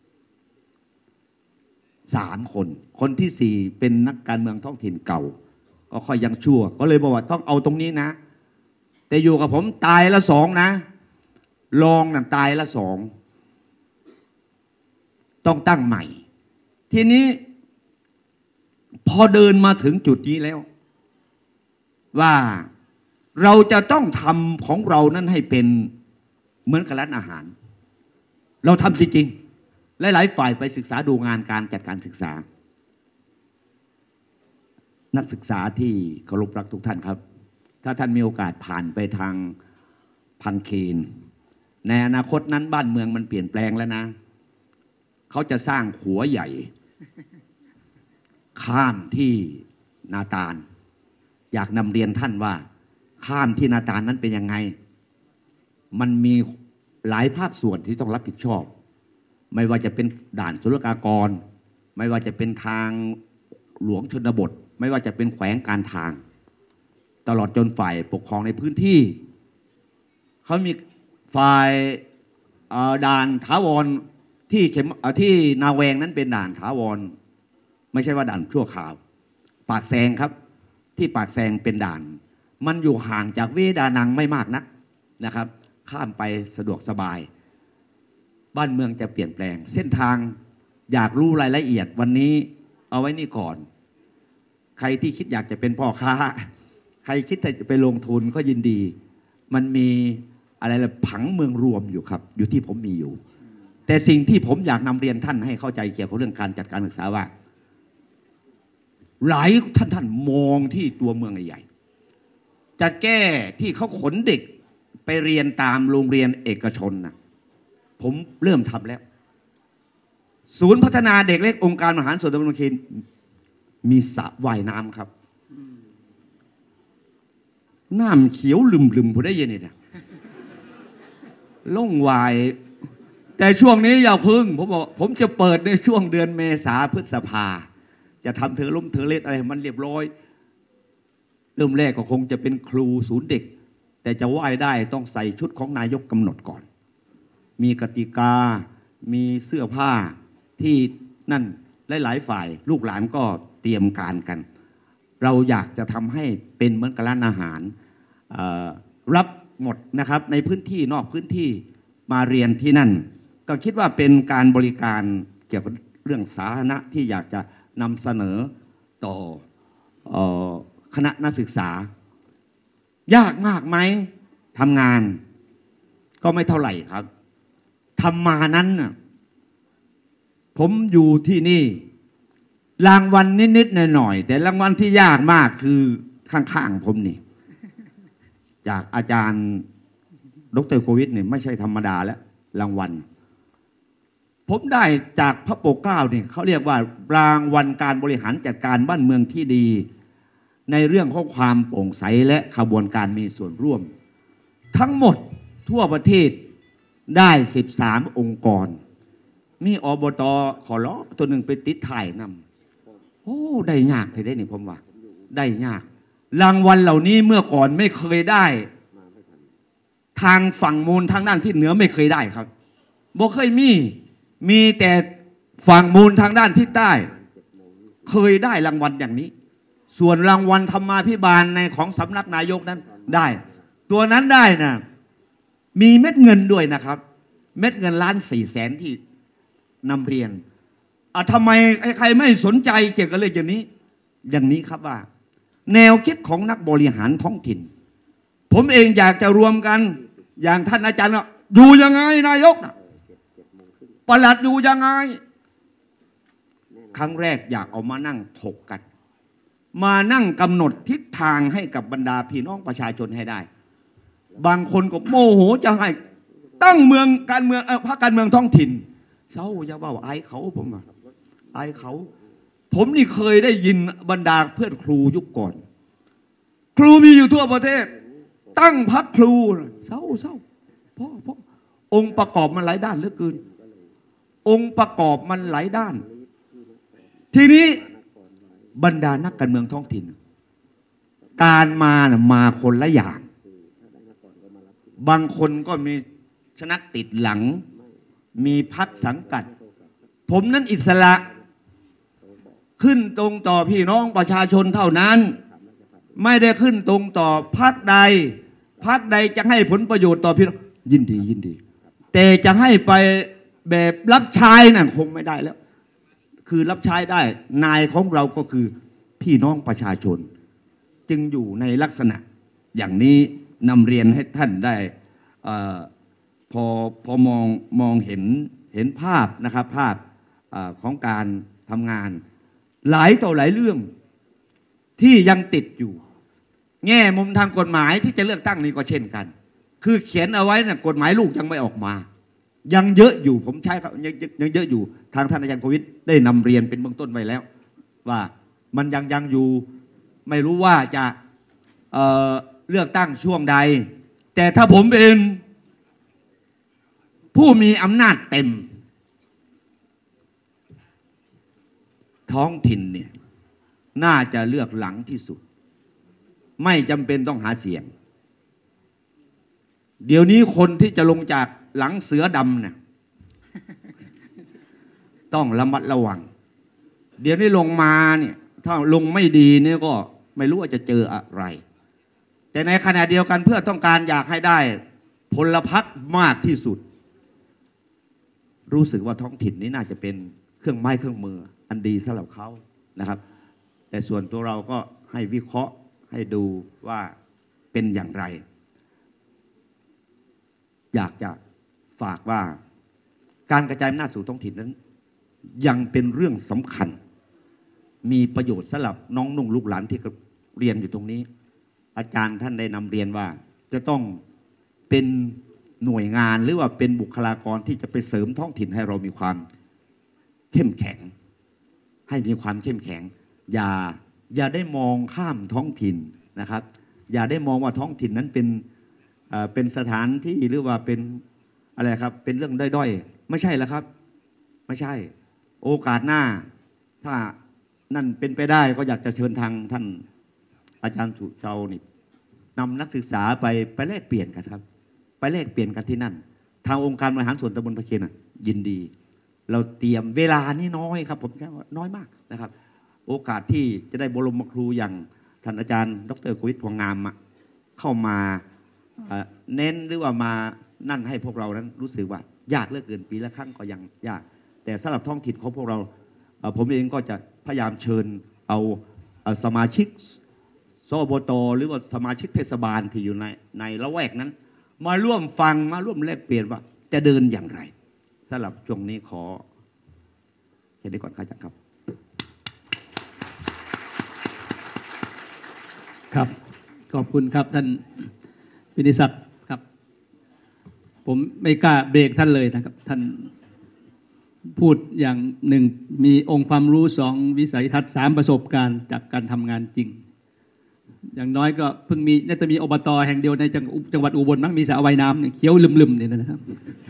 สามคนคนที่สี่เป็นนักการเมืองท้องถิ่นเก่าก็ค่อยยังชั่วก็เลยบอกว่าต้องเอาตรงนี้นะแต่อยู่กับผมตายละสองนะรองนั่นตายละสองต้องตั้งใหม่ทีนี้พอเดินมาถึงจุดนี้แล้วว่าเราจะต้องทำของเรานั้นให้เป็นเหมือนกับร้านอาหารเราทำจริงๆหลายๆฝ่ายไปศึกษาดูงานการจัดการศึกษานักศึกษาที่เคารพรักทุกท่านครับถ้าท่านมีโอกาสผ่านไปทางพังเคนในอนาคตนั้นบ้านเมืองมันเปลี่ยนแปลงแล้วนะเขาจะสร้างขัวใหญ่ข้ามที่นาตาลอยากนำเรียนท่านว่าข้ามที่นาตาลนั้นเป็นยังไงมันมีหลายภาคส่วนที่ต้องรับผิดชอบไม่ว่าจะเป็นด่านศุลกากรไม่ว่าจะเป็นทางหลวงชนบทไม่ว่าจะเป็นแขวงการทางตลอดจนฝ่ายปกครองในพื้นที่เขามีฝ่ายด่านถาวรที่ที่นาแวงนั้นเป็นด่านถาวรไม่ใช่ว่าด่านชั่วคราวปากแซงครับที่ปากแซงเป็นด่านมันอยู่ห่างจากเวดานังไม่มากนักนะครับข้ามไปสะดวกสบายบ้านเมืองจะเปลี่ยนแปลงเส้นทางอยากรู้รายละเอียดวันนี้เอาไว้นี่ก่อนใครที่คิดอยากจะเป็นพ่อค้าใครคิดจะไปลงทุนก็ยินดีมันมีอะไรละผังเมืองรวมอยู่ครับอยู่ที่ผมมีอยู่แต่สิ่งที่ผมอยากนำเรียนท่านให้เข้าใจเกี่ยวกับเรื่องการจัดการศึกษาว่าหลายท่านท่านมองที่ตัวเมืองใหญ่จะแก้ที่เขาขนเด็กไปเรียนตามโรงเรียนเอกชนนะผมเริ่มทำแล้วศูนย์พัฒนาเด็กเล็กองค์การบริหารส่วนตำบลเคนมีสระว่ายน้ำครับน้ำเขียวลืมๆผมได้ยินเนี่ยล่งวายแต่ช่วงนี้อย่าพึ่งผมบอกผมจะเปิดในช่วงเดือนเมษาพฤษภาจะทำเธอล้มเธอเล็ดอะไรมันเรียบร้อยเริ่มแรกก็คงจะเป็นครูศูนย์เด็กแต่จะว่ายได้ต้องใส่ชุดของนายกกำหนดก่อนมีกติกามีเสื้อผ้าที่นั่นหลายๆฝ่ายลูกหลานก็เตรียมการกันเราอยากจะทำให้เป็นเหมือนกับร้านอาหารรับหมดนะครับในพื้นที่นอกพื้นที่มาเรียนที่นั่นก็คิดว่าเป็นการบริการเกี่ยวกับเรื่องสาธารณะที่อยากจะนำเสนอต่อคณะนักศึกษายากมากไหมทำงานก็ไม่เท่าไหร่ครับทำมานั้นผมอยู่ที่นี่รางวัลนิดๆหน่อยๆแต่รางวัลที่ยากมากคือข้างๆผมนี่จากอาจารย์ดร.โควิดเนี่ยไม่ใช่ธรรมดาแล้วรางวัลผมได้จากพระปกเกล้าเนี่ยเขาเรียกว่ารางวัลการบริหารจัดการบ้านเมืองที่ดีในเรื่องของความโปร่งใสและขบวนการมีส่วนร่วมทั้งหมดทั่วประเทศได้สิบสามองค์กรมีอบต.ขอล้อตัวหนึ่งไปติดถ่ายนำโอ้ได้ยากที่ได้นี่ผมว่าได้ยากรางวัลเหล่านี้เมื่อก่อนไม่เคยได้ทางฝั่งมูลทางด้านที่เหนือไม่เคยได้ครับบ่เคยมีมีแต่ฝั่งมูลทางด้านที่ใต้เคยได้รางวัลอย่างนี้ส่วนรางวัลธรรมาภิบาลในของสำนักนายกนั้นได้ตัวนั้นได้นะมีเม็ดเงินด้วยนะครับเม็ดเงินล้านสี่แสนที่นำเรียนอ่ะทำไมใครไม่สนใจเกี่ยวกับเรื่องอย่างนี้อย่างนี้ครับว่า
แนวคิดของนักบริหารท้องถิ่นผมเองอยากจะรวมกันอย่างท่านอาจารย์อยู่ยังไงนายกนะปลัดอยู่ยังไงครั้งแรกอยากเอามานั่งถกกันมานั่งกำหนดทิศทางให้กับบรรดาพี่น้องประชาชนให้ได้บางคนก็โมโหจะให้ตั้งเมืองการเมืองเออพรรคการเมืองท้องถิ่นเศร้าอย่าว่าไอ้เขาผมว่าไอ้เขาผมนี่เคยได้ยินบรรดาเพื่อนครูยุคก่อนครูมีอยู่ทั่วประเทศตั้งพรรคครูเศร้าเศร้าเพราะเพราะองค์ประกอบมันหลายด้านเหลือเกินองค์ประกอบมันหลายด้านทีนี้บรรดานักการเมืองท้องถิ่นการมานะมาคนละอย่างบางคนก็มีชนักติดหลังมีพรรคสังกัดผมนั้นอิสระขึ้นตรงต่อพี่น้องประชาชนเท่านั้นไม่ได้ขึ้นตรงต่อพรรคใดพรรคใดจะให้ผลประโยชน์ต่อพี่น้องยินดียินดีแต่จะให้ไปแบบรับใช้นั่นคงไม่ได้แล้วคือรับใช้ได้นายของเราก็คือพี่น้องประชาชนจึงอยู่ในลักษณะอย่างนี้นำเรียนให้ท่านได้อพอพอมองมองเห็นเห็นภาพนะครับภาพอของการทำงานหลายต่อหลายเรื่องที่ยังติดอยู่แง่มุมทางกฎหมายที่จะเลือกตั้งนี้ก็เช่นกันคือเขียนเอาไว้นะกฎหมายลูกยังไม่ออกมายังเยอะอยู่ผมใช้ครับยังยังเยอะอยู่ทางท่านอาจารย์โควิดได้นำเรียนเป็นเบื้องต้นไว้แล้วว่ามันยังยังอยู่ไม่รู้ว่าจะ เอ่อ เลือกตั้งช่วงใดแต่ถ้าผมเป็นผู้มีอำนาจเต็มท้องถิ่นเนี่ยน่าจะเลือกหลังที่สุดไม่จำเป็นต้องหาเสียงเดี๋ยวนี้คนที่จะลงจากหลังเสือดำเนี่ยต้องระมัดระวังเดี๋ยวนี้ลงมาเนี่ยถ้าลงไม่ดีเนี่ยก็ไม่รู้ว่าจะเจออะไรแต่ในขณะเดียวกันเพื่อต้องการอยากให้ได้พลพรรคมากที่สุดรู้สึกว่าท้องถิ่นนี้น่าจะเป็นเครื่องไม้เครื่องมืออันดีสำหรับเขานะครับแต่ส่วนตัวเราก็ให้วิเคราะห์ให้ดูว่าเป็นอย่างไรอยากจะฝากว่าการกระจายอำนาจสู่ท้องถิ่นนั้นยังเป็นเรื่องสำคัญมีประโยชน์สำหรับน้องนุ่งลูกหลานที่เรียนอยู่ตรงนี้อาจารย์ท่านได้นำเรียนว่าจะต้องเป็นหน่วยงานหรือว่าเป็นบุคลากรที่จะไปเสริมท้องถิ่นให้เรามีความเข้มแข็งให้มีความเข้มแข็งอย่าอย่าได้มองข้ามท้องถิ่นนะครับอย่าได้มองว่าท้องถิ่นนั้นเป็นเป็นสถานที่หรือว่าเป็นอะไรครับเป็นเรื่องด้อยๆไม่ใช่แล้วครับไม่ใช่โอกาสหน้าถ้านั่นเป็นไปได้ก็อยากจะเชิญทางท่านอาจารย์สุเจ้านี่นำนักศึกษาไปไปแลกเปลี่ยนกันครับไปแลกเปลี่ยนกันที่นั่นทางองค์การบริหารส่วนตำบลพระเคียนยินดีเราเตรียมเวลานี่น้อยครับผมแค่ว่าน้อยมากนะครับโอกาสที่จะได้บรมครูอย่างท่านอาจารย์ดร.โควิดพวงงามเข้ามาเน้นหรือว่ามานั่นให้พวกเรานั้นรู้สึกว่ายากเหลือเกินปีละครั้งก็ยังยากแต่สำหรับท้องถิ่นของพวกเราผมเองก็จะพยายามเชิญเอาสมาชิกสบตหรือว่าสมาชิกเทศบาลที่อยู่ในในละแวกนั้นมาร่วมฟังมาร่วมแลกเปลี่ยนว่าจะเดินอย่างไรสำหรับช่วงนี้ขอแค่นี้ก่อนครับ
ครับขอบคุณครับท่านวินิศักดิ์ครับผมไม่กล้าเบรกท่านเลยนะครับท่านพูดอย่างหนึ่งมีองค์ความรู้สองวิสัยทัศน์สามประสบการณ์จากการทำงานจริงอย่างน้อยก็เพิ่งมีน่าจะมีอบตแห่งเดียวในจังหวัดอุบลมั้งมีสระว่ายน้ำเนี่ยเขียวลืมๆเนี่ยนะครับ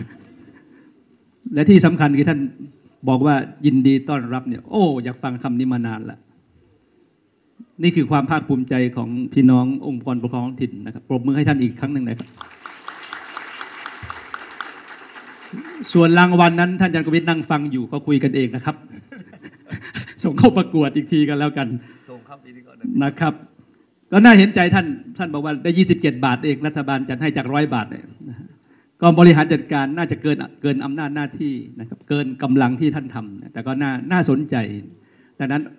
และที่สำคัญคือท่านบอกว่ายินดีต้อนรับเนี่ยโอ้อยากฟังคำนี้มานานละนี่คือความภาคภูมิใจของพี่น้ององค์กรปกครองท้องถิ่นนะครับปรบมือให้ท่านอีกครั้งหนึ่งนะครับส่วนรางวัลนั้นท่านอาจารย์กวิทย์นั่งฟังอยู่ก็คุยกันเองนะครับส่งเข้าประกวดอีกทีกันแล้วกันนะครับก็น่าเห็นใจท่านท่านบอกว่าได้ยี่สิบเจ็ดบาทเองรัฐบาลจัดให้จากร้อยบาทเนี่ยก็บริหารจัดการน่าจะเกินเกินอำนาจหน้าที่นะครับเกินกำลังที่ท่านทำแต่ก็น่าน่าสนใจดังนั้น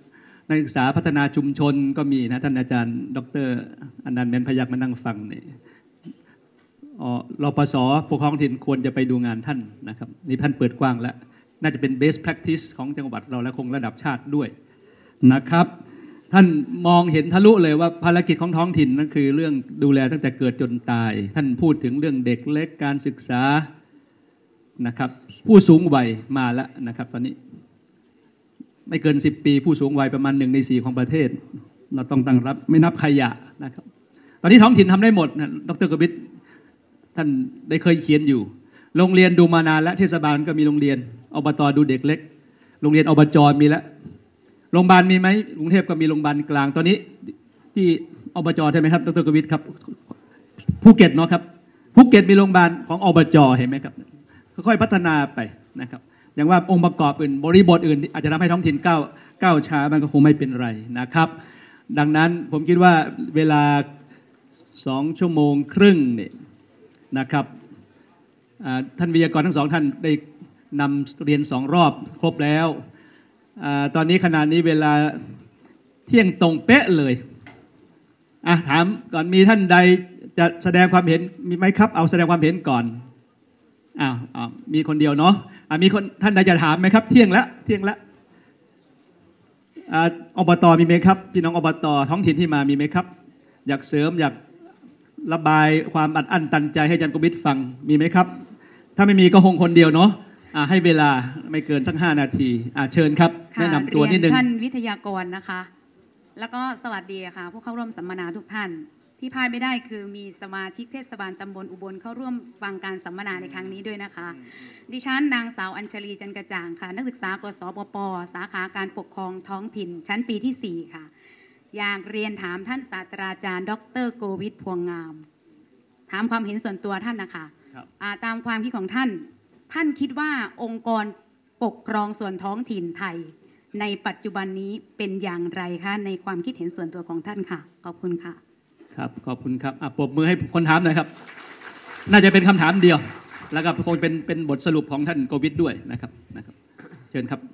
นักศึกษาพัฒนาชุมชนก็มีนะท่านอาจารย์ดรอนันต์เม้นพยัคฆ์มานั่งฟังนี่รปส.ปกครองถิ่นควรจะไปดูงานท่านนะครับนี่ท่านเปิดกว้างแล้วน่าจะเป็น best practice ของจังหวัดเราและคงระดับชาติด้วยนะครับท่านมองเห็นทะลุเลยว่าภารกิจของท้องถิ่นนั่นคือเรื่องดูแลตั้งแต่เกิดจนตายท่านพูดถึงเรื่องเด็กเล็กการศึกษานะครับผู้สูงวัยมาแล้วนะครับตอนนี้ไม่เกินสิบปีผู้สูงวัยประมาณหนึ่งในสี่ของประเทศเราต้องตั้งรับไม่นับขยะนะครับตอนนี้ท้องถิ่นทำได้หมดนะดร.กบิษท่านได้เคยเขียนอยู่โรงเรียนดูมานานแล้วเทศบาลก็มีโรงเรียนอบต.ดูเด็กเล็กโรงเรียนอบจ.มีแล้วโรงพยาบาลมีไหมกรุงเทพก็มีโรงพยาบาลกลางตอนนี้ที่อบจ.ใช่ไหมครับดร.กบิษครับภูเก็ตเนาะครับภูเก็ตมีโรงพยาบาลของอบจ.เห็นไหมครับค่อยๆพัฒนาไปนะครับอย่างว่าองค์ประกอบอื่นบริบทอื่นอาจจะทำให้ท้องถิ่นก้าวก้าวช้ามันก็คงไม่เป็นไรนะครับดังนั้นผมคิดว่าเวลาสองชั่วโมงครึ่งเนี่ยนะครับท่านวิทยากรทั้งสองท่านได้นำเรียนสองรอบครบแล้วตอนนี้ขณะนี้เวลาเที่ยงตรงเป๊ะเลยอ่ะถามก่อนมีท่านใดจะแสดงความเห็นมีไหมครับเอาแสดงความเห็นก่อนอ้าวอ้าวมีคนเดียวเนาะอ่ะมีคนท่านใดจะถามไหมครับเที่ยงแล้วเที่ยงแล้วอ่าอบต.มีไหมครับพี่น้องอบต.ท้องถิ่นที่มามีไหมครับอยากเสริมอยากระบายความอัดอั้นตันใจให้อาจารย์กบิษฟังมีไหมครับถ้าไม่มีก็คงคนเดียวเนาะอ่าให้เวลาไม่เกินสักห้านาทีอ่าเชิญครับแนะนำตัวนิดนึง
ท่านวิทยากรนะคะแล้วก็สวัสดีค่ะผู้เข้าร่วมสัมมนาทุกท่านที่พลาดไม่ได้คือมีสมาชิกเทศบาลตำบลอุบลเข้าร่วมฟังการสัมมนาในครั้งนี้ด้วยนะคะดิฉันนางสาวอัญชลีจันกระจ่างค่ะนักศึกษากศปป.สาขาการปกครองท้องถิ่นชั้นปีที่สี่ค่ะอยากเรียนถามท่านศาสตราจารย์ดร.โกวิทพวงงามถามความเห็นส่วนตัวท่านนะคะตามความคิดของท่านท่านคิดว่าองค์กรปกครองส่วนท้องถิ่นไทยในปัจจุบันนี้เป็นอย่างไรคะในความคิดเห็นส่วนตัวของท่านค่ะขอบคุณค่ะ
ครับขอบคุณครับอ่ะปรบมือให้คนถามหน่อยครับน่าจะเป็นคำถามเดียวแล้วก็คงเป็นเป็นบทสรุปของท่านโกวิทด้วยนะครับนะครับเชิญครับ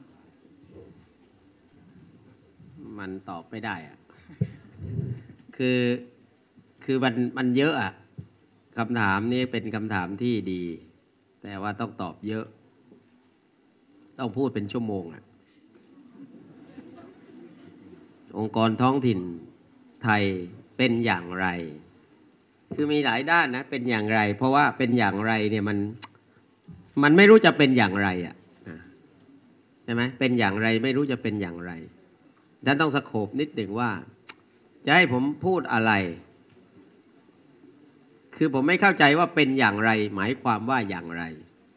มันตอบไม่ได้อะคือคือมันมันเยอะอะคำถามนี้เป็นคำถามที่ดีแต่ว่าต้องตอบเยอะต้องพูดเป็นชั่วโมงอะองค์กรท้องถิ่นไทยเป็นอย่างไรคือมีหลายด้านนะเป็นอย่างไรเพราะว่าเป็นอย่างไรเนี่ยมันมันไม่รู้จะเป็นอย่างไรอ่ะใช่ไหมเป็นอย่างไรไม่รู้จะเป็นอย่างไรดังนั้นต้องสโคปนิดหนึ่งว่าจะให้ผมพูดอะไรคือผมไม่เข้าใจว่าเป็นอย่างไรหมายความว่าอย่างไร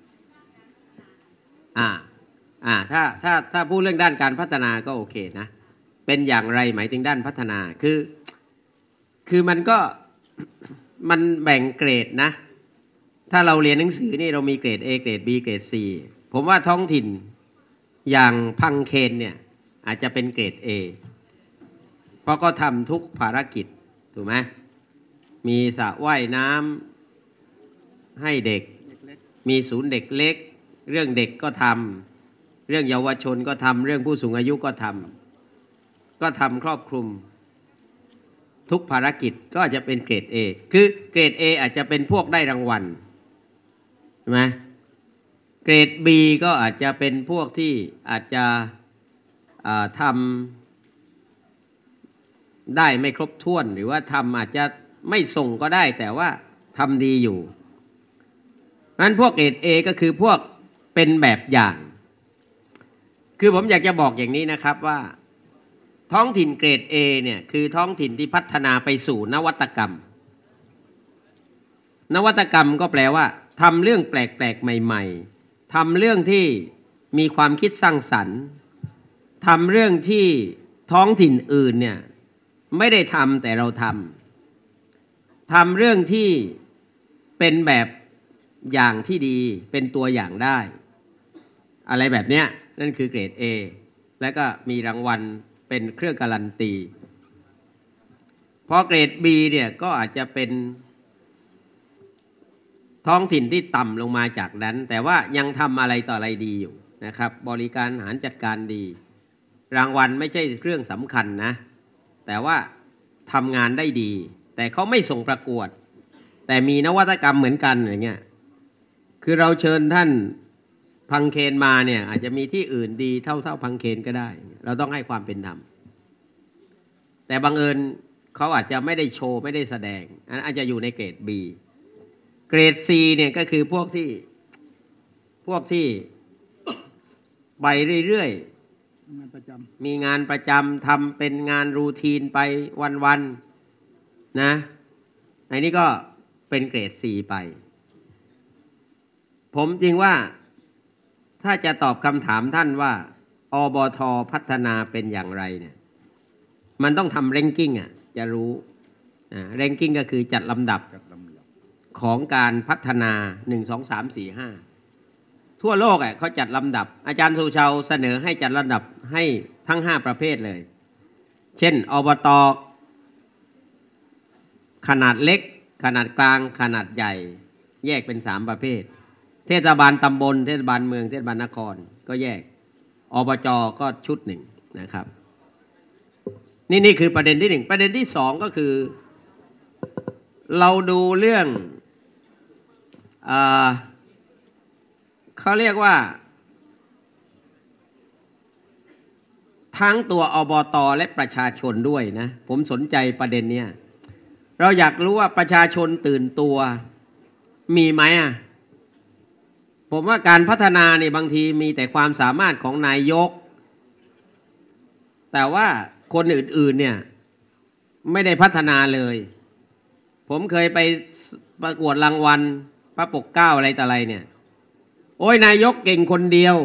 อ่าอ่าถ้าถ้าถ้าพูดเรื่องด้านการพัฒนาก็โอเคนะเป็นอย่างไรหมายถึงด้านพัฒนาคือคือมันก็มันแบ่งเกรดนะถ้าเราเรียนหนังสือนี่เรามีเกรด A เกรด B เกรด C ผมว่าท้องถิ่นอย่างพังเคนเนี่ยอาจจะเป็นเกรด A เพราะก็ทำทุกภารกิจถูกไหมมีสระว่ายน้ำให้เด็กมีศูนย์เด็กเล็กเรื่องเด็กก็ทำเรื่องเยาวชนก็ทำเรื่องผู้สูงอายุก็ทำก็ทำครอบคลุมทุกภารกิจก็จะเป็นเกรด A คือเกรด A อาจจะเป็นพวกได้รางวัลใช่ไหมเกรด B ก็อาจจะเป็นพวกที่อาจจะทำได้ไม่ครบถ้วนหรือว่าทำอาจจะไม่ส่งก็ได้แต่ว่าทำดีอยู่นั้นพวกเกรด A ก็คือพวกเป็นแบบอย่างคือผมอยากจะบอกอย่างนี้นะครับว่าท้องถิ่นเกรด A เนี่ยคือท้องถิ่นที่พัฒนาไปสู่นวัตกรรมนวัตกรรมก็แปลว่าทำเรื่องแปลกๆใหม่ๆทำเรื่องที่มีความคิดสร้างสรรค์ทำเรื่องที่ท้องถิ่นอื่นเนี่ยไม่ได้ทำแต่เราทำทำเรื่องที่เป็นแบบอย่างที่ดีเป็นตัวอย่างได้อะไรแบบเนี้ยนั่นคือเกรด A แล้วก็มีรางวัลเป็นเครื่องการันตีพอเกรด B เนี่ยก็อาจจะเป็นท้องถิ่นที่ต่ำลงมาจากนั้นแต่ว่ายังทำอะไรต่ออะไรดีอยู่นะครับบริการอาหารจัดการดีรางวัลไม่ใช่เรื่องสำคัญนะแต่ว่าทำงานได้ดีแต่เขาไม่ส่งประกวดแต่มีนวัตกรรมเหมือนกันอย่างเงี้ยคือเราเชิญท่านพังเคนมาเนี่ยอาจจะมีที่อื่นดีเท่าเท่าพังเคนก็ได้เราต้องให้ความเป็นธรรมแต่บังเอิญเขาอาจจะไม่ได้โชว์ไม่ได้แสดงอันอาจจะอยู่ในเกรด B เกรด C เนี่ยก็คือพวกที่พวกที่ไปเรื่อยๆงานประจำมีงานประจำทำเป็นงานรูทีนไปวันๆนะในนี้ก็เป็นเกรด C ไปผมจริงว่าถ้าจะตอบคำถามท่านว่าอบท.พัฒนาเป็นอย่างไรเนี่ยมันต้องทำ ranking อ่ะจะรู้อ่า ranking ก็คือจัดลำดับของการพัฒนาหนึ่ง สอง สาม สี่ ห้าทั่วโลกอ่ะเขาจัดลำดับอาจารย์สุชาวเสนอให้จัดลำดับให้ทั้งห้าประเภทเลยเช่นอบต.ขนาดเล็กขนาดกลางขนาดใหญ่แยกเป็นสามประเภทเทศบาลตำบลเทศบาลเมืองเทศบาลนครก็แยกอบจ.ก็ชุดหนึ่งนะครับนี่นี่คือประเด็นที่หนึ่งประเด็นที่สองก็คือเราดูเรื่องเอ่อเขาเรียกว่าทั้งตัวอบต.และประชาชนด้วยนะผมสนใจประเด็นเนี้ยเราอยากรู้ว่าประชาชนตื่นตัวมีไหมอ่ะผมว่าการพัฒนาเนี่ยบางทีมีแต่ความสามารถของนายกแต่ว่าคนอื่นๆเนี่ยไม่ได้พัฒนาเลยผมเคยไปประกวดรางวัลพระปกเกล้าอะไรต่ออะไรเนี่ยโอ้ยนายกเก่งคนเดีย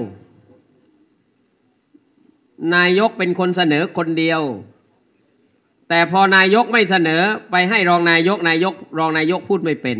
วนายกเป็นคนเสนอคนเดียวแต่พอนายกไม่เสนอไปให้รองนายกนายกรองนายกพูดไม่เป็น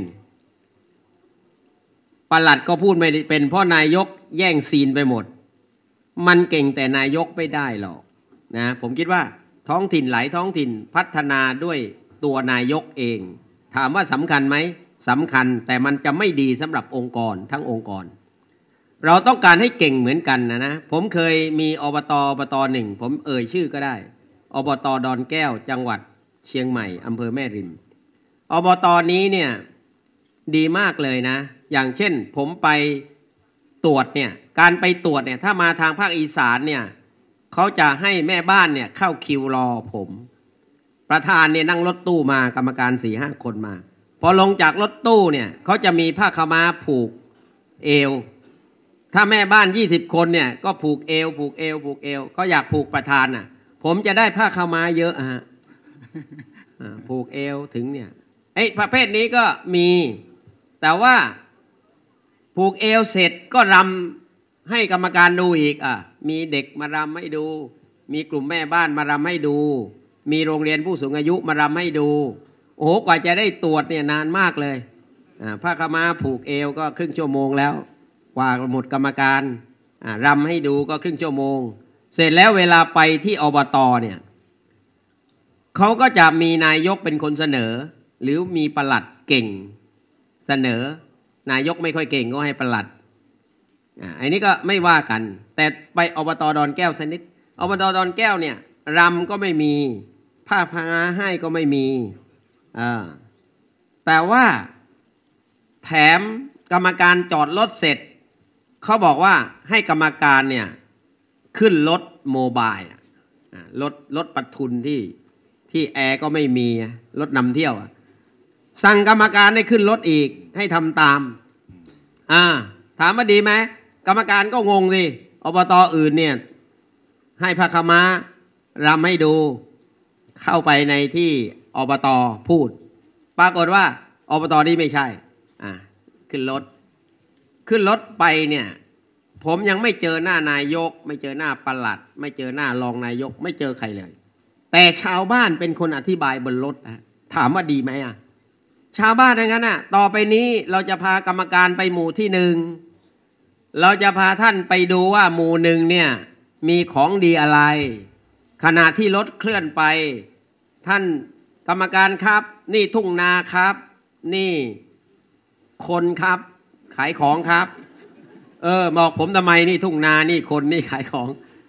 ปลัดก็พูดไม่เป็นเพราะนายกแย่งซีนไปหมดมันเก่งแต่นายกไม่ได้หรอกนะผมคิดว่าท้องถิ่นหลายท้องถิ่นพัฒนาด้วยตัวนายกเองถามว่าสำคัญไหมสำคัญแต่มันจะไม่ดีสำหรับองค์กรทั้งองค์กรเราต้องการให้เก่งเหมือนกันนะนะผมเคยมีอบต.อบต.หนึ่งผมเอ่ยชื่อก็ได้อบต.ดอนแก้วจังหวัดเชียงใหม่อำเภอแม่ริมอบต.นี้เนี่ยดีมากเลยนะอย่างเช่นผมไปตรวจเนี่ยการไปตรวจเนี่ยถ้ามาทางภาคอีสานเนี่ยเขาจะให้แม่บ้านเนี่ยเข้าคิวรอผมประธานเนี่ยนั่งรถตู้มากรรมการสี่ห้าคนมาพอลงจากรถตู้เนี่ยเขาจะมีผ้าขาวม้าผูกเอวถ้าแม่บ้านยี่สิบคนเนี่ยก็ผูกเอวผูกเอวผูกเอวก็อยากผูกประธานน่ะผมจะได้ผ้าขาวม้าเยอะฮะผูกเอวถึงเนี่ยไอ้ประเภทนี้ก็มีแต่ว่าผูกเอวเสร็จก็รำให้กรรมการดูอีกอ่ะมีเด็กมารำให้ดูมีกลุ่มแม่บ้านมารำให้ดูมีโรงเรียนผู้สูงอายุมารำให้ดูโอ้โหกว่าจะได้ตรวจเนี่ยนานมากเลยอ่าผ้าขาวม้าผูกเอวก็ครึ่งชั่วโมงแล้วกว่าหมดกรรมการอ่ารำให้ดูก็ครึ่งชั่วโมงเสร็จแล้วเวลาไปที่อบต.เนี่ยเขาก็จะมีนายกเป็นคนเสนอหรือมีปลัดเก่งเสนอนายกไม่ค่อยเก่งก็ให้ปลัดอ่าอันนี้ก็ไม่ว่ากันแต่ไปอบต.ดอนแก้วสนิทอบต.ดอนแก้วเนี่ยรำก็ไม่มีผ้าพาให้ก็ไม่มีอ่าแต่ว่าแถมกรรมการจอดรถเสร็จเขาบอกว่าให้กรรมการเนี่ยขึ้นรถโมบายรถรถปัทุนที่ที่แอร์ก็ไม่มีรถนำเที่ยวสั่งกรรมการให้ขึ้นรถอีกให้ทำตามอ่าถามว่าดีไหมกรรมการก็งงสิอบต.อื่นเนี่ยให้พระขม้ารำให้ดูเข้าไปในที่อบต.พูดปรากฏว่าอบต.นี้ไม่ใช่อ่าขึ้นรถขึ้นรถไปเนี่ยผมยังไม่เจอหน้านายกไม่เจอหน้าปลัดไม่เจอหน้ารองนายกไม่เจอใครเลยแต่ชาวบ้านเป็นคนอธิบายบนรถนะถามว่าดีไหมอ่ะชาวบ้านอย่างนั้นอ่ะต่อไปนี้เราจะพากรรมการไปหมู่ที่หนึ่งเราจะพาท่านไปดูว่าหมู่หนึ่งเนี่ยมีของดีอะไรขณะที่รถเคลื่อนไปท่านกรรมการครับนี่ทุ่งนาครับนี่คนครับขายของครับเออบอกผมทำไมนี่ทุ่งนานี่คนนี่ขายของ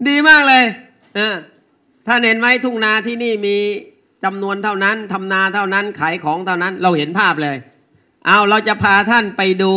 ดีมากเลยเออถ้าเห็นไหมทุ่งนาที่นี่มีจำนวนเท่านั้นทำนาเท่านั้นขายของเท่านั้นเราเห็นภาพเลยเอาเราจะพาท่านไปดู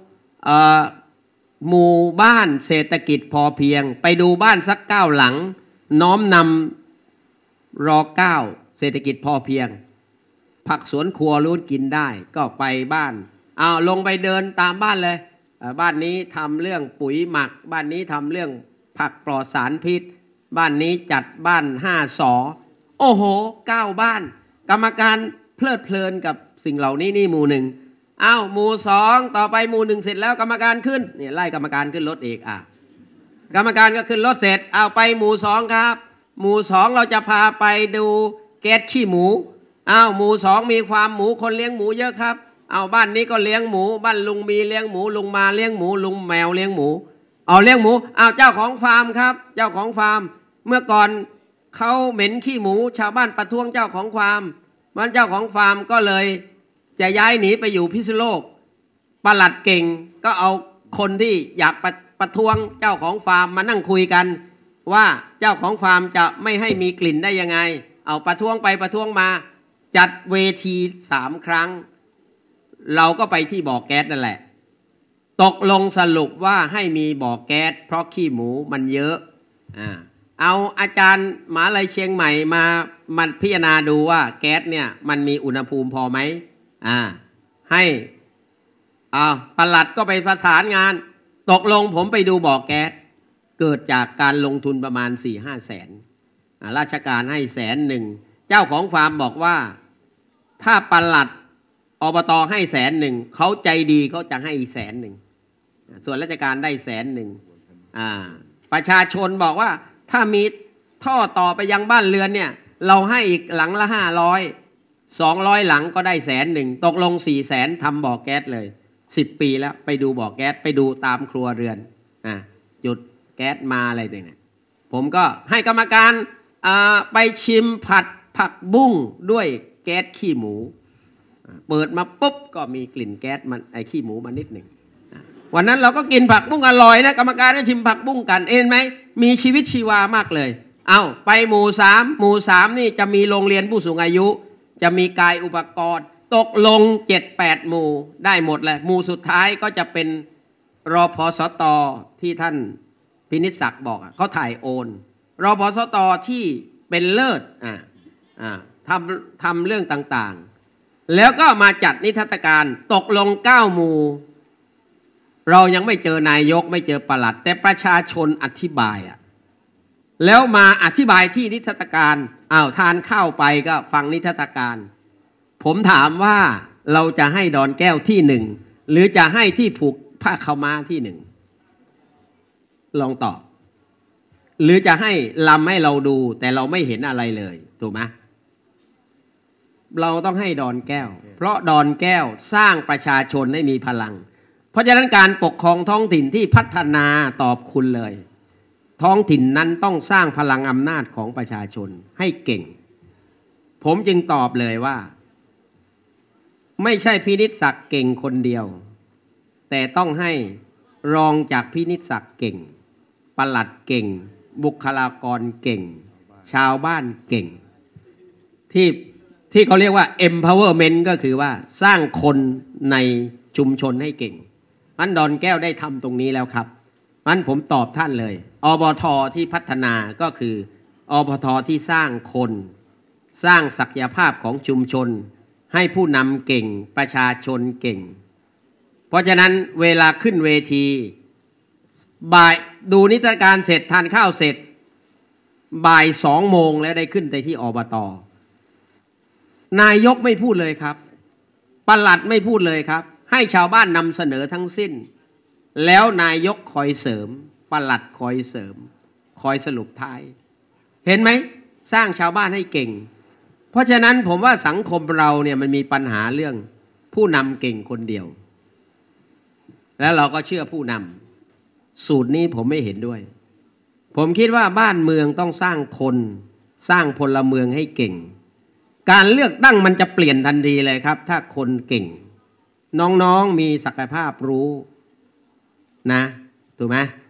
หมู่บ้านเศรษฐกิจพอเพียงไปดูบ้านสักเก้าหลังน้อมนำรอเก้าเศรษฐกิจพอเพียงผักสวนครัวรู้กินได้ก็ไปบ้านเอาลงไปเดินตามบ้านเลยบ้านนี้ทำเรื่องปุ๋ยหมักบ้านนี้ทำเรื่องผักปลอดสารพิษบ้านนี้จัดบ้านห้าสอโอ้โหเก้าบ้านกรรมการเพลิดเพลินกับสิ่งเหล่านี้นี่หมู่หนึ่งอ้าวหมู่สองต่อไปหมู่หนึ่งเสร็จแล้วกรรมการขึ้นเนี่ยไล่กรรมการขึ้นรถเอกอ่ะกรรมการก็ขึ้นรถเสร็จเอาไปหมู่สองครับหมู่สองเราจะพาไปดูแก๊สขี้หมูอ้าวหมู่สองมีความหมูคนเลี้ยงหมูเยอะครับเอาบ้านนี้ก็เลี้ยงหมูบ้านลุงมีเลี้ยงหมูลุงมาเลี้ยงหมูลุงแมวเลี้ยงหมูเอาเลี้ยงหมูเอาเจ้าของฟาร์มครับเจ้าของฟาร์มเมื่อก่อนเขาเหม็นขี้หมูชาวบ้านประท้วงเจ้าของฟาร์มมันเจ้าของฟาร์มก็เลยจะย้ายหนีไปอยู่พิษณุโลกปลัดเก่งก็เอาคนที่อยากประประท้วงเจ้าของฟาร์มมานั่งคุยกันว่าเจ้าของฟาร์มจะไม่ให้มีกลิ่นได้ยังไงเอาประท้วงไปประท้วงมาจัดเวทีสามครั้งเราก็ไปที่บ่อแก๊สนั่นแหละตกลงสรุปว่าให้มีบ่อแก๊สเพราะขี้หมูมันเยอะอ่าเอาอาจารย์มหาวิทยาลัยเชียงใหม่มามันพิจารณาดูว่าแก๊สเนี่ยมันมีอุณหภูมิพอไหมอ่าให้อ่าปลัดก็ไปประสานงานตกลงผมไปดูบ่อแก๊สเกิดจากการลงทุนประมาณ สี่ห้า แสนราชการให้แสนหนึ่งเจ้าของฟาร์มบอกว่าถ้าปลัดอบตให้แสนหนึ่งเขาใจดีเขาจะให้แสนหนึ่งส่วนราชการได้แสนหนึ่งอ่าประชาชนบอกว่าถ้ามีท่อต่อไปยังบ้านเรือนเนี่ยเราให้อีกหลังละห้าร้อยสองร้อยหลังก็ได้แสนหนึ่งตกลงสี่แสนทำบ่อแก๊สเลยสิบปีแล้วไปดูบ่อแก๊สไปดูตามครัวเรือนอ่าจุดแก๊สมาอะไรเนี่ยผมก็ให้กรรมการอ่าไปชิมผัดผักบุ้งด้วยแก๊สขี้หมูเปิดมาปุ๊บก็มีกลิ่นแก๊สมันไอ้ขี้หมูมานิดหนึ่งวันนั้นเราก็กินผักบุ้งอร่อยนะกรรมการก็ชิมผักบุ้งกันเห็นไหมมีชีวิตชีวามากเลยเอาไปหมู่สามหมู่สามนี่จะมีโรงเรียนผู้สูงอายุจะมีกายอุปกรณ์ตกลงเจ็ดแปดหมู่ได้หมดเลยหมู่สุดท้ายก็จะเป็นรพสตที่ท่านพินิจศักดิ์บอกเขาถ่ายโอนรพสตที่เป็นเลิศอ่าอ่าทำทำเรื่องต่างๆแล้วก็มาจัดนิทรรศการตกลงเก้าหมู่เรายังไม่เจอนายกไม่เจอปลัดแต่ประชาชนอธิบายอ่ะแล้วมาอธิบายที่นิทรรศการอ้าวทานข้าวไปก็ฟังนิทรรศการผมถามว่าเราจะให้ดอนแก้วที่หนึ่งหรือจะให้ที่ผูกผ้าขาวม้าที่หนึ่งลองตอบหรือจะให้ลำให้เราดูแต่เราไม่เห็นอะไรเลยถูกไหมเราต้องให้ดอนแก้วเพราะดอนแก้วสร้างประชาชนให้มีพลังเพราะฉะนั้นการปกครองท้องถิ่นที่พัฒนาตอบคุณเลยท้องถิ่นนั้นต้องสร้างพลังอำนาจของประชาชนให้เก่งผมจึงตอบเลยว่าไม่ใช่พินิจศักดิ์เก่งคนเดียวแต่ต้องให้รองจากพินิจศักดิ์เก่งปลัดเก่งบุคลากรเก่งชาวบ้านเก่งที่ที่เขาเรียกว่า empowerment ก็คือว่าสร้างคนในชุมชนให้เก่งมันดอนแก้วได้ทำตรงนี้แล้วครับมันผมตอบท่านเลยอบท.ที่พัฒนาก็คืออบท.ที่สร้างคนสร้างศักยภาพของชุมชนให้ผู้นำเก่งประชาชนเก่งเพราะฉะนั้นเวลาขึ้นเวทีบ่ายดูนิทรรศการเสร็จทานข้าวเสร็จบ่ายสองโมงแล้วได้ขึ้นไปที่อบต.นายกไม่พูดเลยครับปลัดไม่พูดเลยครับให้ชาวบ้านนำเสนอทั้งสิ้นแล้วนายกคอยเสริมปลัดคอยเสริมคอยสรุปท้ายเห็นไหมสร้างชาวบ้านให้เก่งเพราะฉะนั้นผมว่าสังคมเราเนี่ยมันมีปัญหาเรื่องผู้นำเก่งคนเดียวแล้วเราก็เชื่อผู้นำสูตรนี้ผมไม่เห็นด้วยผมคิดว่าบ้านเมืองต้องสร้างคนสร้างพลเมืองให้เก่งการเลือกตั้งมันจะเปลี่ยนทันทีเลยครับถ้าคนเก่งน้องๆมีศักยภาพรู้นะถูกไหม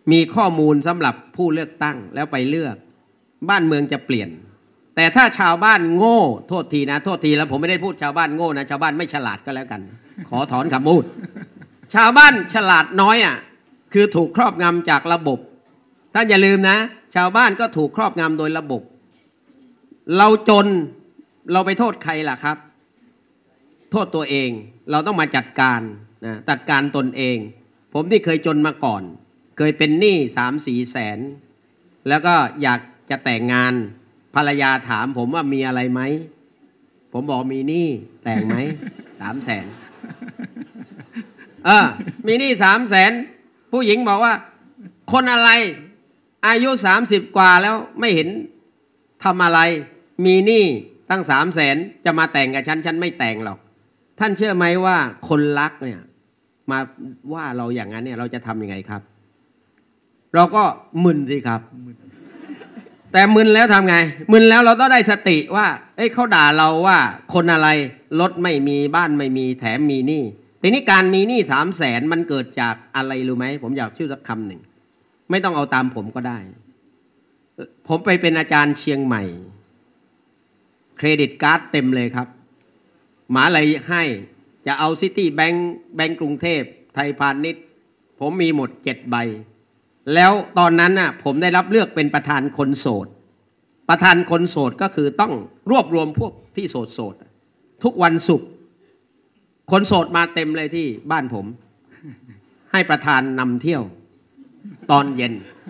มีข้อมูลสำหรับผู้เลือกตั้งแล้วไปเลือกบ้านเมืองจะเปลี่ยนแต่ถ้าชาวบ้านโง่โทษทีนะโทษทีแล้วผมไม่ได้พูดชาวบ้านโง่นะชาวบ้านไม่ฉลาดก็แล้วกันขอถอนคำพูดชาวบ้านฉลาดน้อยอ่ะคือถูกครอบงำจากระบบท่านอย่าลืมนะชาวบ้านก็ถูกครอบงำโดยระบบเราจนเราไปโทษใครล่ะครับโทษตัวเองเราต้องมาจัดการนะจัดการตนเองผมที่เคยจนมาก่อนเคยเป็นหนี้สามสี่แสนแล้วก็อยากจะแต่งงานภรรยาถามผมว่ามีอะไรไหมผมบอกมีหนี้แต่งไหมสามแสนเออมีหนี้สามแสนผู้หญิงบอกว่าคนอะไรอายุสามสิบกว่าแล้วไม่เห็นทำอะไรมีหนี้ตั้งสามแสนจะมาแต่งกับฉันฉันไม่แต่งหรอกท่านเชื่อไหมว่าคนรักเนี่ยมาว่าเราอย่างนั้นเนี่ยเราจะทำยังไงครับเราก็มึนสิครับแต่มึนแล้วทำไงมึนแล้วเราต้องได้สติว่าเอ้ยเขาด่าเราว่าคนอะไรรถไม่มีบ้านไม่มีแถมมีหนี้ทีนี้การมีหนี้สามแสนมันเกิดจากอะไรรู้ไหมผมอยากชื่อสักคำหนึ่งไม่ต้องเอาตามผมก็ได้ผมไปเป็นอาจารย์เชียงใหม่เครดิตการ์ดเต็มเลยครับหมหาลัยให้จะเอาซิตี้แบงค์แบงค์กรุงเทพไทยพาณิชย์ผมมีหมดเจ็ดใบแล้วตอนนั้นน่ะผมได้รับเลือกเป็นประธานคนโสดประธานคนโสดก็คือต้องรวบรวมพวกที่โสดโสดทุกวันศุกร์คนโสดมาเต็มเลยที่บ้านผมให้ประธานนำเที่ยวตอนเย็น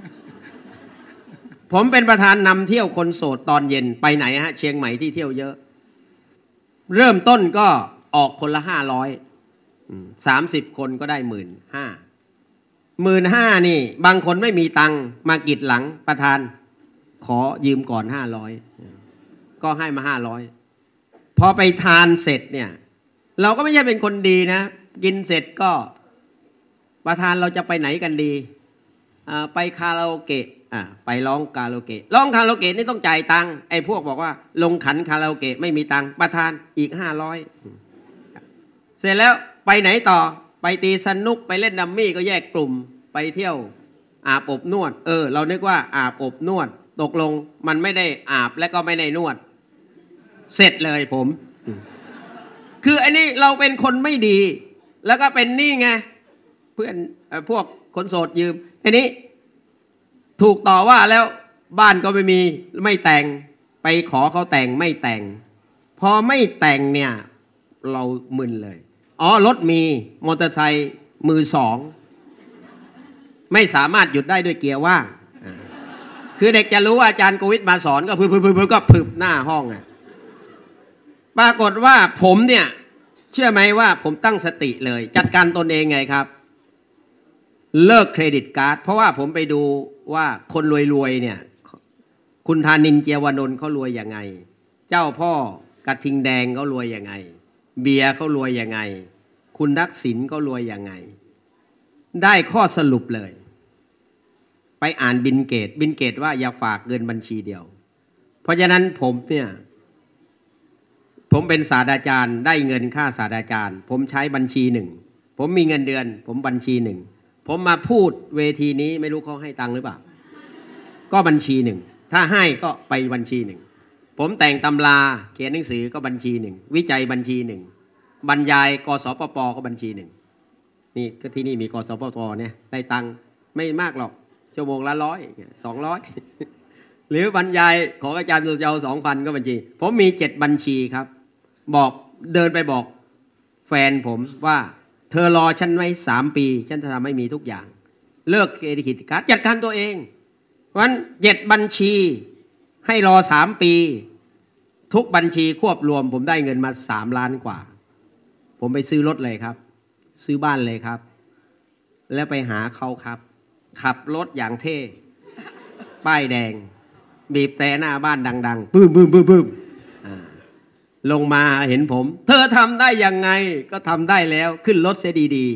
ผมเป็นประธานนำเที่ยวคนโสดตอนเย็นไปไหนฮะเชียงใหม่ที่เที่ยวเยอะเริ่มต้นก็ออกคนละห้าร้อยสามสิบคนก็ได้หมื่นห้าหมื่นห้านี่บางคนไม่มีตังค์มากิดหลังประธานขอยืมก่อนห้าร้อยก็ให้มาห้าร้อยพอไปทานเสร็จเนี่ยเราก็ไม่ใช่เป็นคนดีนะกินเสร็จก็ประธานเราจะไปไหนกันดีไปคาราโอเกะไปร้องคาราโอเกะร้องคาราโอเกะนี่ต้องจ่ายตังค์ไอ้พวกบอกว่าลงขันคาราโอเกะไม่มีตังค์ประธานอีกห้าร้อยเสร็จแล้วไปไหนต่อไปตีสนุกไปเล่นดัมมี่ก็แยกกลุ่มไปเที่ยวอาบอบนวดเออเรานึกว่าอาบอบนวดตกลงมันไม่ได้อาบและก็ไม่ได้นวดเสร็จเลยผมคืออันนี้เราเป็นคนไม่ดีแล้วก็เป็นนี่ไงเพื่อนพวกคนโสดยืมอันนี้ถูกต่อว่าแล้วบ้านก็ไม่มีไม่แต่งไปขอเขาแต่งไม่แต่งพอไม่แต่งเนี่ยเรามึนเลยอ๋อรถมีมอเตอร์ไซค์มือสองไม่สามารถหยุดได้ด้วยเกียร์ว่างคือเด็กจะรู้ว่าอาจารย์โควิดมาสอนก็พึบพึบพึบก็พึบหน้าห้องอ่ะปรากฏว่าผมเนี่ยเชื่อไหมว่าผมตั้งสติเลยจัดการตนเองไงครับเลิกเครดิตการ์ดเพราะว่าผมไปดูว่าคนรวยๆเนี่ยคุณธานินเจียวนนท์เขารวยยังไงเจ้าพ่อกระทิงแดงเขารวยยังไงเบียร์เขารวยยังไงคุณทักษิณเขารวยยังไงได้ข้อสรุปเลยไปอ่านบิลเกตบิลเกตว่าอย่าฝากเงินบัญชีเดียวเพราะฉะนั้นผมเนี่ยผมเป็นศาสตราจารย์ได้เงินค่าศาสตราจารย์ผมใช้บัญชีหนึ่งผมมีเงินเดือนผมบัญชีหนึ่งผมมาพูดเวทีนี้ไม่รู้เขาให้ตังค์หรือเปล่าก็บัญชีหนึ่งถ้าให้ก็ไปบัญชีหนึ่งผมแต่งตำราเขียนหนังสือก็บัญชีหนึ่งวิจัยบัญชีหนึ่งบรรยายกสปปก็บัญชีหนึ่งนี่ก็ที่นี่มีกสปปเนี่ยได้ตังค์ไม่มากหรอกชั่วโมงละร้อยสองร้อยหรือบรรยายของอาจารย์สุเจ้าสองพันก็บัญชีผมมีเจ็ดบัญชีครับบอกเดินไปบอกแฟนผมว่าเธอรอฉันไว้สามปีฉันจะทำให้มีทุกอย่างเลิกเครดิตการ์ดจัดการตัวเองเพราะฉะนั้นเจ็ดบัญชีให้รอสามปีทุกบัญชีควบรวมผมได้เงินมาสามล้านกว่าผมไปซื้อรถเลยครับซื้อบ้านเลยครับแล้วไปหาเขาครับขับรถอย่างเท่ป้ายแดงบีบแต่หน้าบ้านดังๆปื้มปื้มปื้มปื้มลงมาเห็นผมเธอทำได้ยังไงก็ทำได้แล้วขึ้นรถเสียดี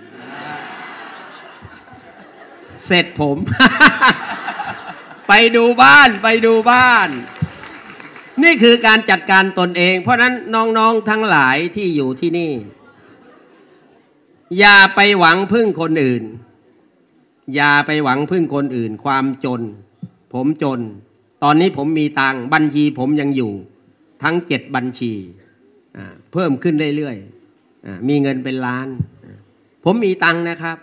ๆเสร็จผม ไปดูบ้านไปดูบ้านนี่คือการจัดการตนเองเพราะนั้นน้องๆทั้งหลายที่อยู่ที่นี่อย่าไปหวังพึ่งคนอื่นอย่าไปหวังพึ่งคนอื่นความจนผมจนตอนนี้ผมมีตังค์บัญชีผมยังอยู่ทั้งเจ็ดบัญชีเพิ่มขึ้นเรื่อยๆมีเงินเป็นล้านผมมีตังค์นะครับ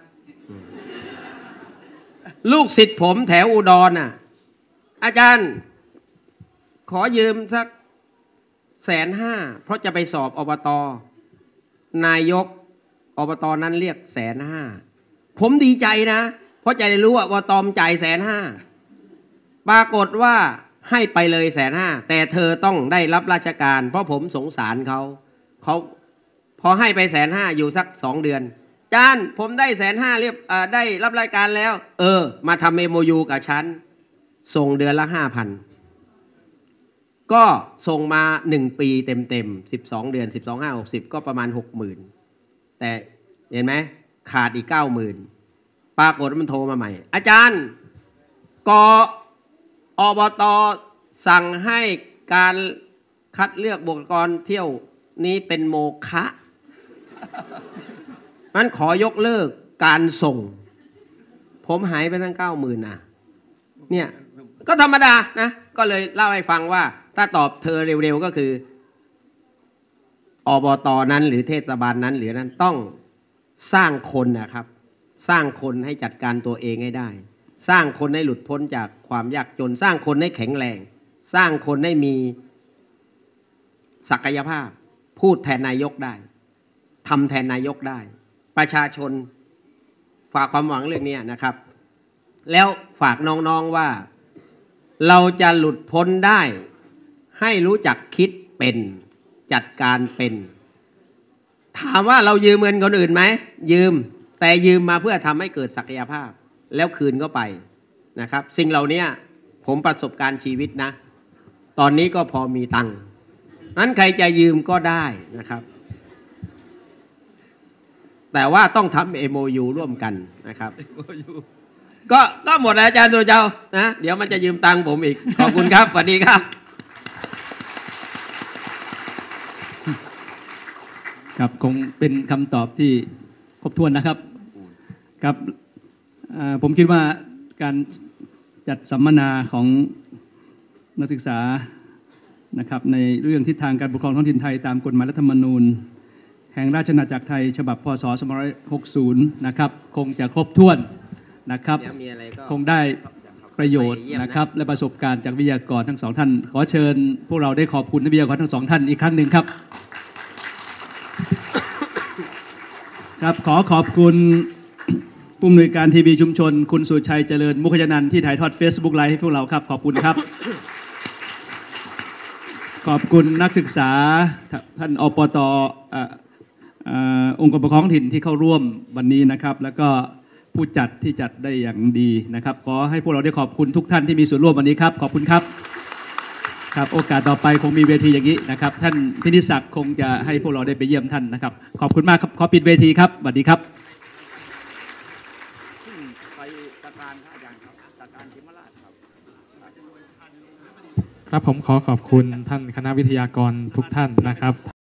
ลูกศิษย์ผมแถวอุดรน่ะอาจารย์ขอยืมสักแสนห้าเพราะจะไปสอบอบต.นายกอบต.นั้นเรียกแสนห้าผมดีใจนะเพราะจะได้รู้ว่าอบต.จ่ายแสนห้าปรากฏว่าให้ไปเลยแสนห้าแต่เธอต้องได้รับราชการเพราะผมสงสารเขาเขาพอให้ไปแสนห้าอยู่สักสองเดือนอาจารย์ผมได้แสนห้าเรียบได้รับราชการแล้วเออมาทำเอ็มโอยูกับฉันส่งเดือนละห้าพันก็ส่งมาหนึ่งปีเต็มเต็มสิบสองเดือนสิบสองห้าหกสิบก็ประมาณหกหมื่นแต่เห็นไหมขาดอีกเก้าหมื่นปรากฏมันโทรมาใหม่อาจารย์กอบต.สั่งให้การคัดเลือกบุคลากรเที่ยวนี้เป็นโมฆะมันขอยกเลิกการส่งผมหายไปทั้งเก้าหมื่นนะเนี่ยก็ธรรมดานะก็เลยเล่าให้ฟังว่าถ้าตอบเธอเร็วๆก็คืออบต.นั้นหรือเทศบาลนั้นหรือนั้นต้องสร้างคนนะครับสร้างคนให้จัดการตัวเองให้ได้สร้างคนให้หลุดพ้นจากความยากจนสร้างคนให้แข็งแรงสร้างคนให้มีศักยภาพพูดแทนนายกได้ทำแทนนายกได้ประชาชนฝากความหวังเรื่องนี้นะครับแล้วฝากน้องๆว่าเราจะหลุดพ้นได้ให้รู้จักคิดเป็นจัดการเป็นถามว่าเรายืมเงินคนอื่นไหมยืมแต่ยืมมาเพื่อทำให้เกิดศักยภาพแล้วคืนเข้าไปนะครับสิ่งเหล่านี้ผมประสบการณ์ชีวิตนะตอนนี้ก็พอมีตังค์นั้นใครจะยืมก็ได้นะครับแต่ว่าต้องทำ เอ็ม โอ ยู ร่วมกันนะครับก็ก็หมดแล้วอาจารย์ตัวเจ้านะเดี๋ยวมันจะยืมตังค์ผมอีกขอบคุณครับสวัสดีครับ
ครับคงเป็นคำตอบที่ครบถ้วนนะครับครับผมคิดว่าการจัดสัมมนาของนักศึกษานะครับในเรื่องทิศทางการปกครองท้องถิ่นไทยตามกฎหมายรัฐธรรมนูญแห่งราชอาณาจักรไทยฉบับพ.ศ. สองพันห้าร้อยหกสิบนะครับคงจะครบถ้วนนะครับคงได้ประโยชน์นะครับและประสบการณ์จากวิทยากรทั้งสองท่านขอเชิญพวกเราได้ขอบคุณวิทยากรทั้งสองท่านอีกครั้งหนึ่งครับครับขอขอบคุณผู้อำนวยการทีวีชุมชนคุณสุชัยเจริญมุขยนันท์ที่ถ่ายทอด Facebook ไลฟ์ให้พวกเราครับขอบคุณครับขอบคุณนักศึกษาท่านอปต.องค์กรปกครองท้องถิ่นที่เข้าร่วมวันนี้นะครับแล้วก็ผู้จัดที่จัดได้อย่างดีนะครับขอให้พวกเราได้ขอบคุณทุกท่านที่มีส่วนร่วมวันนี้ครับขอบคุณครับครับโอกาสต่อไปคงมีเวทีอย่างนี้นะครับท่านพินิจศักดิ์คงจะให้พวกเราได้ไปเยี่ยมท่านนะครับขอบคุณมากครับขอปิดเวทีครับสวัสดีครับ
ครับผมขอขอบคุณท่านคณะวิทยากรทุกท่านนะครับ